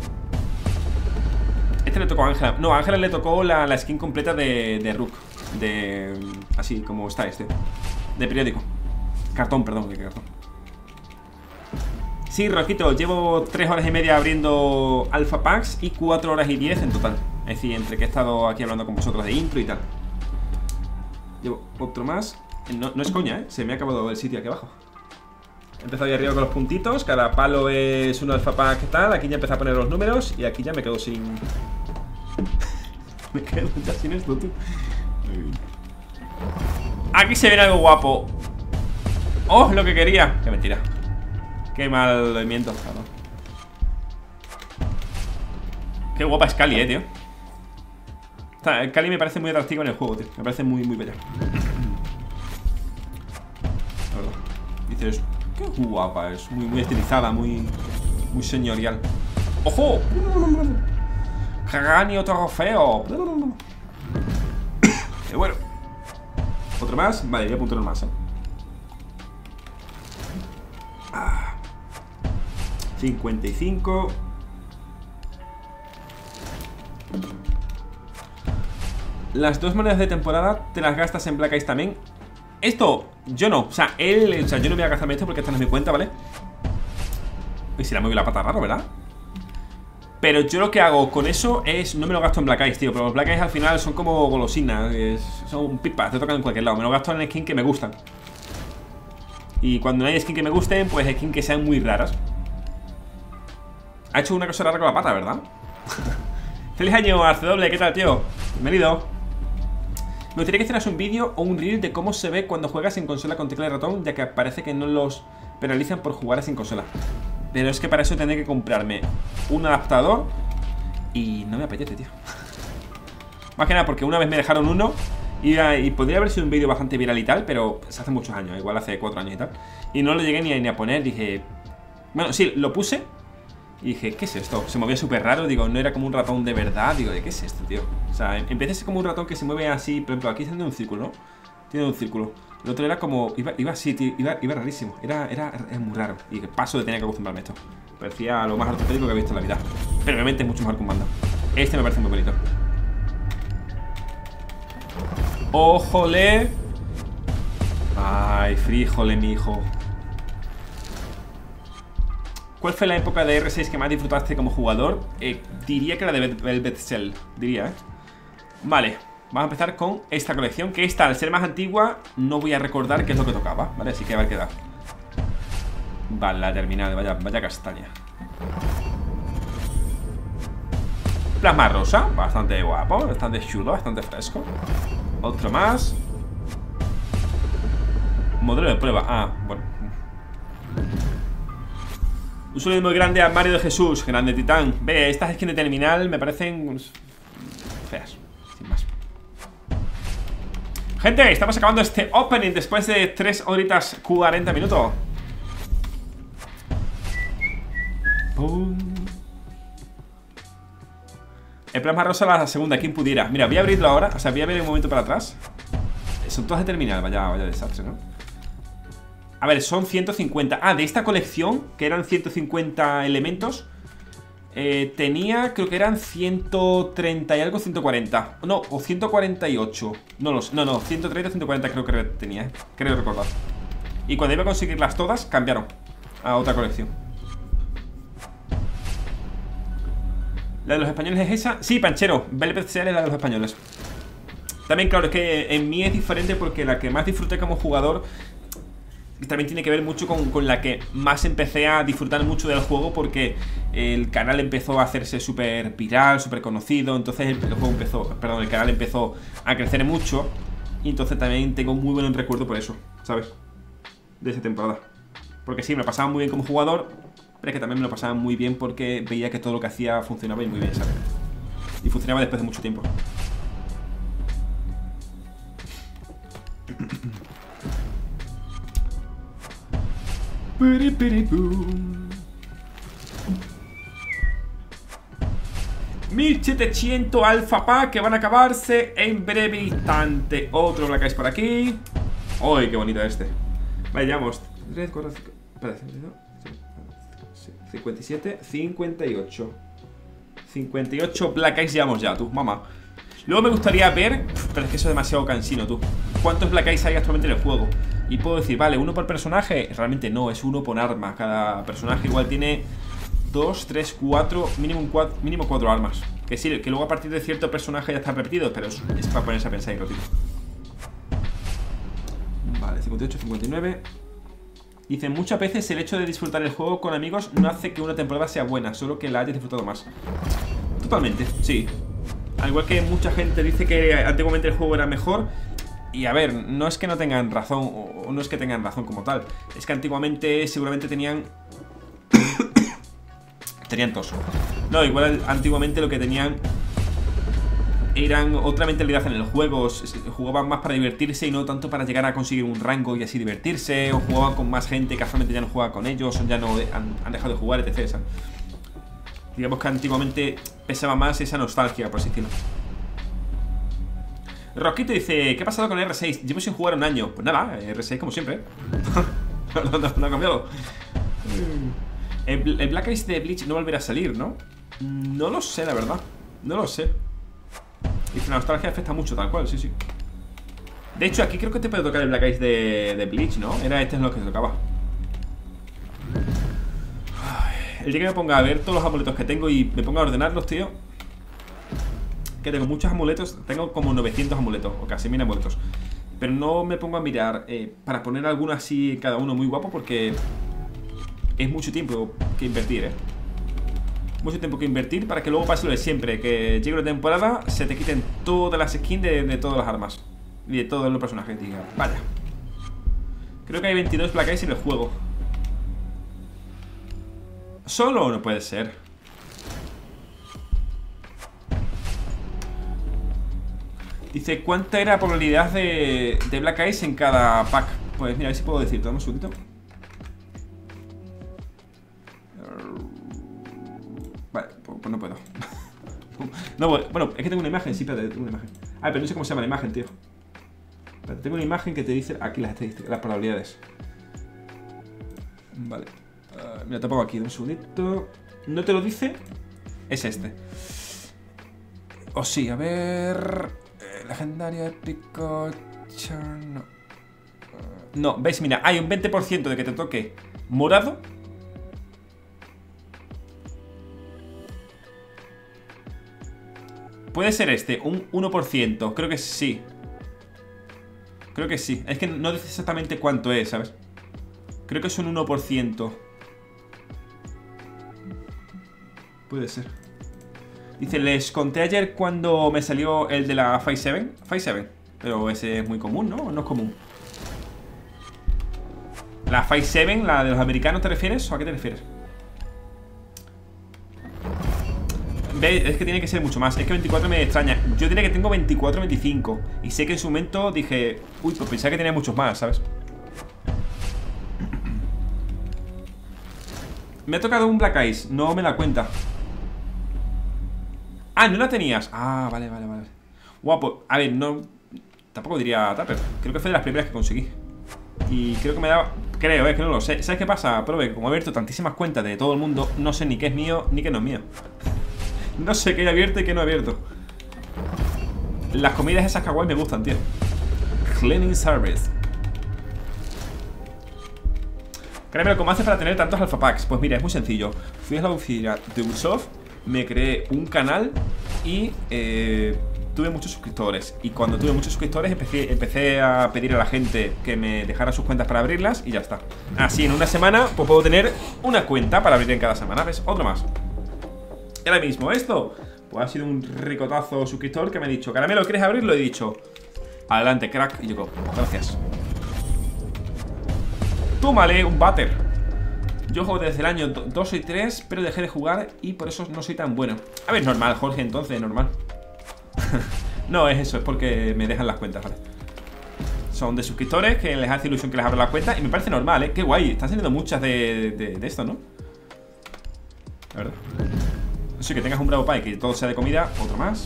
Este le tocó a Ángela. No, a Ángela le tocó la, la skin completa de, de Rook. De... así como está este. De periódico. Cartón, perdón, de cartón. Sí, Rojito, llevo tres horas y media abriendo Alpha Packs y cuatro horas y diez en total. Es decir, entre que he estado aquí hablando con vosotros de intro y tal. Llevo otro más. No, no es coña, ¿eh? Se me ha acabado el sitio aquí abajo. He empezado ahí arriba con los puntitos. Cada palo es un Alpha Pack tal. Aquí ya empecé a poner los números. Y aquí ya me quedo sin... me quedo ya sin esto, tú. Aquí se ve algo guapo. ¡Oh, lo que quería! ¡Qué mentira! ¡Qué mal movimiento! Claro. ¡Qué guapa es Kali, eh, tío! Esta, Kali me parece muy atractiva en el juego, tío. Me parece muy, muy bella. La verdad. Dices, qué guapa es. Muy, muy estilizada, muy... muy señorial. ¡Ojo! ¡Cráneo trofeo! ¡Qué bueno! ¿Otro más? Vale, voy a apuntar más, eh. Ah. cincuenta y cinco. Las dos monedas de temporada te las gastas en Black Eyes también. Esto, yo no, o sea, él, o sea, yo no voy a gastarme esto porque esta no es mi cuenta, ¿vale? Y si la mueve la pata raro, ¿verdad? Pero yo lo que hago con eso es, no me lo gasto en Black Eyes, tío. Pero los Black Eyes al final son como golosinas, es, son pipas, te tocan en cualquier lado. Me lo gasto en skins que me gustan. Y cuando no hay skin que me gusten, pues skins que sean muy raras. Ha hecho una cosa rara con la pata, ¿verdad? Feliz año, Arcedoble, ¿qué tal, tío? Bienvenido. Me gustaría que hicieras un vídeo o un reel de cómo se ve cuando juegas en consola con tecla y ratón, ya que parece que no los penalizan por jugar sin consola. Pero es que para eso tendré que comprarme un adaptador y no me apetece, tío. Más que nada porque una vez me dejaron uno y, y podría haber sido un vídeo bastante viral y tal, pero pues, hace muchos años, igual hace cuatro años y tal. Y no lo llegué ni a, ni a poner, dije... Bueno, sí, lo puse y dije, ¿qué es esto? Se movía súper raro, digo, no era como un ratón de verdad. Digo, ¿de qué es esto, tío? O sea, empieza a ser como un ratón que se mueve así. Por ejemplo, aquí tiene un círculo, ¿no? Tiene un círculo. El otro era como, iba, iba así, tío, iba, iba rarísimo. Era, era, era muy raro. Y paso de tener que acostumbrarme a esto. Parecía lo más ortopédico que he visto en la vida. Pero obviamente es mucho mejor que un mando. Este me parece muy bonito. ¡Ojole! Ay, fríjole, mi hijo. ¿Cuál fue la época de R seis que más disfrutaste como jugador? Eh, diría que la de Velvet Cell. Diría, ¿eh? Vale, vamos a empezar con esta colección. Que esta, al ser más antigua, no voy a recordar qué es lo que tocaba, ¿vale? Así que a ver qué da. Vale, la terminal, vaya, vaya castaña. Plasma rosa, bastante guapo, bastante chulo, bastante fresco. Otro más. Modelo de prueba, ah, bueno. Un saludo muy grande a Mario de Jesús, grande titán. Ve, estas skins de terminal me parecen feas, sin más. Gente, estamos acabando este opening después de tres horitas cuarenta minutos. Pum. El plasma rosa la segunda, quien pudiera. Mira, voy a abrirlo ahora, o sea, voy a ver un momento para atrás. Son todas de terminal, vaya, vaya desastre, ¿no? A ver, son ciento cincuenta. Ah, de esta colección, que eran ciento cincuenta elementos, eh, tenía, creo que eran ciento treinta y algo, ciento cuarenta. No, o ciento cuarenta y ocho. No, los, no, no, ciento treinta, ciento cuarenta creo que tenía, eh. Creo recordar. Y cuando iba a conseguirlas todas, cambiaron a otra colección. ¿La de los españoles es esa? Sí, Panchero, Velvet Especial es la de los españoles. También, claro, es que en mí es diferente porque la que más disfruté como jugador también tiene que ver mucho con, con la que más empecé a disfrutar mucho del juego, porque el canal empezó a hacerse súper viral, súper conocido. Entonces el, el juego empezó, perdón, el canal empezó a crecer mucho. Y entonces también tengo muy buen recuerdo por eso, ¿sabes? De esa temporada. Porque sí, me lo pasaba muy bien como jugador, pero es que también me lo pasaba muy bien porque veía que todo lo que hacía funcionaba y muy bien, ¿sabes? Y funcionaba después de mucho tiempo. mil setecientos Alpha Pack que van a acabarse en breve instante. Otro Black Ice por aquí. ¡Uy, qué bonito este! Vale, llevamos tres, cuatro, cinco, espera, cincuenta y siete, cincuenta y ocho. cincuenta y ocho Black Ice llevamos ya, tú, mamá. Luego me gustaría ver, pero es que eso es demasiado cansino, tú, ¿cuántos Black Ice hay actualmente en el juego? Y puedo decir, vale, uno por personaje. Realmente no, es uno por arma. Cada personaje igual tiene dos, tres, cuatro, mínimo cuatro, mínimo cuatro armas. Que sí, que luego a partir de cierto personaje ya están repetidos, pero es, es para ponerse a pensar y ratito. Vale, cincuenta y ocho, cincuenta y nueve. Dice, muchas veces el hecho de disfrutar el juego con amigos no hace que una temporada sea buena, solo que la hayas disfrutado más. Totalmente, sí. Al igual que mucha gente dice que antiguamente el juego era mejor. Y a ver, no es que no tengan razón, o no es que tengan razón como tal. Es que antiguamente seguramente tenían... tenían tos. No, igual antiguamente lo que tenían eran otra mentalidad en el juego. Jugaban más para divertirse y no tanto para llegar a conseguir un rango y así divertirse. O jugaban con más gente que actualmente ya no juega con ellos, o ya no han, han dejado de jugar, etcétera. Digamos que antiguamente pesaba más esa nostalgia, por así decirlo. Roquito dice, ¿qué ha pasado con el R seis? Llevo sin jugar un año. Pues nada, R seis como siempre. no, no, no ha cambiado. El, el Black Ice de Bleach no volverá a salir, ¿no? No lo sé, la verdad. No lo sé. Y la nostalgia afecta mucho, tal cual, sí, sí. De hecho, aquí creo que te puede tocar el Black Ice de, de Bleach, ¿no? Era este es lo que te tocaba. Ay, el día que me ponga a ver todos los amuletos que tengo y me ponga a ordenarlos, tío. Que tengo muchos amuletos, tengo como novecientos amuletos, o casi mil amuletos. Pero no me pongo a mirar eh, para poner alguno así, cada uno muy guapo, porque es mucho tiempo que invertir, eh. Mucho tiempo que invertir para que luego pase lo de siempre, que llegue la temporada, se te quiten todas las skins de, de todas las armas y de todos los personajes, diga, vaya. Creo que hay veintidós Black Ice en el juego. ¿Solo no puede ser? Dice, ¿cuánta era la probabilidad de, de Black Ice en cada pack? Pues mira, a ver si puedo decir, dame un segundito. Vale, pues, pues no puedo. No, bueno, es que tengo una imagen, sí, espérate, tengo una imagen. Ah, pero no sé cómo se llama la imagen, tío. Espérate, tengo una imagen que te dice aquí las estadísticas, las probabilidades. Vale. Uh, mira, te pongo aquí, dame un segundito. ¿No te lo dice? Es este. O sí, a ver... Legendario, épico, charno. Uh, no, veis, mira, hay un veinte por ciento de que te toque morado. Puede ser este, un uno por ciento. Creo que sí. Creo que sí. Es que no dice exactamente cuánto es, ¿sabes? Creo que es un uno por ciento. Puede ser. Dice, les conté ayer cuando me salió el de la Five siete. Five siete. Pero ese es muy común, ¿no? ¿O no es común? ¿La Five siete, la de los americanos, te refieres? ¿O a qué te refieres? ¿Ves? Es que tiene que ser mucho más. Es que veinticuatro me extraña. Yo diría que tengo veinticuatro, veinticinco. Y sé que en su momento dije... Uy, pues pensaba que tenía muchos más, ¿sabes? Me ha tocado un Black Ice. No me da cuenta. Ah, no la tenías. Ah, vale, vale, vale. Guapo. A ver, no... Tampoco diría Tapper. Creo que fue de las primeras que conseguí. Y creo que me daba... Creo, es que no lo sé. ¿Sabes qué pasa? Prove que como he abierto tantísimas cuentas de todo el mundo, no sé ni qué es mío ni qué no es mío. No sé qué he abierto y qué no he abierto. Las comidas esas kawaii me gustan, tío. Cleaning service. Créeme, ¿cómo haces para tener tantos alpha packs? Pues mira, es muy sencillo. Fui a la oficina de Ubisoft, me creé un canal y eh, tuve muchos suscriptores. Y cuando tuve muchos suscriptores empecé, empecé a pedir a la gente que me dejara sus cuentas para abrirlas y ya está. Así en una semana pues puedo tener una cuenta para abrir en cada semana. ¿Ves? Otro más. Y ahora mismo esto pues ha sido un ricotazo suscriptor que me ha dicho: Caramelo, ¿quieres abrirlo? Y he dicho: adelante, crack. Y yo digo: gracias. Tómale un butter. Yo juego desde el año dos y tres, pero dejé de jugar y por eso no soy tan bueno. A ver, normal, Jorge, entonces, normal. No, es eso, es porque me dejan las cuentas, ¿vale? Son de suscriptores que les hace ilusión que les abra la cuenta y me parece normal, ¿eh? Qué guay, están saliendo muchas de, de, de esto, ¿no? La verdad. Así que tengas un bravo pie, que todo sea de comida. Otro más.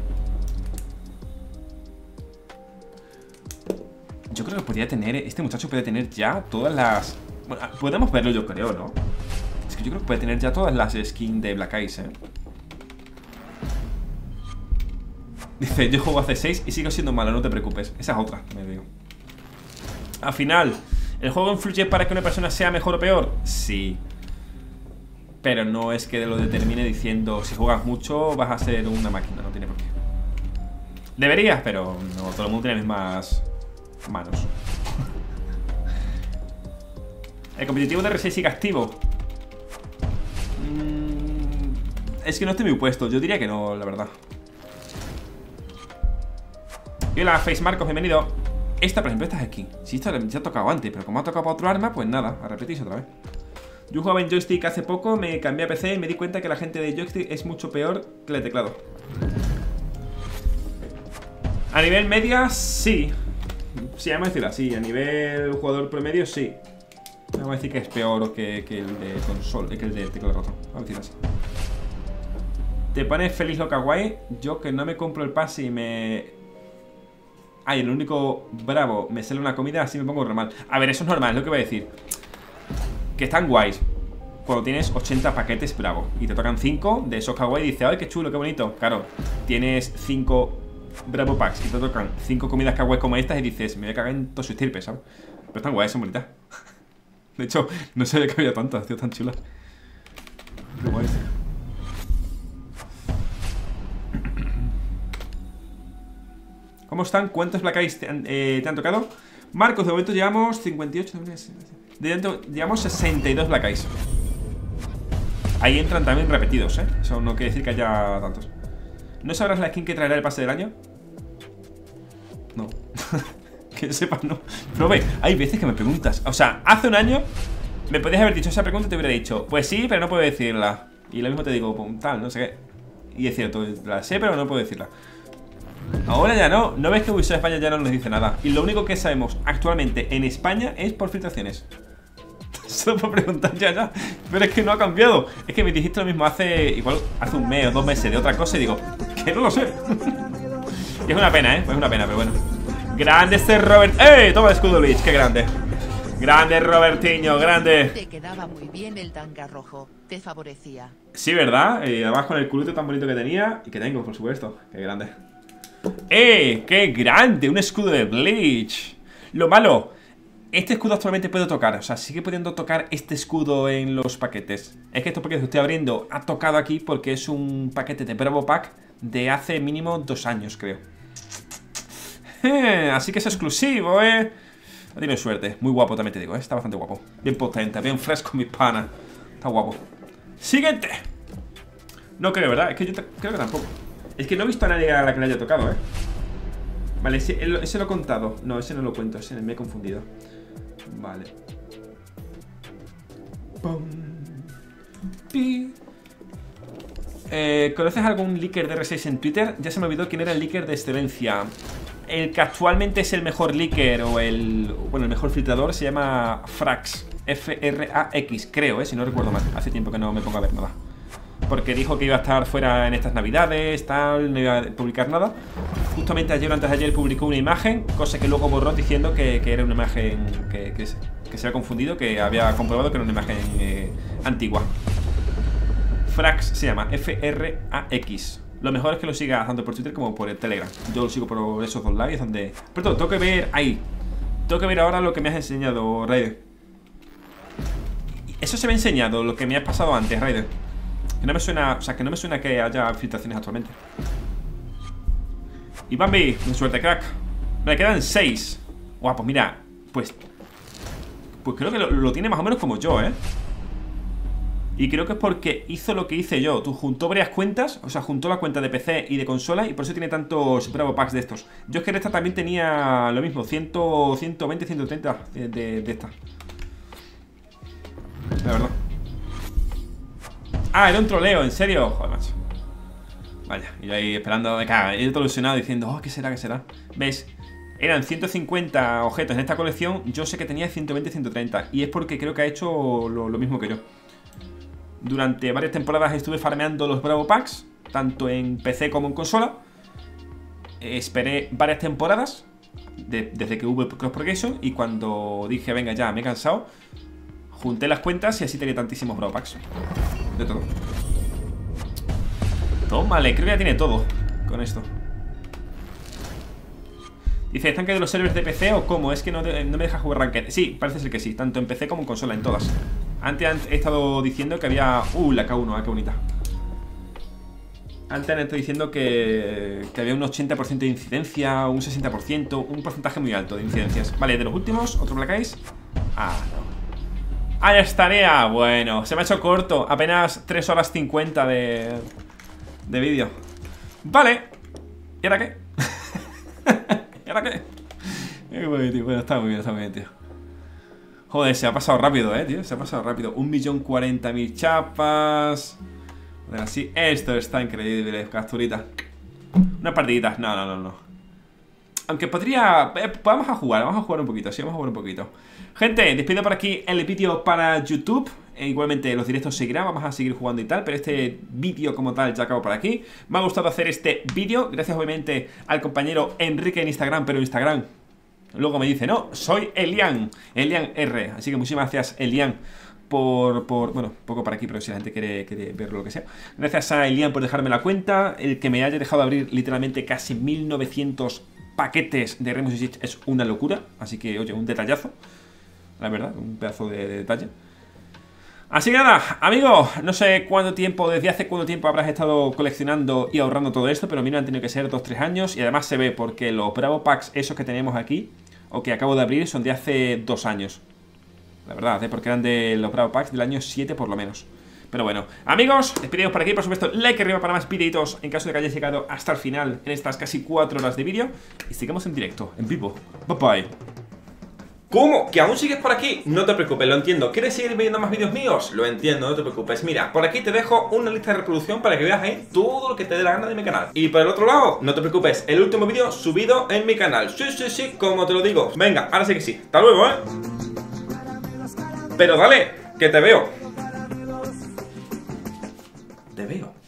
Yo creo que podría tener, este muchacho puede tener ya todas las... Bueno, podemos verlo yo creo, ¿no? Es que yo creo que puede tener ya todas las skins de Black Ice, ¿eh? Dice: yo juego hace seis y sigo siendo malo, no te preocupes. Esa es otra, me digo. Al final, ¿el juego influye para que una persona sea mejor o peor? Sí. Pero no es que lo determine diciendo: si juegas mucho vas a ser una máquina, no tiene por qué. Deberías, pero no, todo el mundo tiene las mismas manos. El competitivo de R seis sigue activo. mm, Es que no estoy muy puesto. Yo diría que no, la verdad. Y hola, Face Marcos, bienvenido. Esta, por ejemplo, esta es aquí. Si esta ya ha tocado antes, pero como ha tocado para otro arma, pues nada, a repetirse otra vez. Yo jugaba en joystick hace poco, me cambié a P C y me di cuenta que la gente de joystick es mucho peor que el teclado. A nivel media, sí. Sí, vamos a decirlo así. A nivel jugador promedio, sí. Vamos a decir que es peor que, que el de consola, que el de teclado roto. Vamos a decirlo así. Te pones feliz lo kawaii. Yo que no me compro el pase y me... Ay, el único bravo me sale una comida, así me pongo normal. A ver, eso es normal, es lo que voy a decir. Que están guays cuando tienes ochenta paquetes bravo y te tocan cinco de esos kawaii y dices: ay, qué chulo, qué bonito. Claro, tienes cinco bravo packs y te tocan cinco comidas kawaii como estas y dices: me voy a cagar en todo su estirpe, ¿sabes? Pero están guays, son bonitas. De hecho, no sabía que había tantas, tío, tan chulas. Qué guays. ¿Cómo están? ¿Cuántos Black Eyes te han, eh, te han tocado? Marcos, de momento llevamos cincuenta y ocho. De dentro llevamos sesenta y dos Black Eyes. Ahí entran también repetidos, ¿eh? Eso no quiere decir que haya tantos. ¿No sabrás la skin que traerá el pase del año? No. Que sepas, no. Pero ve, hay veces que me preguntas. O sea, hace un año me podías haber dicho esa pregunta y te hubiera dicho: pues sí, pero no puedo decirla. Y lo mismo te digo: pum, tal, no sé qué. Y es cierto, la sé, pero no puedo decirla. Ahora ya no, ¿no ves que Ubisoft España ya no nos dice nada? Y lo único que sabemos actualmente en España es por filtraciones. Solo por preguntar ya, ya. Pero es que no ha cambiado. Es que me dijiste lo mismo hace, igual, hace un mes o dos meses de otra cosa y digo, que no lo sé. Y es una pena, ¿eh? Pues es una pena, pero bueno. Grande este Robert. ¡Eh! Toma el escudo, Lich, qué grande. Grande Robertiño, grande. Te quedaba muy bien el tanga rojo, te favorecía. Sí, ¿verdad? Y además con el culito tan bonito que tenía y que tengo, por supuesto. Qué grande. ¡Eh! ¡Qué grande! Un escudo de Bleach. Lo malo, este escudo actualmente puedo tocar. O sea, sigue pudiendo tocar este escudo en los paquetes. Es que estos paquetes que estoy abriendo ha tocado aquí porque es un paquete de Bravo Pack de hace mínimo dos años, creo. Eh, así que es exclusivo, ¿eh? Ha tenido suerte. Muy guapo también te digo, ¿eh? Está bastante guapo. Bien potente, bien fresco, mi pana. Está guapo. Siguiente. No creo, ¿verdad? Es que yo creo que tampoco. Es que no he visto a nadie a la que le haya tocado, ¿eh? Vale, ese, ese lo he contado. No, ese no lo cuento, ese me he confundido. Vale. Eh, ¿Conoces algún leaker de R seis en Twitter? Ya se me olvidó quién era el leaker de excelencia. El que actualmente es el mejor leaker o el... Bueno, el mejor filtrador se llama Frax. F R A X, creo, ¿eh? Si no recuerdo mal. Hace tiempo que no me pongo a ver nada. Porque dijo que iba a estar fuera en estas navidades, tal, no iba a publicar nada. Justamente ayer o antes de ayer publicó una imagen, cosa que luego borró diciendo que, que era una imagen que, que, que se había confundido, que había comprobado que era una imagen eh, antigua. Frax se llama, F R A X. Lo mejor es que lo sigas tanto por Twitter como por el Telegram. Yo lo sigo por esos dos lives donde... Perdón, tengo que ver ahí. Tengo que ver ahora lo que me has enseñado, Raider. Eso se me ha enseñado, lo que me has pasado antes, Raider. Que no me suena... O sea, que no me suena que haya filtraciones actualmente. Y Bambi, de suerte, crack. Me quedan seis. Guau, pues mira, pues... Pues creo que lo, lo tiene más o menos como yo, ¿eh? Y creo que es porque hizo lo que hice yo. Tú juntó varias cuentas, o sea, juntó la cuenta de P C y de consola, y por eso tiene tantos Bravo Packs de estos. Yo es que en esta también tenía lo mismo, cien, ciento veinte, ciento treinta de, de, de esta. La verdad. Ah, era un troleo, en serio. Joder, macho. Vaya, y yo ahí esperando de caga. Y yo todo ilusionado diciendo, oh, ¿qué será, qué será? ¿Ves? Eran ciento cincuenta objetos en esta colección. Yo sé que tenía ciento veinte, ciento treinta. Y es porque creo que ha hecho lo, lo mismo que yo. Durante varias temporadas estuve farmeando los Bravo Packs, tanto en P C como en consola. Esperé varias temporadas de, desde que hubo el Cross Progression. Y cuando dije, venga ya, me he cansado, junté las cuentas y así tenía tantísimos Bravo Packs. De todo. Tómale, creo que ya tiene todo con esto. Dice, ¿están caídos los servers de P C o cómo? Es que no, de, no me deja jugar Ranked. Sí, parece ser que sí, tanto en P C como en consola, en todas. Antes he estado diciendo que había... Uh, la K uno, ah, qué bonita. Antes han estado diciendo que, que había un ochenta por ciento de incidencia, un sesenta por ciento, un porcentaje muy alto de incidencias. Vale, de los últimos, otro Black Ice. Ah, no. Ah, ya estaría. Bueno, se me ha hecho corto. Apenas tres horas cincuenta de, de vídeo. Vale. ¿Y ahora qué? ¿Y ahora qué? Bueno, está muy bien, está muy bien, tío. Joder, se ha pasado rápido, eh, tío. Se ha pasado rápido. Un millón cuarenta mil chapas. Joder, así. Esto está increíble, capturita. Unas partiditas. No, no, no, no. Aunque podría... Eh, vamos a jugar, vamos a jugar un poquito. Sí, vamos a jugar un poquito. Gente, despido por aquí el vídeo para YouTube. E igualmente los directos seguirán, vamos a seguir jugando y tal. Pero este vídeo como tal ya acabo por aquí. Me ha gustado hacer este vídeo. Gracias obviamente al compañero Enrique en Instagram. Pero Instagram luego me dice, no, soy Elian, Elian R. Así que muchísimas gracias, Elian, por, por... Bueno, poco para aquí, pero si la gente quiere, quiere verlo, lo que sea. Gracias a Elian por dejarme la cuenta. El que me haya dejado abrir literalmente casi mil novecientos paquetes de Rainbow Six es una locura. Así que, oye, un detallazo. La verdad, un pedazo de, de detalle. Así que nada, amigo, no sé cuánto tiempo, desde hace cuánto tiempo habrás estado coleccionando y ahorrando todo esto, pero a mí me han tenido que ser dos tres años. Y además se ve porque los Bravo Packs, esos que tenemos aquí, o que acabo de abrir, son de hace dos años. La verdad, ¿eh? Porque eran de los Bravo Packs del año siete por lo menos. Pero bueno, amigos, despedimos por aquí. Por supuesto, like arriba para más videitos en caso de que hayáis llegado hasta el final en estas casi cuatro horas de vídeo. Y sigamos en directo, en vivo. Bye bye. ¿Cómo? ¿Que aún sigues por aquí? No te preocupes, lo entiendo. ¿Quieres seguir viendo más vídeos míos? Lo entiendo, no te preocupes. Mira, por aquí te dejo una lista de reproducción para que veas ahí todo lo que te dé la gana de mi canal. Y por el otro lado, no te preocupes, el último vídeo subido en mi canal. Sí, sí, sí, como te lo digo. Venga, ahora sí que sí. Hasta luego, ¿eh? Pero dale, que te veo. Te veo.